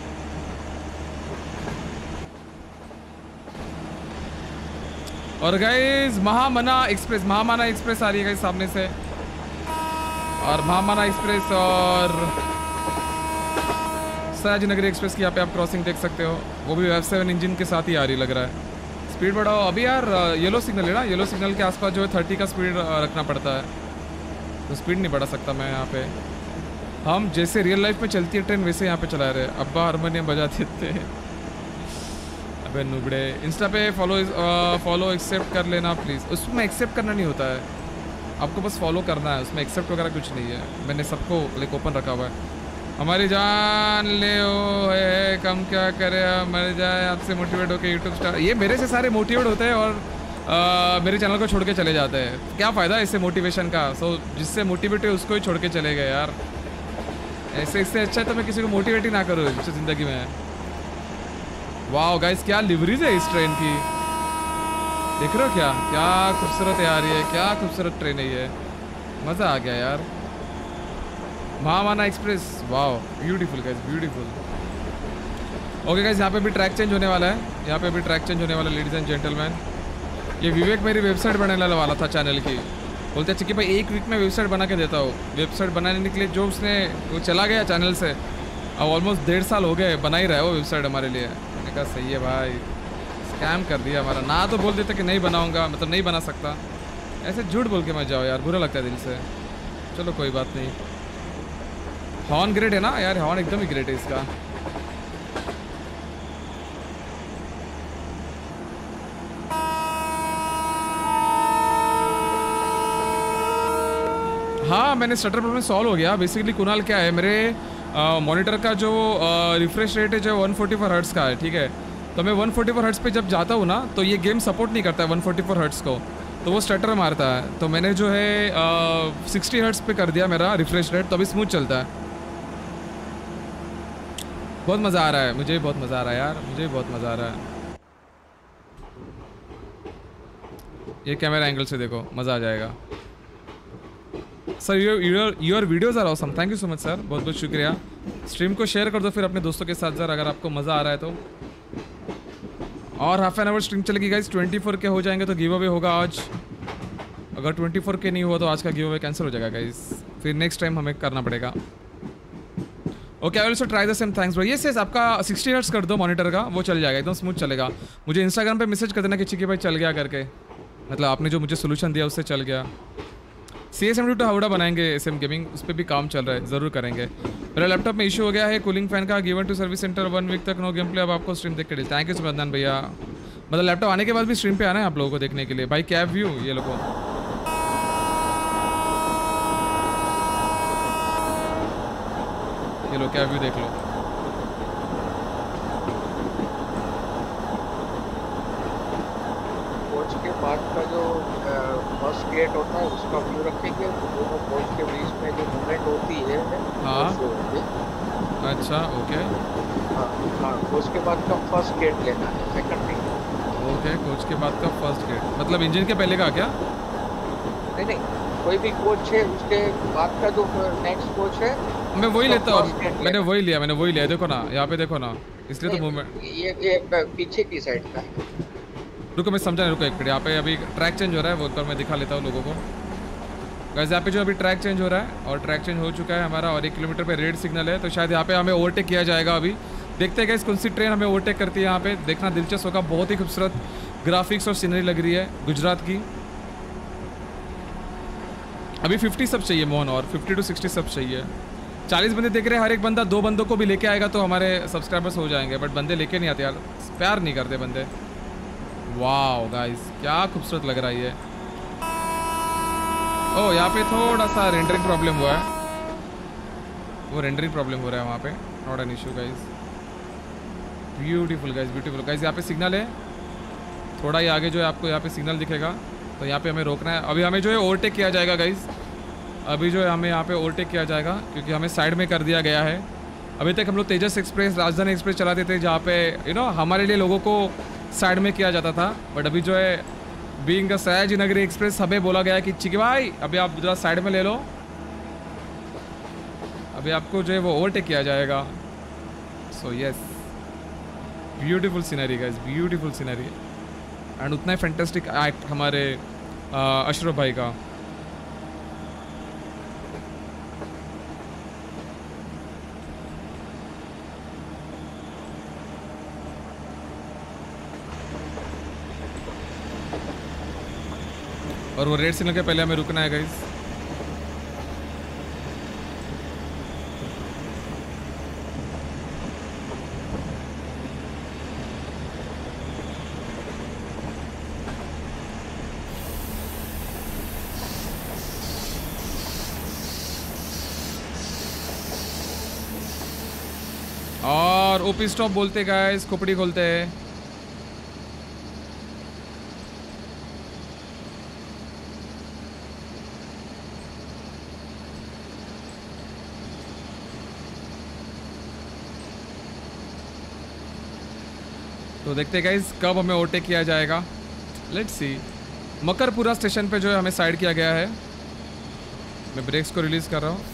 और गाइस महामना एक्सप्रेस आ रही है गाइस सामने से, और महामना एक्सप्रेस और सयाजीनगरी एक्सप्रेस की यहाँ पे आप क्रॉसिंग देख सकते हो, वो भी F7 इंजन के साथ ही आ रही लग रहा है। स्पीड बढ़ाओ अभी यार, येलो सिग्नल है ना, येलो सिग्नल के आसपास जो है 30 का स्पीड रखना पड़ता है, तो स्पीड नहीं बढ़ा सकता मैं यहाँ पे। हम जैसे रियल लाइफ में चलती है ट्रेन वैसे यहाँ पे चला रहे। अब्बा हारमोनियम बजाते थे। अबे नुबड़े, इंस्टा पे फॉलो एक्सेप्ट कर लेना प्लीज़। उसमें एक्सेप्ट करना नहीं होता है, आपको बस फॉलो करना है, उसमें एक्सेप्ट वगैरह कुछ नहीं है। मैंने सबको लाइक ओपन रखा हुआ है। हमारी जान ले ओ है, कम क्या करे, मर जाए आपसे मोटिवेट होकर यूट्यूब स्टार। ये मेरे से सारे मोटिवेट होते हैं और मेरे चैनल को छोड़ के चले जाते हैं। क्या फ़ायदा इससे मोटिवेशन का? सो जिससे मोटिवेट है उसको ही छोड़ के चले गए यार। ऐसे इससे अच्छा है तो मैं किसी को मोटिवेट ही ना करूँ ज़िंदगी में। वाह गाइस, क्या लिवरीज है इस ट्रेन की, देख रहे हो क्या? क्या खूबसूरत है यार, ये क्या खूबसूरत ट्रेन है ये, मज़ा आ गया यार। महामाना एक्सप्रेस, वाह beautiful guys, beautiful. Okay guys, यहाँ पे भी ट्रैक चेंज होने वाला है, यहाँ पे भी ट्रैक चेंज होने वाला है लेडीज एंड जेंटलमैन। ये विवेक मेरी वेबसाइट बनाने वाला था चैनल की, बोलते हैं कि भाई 1 वीक में वेबसाइट बना के देता हूँ। वेबसाइट बनाने के लिए जो वो चला गया चैनल से, अब ऑलमोस्ट 1.5 साल हो गए, बना ही रहा है वो वेबसाइट हमारे लिए। मैंने कहा सही है भाई, स्कैम कर दिया हमारा। ना तो बोल देते कि नहीं बनाऊंगा, मतलब नहीं बना सकता, ऐसे झूठ बोल के मत जाओ यार, बुरा लगता है दिल से। चलो कोई बात नहीं। हॉर्न ग्रेट है ना यार, हॉर्न एकदम ही ग्रेट है इसका। हाँ, मैंने स्टटर प्रॉब्लम सॉल्व हो गया। बेसिकली कुणाल क्या है, मेरे मॉनिटर का जो रिफ्रेश रेट है जो 144 हर्ट्ज़ का है, ठीक है। तो मैं 144 हर्ट्ज़ पे जब जाता हूँ ना, तो ये गेम सपोर्ट नहीं करता है 144 हर्ट्ज़ को, तो वो स्टटर मारता है। तो मैंने जो है 60 हर्ट्ज़ पे कर दिया मेरा रिफ्रेश रेट, तो अभी स्मूथ चलता है। बहुत मज़ा आ रहा है, मुझे बहुत मज़ा आ रहा है यार, मुझे बहुत मज़ा आ रहा है। ये कैमरा एंगल से देखो, मज़ा आ जाएगा। Sir your videos are awesome, thank you so much sir, बहुत बहुत शुक्रिया। स्ट्रीम को शेयर कर दो फिर अपने दोस्तों के साथ सर, अगर आपको मज़ा आ रहा है तो। और हाफ एन आवर स्ट्रीम चलेगी गाइस, 24 के हो जाएंगे तो गिव अवे होगा आज। अगर 24 के नहीं हुआ तो आज का गिव अवे कैंसिल हो जाएगा गाइस, फिर नेक्स्ट टाइम हमें करना पड़ेगा। Okay, I will also try the same, thanks bro. Yes yes, आपका 60 हर्ट्ज़ कर दो मॉनिटर का, वो चल जाएगा, एकदम स्मूथ चलेगा। मुझे इंस्टाग्राम पे मैसेज कर देना कि चिकी भाई चल गया करके, मतलब आपने जो मुझे सोल्यूशन दिया उससे चल गया। CSM टू हावड़ा बनाएंगे SM गेमिंग, उस पर भी काम चल रहा है, ज़रूर करेंगे। मेरा लैपटॉप में इशू हो गया है कूलिंग फैन का, given to service center 1 week तक नो गेम प्ले, अब आपको स्ट्रीम देख के डील। थैंक यू सुबंधन भैया, मतलब लैपटॉप आने के बाद भी स्ट्रीम पे आना है आप लोगों को देखने के लिए। भाई कैब व्यू ये लोगों, ये लो कैब व्यू देख लो। कोच के बाद का जो फर्स्ट गेट होता है उसका व्यू रखेंगे, तो दोनों कोच के बीच में जो मूवमेंट होती है हाँ। वो होगी। अच्छा ओके हाँ, उसके बाद का फर्स्ट गेट लेना है, सेकंड नहीं। ओके ओके, कोच के बाद का फर्स्ट गेट मतलब इंजन के पहले का क्या? नहीं नहीं, कोई भी कोच है उसके बाद का जो नेक्स्ट कोच है मैं वही लेता first gate हूँ। मैंने वही लिया। देखो ना यहाँ पे, देखो ना, इसलिए तो मूवमेंट ये पीछे की साइड का है। रुको मैं समझा नहीं, रुको एक मिनट। यहाँ पे अभी ट्रैक चेंज हो रहा है, वो ऊपर मैं दिखा लेता हूँ लोगों को। गाइस यहाँ पे जो अभी ट्रैक चेंज हो रहा है और ट्रैक चेंज हो चुका है हमारा और 1 किलोमीटर पे रेड सिग्नल है, तो शायद यहाँ पे हमें ओवरटेक किया जाएगा। अभी देखते हैं गाइस कौन सी ट्रेन हमें ओवरटेक करती है। यहाँ पे देखना दिलचस्प होगा, बहुत ही खूबसूरत ग्राफिक्स और सीनरी लग रही है गुजरात की। अभी 50 सब चाहिए मोहन, और 50 to 60 सब चाहिए। 40 बंदे देख रहे हैं, हर एक बंदा 2 बंदों को भी लेके आएगा तो हमारे सब्सक्राइबर्स हो जाएंगे, बट बंदे लेके नहीं आते यार, प्यार नहीं करते बंदे। वाओ गाइस क्या खूबसूरत लग रहा है ये। ओह यहाँ पे थोड़ा सा रेंडरिंग प्रॉब्लम हुआ है, वो रेंडरिंग प्रॉब्लम हो रहा है वहाँ पे, not an issue guys. Beautiful guys, beautiful guys. यहाँ पे सिग्नल है, थोड़ा ही आगे जो है आपको यहाँ पे सिग्नल दिखेगा, तो यहाँ पे हमें रोकना है। अभी हमें जो है ओवरटेक किया जाएगा गाइस, अभी जो है हमें यहाँ पे ओवरटेक किया जाएगा क्योंकि हमें साइड में कर दिया गया है। अभी तक हम लोग तेजस एक्सप्रेस, राजधानी एक्सप्रेस चलाते थे जहाँ पे हमारे लिए लोगों को साइड में किया जाता था, बट अभी जो है being the Sayaji Nagari express हमें बोला गया है कि चिकी भाई अभी आप जरा साइड में ले लो, अभी आपको जो है वो ओवरटेक किया जाएगा। So yes, beautiful scenery guys, beautiful scenery, and उतना ही फैंटास्टिक एक्ट हमारे अशरफ भाई का। और वो रेड सिग्नल के पहले हमें रुकना है गाइस। और ओपी स्टॉप बोलते गाइस, खोपड़ी खोलते हैं। तो देखते हैं गाइस कब हमें ओवरटेक किया जाएगा, लेट्स सी। मकरपुरा स्टेशन पे जो है हमें साइड किया गया है। मैं ब्रेक्स को रिलीज कर रहा हूँ।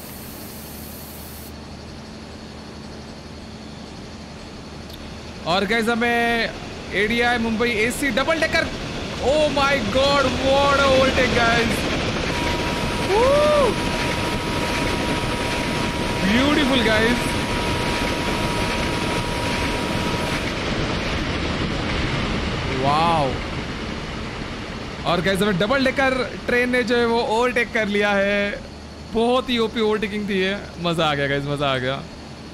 और गाइस हमें ADI Mumbai AC double decker, oh my god what a overtake guys, beautiful guys. Wow, और गाइस हमें डबल डेकर ट्रेन ने जो है वो ओवरटेक कर लिया है। बहुत ही ओपी ओवरटेकिंग थी ये, मजा आ गया गाइस, मजा आ गया।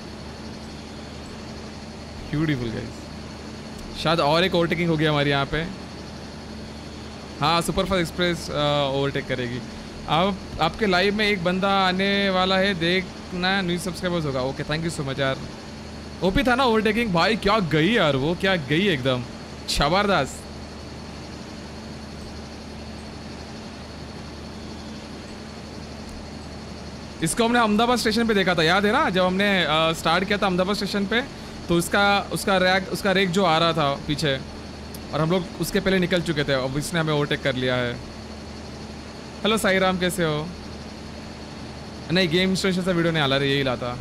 ब्यूटीफुल गाइस, शायद और एक ओवरटेकिंग हो गया हमारे यहाँ पे। हाँ, सुपरफास्ट एक्सप्रेस ओवरटेक करेगी। अब आपके लाइव में एक बंदा आने वाला है, देखना न्यू सब्सक्राइबर्स होगा। Okay thank you so much यार। ओपी था ना ओवरटेकिंग, भाई क्या गई यार, वो क्या गई एकदम जबरदस्त। इसको हमने अहमदाबाद स्टेशन पे देखा था, याद है ना, जब हमने स्टार्ट किया था अहमदाबाद स्टेशन पे, तो उसका रेक जो आ रहा था पीछे, और हम लोग उसके पहले निकल चुके थे। अब इसने हमें ओवरटेक कर लिया है। हेलो साई राम, कैसे हो? नहीं, गेम स्टेशन से वीडियो नहीं आ रहा, यही लाता।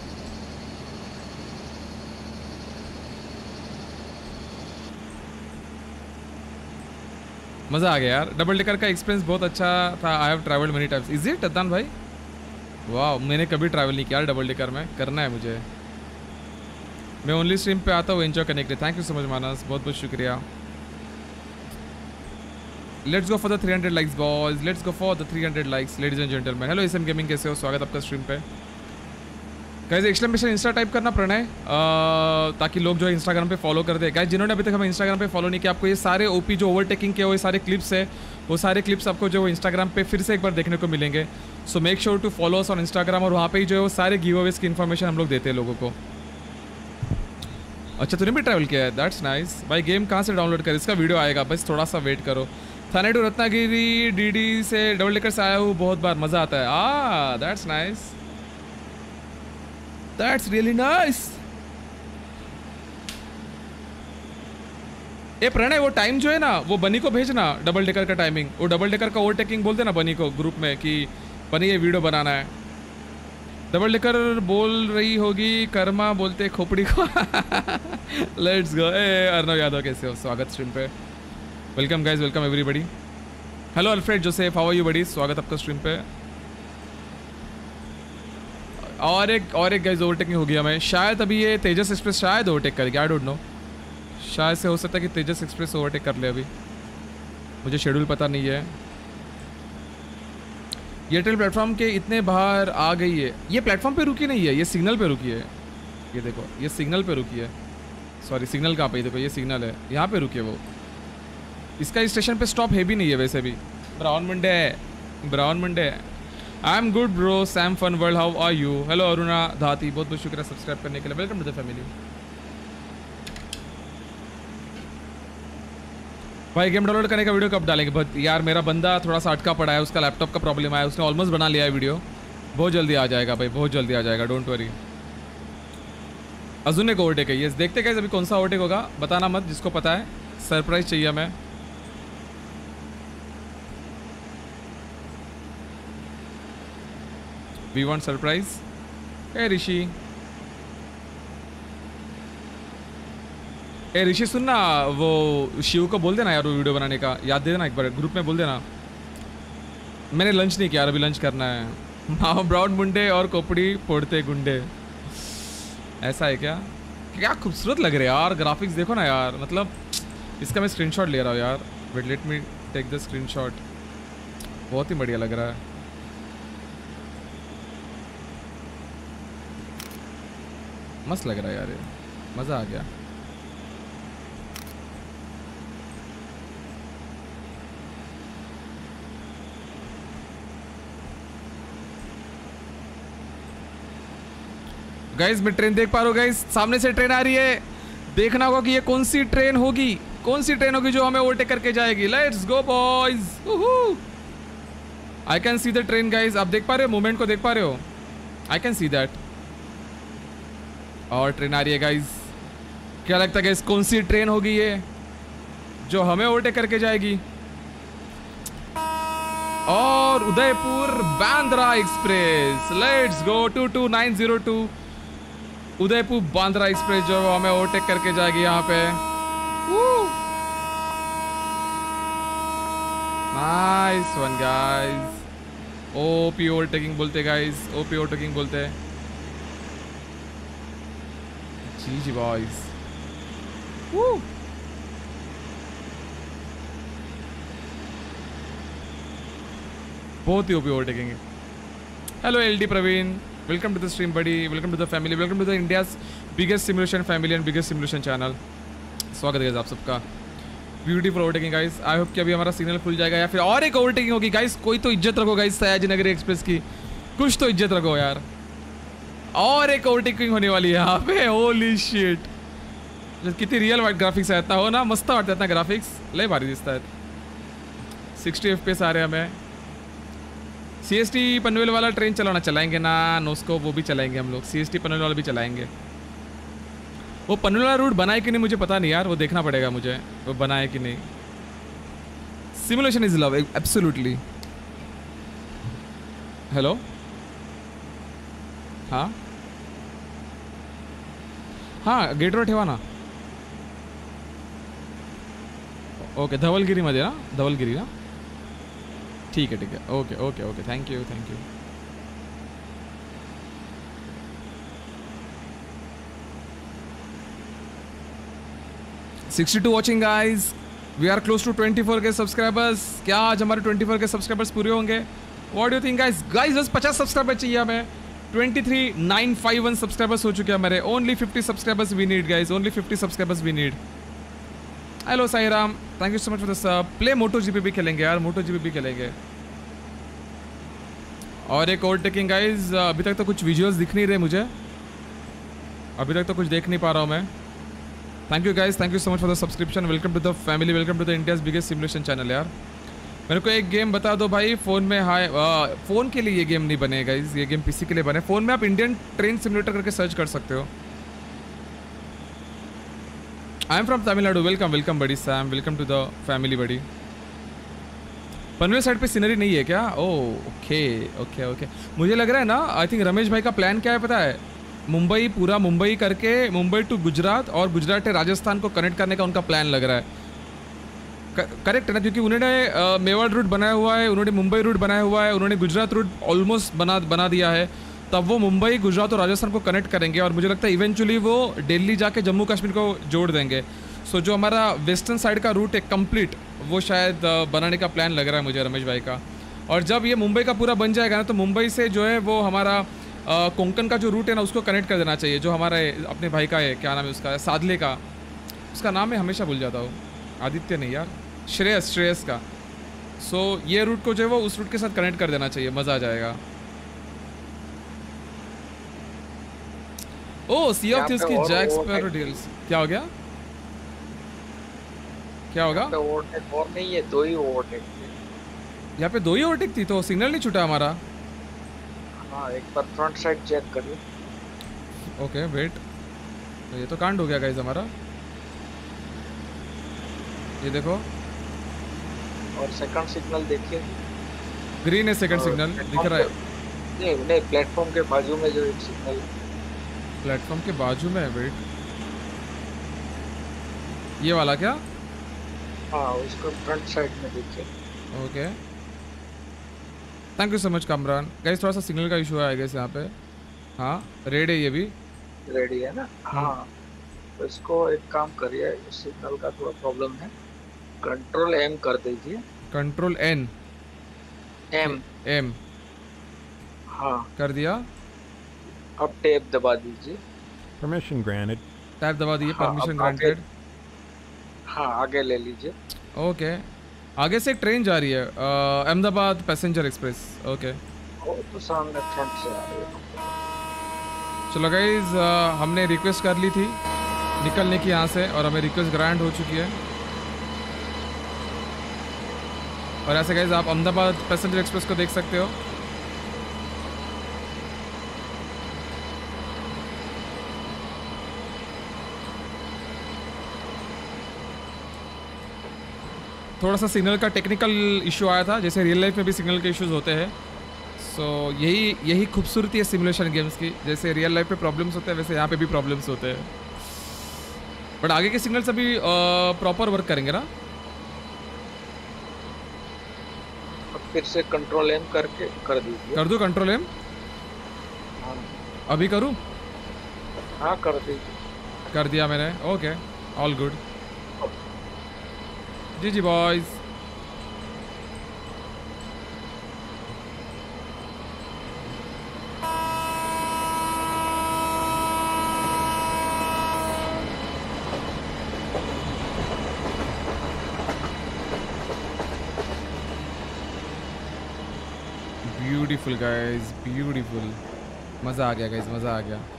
मज़ा आ गया यार, डबल डेकर का एक्सपीरियंस बहुत अच्छा था। I have travelled many times. Is it Adnan भाई? वाह, मैंने कभी ट्रैवल नहीं किया डबल डेकर में, करना है मुझे। मैं ओनली स्ट्रीम पे आता हूँ एंजॉय करने के लिए। Thank you so much Manas, बहुत बहुत शुक्रिया। Let's go for the 300 likes boys, let's go for the 300 likes ladies and gentleman. Hello SM gaming, कैसे हो? स्वागत आपका स्ट्रीम पे। गाइस एक्सक्लेमेशन इंस्टा टाइप करना प्रणय, ताकि लोग जो है इंस्टाग्राम पे फॉलो कर दे। गाइस जिन्होंने अभी तक हमें इंस्टाग्राम पे फॉलो नहीं किया, आपको ये सारे ओपी जो ओवरटेकिंग के वो सारे क्लिप्स है, वो सारे क्लिप्स आपको जो इंस्टाग्राम पे फिर से एक बार देखने को मिलेंगे। So make sure to follow us on Instagram, और वहाँ पे ही जो है वो सारे गिव अवेज की इन्फॉर्मेशन हम लोग देते हैं लोगों को। अच्छा तूने भी ट्रैवल किया है, दैट्स नाइस भाई। गेम कहाँ से डाउनलोड कर, इसका वीडियो आएगा, बस थोड़ा सा वेट करो। थाने टू रत्नागिरी डीडी से डबल डेकर से आया हूँ, बहुत बार, मज़ा आता है। That's nice, that's really nice. ए प्रणय वो टाइम जो है ना वो बनी को भेजना, डबल डेकर का टाइमिंग, वो डबल डेकर का ओवरटेकिंग बोलते ना बनी को ग्रुप में कि बनी ये वीडियो बनाना है। डबल डेकर बोल रही होगी कर्मा बोलते खोपड़ी को। Let's go. ए अर्नव यादव कैसे हो? स्वागत स्ट्रीम पे। Welcome guys, welcome everybody. Hello Alfred Joseph, how are you buddy? स्वागत आपका स्ट्रीम पे। और एक गाइज ओवरटेकिंग हो गया मैं शायद। अभी ये तेजस एक्सप्रेस शायद ओवरटेक करेगी, आई डोंट नो। शायद से हो सकता है कि तेजस एक्सप्रेस ओवरटेक कर ले। अभी मुझे शेड्यूल पता नहीं है। एयरटेल प्लेटफॉर्म के इतने बाहर आ गई है। ये प्लेटफॉर्म पे रुकी नहीं है, ये सिग्नल पे रुकी है। ये देखो, ये सिग्नल पे रुकी है। सॉरी, सिग्नल कहाँ पे? देखो ये सिग्नल है, यहाँ पे रुकी है वो। इसका स्टेशन पे स्टॉप है भी नहीं है वैसे भी। Brown Monday, brown Monday. I am good bro, Sam fun world, how are you? Hello Aruna Dhati, बहुत बहुत शुक्रिया सब्सक्राइब करने के लिए। Welcome to the family. भाई गेम डाउनलोड करने का वीडियो कब डालेंगे? बट यार मेरा बंदा थोड़ा सा अटका पड़ा है, उसका लैपटॉप का प्रॉब्लम आया, उसने ऑलमोस्ट बना लिया है वीडियो। बहुत जल्दी आ जाएगा भाई, बहुत जल्दी आ जाएगा, डोंट वरी। अजुन एक ओवरटेक है ये, देखते कैसे अभी कौन सा ओवरटेक होगा, बताना मत जिसको पता है। सरप्राइज चाहिए हमें। We want surprise. ए ऋषि, ए ऋषि सुनना, वो शिव को बोल देना यार वो वीडियो बनाने का, याद दे देना एक बार, ग्रुप में बोल देना। मैंने लंच नहीं किया यार, अभी लंच करना है। माँ ब्राउन मुंडे और कोपड़ी फोड़ते गुंडे, ऐसा है क्या? क्या खूबसूरत लग रहे हैं यार ग्राफिक्स, देखो ना यार। मतलब इसका मैं स्क्रीनशॉट ले रहा हूँ यार। Wait let me take the screenshot. बहुत ही बढ़िया लग रहा है। मस्त लग रहा है यार, ये मज़ा आ गया। गाइस मैं ट्रेन देख पा रहा हूँ गाइस, सामने से ट्रेन आ रही है। देखना होगा कि ये कौन सी ट्रेन होगी, कौन सी ट्रेन होगी जो हमें ओवरटेक करके जाएगी। Let's go boys. I can see the train guys, आप देख पा रहे हो मूवमेंट को, देख पा रहे हो? I can see that. और ट्रेन आ रही है गाइस। क्या लगता है गाइस कौन सी ट्रेन होगी ये जो हमें ओवरटेक करके जाएगी? और Udaipur Bandra express. Let's go 22902 Udaipur Bandra express जो हमें ओवरटेक करके जाएगी यहाँ पे। Nice one guys. OP overtaking बोलते गाइस, ओपी ओवरटेकिंग बोलते। G G boys. बहुत ही ओपी ओवरटेकिंग है। Hello LD Praveen, welcome to the stream buddy, welcome to the family, welcome to the India's biggest simulation family and biggest simulation channel. स्वागत है आप सबका। Beautiful overtaking guys. I hope कि अभी हमारा सिग्नल खुल जाएगा या फिर और एक ओवरटेकिंग होगी गाइस। कोई तो इज्जत रखो गाइस सयाजी नगरी एक्सप्रेस की, कुछ तो इज्जत रखो यार। और एक ओवरटेकिंग होने वाली है यहाँ पे। होली शिट, कितनी रियल वाइट ग्राफिक्स आता हो ना, मस्त वाटता है ग्राफिक्स, लय भारी दिसता है। 60 FPS आ रहे हैं हमें। CST पनवेल वाला ट्रेन चलाना, चलाएंगे ना नोस्को, वो भी चलाएंगे हम लोग। CST पनवेल वाला भी चलाएंगे। वो पनवेल वाला रूट बनाए कि नहीं मुझे पता नहीं यार, वो देखना पड़ेगा मुझे वो बनाए कि नहीं। Simulation is love, absolutely. Hello, हाँ हाँ गेटवर ठेवा ना। ओके, धवलगिरीमध्ये ना, धवलगिरी ना, ठीक है okay okay okay, thank you thank you. $62 watching guys, we are close to 24 K subscribers. क्या आज हमारे 24 के सब्सक्राइबर्स पूरे होंगे? What do you think guys? Guys बस 50 सब्सक्राइबर चाहिए हमें। 23,951 सब्सक्राइबर्स हो चुके हैं हमारे। Only 50 subscribers we need guys, only 50 subscribers we need. Hello Sai Ram, thank you so much for this. Play moto GP भी खेलेंगे यार, मोटो जीपी भी खेलेंगे। और एक ओवरटेकिंग गाइज, अभी तक तो कुछ विजुअल्स दिख नहीं रहे मुझे, अभी तक तो कुछ देख नहीं पा रहा हूँ मैं। Thank you guys, thank you so much for the subscription. Welcome to the family, welcome to the India's biggest simulation channel. यार मेरे को एक गेम बता दो भाई फ़ोन में। हाय, फ़ोन के लिए ये गेम नहीं बने गाइज, ये गेम पीसी के लिए बने। फ़ोन में आप इंडियन ट्रेन सिमुलेटर करके सर्च कर सकते हो। I am from Tamil Nadu. Welcome welcome buddy Sam, welcome to the family buddy. Panvel side पे सीनरी नहीं है क्या? Okay okay okay. मुझे लग रहा है ना, आई थिंक रमेश भाई का प्लान क्या है पता है? मुंबई, पूरा मुंबई करके मुंबई टू गुजरात और गुजरात से राजस्थान को कनेक्ट करने का उनका प्लान लग रहा है। करेक्ट है ना? क्योंकि उन्होंने मेवाड़ रूट बनाया हुआ है, उन्होंने मुंबई रूट बनाया हुआ है, उन्होंने गुजरात रूट ऑलमोस्ट बना दिया है। तब वो मुंबई, गुजरात और राजस्थान को कनेक्ट करेंगे और मुझे लगता है इवेंचुअली वो दिल्ली जाके जम्मू कश्मीर को जोड़ देंगे। सो जो हमारा वेस्टर्न साइड का रूट है कंप्लीट, वो शायद बनाने का प्लान लग रहा है मुझे रमेश भाई का। और जब ये मुंबई का पूरा बन जाएगा ना, तो मुंबई से जो है वो हमारा कोंकण का जो रूट है ना, उसको कनेक्ट कर देना चाहिए। जो हमारे अपने भाई का है, क्या नाम है उसका, सादले का, उसका नाम मैं हमेशा भूल जाता हूँ, आदित्य नहीं यार, श्रेयस का। सो ये रूट को जो है वो उस रूट के साथ कनेक्ट कर देना चाहिए, मज़ा आ जाएगा। ओह, सी ऑफ थीव्स की जैक स्पैरो डील्स। क्या हो गया? क्या होगा? ओवरटेक और नहीं है, 2 ही ओवरटेक थे। यहाँ पे 2 ही ओवरटेक थी तो सिग्नल नहीं छूटा हमारा। हाँ, एक बार फ्रंट साइड चेक करिए। ओके वेट, तो ये तो कांड हो गया गाइस हमारा। ये देखो, और सेकंड सिग्नल देखिए, ग्रीन है सेकंड सिग्नल दिख रहा है। नहीं, प्लेटफॉर्म के बाजू में जो एक सिग्नल, प्लेटफॉर्म के बाजू में है, वेट, ये वाला क्या? हाँ, उसको फ्रंट साइड में देखिए। Okay, thank you so much Kamran. Guys थोड़ा सा सिग्नल का इशू है आई गेस यहाँ पे। हाँ, रेड है ये भी, रेडी है ना? हाँ, तो इसको एक काम करिए, इस सिग्नल का थोड़ा प्रॉब्लम है, कंट्रोल एम कर दीजिए। कंट्रोल एन एम हाँ, कर दिया। अब टैब दबा दीजिए। Permission granted. टैब दबा दिए, हाँ, परमिशन अब ग्रांटेड। हाँ, आगे ले लीजिए। ओके, आगे से एक ट्रेन जा रही है, अहमदाबाद पैसेंजर एक्सप्रेस। ओके, वो तो सामने फ्रंट से आ रही है। चलो गाइज, हमने रिक्वेस्ट कर ली थी निकलने की यहाँ से, और हमें रिक्वेस्ट ग्रांट हो चुकी है। और ऐसे गाइज आप अहमदाबाद पैसेंजर एक्सप्रेस को देख सकते हो। थोड़ा सा सिग्नल का टेक्निकल इशू आया था, जैसे रियल लाइफ में भी सिग्नल के इश्यूज होते हैं। सो यही खूबसूरती है सिमुलेशन गेम्स की, जैसे रियल लाइफ पे प्रॉब्लम्स होते हैं वैसे यहाँ पे भी प्रॉब्लम्स होते हैं। बट आगे के सिग्नल्स अभी प्रॉपर वर्क करेंगे ना। अब फिर से कंट्रोल एम करके कर दीजिए। कर दूँ कंट्रोल एम? हाँ, अभी करूँ? हाँ, कर दीजिए। कर दिया मैंने। Okay, all good. जी बॉयज। Beautiful guys, beautiful. मज़ा आ गया गाइज, मज़ा आ गया।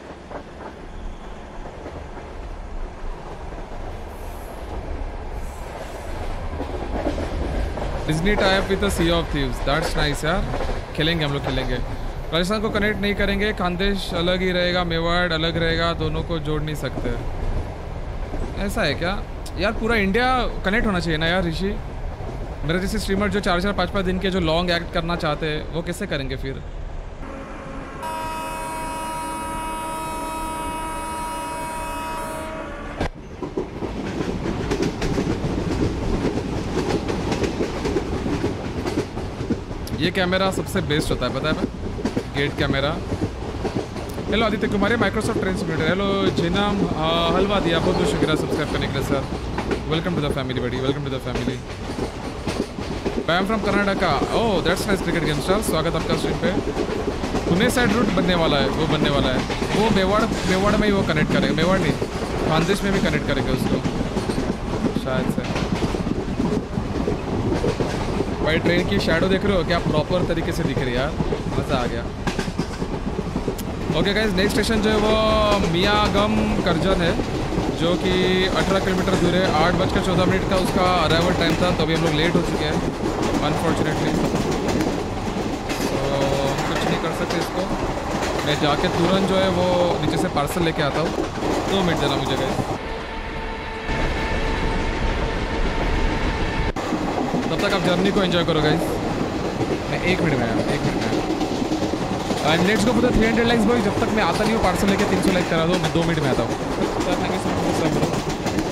Disney type with the sea of thieves, that's nice यार। खेलेंगे हम लोग, खेलेंगे। राजस्थान को कनेक्ट नहीं करेंगे, खानदेश अलग ही रहेगा, मेवाड़ अलग रहेगा, दोनों को जोड़ नहीं सकते। ऐसा है क्या यार? पूरा इंडिया कनेक्ट होना चाहिए ना यार ऋषि। मेरे जैसे स्ट्रीमर जो 4-4, 5-5 दिन के जो लॉन्ग एक्ट करना चाहते हैं, वो कैसे करेंगे फिर? ये कैमरा सबसे बेस्ट होता है पता है, get camera. Hello Aditya Kumar, Microsoft train simulator. Hello जिनाम हलवा दिया, बहुत बहुत शुक्रिया सब्सक्राइब करने के लिए sir. Welcome to the family buddy, welcome to the family. I am from Karnataka. Oh that's nice cricket game star, स्वागत आपका स्ट्रीम पे। पुणे साइड रूट बनने वाला है, वो बनने वाला है, वो मेवाड़ में ही वो कनेक्ट करेंगे। मेवाड़ नहीं, खानदेश में भी कनेक्ट करेंगे उसको शायद से। भाई ट्रेन की शैडो देख रहे हो क्या? प्रॉपर तरीके से दिख रही है यार, मज़ा आ गया। ओके गाइज, नेक्स्ट स्टेशन जो है वो मियागम करजन है, जो कि 18 किलोमीटर दूर है। 8:14 का उसका अराइवल टाइम था, तो अभी हम लोग लेट हो चुके हैं अनफॉर्चुनेटली। तो कुछ नहीं कर सकते इसको। मैं जाके तुरंत जो है वो नीचे से पार्सल लेके आता हूँ। 2 मिनट देना मुझे गाइस। तब तक आप जर्नी को एंजॉय करो गाइस। मैं 1 मिनट में आया, 1 मिनट में आया। And let's go for the 300 likes boy. जब तक मैं आता नहीं हूँ पार्सल लेके 300 लाइक करा दो, मैं 2 मिनट में आता हूँ। Thank you so much bro.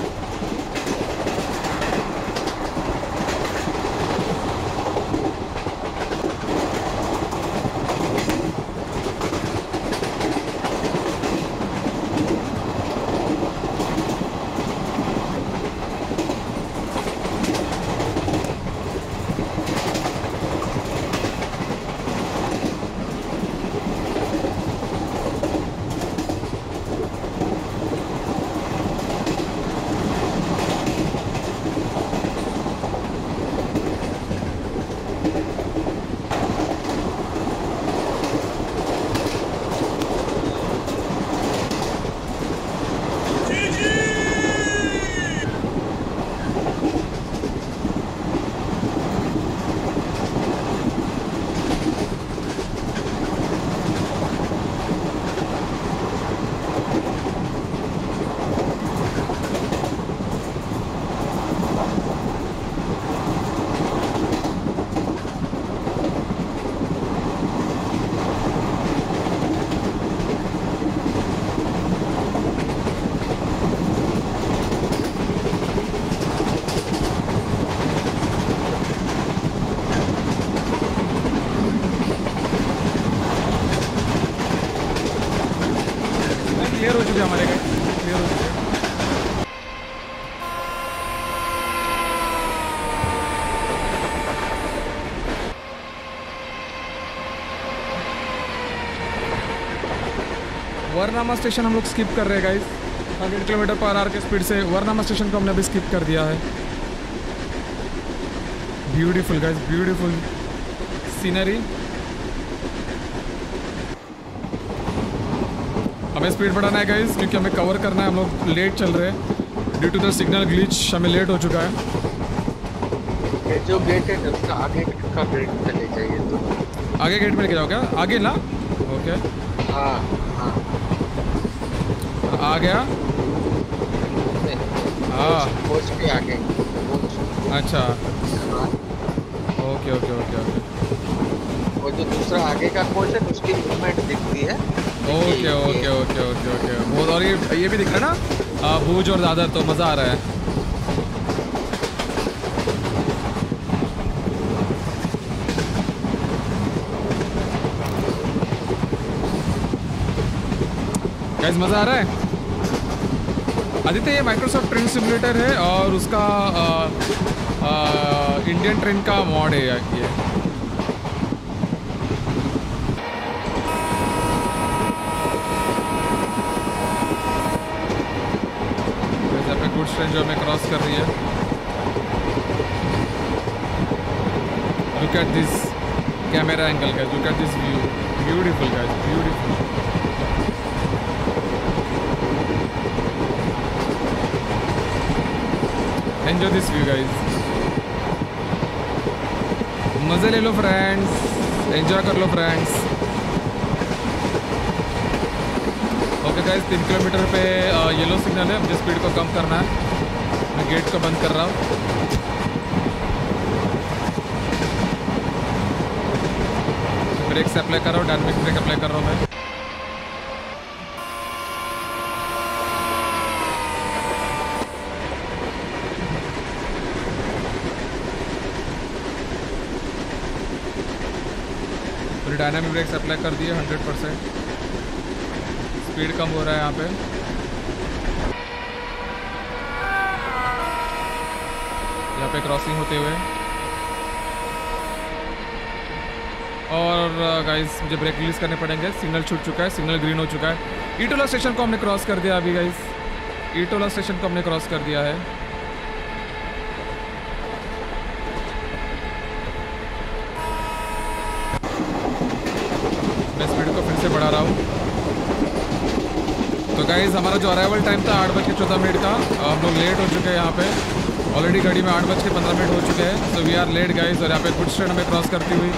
Clear हो चुके हमारे गाइस, क्लियर हो चुके। वरनामा स्टेशन हम लोग स्किप कर रहे हैं गाइस। 100 किलोमीटर पर आवर के स्पीड से वरनामा स्टेशन को हमने अभी स्किप कर दिया है। Beautiful guys, beautiful scenery. हमें स्पीड बढ़ाना है गाइस क्योंकि हमें कवर करना है। हम लोग लेट चल रहे हैं due to the signal glitch. हमें लेट हो चुका है। ये जो गेट है उसका आगे का गेट चले जाइए तो आगे गेट में लेके जाओ क्या? आगे ना? ओके हाँ हाँ आ गया। हाँ कोच के आगे। अच्छा ओके ओके ओके ओके। और जो दूसरा आगे का कोच है उसकी मूवमेंट दिखती है। Okay okay okay okay okay बहुत। और ये भी दिख रहा है ना भूज और दादर, तो मज़ा आ रहा है। गाइस मज़ा आ रहा है। आदित्य ये माइक्रोसॉफ्ट ट्रेन सिमुलेटर है और उसका इंडियन ट्रेन का मॉड है ये। गुड्स ट्रेन जो हमें क्रॉस कर रही है। Look at this camera angle guys, look at this view, beautiful guys, beautiful. Enjoy this view guys, मज़े ले लो फ्रेंड्स, एंजॉय कर लो फ्रेंड्स। ओके गाइस 3 किलोमीटर पे येलो सिग्नल है, मुझे स्पीड को कम करना है। मैं गेट को बंद कर रहा हूँ। ब्रेक से अप्लाई कर रहा हूँ, डायनामिक ब्रेक अप्लाई कर रहा हूँ मैं। पूरी डायनामिक ब्रेक अप्लाई कर दिए 100%। स्पीड कम हो रहा है यहाँ पे। यहाँ पे क्रॉसिंग होते हुए। और गाइस मुझे ब्रेक रिलीज करने पड़ेंगे। सिग्नल छूट चुका है, सिग्नल ग्रीन हो चुका है। ईटोला स्टेशन को हमने क्रॉस कर दिया अभी गाइस। ईटोला स्टेशन को हमने क्रॉस कर दिया है। मैं स्पीड को फिर से बढ़ा रहा हूँ। तो गाइज़ हमारा जो अराइवल टाइम था 8:14 का, हम लोग लेट हो चुके हैं यहाँ पे। ऑलरेडी गाड़ी में 8:15 हो चुके हैं। So we are late guys. और यहाँ पे गुड्स ट्रेन हमें क्रॉस करती हुई।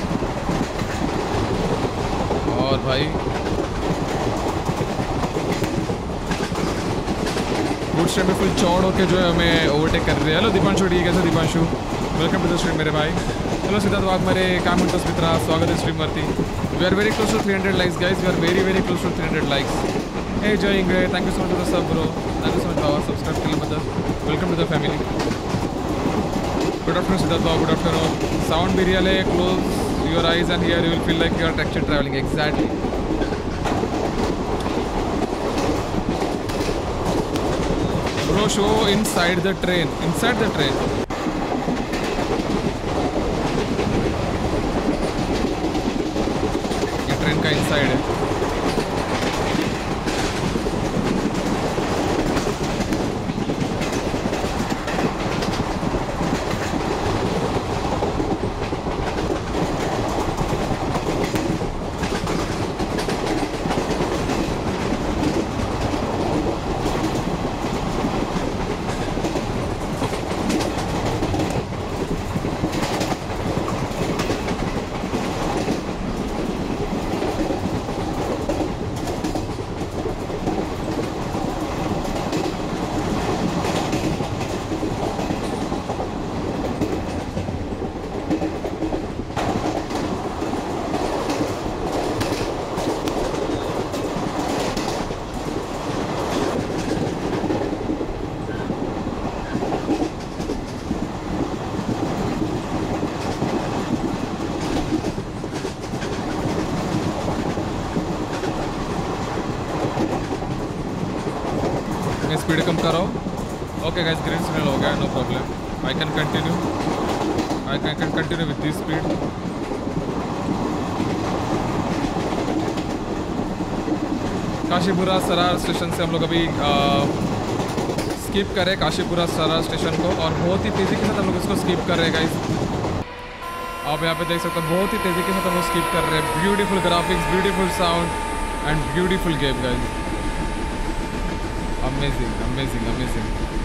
और भाई गुड स्ट्रीम में फुल चौड़ होकर जो है हमें ओवरटेक कर रही है। हेलो दीपांशु, ठीक है Deepanshu, welcome to the stream मेरे भाई। हेलो सिद्धार्थ वाघमारे, काय म्हणतोस मित्रा, स्वागत है स्ट्रीम वरती। We are very close to 300 likes guys, we are very close to 300 likes. Hey Jay Ingle, thank you so much for the sub bro, thank you so much भावा सबस्क्राईब केल्याबद्दल, welcome to the family. Good afternoon Siddharth भाऊ, good afternoon. Sound भी real है, close your eyes and hear you will feel like you are actually travelling. Exactly. Bro, show inside the train. Inside the train. ये train का inside है। Speed कम करो। Okay guys, green signal हो गया, no problem. I can continue with this speed. Kashipura Sarar station से हम लोग अभी स्किप कर रहे हैं काशीपुरा सरार स्टेशन को, और बहुत ही तेज़ी के साथ हम लोग इसको स्किप कर रहे हैं गाइस। आप यहाँ पे देख सकते हो, बहुत ही तेज़ी के साथ हम लोग स्किप कर रहे हैं। Beautiful graphics, beautiful sound and beautiful game guys. Amazing amazing amazing.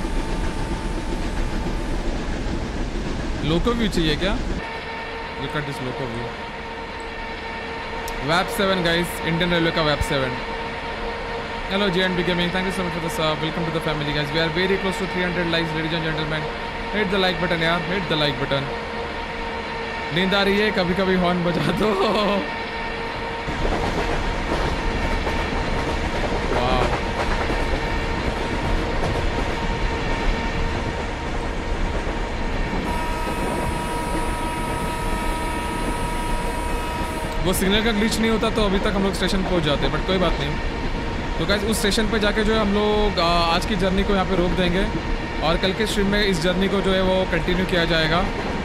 Loco view चाहिए क्या? Look at this loco view. वैप 7 गाइस, इंडियन रेलवे का वैप 7। Hello JNB gaming, thank you so much for the sub, welcome to the family guys. We are very close to 300 likes ladies and gentleman. Hit the like button यार, hit the like button. नींद आ रही है, कभी कभी horn बजा दो। वो सिग्नल का ग्लिच नहीं होता तो अभी तक हम लोग स्टेशन पहुंच जाते, बट कोई बात नहीं। तो गाइस उस स्टेशन पे जाके जो है हम लोग आज की जर्नी को यहाँ पे रोक देंगे, और कल के स्ट्रीम में इस जर्नी को जो है वो कंटिन्यू किया जाएगा।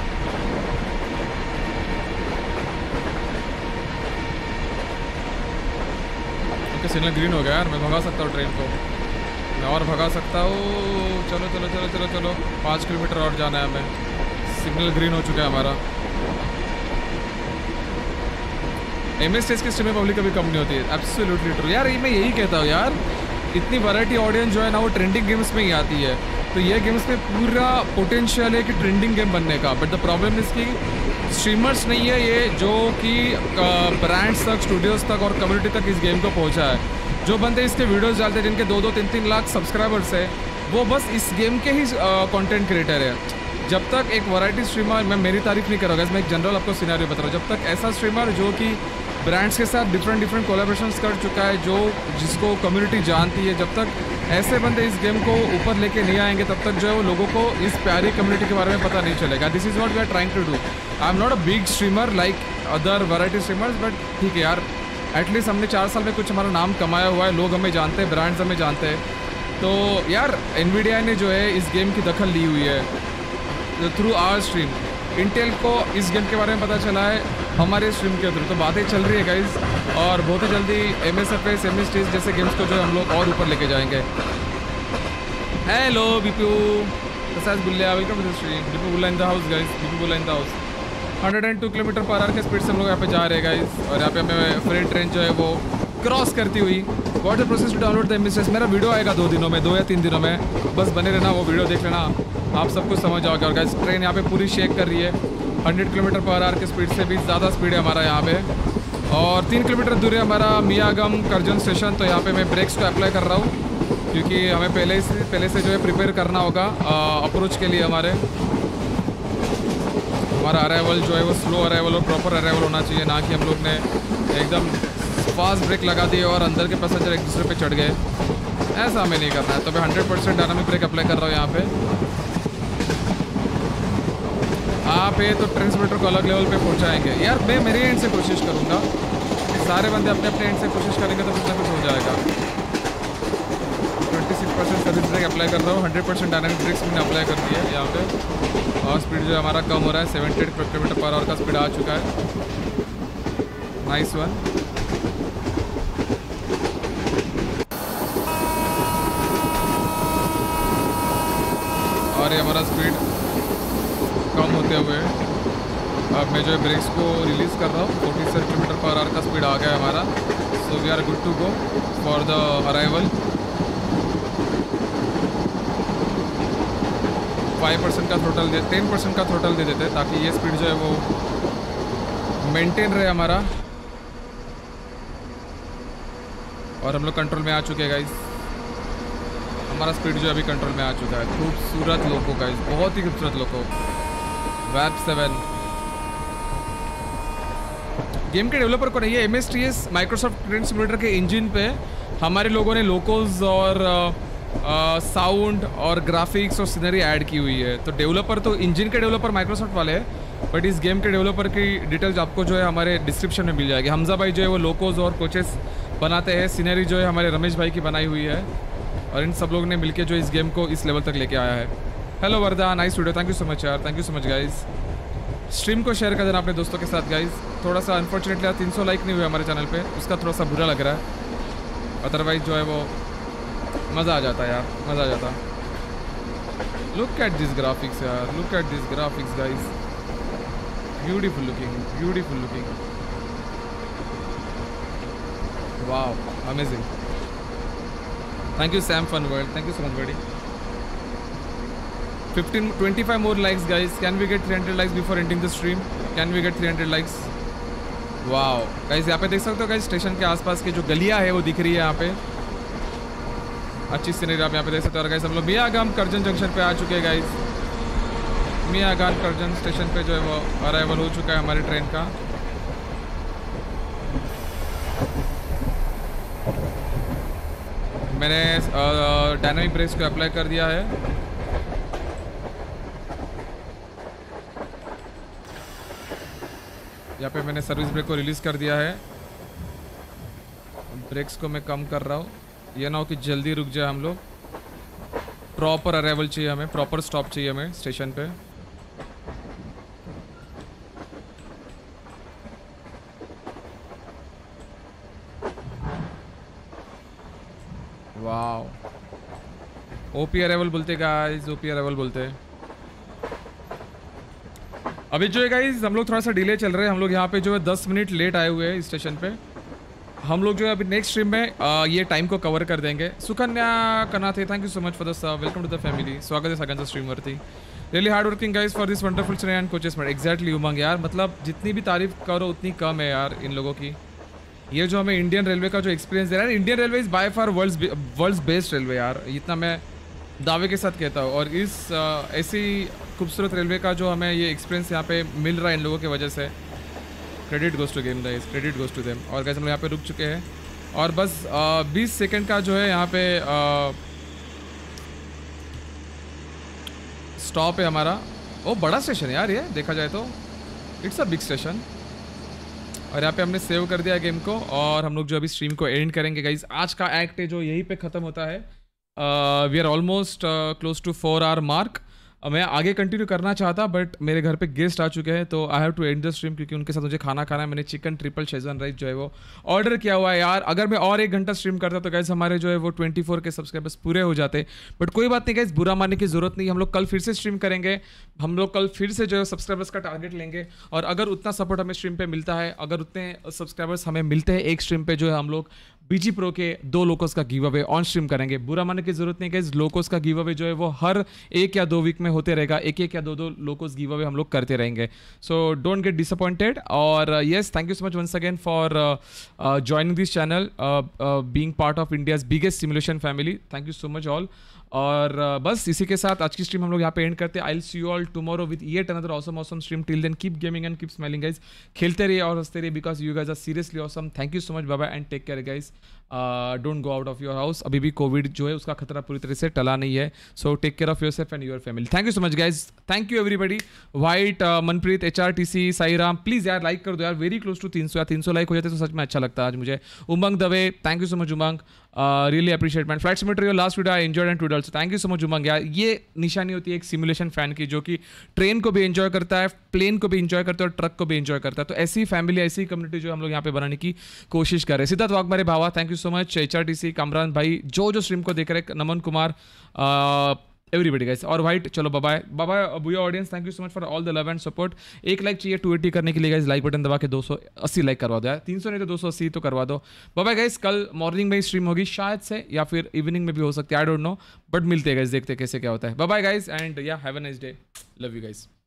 ओके, सिग्नल ग्रीन हो गया यार, मैं भगा सकता हूँ ट्रेन को, मैं और भगा सकता हूँ। चलो चलो चलो चलो चलो, 5 किलोमीटर और जाना है हमें। सिग्नल ग्रीन हो चुका है हमारा। MS की स्ट्रीम में पब्लिक कभी कम नहीं होती है। एब्सोल्युटली ट्रू यार, मैं यही कहता हूँ यार, इतनी वैरायटी ऑडियंस जो है ना वो ट्रेंडिंग गेम्स में ही आती है। तो ये गेम्स में पूरा पोटेंशियल है कि ट्रेंडिंग गेम बनने का, बट द प्रॉब्लम इसकी स्ट्रीमर्स नहीं है ये जो कि ब्रांड्स तक, स्टूडियोज़ तक और कम्युनिटी तक इस गेम को पहुँचा है। जो बंदे इसके वीडियोज़ डालते हैं जिनके 2-2, 3-3 लाख सब्सक्राइबर्स है, वो बस इस गेम के ही कॉन्टेंट क्रिएटर है। जब तक एक वैरायटी स्ट्रीमर, मैं मेरी तारीफ नहीं करूँगा, मैं एक जनरल आपको सिनेरियो बता रहा हूँ, जब तक ऐसा स्ट्रीमर जो कि ब्रांड्स के साथ डिफरेंट कोलैबोरेशंस कर चुका है, जो जिसको कम्युनिटी जानती है, जब तक ऐसे बंदे इस गेम को ऊपर लेके नहीं आएंगे तब तक जो है वो लोगों को इस प्यारी कम्युनिटी के बारे में पता नहीं चलेगा। This is what we are trying to do. I am not a big streamer like other variety streamers, but ठीक है यार, एटलीस्ट हमने 4 साल में कुछ हमारा नाम कमाया हुआ है, लोग हमें जानते हैं, ब्रांड्स हमें जानते हैं। तो यार NVIDIA ने जो है इस गेम की दखल ली हुई है थ्रू आवर स्ट्रीम। इंटेल को इस गेम के बारे में पता चला है हमारे स्ट्रीम के थ्रू। तो बातें चल रही है गाइज, और बहुत ही जल्दी MSFS, MSTs जैसे गेम्स को जो हम लोग और ऊपर लेके जाएंगे। Hello Bipu Prasad Bulliya, welcome to the stream. Bipu Bulla in the house guys, Bipu Bulla in the house. 102 kilometre per hour के स्पीड से हम लोग यहाँ पे जा रहे हैं गाइज, और यहाँ पे हमें फ्रेट ट्रेन जो है वो क्रॉस करती हुई। What the process to download the MSTs? मेरा वीडियो आएगा 2 दिनों में, 2 या 3 दिनों में, बस बने रहना, वो वीडियो देख लेना, आप सब कुछ समझ जाओगे। और गाइस ट्रेन यहाँ पे पूरी शेक कर रही है, 100 किलोमीटर पर आवर की स्पीड से भी ज़्यादा स्पीड है हमारा यहाँ पे। और 3 किलोमीटर दूर है हमारा मियागम करजन स्टेशन, तो यहाँ पे मैं ब्रेक्स को अप्लाई कर रहा हूँ। क्योंकि हमें पहले से जो है प्रिपेयर करना होगा अप्रोच के लिए। हमारा अराइवल जो है वो स्लो अराइवल और प्रॉपर अराइवल होना चाहिए, ना कि हम लोग ने एकदम फास्ट ब्रेक लगा दिए और अंदर के पैसेंजर एक दूसरे पे चढ़ गए। ऐसा हमें नहीं करना है। तो मैं 100% डायनामिक ब्रेक अप्लाई कर रहा हूँ यहाँ पे। आप ये तो ट्रांसमीटर को अलग लेवल पे पहुँचाएंगे यार। मैं मेरे एंड से कोशिश करूँगा, सारे बंदे अपने अपने एंड से कोशिश करेंगे तो कुछ ना कुछ हो जाएगा। 26% सर्विस ब्रेक अप्लाई कर रहा हूँ, 100% डायनामिक ब्रेक्स मैंने अप्लाई कर दिया है यहाँ पे। और स्पीड जो हमारा कम हो रहा है, 78 km/h का स्पीड आ चुका है। Nice one. और ये हमारा स्पीड कम होते हुए अब मैं जो है ब्रेक्स को रिलीज़ कर रहा हूँ। 47 km/h का स्पीड आ गया है हमारा। So we are good to go for the arrival. 5% का थ्रोटल 10% का थ्रोटल दे देते हैं ताकि ये स्पीड जो है वो मेंटेन रहे हमारा। और हम लोग कंट्रोल में आ चुके हैं गाइस। हमारा स्पीड जो अभी कंट्रोल में आ चुका है। खूबसूरत लोको गाइस, बहुत ही खूबसूरत लोको। वैप 7 गेम के डेवलपर को नहीं है, MSTS माइक्रोसॉफ्ट ट्रेन सिमुलेटर के इंजन पे हमारे लोगों ने लोकोज और साउंड और ग्राफिक्स और सीनरी ऐड की हुई है। तो डेवलपर तो इंजन के डेवलपर माइक्रोसॉफ्ट वाले हैं, बट इस गेम के डेवलपर की डिटेल्स आपको जो है हमारे डिस्क्रिप्शन में मिल जाएगी। हमजा भाई जो है वो लोकोज और कोचेस बनाते हैं। सीनरी जो है हमारे रमेश भाई की बनाई हुई है। और इन सब लोगों ने मिलकर जो इस गेम को इस लेवल तक लेके आया है। Hello Varda, nice video, thank you so much यार, thank you so much guys. Stream को शेयर कर देना अपने दोस्तों के साथ गाइज। थोड़ा सा अनफॉर्चुनेटली 300 लाइक नहीं हुए हमारे चैनल पे, उसका थोड़ा सा बुरा लग रहा है। अदरवाइज जो है वो मज़ा आ जाता है यार, मज़ा आ जाता। लुक एट दिस ग्राफिक्स यार, look at this graphics guys, beautiful looking, beautiful looking. Wow, amazing. Thank you Sam fun world, thank you so much buddy. 25 more likes guys. Can we get 300 likes before ending the stream? Can we get 300 likes? Wow guys, यहाँ पे देख सकते हो guys station के आसपास की जो गलियाँ है वो दिख रही है यहाँ पे। अच्छी सीनरी आप यहाँ पे देख सकते हो। और गाइस हम लोग मियागाम करजन जंक्शन पे आ चुके हैं गाइस। मियागाम करजन स्टेशन पे जो है वो अराइवल हो चुका है हमारी ट्रेन का। मैंने डायनामिक ब्रेक्स को अप्लाई कर दिया है। यहाँ पे मैंने सर्विस ब्रेक को रिलीज़ कर दिया है। ब्रेक्स को मैं कम कर रहा हूँ, ये ना हो कि जल्दी रुक जाए हम लोग। प्रॉपर अराइवल चाहिए हमें, प्रॉपर स्टॉप चाहिए हमें स्टेशन पे। वाओ, ओपी अराइवल बोलते गाइस, ओपी अराइवल बोलते। अभी जो है गाइस हम लोग थोड़ा सा डिले चल रहे हैं। हम लोग यहाँ पे जो है 10 मिनट लेट आए हुए हैं इस स्टेशन पे। हम लोग जो है अभी नेक्स्ट स्ट्रीम में ये टाइम को कवर कर देंगे। Sukanya Kanathe, thank you so much for the sub, welcome to the family. स्वागत है सगन स्ट्रीम वरती। Really hard working guys for this wonderful stream and coaches mate. Exactly Umang यार, मतलब जितनी भी तारीफ करो उतनी कम है यार इन लोगों की। ये जो हमें इंडियन रेलवे का जो एक्सपीरियंस दे रहा है, Indian railway is by far world's best railway यार, इतना मैं दावे के साथ कहता हूँ। और इस ऐसी खूबसूरत रेलवे का जो हमें ये एक्सपीरियंस यहाँ पे मिल रहा है इन लोगों की वजह से, credit goes to game guys, credit goes to them. और गाइस हम लोग यहाँ पे रुक चुके हैं और बस 20 सेकंड का जो है यहाँ पे स्टॉप है हमारा। ओ बड़ा स्टेशन है यार ये, देखा जाए तो इट्स अ बिग स्टेशन। और यहाँ पे हमने सेव कर दिया गेम को और हम लोग जो अभी स्ट्रीम को एंड करेंगे गाइस। आज का एक्ट है जो यहीं पे ख़त्म होता है। We are almost close to 4 hour mark. मैं आगे कंटिन्यू करना चाहता बट मेरे घर पे गेस्ट आ चुके हैं तो I have to end the stream क्योंकि उनके साथ मुझे खाना खाना है। मैंने चिकन ट्रिपल शेजवान राइस जो है वो ऑर्डर किया हुआ है यार। अगर मैं और 1 घंटा स्ट्रीम करता तो गाइस हमारे जो है वो 24 के सब्सक्राइबर्स पूरे हो जाते। बट कोई बात नहीं गाइस, बुरा मानने की ज़रूरत नहीं। हम लोग कल फिर से स्ट्रीम करेंगे, हम लोग कल फिर से जो है सब्सक्राइबर्स का टारगेट लेंगे। और अगर उतना सपोर्ट हमें स्ट्रीम पर मिलता है, अगर उतने सब्सक्राइबर्स हमें मिलते हैं एक स्ट्रीम पर, जो है हम लोग बीजी प्रो के 2 लोकोस का गिव अवे ऑन स्ट्रीम करेंगे। बुरा मानने की जरूरत नहीं है गाइस, लोकोस का गिव अवे जो है वो हर 1 या 2 वीक में होते रहेगा। 1-1 या 2-2 लोकोस गिव अवे हम लोग करते रहेंगे। So don't get disappointed. और yes, thank you so much once again for joining this channel, being part of India's biggest simulation family. Thank you so much all. और बस इसी के साथ आज की स्ट्रीम हम लोग यहाँ पे एंड करते हैं। I will see you all tomorrow with yet another awesome stream. Till then keep gaming and keep smiling guys. खेलते रहिए और हंसते रहिए because you guys are seriously awesome. Thank you so much, bye bye and take care guys. Don't go out of your house. अभी भी Covid जो है उसका खतरा पूरी तरह से टला नहीं है। So take care of your self and your family. Thank you so much guys. Thank you everybody. White, Manpreet, HRTC, Sai Ram, please यार लाइक कर दो यार। वेरी क्लोज टू 300 या 300 लाइक हो जाते तो सच में अच्छा लगता है आज मुझे। Umang Dave, thank you so much Umang, really appreciate man. Flight simulator your last video I enjoyed and toodle. Thank you so much Umang यार। ये निशानी होती है एक सिमुलेशन फैन की जो कि ट्रेन को भी एंजॉय करता है, प्लेन को भी एंजॉय करता है और ट्रक को भी एंजॉय करता है। तो ऐसी फैमिली, ऐसी कम्युनिटी जो हम लोग यहाँ पे बनाने की कोशिश कर रहे हैं। सिद्धार्थ वाघमारे भावा, thank you so much. HRTC, Kamran भाई, जो स्ट्रीम को देख रहे हैं, नमन कुमार, एवरीबडी गाइस। और वाइट, चलो बाय बाय बुया audience, thank you so much for all the love and support. 1 like चाहिए 280 करने के लिए गाइस। लाइक बटन दबा के 280 लाइक करवा दो यार। 300 नहीं तो 280 तो करवा दो। Bye guys. कल मॉर्निंग में ही स्ट्रीम होगी शायद से, या फिर इवनिंग में भी हो सकती है, आई डोंट नो, बट मिलते हैं गाइस, देखते हैं कैसे क्या होता है। Bye guys and yeah have a nice day. Love you guys.